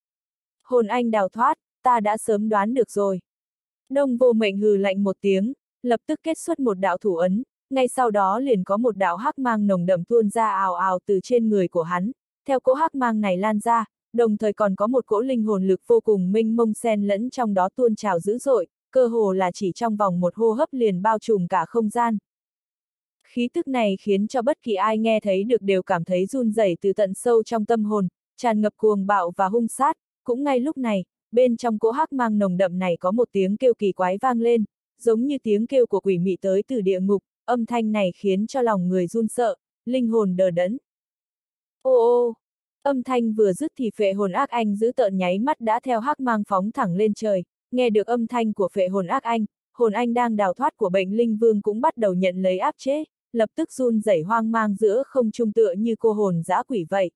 Hồn anh đào thoát, ta đã sớm đoán được rồi. Đông Vô Mệnh hừ lạnh một tiếng, lập tức kết xuất một đạo thủ ấn, ngay sau đó liền có một đạo hắc mang nồng đậm tuôn ra ào ào từ trên người của hắn, theo cỗ hắc mang này lan ra, đồng thời còn có một cỗ linh hồn lực vô cùng mênh mông xen lẫn trong đó tuôn trào dữ dội, cơ hồ là chỉ trong vòng một hô hấp liền bao trùm cả không gian. Khí tức này khiến cho bất kỳ ai nghe thấy được đều cảm thấy run rẩy từ tận sâu trong tâm hồn, tràn ngập cuồng bạo và hung sát. Cũng ngay lúc này, bên trong cỗ hắc mang nồng đậm này có một tiếng kêu kỳ quái vang lên, giống như tiếng kêu của quỷ mị tới từ địa ngục, âm thanh này khiến cho lòng người run sợ, linh hồn đờ đẫn. Ô ô! Âm thanh vừa dứt thì phệ hồn ác anh giữ tợn nháy mắt đã theo hắc mang phóng thẳng lên trời, nghe được âm thanh của phệ hồn ác anh, hồn anh đang đào thoát của Bệnh Linh Vương cũng bắt đầu nhận lấy áp chế, lập tức run rẩy hoang mang giữa không trung tựa như cô hồn dã quỷ vậy.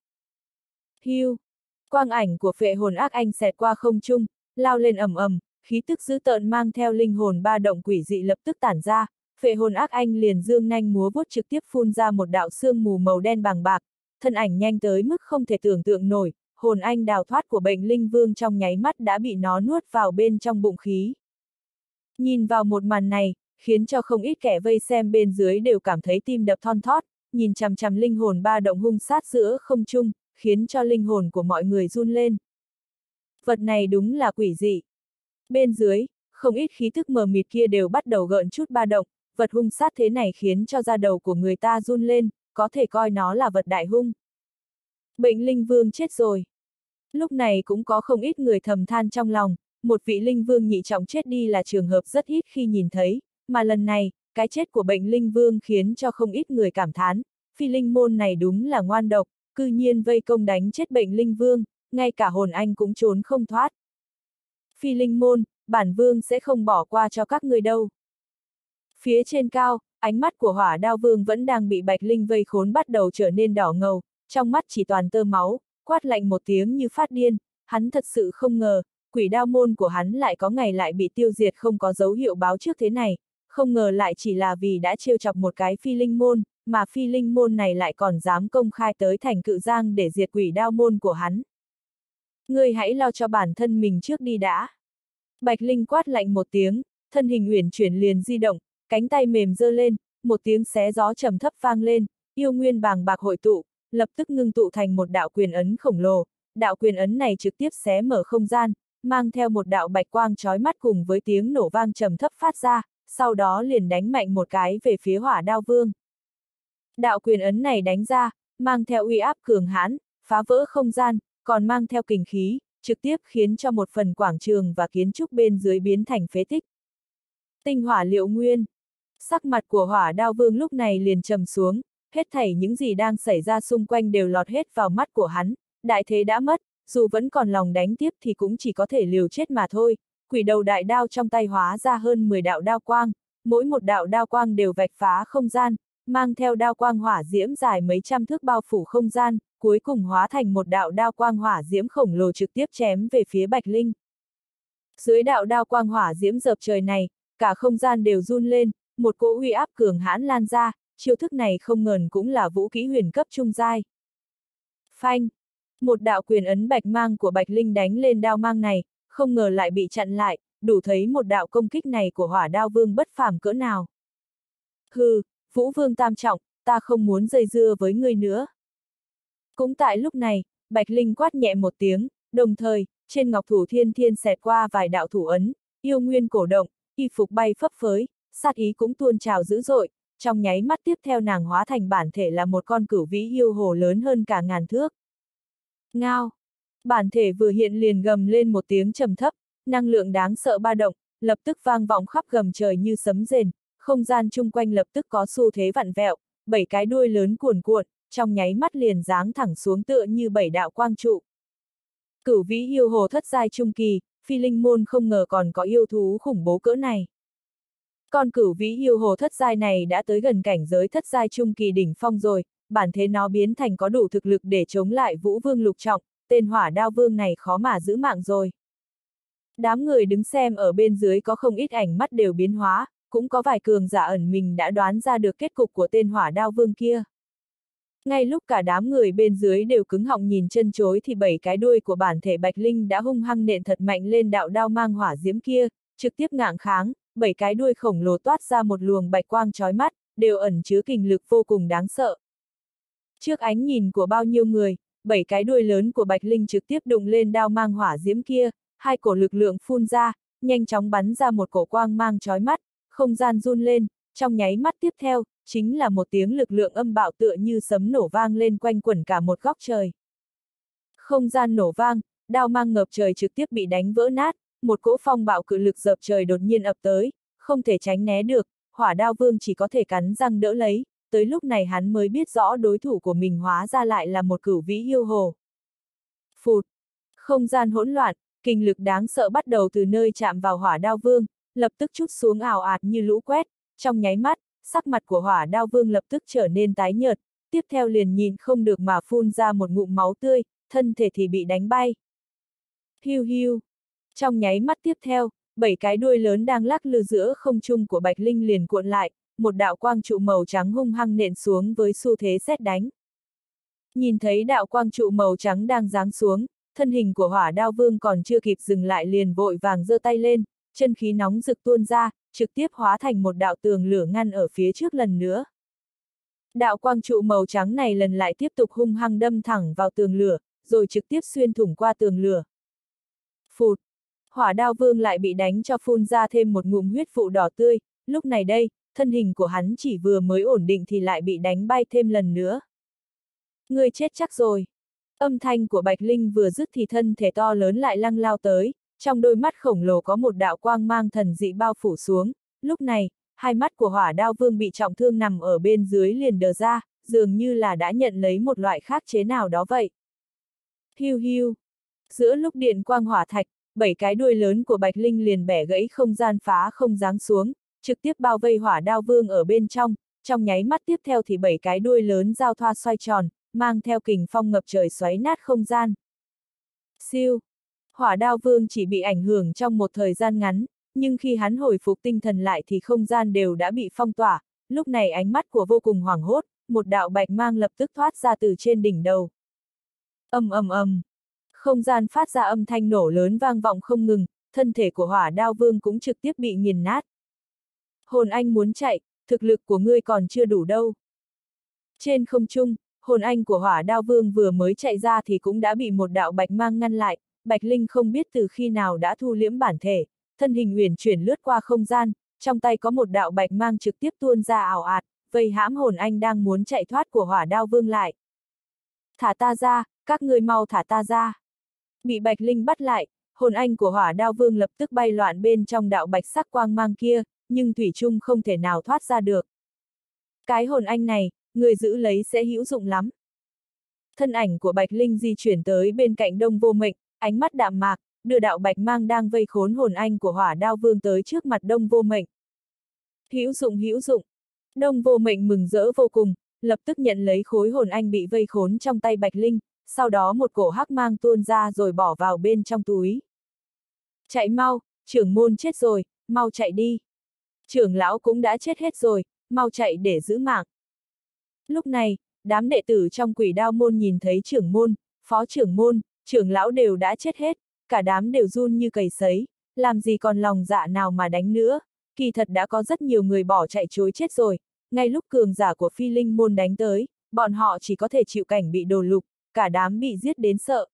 Hiu! Quang ảnh của phệ hồn ác anh xẹt qua không trung, lao lên ầm ầm, khí tức dữ tợn mang theo linh hồn ba động quỷ dị lập tức tản ra, phệ hồn ác anh liền dương nanh múa vuốt trực tiếp phun ra một đạo sương mù màu đen bàng bạc, thân ảnh nhanh tới mức không thể tưởng tượng nổi, hồn anh đào thoát của Bệnh Linh Vương trong nháy mắt đã bị nó nuốt vào bên trong bụng khí. Nhìn vào một màn này, khiến cho không ít kẻ vây xem bên dưới đều cảm thấy tim đập thon thót, nhìn chằm chằm linh hồn ba động hung sát giữa không trung, khiến cho linh hồn của mọi người run lên. Vật này đúng là quỷ dị. Bên dưới, không ít khí thức mờ mịt kia đều bắt đầu gợn chút ba động, vật hung sát thế này khiến cho da đầu của người ta run lên, có thể coi nó là vật đại hung. Bệnh Linh Vương chết rồi. Lúc này cũng có không ít người thầm than trong lòng, một vị Linh Vương nhị trọng chết đi là trường hợp rất ít khi nhìn thấy, mà lần này, cái chết của Bệnh Linh Vương khiến cho không ít người cảm thán, phi linh môn này đúng là ngoan độc, cư nhiên vây công đánh chết Bệnh Linh Vương, ngay cả hồn anh cũng trốn không thoát. Phi linh môn, bản vương sẽ không bỏ qua cho các ngươi đâu. Phía trên cao, ánh mắt của Hỏa Đao Vương vẫn đang bị Bạch Linh vây khốn bắt đầu trở nên đỏ ngầu, trong mắt chỉ toàn tơ máu, quát lạnh một tiếng như phát điên, hắn thật sự không ngờ, Quỷ Đao môn của hắn lại có ngày lại bị tiêu diệt không có dấu hiệu báo trước thế này, không ngờ lại chỉ là vì đã trêu chọc một cái phi linh môn, mà phi linh môn này lại còn dám công khai tới thành Cự Giang để diệt Quỷ Đao môn của hắn. Ngươi hãy lo cho bản thân mình trước đi đã. Bạch Linh quát lạnh một tiếng, thân hình uyển chuyển liền di động, cánh tay mềm giơ lên, một tiếng xé gió trầm thấp vang lên, yêu nguyên bàng bạc hội tụ, lập tức ngưng tụ thành một đạo quyền ấn khổng lồ, đạo quyền ấn này trực tiếp xé mở không gian, mang theo một đạo bạch quang chói mắt cùng với tiếng nổ vang trầm thấp phát ra, sau đó liền đánh mạnh một cái về phía Hỏa Đao Vương. Đạo quyền ấn này đánh ra, mang theo uy áp cường hãn, phá vỡ không gian, còn mang theo kình khí, trực tiếp khiến cho một phần quảng trường và kiến trúc bên dưới biến thành phế tích. Tinh hỏa liệu nguyên. Sắc mặt của Hỏa Đao Vương lúc này liền trầm xuống, hết thảy những gì đang xảy ra xung quanh đều lọt hết vào mắt của hắn, đại thế đã mất, dù vẫn còn lòng đánh tiếp thì cũng chỉ có thể liều chết mà thôi. Quỷ đầu đại đao trong tay hóa ra hơn 10 đạo đao quang, mỗi một đạo đao quang đều vạch phá không gian, mang theo đao quang hỏa diễm dài mấy trăm thước bao phủ không gian, cuối cùng hóa thành một đạo đao quang hỏa diễm khổng lồ trực tiếp chém về phía Bạch Linh. Dưới đạo đao quang hỏa diễm dập trời này, cả không gian đều run lên, một cỗ uy áp cường hãn lan ra, chiêu thức này không ngờ cũng là vũ kỹ huyền cấp trung giai. Phanh! Một đạo quyền ấn bạch mang của Bạch Linh đánh lên đao mang này, không ngờ lại bị chặn lại, đủ thấy một đạo công kích này của Hỏa Đao Vương bất phàm cỡ nào. Hừ, Vũ Vương tam trọng, ta không muốn dây dưa với ngươi nữa. Cũng tại lúc này, Bạch Linh quát nhẹ một tiếng, đồng thời, trên ngọc thủ thiên thiên xẹt qua vài đạo thủ ấn, yêu nguyên cổ động, y phục bay phấp phới, sát ý cũng tuôn trào dữ dội, trong nháy mắt tiếp theo nàng hóa thành bản thể là một con cửu vĩ yêu hồ lớn hơn cả ngàn thước. Ngao! Bản thể vừa hiện liền gầm lên một tiếng trầm thấp, năng lượng đáng sợ ba động, lập tức vang vọng khắp gầm trời như sấm rền, không gian chung quanh lập tức có xu thế vặn vẹo, 7 cái đuôi lớn cuồn cuộn, trong nháy mắt liền giáng thẳng xuống tựa như 7 đạo quang trụ. Cửu vĩ yêu hồ thất giai trung kỳ, Phi Linh môn không ngờ còn có yêu thú khủng bố cỡ này. Con cửu vĩ yêu hồ thất giai này đã tới gần cảnh giới thất giai trung kỳ đỉnh phong rồi, bản thế nó biến thành có đủ thực lực để chống lại Vũ Vương lục trọng, tên Hỏa Đao Vương này khó mà giữ mạng rồi. Đám người đứng xem ở bên dưới có không ít ánh mắt đều biến hóa, cũng có vài cường giả ẩn mình đã đoán ra được kết cục của tên Hỏa Đao Vương kia. Ngay lúc cả đám người bên dưới đều cứng họng nhìn chân chối thì 7 cái đuôi của bản thể Bạch Linh đã hung hăng nện thật mạnh lên đạo đao mang hỏa diễm kia, trực tiếp ngạng kháng, 7 cái đuôi khổng lồ toát ra một luồng bạch quang chói mắt, đều ẩn chứa kình lực vô cùng đáng sợ. Trước ánh nhìn của bao nhiêu người, 7 cái đuôi lớn của Bạch Linh trực tiếp đụng lên đao mang hỏa diễm kia, hai cổ lực lượng phun ra, nhanh chóng bắn ra một cổ quang mang chói mắt, không gian run lên, trong nháy mắt tiếp theo, chính là một tiếng lực lượng âm bạo tựa như sấm nổ vang lên quanh quẩn cả một góc trời. Không gian nổ vang, đao mang ngập trời trực tiếp bị đánh vỡ nát, một cỗ phong bạo cự lực dập trời đột nhiên ập tới, không thể tránh né được, Hỏa Đao Vương chỉ có thể cắn răng đỡ lấy, tới lúc này hắn mới biết rõ đối thủ của mình hóa ra lại là một cửu vĩ yêu hồ. Phụt! Không gian hỗn loạn, kình lực đáng sợ bắt đầu từ nơi chạm vào Hỏa Đao Vương, lập tức trút xuống ào ạt như lũ quét, trong nháy mắt, sắc mặt của Hỏa Đao Vương lập tức trở nên tái nhợt, tiếp theo liền nhìn không được mà phun ra một ngụm máu tươi, thân thể thì bị đánh bay. Hiu hiu! Trong nháy mắt tiếp theo, 7 cái đuôi lớn đang lắc lư giữa không trung của Bạch Linh liền cuộn lại, một đạo quang trụ màu trắng hung hăng nện xuống với xu thế sét đánh. Nhìn thấy đạo quang trụ màu trắng đang giáng xuống, thân hình của Hỏa Đao Vương còn chưa kịp dừng lại liền vội vàng giơ tay lên, chân khí nóng rực tuôn ra, trực tiếp hóa thành một đạo tường lửa ngăn ở phía trước lần nữa. Đạo quang trụ màu trắng này lần lại tiếp tục hung hăng đâm thẳng vào tường lửa, rồi trực tiếp xuyên thủng qua tường lửa. Phụt! Hỏa Đao Vương lại bị đánh cho phun ra thêm một ngụm huyết vụ đỏ tươi, lúc này đây, thân hình của hắn chỉ vừa mới ổn định thì lại bị đánh bay thêm lần nữa. Ngươi chết chắc rồi. Âm thanh của Bạch Linh vừa dứt thì thân thể to lớn lại lăng lao tới, trong đôi mắt khổng lồ có một đạo quang mang thần dị bao phủ xuống, lúc này, hai mắt của Hỏa Đao Vương bị trọng thương nằm ở bên dưới liền đờ ra, dường như là đã nhận lấy một loại khắc chế nào đó vậy. Hiu hiu! Giữa lúc điện quang hỏa thạch, 7 cái đuôi lớn của Bạch Linh liền bẻ gãy không gian phá không giáng xuống, trực tiếp bao vây Hỏa Đao Vương ở bên trong nháy mắt tiếp theo thì 7 cái đuôi lớn giao thoa xoay tròn, mang theo kình phong ngập trời xoáy nát không gian. Siêu! Hỏa Đao Vương chỉ bị ảnh hưởng trong một thời gian ngắn, nhưng khi hắn hồi phục tinh thần lại thì không gian đều đã bị phong tỏa, lúc này ánh mắt của vô cùng hoảng hốt, một đạo bạch mang lập tức thoát ra từ trên đỉnh đầu. Ầm ầm ầm! Không gian phát ra âm thanh nổ lớn vang vọng không ngừng, thân thể của Hỏa Đao Vương cũng trực tiếp bị nghiền nát. Hồn Anh muốn chạy, thực lực của ngươi còn chưa đủ đâu. Trên không trung, hồn anh của Hỏa Đao Vương vừa mới chạy ra thì cũng đã bị một đạo bạch mang ngăn lại, Bạch Linh không biết từ khi nào đã thu liễm bản thể, thân hình uyển chuyển lướt qua không gian, trong tay có một đạo bạch mang trực tiếp tuôn ra ảo ạt, vây hãm hồn anh đang muốn chạy thoát của Hỏa Đao Vương lại. Thả ta ra, các ngươi mau thả ta ra. Bị Bạch Linh bắt lại, hồn anh của Hỏa Đao Vương lập tức bay loạn bên trong đạo bạch sắc quang mang kia, nhưng thủy chung không thể nào thoát ra được. Cái hồn anh này, người giữ lấy sẽ hữu dụng lắm. Thân ảnh của Bạch Linh di chuyển tới bên cạnh Đông Vô Mệnh, ánh mắt đạm mạc, đưa đạo bạch mang đang vây khốn hồn anh của Hỏa Đao Vương tới trước mặt Đông Vô Mệnh. Hữu dụng hữu dụng. Đông Vô Mệnh mừng rỡ vô cùng, lập tức nhận lấy khối hồn anh bị vây khốn trong tay Bạch Linh, sau đó một cổ hắc mang tuôn ra rồi bỏ vào bên trong túi. Chạy mau, trưởng môn chết rồi, mau chạy đi. Trưởng lão cũng đã chết hết rồi, mau chạy để giữ mạng. Lúc này, đám đệ tử trong Quỷ Đao môn nhìn thấy trưởng môn, phó trưởng môn, trưởng lão đều đã chết hết, cả đám đều run như cầy sấy, làm gì còn lòng dạ nào mà đánh nữa. Kỳ thật đã có rất nhiều người bỏ chạy chối chết rồi, ngay lúc cường giả của Phi Linh môn đánh tới, bọn họ chỉ có thể chịu cảnh bị đồ lục, cả đám bị giết đến sợ.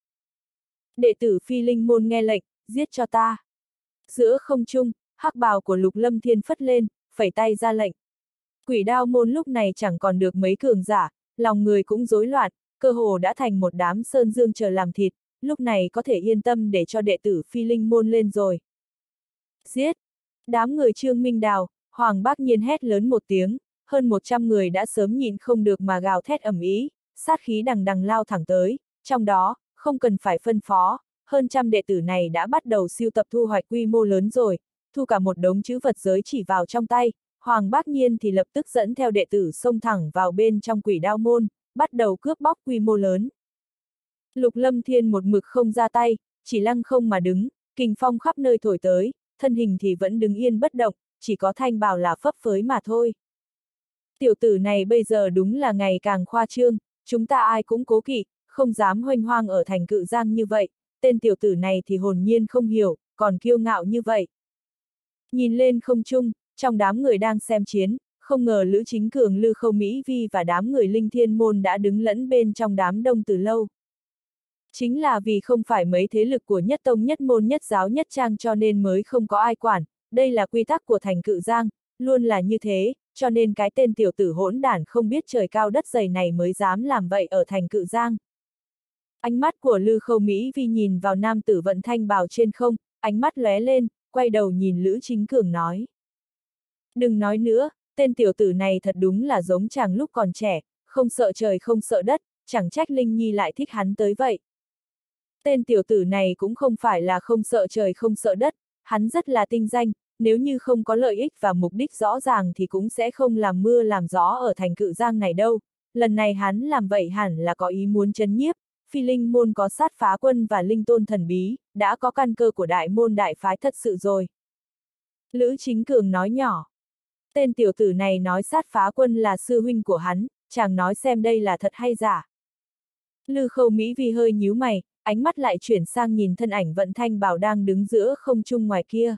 Đệ tử Phi Linh môn nghe lệnh, giết cho ta. Giữa không trung, hắc bào của Lục Lâm Thiên phất lên, phẩy tay ra lệnh. Quỷ Đao môn lúc này chẳng còn được mấy cường giả, lòng người cũng rối loạn, cơ hồ đã thành một đám sơn dương chờ làm thịt, lúc này có thể yên tâm để cho đệ tử Phi Linh môn lên rồi. Giết! Đám người Trương Minh Đào, Hoàng Bác Nhiên hét lớn một tiếng, hơn 100 người đã sớm nhịn không được mà gào thét ầm ĩ, sát khí đằng đằng lao thẳng tới, trong đó, không cần phải phân phó, hơn trăm đệ tử này đã bắt đầu sưu tập thu hoạch quy mô lớn rồi, thu cả một đống chữ vật giới chỉ vào trong tay, Hoàng Bác Nhiên thì lập tức dẫn theo đệ tử xông thẳng vào bên trong Quỷ Đao môn, bắt đầu cướp bóc quy mô lớn. Lục Lâm Thiên một mực không ra tay, chỉ lăng không mà đứng, kình phong khắp nơi thổi tới, thân hình thì vẫn đứng yên bất động, chỉ có thanh bào là phấp phới mà thôi. Tiểu tử này bây giờ đúng là ngày càng khoa trương, chúng ta ai cũng cố kỵ, không dám huênh hoang ở thành Cự Giang như vậy, tên tiểu tử này thì hồn nhiên không hiểu, còn kiêu ngạo như vậy. Nhìn lên không trung, trong đám người đang xem chiến, không ngờ Lữ Chính Cường, Lư Khâu Mỹ Vi và đám người Linh Thiên môn đã đứng lẫn bên trong đám đông từ lâu. Chính là vì không phải mấy thế lực của nhất tông nhất môn nhất giáo nhất trang cho nên mới không có ai quản, đây là quy tắc của thành Cự Giang, luôn là như thế, cho nên cái tên tiểu tử hỗn đản không biết trời cao đất dày này mới dám làm vậy ở thành Cự Giang. Ánh mắt của Lư Khâu Mỹ Vi nhìn vào nam tử vận thanh bào trên không, ánh mắt lóe lên, quay đầu nhìn Lữ Chính Cường nói. Đừng nói nữa, tên tiểu tử này thật đúng là giống chàng lúc còn trẻ, không sợ trời không sợ đất, chẳng trách Linh Nhi lại thích hắn tới vậy. Tên tiểu tử này cũng không phải là không sợ trời không sợ đất, hắn rất là tinh danh, nếu như không có lợi ích và mục đích rõ ràng thì cũng sẽ không làm mưa làm gió ở thành Cự Giang này đâu. Lần này hắn làm vậy hẳn là có ý muốn trấn nhiếp, Phi Linh môn có sát phá quân và linh tôn thần bí, đã có căn cơ của đại môn đại phái thật sự rồi. Lữ Chính Cường nói nhỏ. Tên tiểu tử này nói sát phá quân là sư huynh của hắn, chàng nói xem đây là thật hay giả. Lư Khâu Mỹ Vi hơi nhíu mày, ánh mắt lại chuyển sang nhìn thân ảnh vận thanh bảo đang đứng giữa không trung ngoài kia.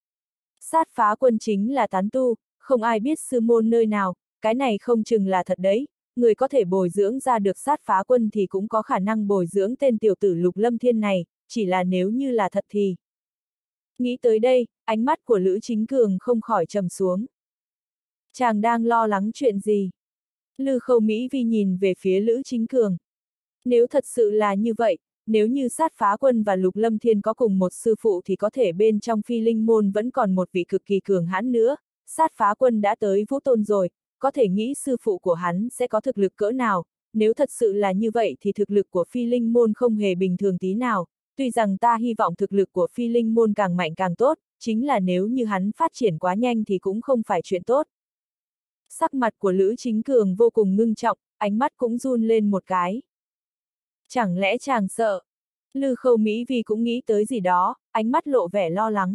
Sát phá quân chính là tán tu, không ai biết sư môn nơi nào, cái này không chừng là thật đấy, người có thể bồi dưỡng ra được sát phá quân thì cũng có khả năng bồi dưỡng tên tiểu tử Lục Lâm Thiên này, chỉ là nếu như là thật thì. Nghĩ tới đây, ánh mắt của Lữ Chính Cường không khỏi trầm xuống. Chàng đang lo lắng chuyện gì? Lư Khâu Mỹ Vi nhìn về phía Lữ Chính Cường. Nếu thật sự là như vậy, nếu như sát phá quân và Lục Lâm Thiên có cùng một sư phụ thì có thể bên trong Phi Linh môn vẫn còn một vị cực kỳ cường hãn nữa, sát phá quân đã tới Vũ Tôn rồi, có thể nghĩ sư phụ của hắn sẽ có thực lực cỡ nào, nếu thật sự là như vậy thì thực lực của Phi Linh môn không hề bình thường tí nào, tuy rằng ta hy vọng thực lực của Phi Linh môn càng mạnh càng tốt, chính là nếu như hắn phát triển quá nhanh thì cũng không phải chuyện tốt. Sắc mặt của Lữ Chính Cường vô cùng ngưng trọng, ánh mắt cũng run lên một cái. Chẳng lẽ chàng sợ? Lư Khâu Mỹ Vi cũng nghĩ tới gì đó, ánh mắt lộ vẻ lo lắng.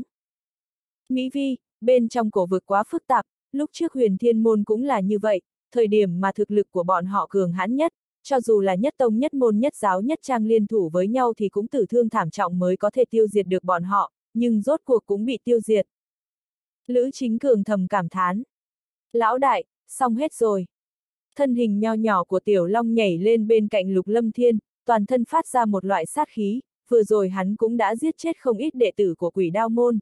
Mỹ Vi, bên trong cổ vực quá phức tạp, lúc trước Huyền Thiên môn cũng là như vậy, thời điểm mà thực lực của bọn họ cường hãn nhất, cho dù là nhất tông nhất môn nhất giáo nhất trang liên thủ với nhau thì cũng tử thương thảm trọng mới có thể tiêu diệt được bọn họ, nhưng rốt cuộc cũng bị tiêu diệt. Lữ Chính Cường thầm cảm thán. Lão đại, xong hết rồi. Thân hình nho nhỏ của Tiểu Long nhảy lên bên cạnh Lục Lâm Thiên, toàn thân phát ra một loại sát khí, vừa rồi hắn cũng đã giết chết không ít đệ tử của Quỷ Đao môn.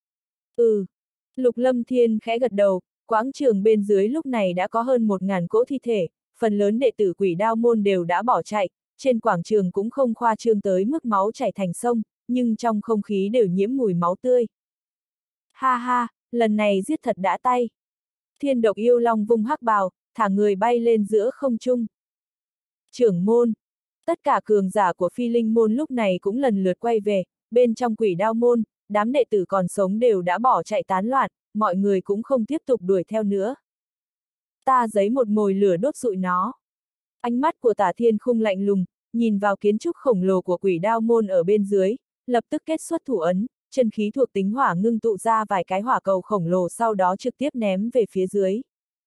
Lục Lâm Thiên khẽ gật đầu, quảng trường bên dưới lúc này đã có hơn 1000 cỗ thi thể, phần lớn đệ tử Quỷ Đao môn đều đã bỏ chạy, trên quảng trường cũng không khoa trương tới mức máu chảy thành sông, nhưng trong không khí đều nhiễm mùi máu tươi. Ha ha, lần này giết thật đã tay. Thiên Độc Yêu Long vung hắc bào, thả người bay lên giữa không trung. Trưởng môn, tất cả cường giả của Phi Linh môn lúc này cũng lần lượt quay về, bên trong Quỷ Đao môn, đám đệ tử còn sống đều đã bỏ chạy tán loạn, mọi người cũng không tiếp tục đuổi theo nữa. Ta giấy một mồi lửa đốt rụi nó. Ánh mắt của Tả Thiên Khung lạnh lùng, nhìn vào kiến trúc khổng lồ của Quỷ Đao môn ở bên dưới, lập tức kết xuất thủ ấn, chân khí thuộc tính hỏa ngưng tụ ra vài cái hỏa cầu khổng lồ, sau đó trực tiếp ném về phía dưới.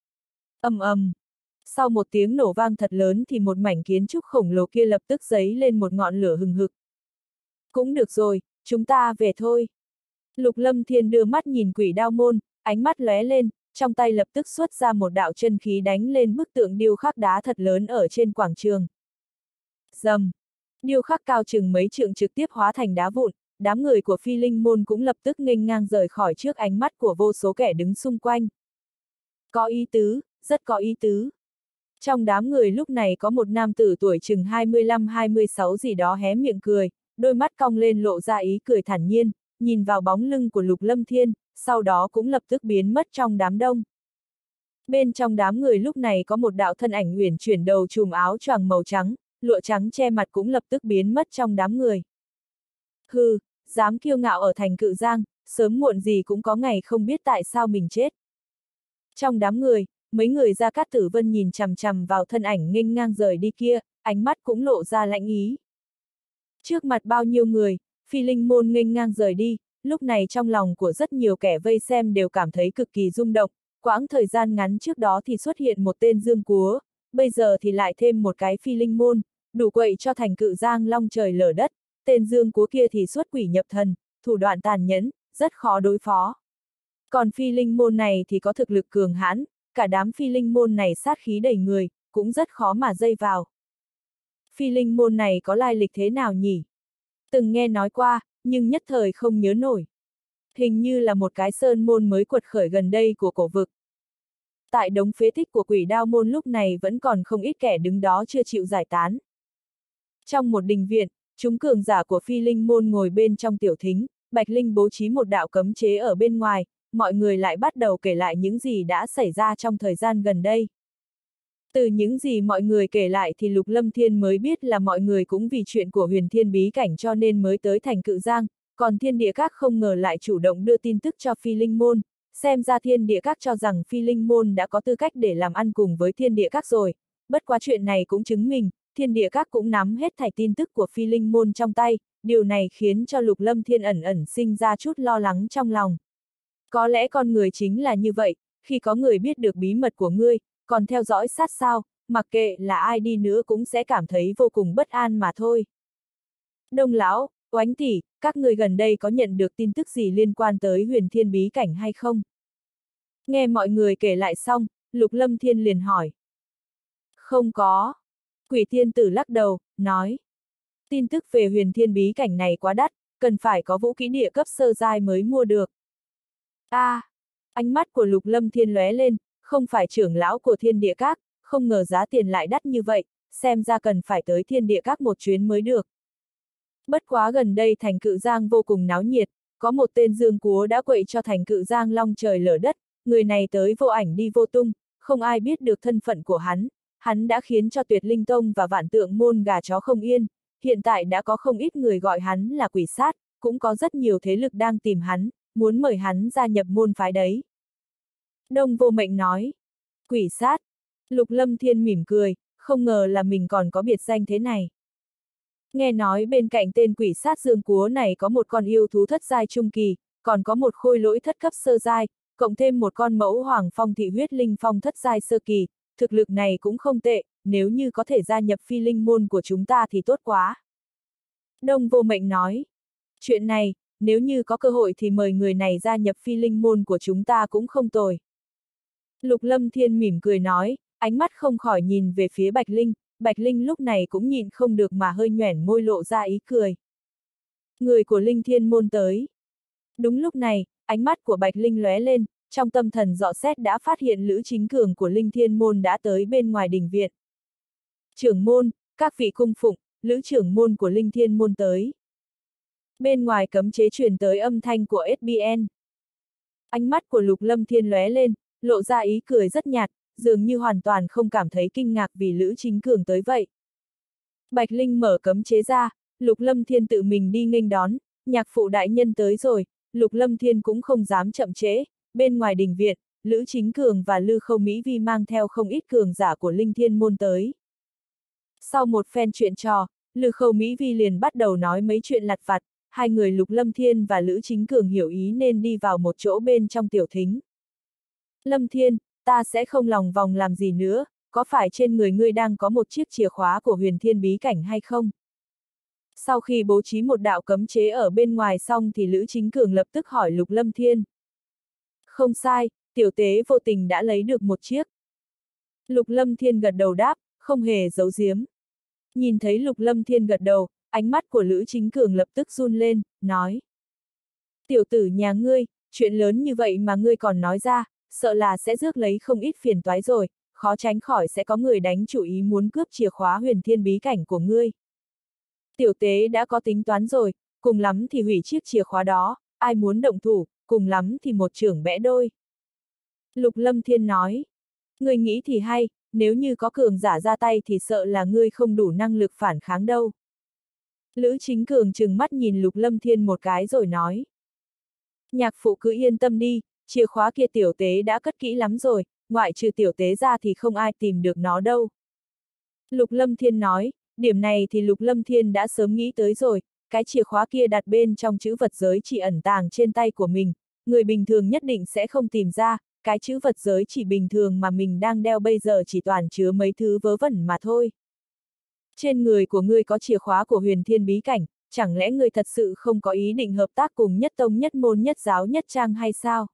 Ầm ầm. Sau một tiếng nổ vang thật lớn thì một mảnh kiến trúc khổng lồ kia lập tức giấy lên một ngọn lửa hừng hực. Cũng được rồi, chúng ta về thôi. Lục Lâm Thiên đưa mắt nhìn Quỷ Đao môn, ánh mắt lóe lên, trong tay lập tức xuất ra một đạo chân khí đánh lên bức tượng điêu khắc đá thật lớn ở trên quảng trường. Rầm. Điêu khắc cao chừng mấy trượng trực tiếp hóa thành đá vụn, đám người của Phi Linh môn cũng lập tức nghênh ngang rời khỏi trước ánh mắt của vô số kẻ đứng xung quanh. Có ý tứ, rất có ý tứ. Trong đám người lúc này có một nam tử tuổi chừng 25-26 gì đó hé miệng cười, đôi mắt cong lên lộ ra ý cười thản nhiên, nhìn vào bóng lưng của Lục Lâm Thiên, sau đó cũng lập tức biến mất trong đám đông. Bên trong đám người lúc này có một đạo thân ảnh uyển chuyển đầu trùm áo choàng màu trắng, lụa trắng che mặt cũng lập tức biến mất trong đám người. Hừ, dám kiêu ngạo ở thành Cự Giang, sớm muộn gì cũng có ngày không biết tại sao mình chết. Trong đám người, mấy người Gia Cát Tử Vân nhìn chằm chằm vào thân ảnh nghênh ngang rời đi kia, ánh mắt cũng lộ ra lạnh ý. Trước mặt bao nhiêu người, Phi Linh môn nghênh ngang rời đi, lúc này trong lòng của rất nhiều kẻ vây xem đều cảm thấy cực kỳ rung động, quãng thời gian ngắn trước đó thì xuất hiện một tên Dương Cúa, bây giờ thì lại thêm một cái Phi Linh môn, đủ quậy cho thành Cự Giang long trời lở đất, tên Dương Cúa kia thì xuất quỷ nhập thần, thủ đoạn tàn nhẫn, rất khó đối phó. Còn Phi Linh môn này thì có thực lực cường hãn, cả đám Phi Linh môn này sát khí đầy người, cũng rất khó mà dây vào. Phi Linh môn này có lai lịch thế nào nhỉ? Từng nghe nói qua, nhưng nhất thời không nhớ nổi. Hình như là một cái sơn môn mới quật khởi gần đây của cổ vực. Tại đống phế tích của Quỷ Đao môn lúc này vẫn còn không ít kẻ đứng đó chưa chịu giải tán. Trong một đình viện, chúng cường giả của Phi Linh môn ngồi bên trong tiểu thính, Bạch Linh bố trí một đạo cấm chế ở bên ngoài, mọi người lại bắt đầu kể lại những gì đã xảy ra trong thời gian gần đây. Từ những gì mọi người kể lại thì Lục Lâm Thiên mới biết là mọi người cũng vì chuyện của Huyền Thiên bí cảnh cho nên mới tới thành Cự Giang, còn Thiên Địa Các không ngờ lại chủ động đưa tin tức cho Phi Linh môn, xem ra Thiên Địa Các cho rằng Phi Linh môn đã có tư cách để làm ăn cùng với Thiên Địa Các rồi, bất quá chuyện này cũng chứng minh, Thiên Địa Các cũng nắm hết thảy tin tức của Phi Linh môn trong tay, điều này khiến cho Lục Lâm Thiên ẩn ẩn sinh ra chút lo lắng trong lòng. Có lẽ con người chính là như vậy, khi có người biết được bí mật của ngươi, còn theo dõi sát sao, mặc kệ là ai đi nữa cũng sẽ cảm thấy vô cùng bất an mà thôi. Đông lão, Oánh tỷ, các người gần đây có nhận được tin tức gì liên quan tới Huyền Thiên bí cảnh hay không? Nghe mọi người kể lại xong, Lục Lâm Thiên liền hỏi. Không có. Quỷ Thiên Tử lắc đầu, nói. Tin tức về Huyền Thiên bí cảnh này quá đắt, cần phải có vũ khí địa cấp sơ giai mới mua được. Ánh mắt của Lục Lâm Thiên lóe lên, không phải trưởng lão của Thiên Địa Các, không ngờ giá tiền lại đắt như vậy, xem ra cần phải tới Thiên Địa Các một chuyến mới được. Bất quá gần đây thành Cự Giang vô cùng náo nhiệt, có một tên Dương Cúa đã quậy cho thành Cự Giang long trời lở đất, người này tới vô ảnh đi vô tung, không ai biết được thân phận của hắn đã khiến cho Tuyệt Linh Tông và Vạn Tượng môn gà chó không yên, hiện tại đã có không ít người gọi hắn là quỷ sát, cũng có rất nhiều thế lực đang tìm hắn, muốn mời hắn gia nhập môn phái đấy. Đông Vô Mệnh nói, quỷ sát. Lục Lâm Thiên mỉm cười, không ngờ là mình còn có biệt danh thế này. Nghe nói bên cạnh tên quỷ sát Dương Cúa này có một con yêu thú thất giai trung kỳ, còn có một khôi lỗi thất cấp sơ giai, cộng thêm một con mẫu hoàng phong thị huyết linh phong thất giai sơ kỳ, thực lực này cũng không tệ, nếu như có thể gia nhập Phi Linh môn của chúng ta thì tốt quá. Đông Vô Mệnh nói, chuyện này, nếu như có cơ hội thì mời người này gia nhập Phi Linh môn của chúng ta cũng không tồi. Lục Lâm Thiên mỉm cười nói, ánh mắt không khỏi nhìn về phía Bạch Linh lúc này cũng nhịn không được mà hơi nhoẻn môi lộ ra ý cười. Người của Linh Thiên môn tới. Đúng lúc này, ánh mắt của Bạch Linh lóe lên, trong tâm thần dò xét đã phát hiện Lữ Chính Cường của Linh Thiên môn đã tới bên ngoài đình viện. Trưởng môn, các vị cung phụng, Lữ trưởng môn của Linh Thiên môn tới. Bên ngoài cấm chế truyền tới âm thanh của SBN. Ánh mắt của Lục Lâm Thiên lóe lên, lộ ra ý cười rất nhạt, dường như hoàn toàn không cảm thấy kinh ngạc vì Lữ Chính Cường tới vậy. Bạch Linh mở cấm chế ra, Lục Lâm Thiên tự mình đi nghênh đón, nhạc phụ đại nhân tới rồi, Lục Lâm Thiên cũng không dám chậm trễ, bên ngoài đình viện, Lữ Chính Cường và Lư Khâu Mỹ Vi mang theo không ít cường giả của Linh Thiên môn tới. Sau một phen chuyện trò, Lư Khâu Mỹ Vi liền bắt đầu nói mấy chuyện lặt vặt, hai người Lục Lâm Thiên và Lữ Chính Cường hiểu ý nên đi vào một chỗ bên trong tiểu thính. Lâm Thiên, ta sẽ không lòng vòng làm gì nữa, có phải trên người ngươi đang có một chiếc chìa khóa của huyền thiên bí cảnh hay không? Sau khi bố trí một đạo cấm chế ở bên ngoài xong thì Lữ Chính Cường lập tức hỏi Lục Lâm Thiên. Không sai, tiểu tế vô tình đã lấy được một chiếc. Lục Lâm Thiên gật đầu đáp, không hề giấu giếm. Nhìn thấy Lục Lâm Thiên gật đầu, ánh mắt của Lữ Chính Cường lập tức run lên, nói. Tiểu tử nhà ngươi, chuyện lớn như vậy mà ngươi còn nói ra, sợ là sẽ rước lấy không ít phiền toái rồi, khó tránh khỏi sẽ có người đánh chủ ý muốn cướp chìa khóa huyền thiên bí cảnh của ngươi. Tiểu tế đã có tính toán rồi, cùng lắm thì hủy chiếc chìa khóa đó, ai muốn động thủ, cùng lắm thì một chưởng bẽ đôi. Lục Lâm Thiên nói, ngươi nghĩ thì hay, nếu như có cường giả ra tay thì sợ là ngươi không đủ năng lực phản kháng đâu. Lữ Chính Cường trừng mắt nhìn Lục Lâm Thiên một cái rồi nói. Nhạc phụ cứ yên tâm đi, chìa khóa kia tiểu tế đã cất kỹ lắm rồi, ngoại trừ tiểu tế ra thì không ai tìm được nó đâu. Lục Lâm Thiên nói, điểm này thì Lục Lâm Thiên đã sớm nghĩ tới rồi, cái chìa khóa kia đặt bên trong chữ vật giới chỉ ẩn tàng trên tay của mình, người bình thường nhất định sẽ không tìm ra, cái chữ vật giới chỉ bình thường mà mình đang đeo bây giờ chỉ toàn chứa mấy thứ vớ vẩn mà thôi. Trên người của ngươi có chìa khóa của huyền thiên bí cảnh, chẳng lẽ ngươi thật sự không có ý định hợp tác cùng nhất tông nhất môn nhất giáo nhất trang hay sao?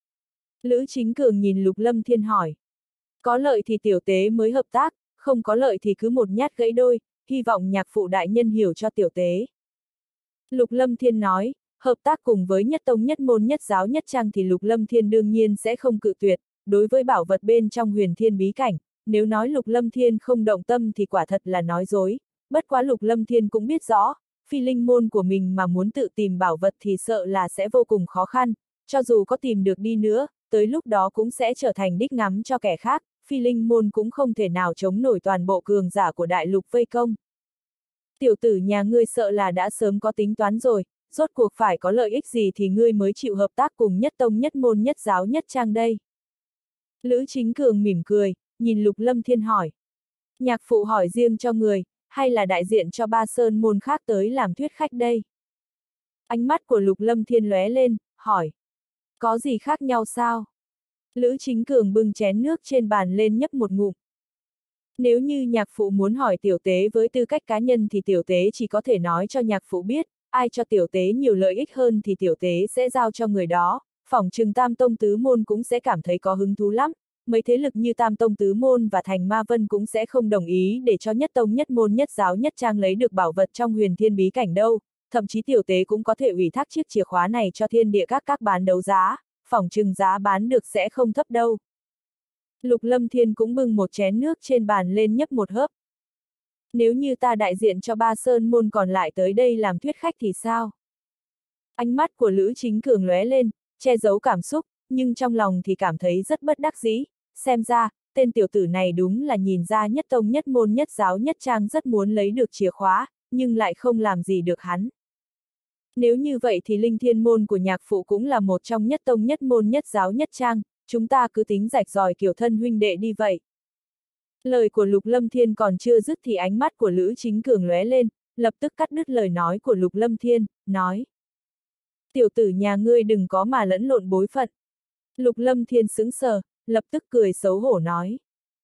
Lữ Chính Cường nhìn Lục Lâm Thiên hỏi. Có lợi thì tiểu tế mới hợp tác, không có lợi thì cứ một nhát gãy đôi, hy vọng nhạc phụ đại nhân hiểu cho tiểu tế. Lục Lâm Thiên nói, hợp tác cùng với nhất tông nhất môn nhất giáo nhất trang thì Lục Lâm Thiên đương nhiên sẽ không cự tuyệt, đối với bảo vật bên trong huyền thiên bí cảnh, nếu nói Lục Lâm Thiên không động tâm thì quả thật là nói dối, bất quá Lục Lâm Thiên cũng biết rõ, phi linh môn của mình mà muốn tự tìm bảo vật thì sợ là sẽ vô cùng khó khăn, cho dù có tìm được đi nữa, tới lúc đó cũng sẽ trở thành đích ngắm cho kẻ khác, phi linh môn cũng không thể nào chống nổi toàn bộ cường giả của đại lục vây công. Tiểu tử nhà ngươi sợ là đã sớm có tính toán rồi, rốt cuộc phải có lợi ích gì thì ngươi mới chịu hợp tác cùng nhất tông nhất môn nhất giáo nhất trang đây. Lữ Chính Cường mỉm cười, nhìn Lục Lâm Thiên hỏi. Nhạc phụ hỏi riêng cho người, hay là đại diện cho ba sơn môn khác tới làm thuyết khách đây? Ánh mắt của Lục Lâm Thiên lóe lên, hỏi. Có gì khác nhau sao? Lữ Chính Cường bưng chén nước trên bàn lên nhấp một ngụm. Nếu như nhạc phụ muốn hỏi tiểu tế với tư cách cá nhân thì tiểu tế chỉ có thể nói cho nhạc phụ biết, ai cho tiểu tế nhiều lợi ích hơn thì tiểu tế sẽ giao cho người đó, phỏng chừng Tam Tông Tứ Môn cũng sẽ cảm thấy có hứng thú lắm, mấy thế lực như Tam Tông Tứ Môn và Thành Ma Vân cũng sẽ không đồng ý để cho nhất tông nhất môn nhất giáo nhất trang lấy được bảo vật trong huyền thiên bí cảnh đâu, thậm chí tiểu tế cũng có thể ủy thác chiếc chìa khóa này cho thiên địa các bán đấu giá, phỏng chừng giá bán được sẽ không thấp đâu. Lục Lâm Thiên cũng bưng một chén nước trên bàn lên nhấp một hớp. Nếu như ta đại diện cho ba sơn môn còn lại tới đây làm thuyết khách thì sao? Ánh mắt của Lữ Chính Cường lóe lên, che giấu cảm xúc, nhưng trong lòng thì cảm thấy rất bất đắc dĩ, xem ra, tên tiểu tử này đúng là nhìn ra nhất tông nhất môn nhất giáo nhất trang rất muốn lấy được chìa khóa, nhưng lại không làm gì được hắn. Nếu như vậy thì linh thiên môn của nhạc phụ cũng là một trong nhất tông nhất môn nhất giáo nhất trang, chúng ta cứ tính rạch ròi kiểu thân huynh đệ đi vậy. Lời của Lục Lâm Thiên còn chưa dứt thì ánh mắt của Lữ Chính Cường lóe lên, lập tức cắt đứt lời nói của Lục Lâm Thiên, nói. Tiểu tử nhà ngươi đừng có mà lẫn lộn bối phận. Lục Lâm Thiên sững sờ, lập tức cười xấu hổ nói.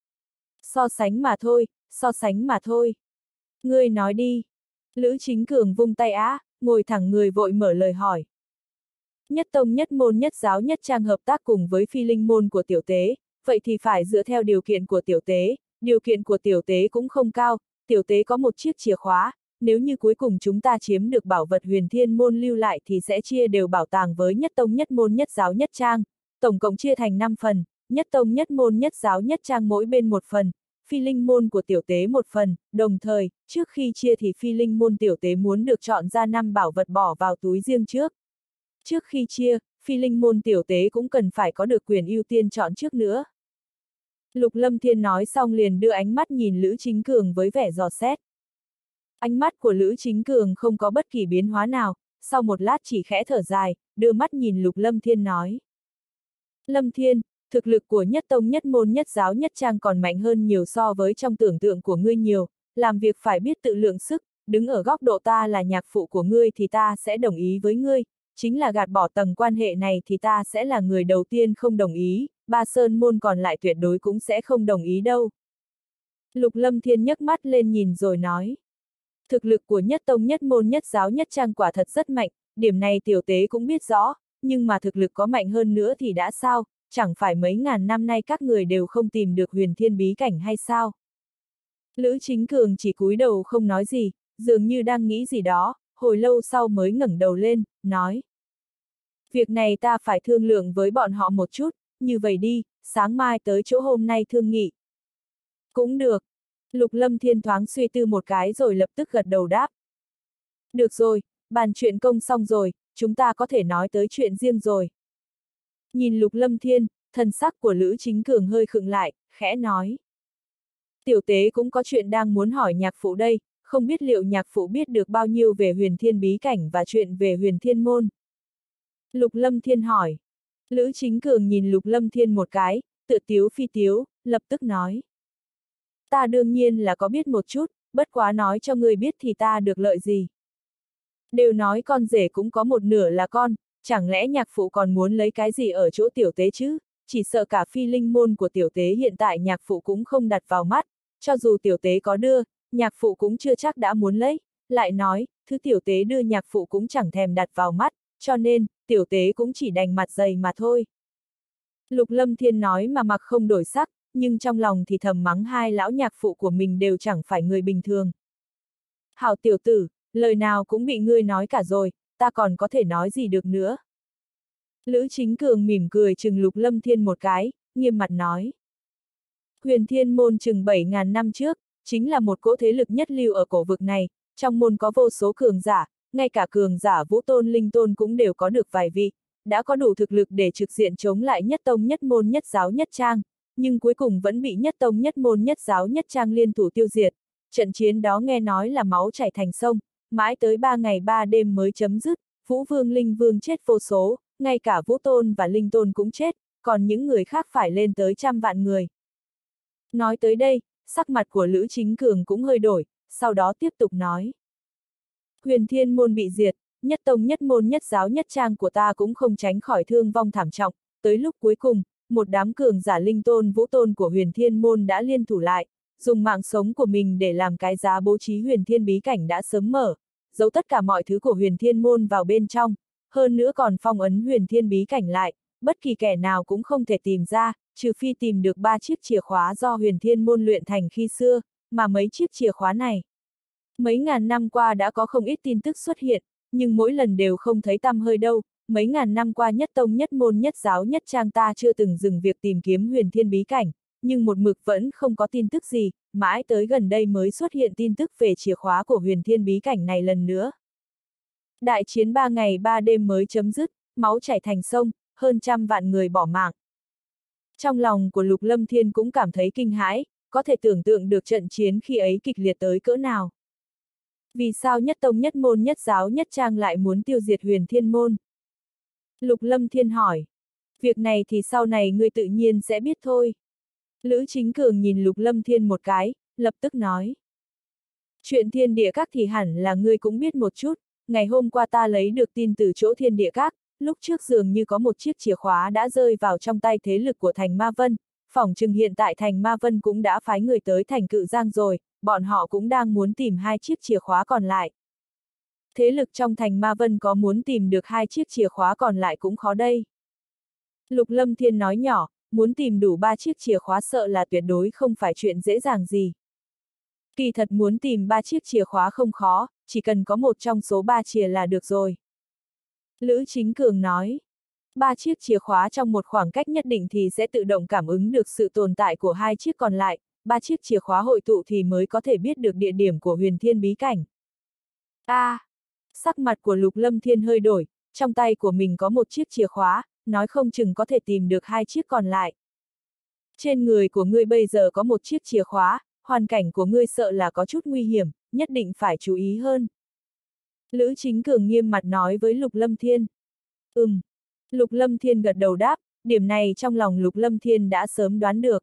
So sánh mà thôi, so sánh mà thôi. Ngươi nói đi. Lữ Chính Cường vung tay ngồi thẳng người vội mở lời hỏi. Nhất tông nhất môn nhất giáo nhất trang hợp tác cùng với phi linh môn của tiểu tế, vậy thì phải dựa theo điều kiện của tiểu tế, điều kiện của tiểu tế cũng không cao, tiểu tế có một chiếc chìa khóa, nếu như cuối cùng chúng ta chiếm được bảo vật huyền thiên môn lưu lại thì sẽ chia đều bảo tàng với nhất tông nhất môn nhất giáo nhất trang, tổng cộng chia thành 5 phần, nhất tông nhất môn nhất giáo nhất trang mỗi bên một phần, phi linh môn của tiểu tế một phần, đồng thời, trước khi chia thì phi linh môn tiểu tế muốn được chọn ra 5 bảo vật bỏ vào túi riêng trước. Trước khi chia, phi linh môn tiểu tế cũng cần phải có được quyền ưu tiên chọn trước nữa. Lục Lâm Thiên nói xong liền đưa ánh mắt nhìn Lữ Chính Cường với vẻ dò xét. Ánh mắt của Lữ Chính Cường không có bất kỳ biến hóa nào, sau một lát chỉ khẽ thở dài, đưa mắt nhìn Lục Lâm Thiên nói. Lâm Thiên, thực lực của nhất tông nhất môn nhất giáo nhất trang còn mạnh hơn nhiều so với trong tưởng tượng của ngươi nhiều, làm việc phải biết tự lượng sức, đứng ở góc độ ta là nhạc phụ của ngươi thì ta sẽ đồng ý với ngươi, chính là gạt bỏ tầng quan hệ này thì ta sẽ là người đầu tiên không đồng ý, ba sơn môn còn lại tuyệt đối cũng sẽ không đồng ý đâu. Lục Lâm Thiên nhấc mắt lên nhìn rồi nói. Thực lực của nhất tông nhất môn nhất giáo nhất trang quả thật rất mạnh, điểm này tiểu tế cũng biết rõ, nhưng mà thực lực có mạnh hơn nữa thì đã sao, chẳng phải mấy ngàn năm nay các người đều không tìm được huyền thiên bí cảnh hay sao? Lữ Chính Cường chỉ cúi đầu không nói gì, dường như đang nghĩ gì đó, hồi lâu sau mới ngẩng đầu lên, nói. Việc này ta phải thương lượng với bọn họ một chút, như vậy đi, sáng mai tới chỗ hôm nay thương nghị. Cũng được. Lục Lâm Thiên thoáng suy tư một cái rồi lập tức gật đầu đáp. Được rồi, bàn chuyện công xong rồi, chúng ta có thể nói tới chuyện riêng rồi. Nhìn Lục Lâm Thiên, thần sắc của Lữ Chính Cường hơi khựng lại, khẽ nói. Tiểu tế cũng có chuyện đang muốn hỏi nhạc phụ đây, không biết liệu nhạc phụ biết được bao nhiêu về huyền thiên bí cảnh và chuyện về huyền thiên môn. Lục Lâm Thiên hỏi. Lữ Chính Cường nhìn Lục Lâm Thiên một cái, tự tiếu phi tiếu, lập tức nói. Ta đương nhiên là có biết một chút, bất quá nói cho người biết thì ta được lợi gì. Đều nói con rể cũng có một nửa là con, chẳng lẽ nhạc phụ còn muốn lấy cái gì ở chỗ tiểu tế chứ, chỉ sợ cả phi linh môn của tiểu tế hiện tại nhạc phụ cũng không đặt vào mắt, cho dù tiểu tế có đưa, nhạc phụ cũng chưa chắc đã muốn lấy, lại nói, thứ tiểu tế đưa nhạc phụ cũng chẳng thèm đặt vào mắt, cho nên, tiểu tế cũng chỉ đành mặt dày mà thôi. Lục Lâm Thiên nói mà mặc không đổi sắc, nhưng trong lòng thì thầm mắng hai lão nhạc phụ của mình đều chẳng phải người bình thường. Hảo tiểu tử, lời nào cũng bị ngươi nói cả rồi, ta còn có thể nói gì được nữa. Lữ Chính Cường mỉm cười chừng Lục Lâm Thiên một cái, nghiêm mặt nói. Huyền Thiên môn chừng 7.000 năm trước, chính là một cỗ thế lực nhất lưu ở cổ vực này, trong môn có vô số cường giả, ngay cả cường giả vũ tôn linh tôn cũng đều có được vài vị, đã có đủ thực lực để trực diện chống lại nhất tông nhất môn nhất giáo nhất trang, nhưng cuối cùng vẫn bị nhất tông nhất môn nhất giáo nhất trang liên thủ tiêu diệt. Trận chiến đó nghe nói là máu chảy thành sông, mãi tới 3 ngày 3 đêm mới chấm dứt, Vũ Vương Linh Vương chết vô số, ngay cả Vũ Tôn và Linh Tôn cũng chết, còn những người khác phải lên tới 100 vạn người. Nói tới đây, sắc mặt của Lữ Chính Cường cũng hơi đổi, sau đó tiếp tục nói. Huyền Thiên môn bị diệt, nhất tông nhất môn nhất giáo nhất trang của ta cũng không tránh khỏi thương vong thảm trọng, tới lúc cuối cùng, một đám cường giả linh tôn vũ tôn của huyền thiên môn đã liên thủ lại, dùng mạng sống của mình để làm cái giá bố trí huyền thiên bí cảnh đã sớm mở, giấu tất cả mọi thứ của huyền thiên môn vào bên trong, hơn nữa còn phong ấn huyền thiên bí cảnh lại, bất kỳ kẻ nào cũng không thể tìm ra, trừ phi tìm được 3 chiếc chìa khóa do huyền thiên môn luyện thành khi xưa, mà mấy chiếc chìa khóa này. Mấy ngàn năm qua đã có không ít tin tức xuất hiện, nhưng mỗi lần đều không thấy tăm hơi đâu, mấy ngàn năm qua nhất tông nhất môn nhất giáo nhất trang ta chưa từng dừng việc tìm kiếm huyền thiên bí cảnh, nhưng một mực vẫn không có tin tức gì, mãi tới gần đây mới xuất hiện tin tức về chìa khóa của huyền thiên bí cảnh này lần nữa. Đại chiến 3 ngày 3 đêm mới chấm dứt, máu chảy thành sông, hơn 100 vạn người bỏ mạng. Trong lòng của Lục Lâm Thiên cũng cảm thấy kinh hãi, có thể tưởng tượng được trận chiến khi ấy kịch liệt tới cỡ nào. Vì sao nhất tông nhất môn nhất giáo nhất trang lại muốn tiêu diệt huyền thiên môn? Lục Lâm Thiên hỏi. Việc này thì sau này ngươi tự nhiên sẽ biết thôi. Lữ Chính Cường nhìn Lục Lâm Thiên một cái, lập tức nói. Chuyện thiên địa các thì hẳn là ngươi cũng biết một chút, ngày hôm qua ta lấy được tin từ chỗ thiên địa các, lúc trước dường như có một chiếc chìa khóa đã rơi vào trong tay thế lực của thành Ma Vân, phỏng chừng hiện tại thành Ma Vân cũng đã phái người tới thành Cự Giang rồi, bọn họ cũng đang muốn tìm 2 chiếc chìa khóa còn lại. Thế lực trong thành Ma Vân có muốn tìm được 2 chiếc chìa khóa còn lại cũng khó đây. Lục Lâm Thiên nói nhỏ, muốn tìm đủ 3 chiếc chìa khóa sợ là tuyệt đối không phải chuyện dễ dàng gì. Kỳ thật muốn tìm 3 chiếc chìa khóa không khó, chỉ cần có một trong số 3 chìa là được rồi. Lữ Chính Cường nói, 3 chiếc chìa khóa trong một khoảng cách nhất định thì sẽ tự động cảm ứng được sự tồn tại của 2 chiếc còn lại, 3 chiếc chìa khóa hội tụ thì mới có thể biết được địa điểm của huyền thiên bí cảnh. Sắc mặt của Lục Lâm Thiên hơi đổi, trong tay của mình có một chiếc chìa khóa, nói không chừng có thể tìm được 2 chiếc còn lại. Trên người của ngươi bây giờ có một chiếc chìa khóa, hoàn cảnh của ngươi sợ là có chút nguy hiểm, nhất định phải chú ý hơn. Lữ Chính Cường nghiêm mặt nói với Lục Lâm Thiên. Lục Lâm Thiên gật đầu đáp, điểm này trong lòng Lục Lâm Thiên đã sớm đoán được.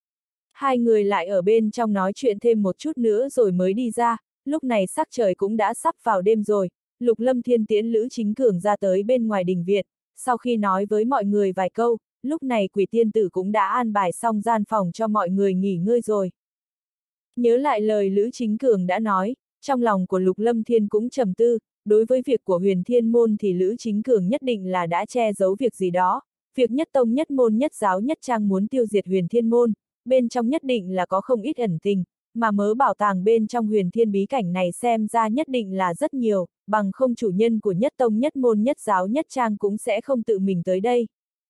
Hai người lại ở bên trong nói chuyện thêm một chút nữa rồi mới đi ra, lúc này sắc trời cũng đã sắp vào đêm rồi, Lục Lâm Thiên tiễn Lữ Chính Cường ra tới bên ngoài đình viện, sau khi nói với mọi người vài câu, lúc này Quỷ Tiên Tử cũng đã an bài xong gian phòng cho mọi người nghỉ ngơi rồi. Nhớ lại lời Lữ Chính Cường đã nói, trong lòng của Lục Lâm Thiên cũng trầm tư, đối với việc của Huyền Thiên Môn thì Lữ Chính Cường nhất định là đã che giấu việc gì đó, việc nhất tông nhất môn nhất giáo nhất trang muốn tiêu diệt Huyền Thiên Môn, bên trong nhất định là có không ít ẩn tình, mà mớ bảo tàng bên trong Huyền Thiên bí cảnh này xem ra nhất định là rất nhiều, bằng không chủ nhân của nhất tông nhất môn nhất giáo nhất trang cũng sẽ không tự mình tới đây.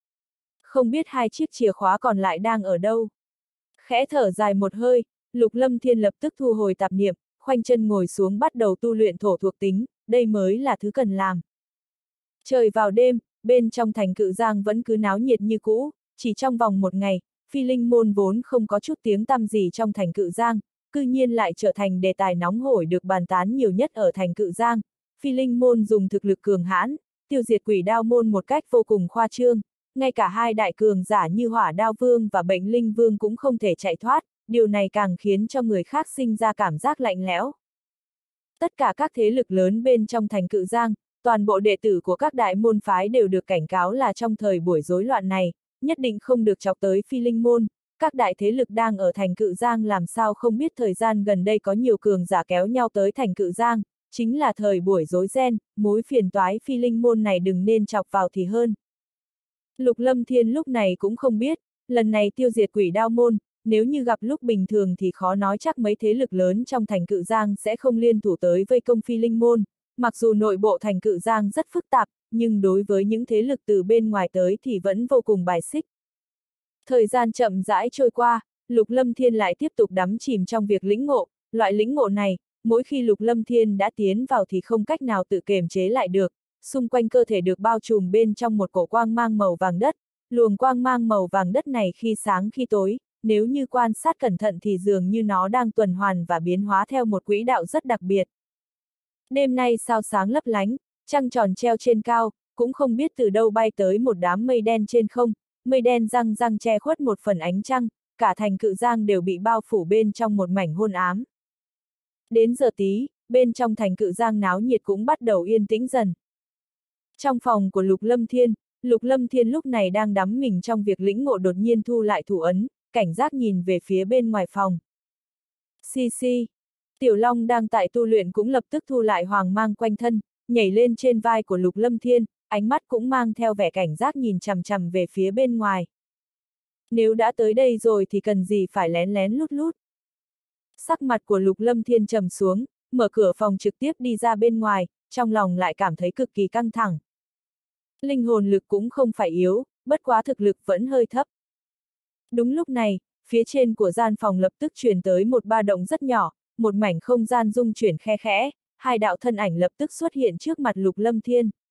Không biết hai chiếc chìa khóa còn lại đang ở đâu. Khẽ thở dài một hơi, Lục Lâm Thiên lập tức thu hồi tạp niệm, khoanh chân ngồi xuống bắt đầu tu luyện thổ thuộc tính, đây mới là thứ cần làm. Trời vào đêm, bên trong thành Cự Giang vẫn cứ náo nhiệt như cũ, chỉ trong vòng một ngày, Phi Linh Môn vốn không có chút tiếng tăm gì trong thành Cự Giang, cư nhiên lại trở thành đề tài nóng hổi được bàn tán nhiều nhất ở thành Cự Giang. Phi Linh Môn dùng thực lực cường hãn, tiêu diệt Quỷ Đao Môn một cách vô cùng khoa trương, ngay cả hai đại cường giả như Hỏa Đao Vương và Bệnh Linh Vương cũng không thể chạy thoát, điều này càng khiến cho người khác sinh ra cảm giác lạnh lẽo. Tất cả các thế lực lớn bên trong thành Cự Giang, toàn bộ đệ tử của các đại môn phái đều được cảnh cáo là trong thời buổi rối loạn này, nhất định không được chọc tới Phi Linh Môn. Các đại thế lực đang ở thành Cự Giang làm sao không biết thời gian gần đây có nhiều cường giả kéo nhau tới thành Cự Giang, chính là thời buổi rối ren, mối phiền toái Phi Linh Môn này đừng nên chọc vào thì hơn. Lục Lâm Thiên lúc này cũng không biết, lần này tiêu diệt Quỷ Đao Môn, nếu như gặp lúc bình thường thì khó nói chắc mấy thế lực lớn trong thành Cự Giang sẽ không liên thủ tới vây công Phi Linh Môn. Mặc dù nội bộ thành Cự Giang rất phức tạp, nhưng đối với những thế lực từ bên ngoài tới thì vẫn vô cùng bài xích. Thời gian chậm rãi trôi qua, Lục Lâm Thiên lại tiếp tục đắm chìm trong việc lĩnh ngộ, loại lĩnh ngộ này, mỗi khi Lục Lâm Thiên đã tiến vào thì không cách nào tự kiềm chế lại được, xung quanh cơ thể được bao trùm bên trong một cổ quang mang màu vàng đất, luồng quang mang màu vàng đất này khi sáng khi tối, nếu như quan sát cẩn thận thì dường như nó đang tuần hoàn và biến hóa theo một quỹ đạo rất đặc biệt. Đêm nay sao sáng lấp lánh, trăng tròn treo trên cao, cũng không biết từ đâu bay tới một đám mây đen trên không, mây đen răng răng che khuất một phần ánh trăng, cả thành Cự Giang đều bị bao phủ bên trong một mảnh hôn ám. Đến giờ tí, bên trong thành Cự Giang náo nhiệt cũng bắt đầu yên tĩnh dần. Trong phòng của Lục Lâm Thiên lúc này đang đắm mình trong việc lĩnh ngộ đột nhiên thu lại thủ ấn, cảnh giác nhìn về phía bên ngoài phòng. Xì. Tiểu Long đang tại tu luyện cũng lập tức thu lại hoàng mang quanh thân, nhảy lên trên vai của Lục Lâm Thiên, ánh mắt cũng mang theo vẻ cảnh giác nhìn chằm chằm về phía bên ngoài. Nếu đã tới đây rồi thì cần gì phải lén lén lút lút. Sắc mặt của Lục Lâm Thiên trầm xuống, mở cửa phòng trực tiếp đi ra bên ngoài, trong lòng lại cảm thấy cực kỳ căng thẳng. Linh hồn lực cũng không phải yếu, bất quá thực lực vẫn hơi thấp. Đúng lúc này, phía trên của gian phòng lập tức truyền tới một ba động rất nhỏ, một mảnh không gian rung chuyển khe khẽ, hai đạo thân ảnh lập tức xuất hiện trước mặt Lục Lâm Thiên.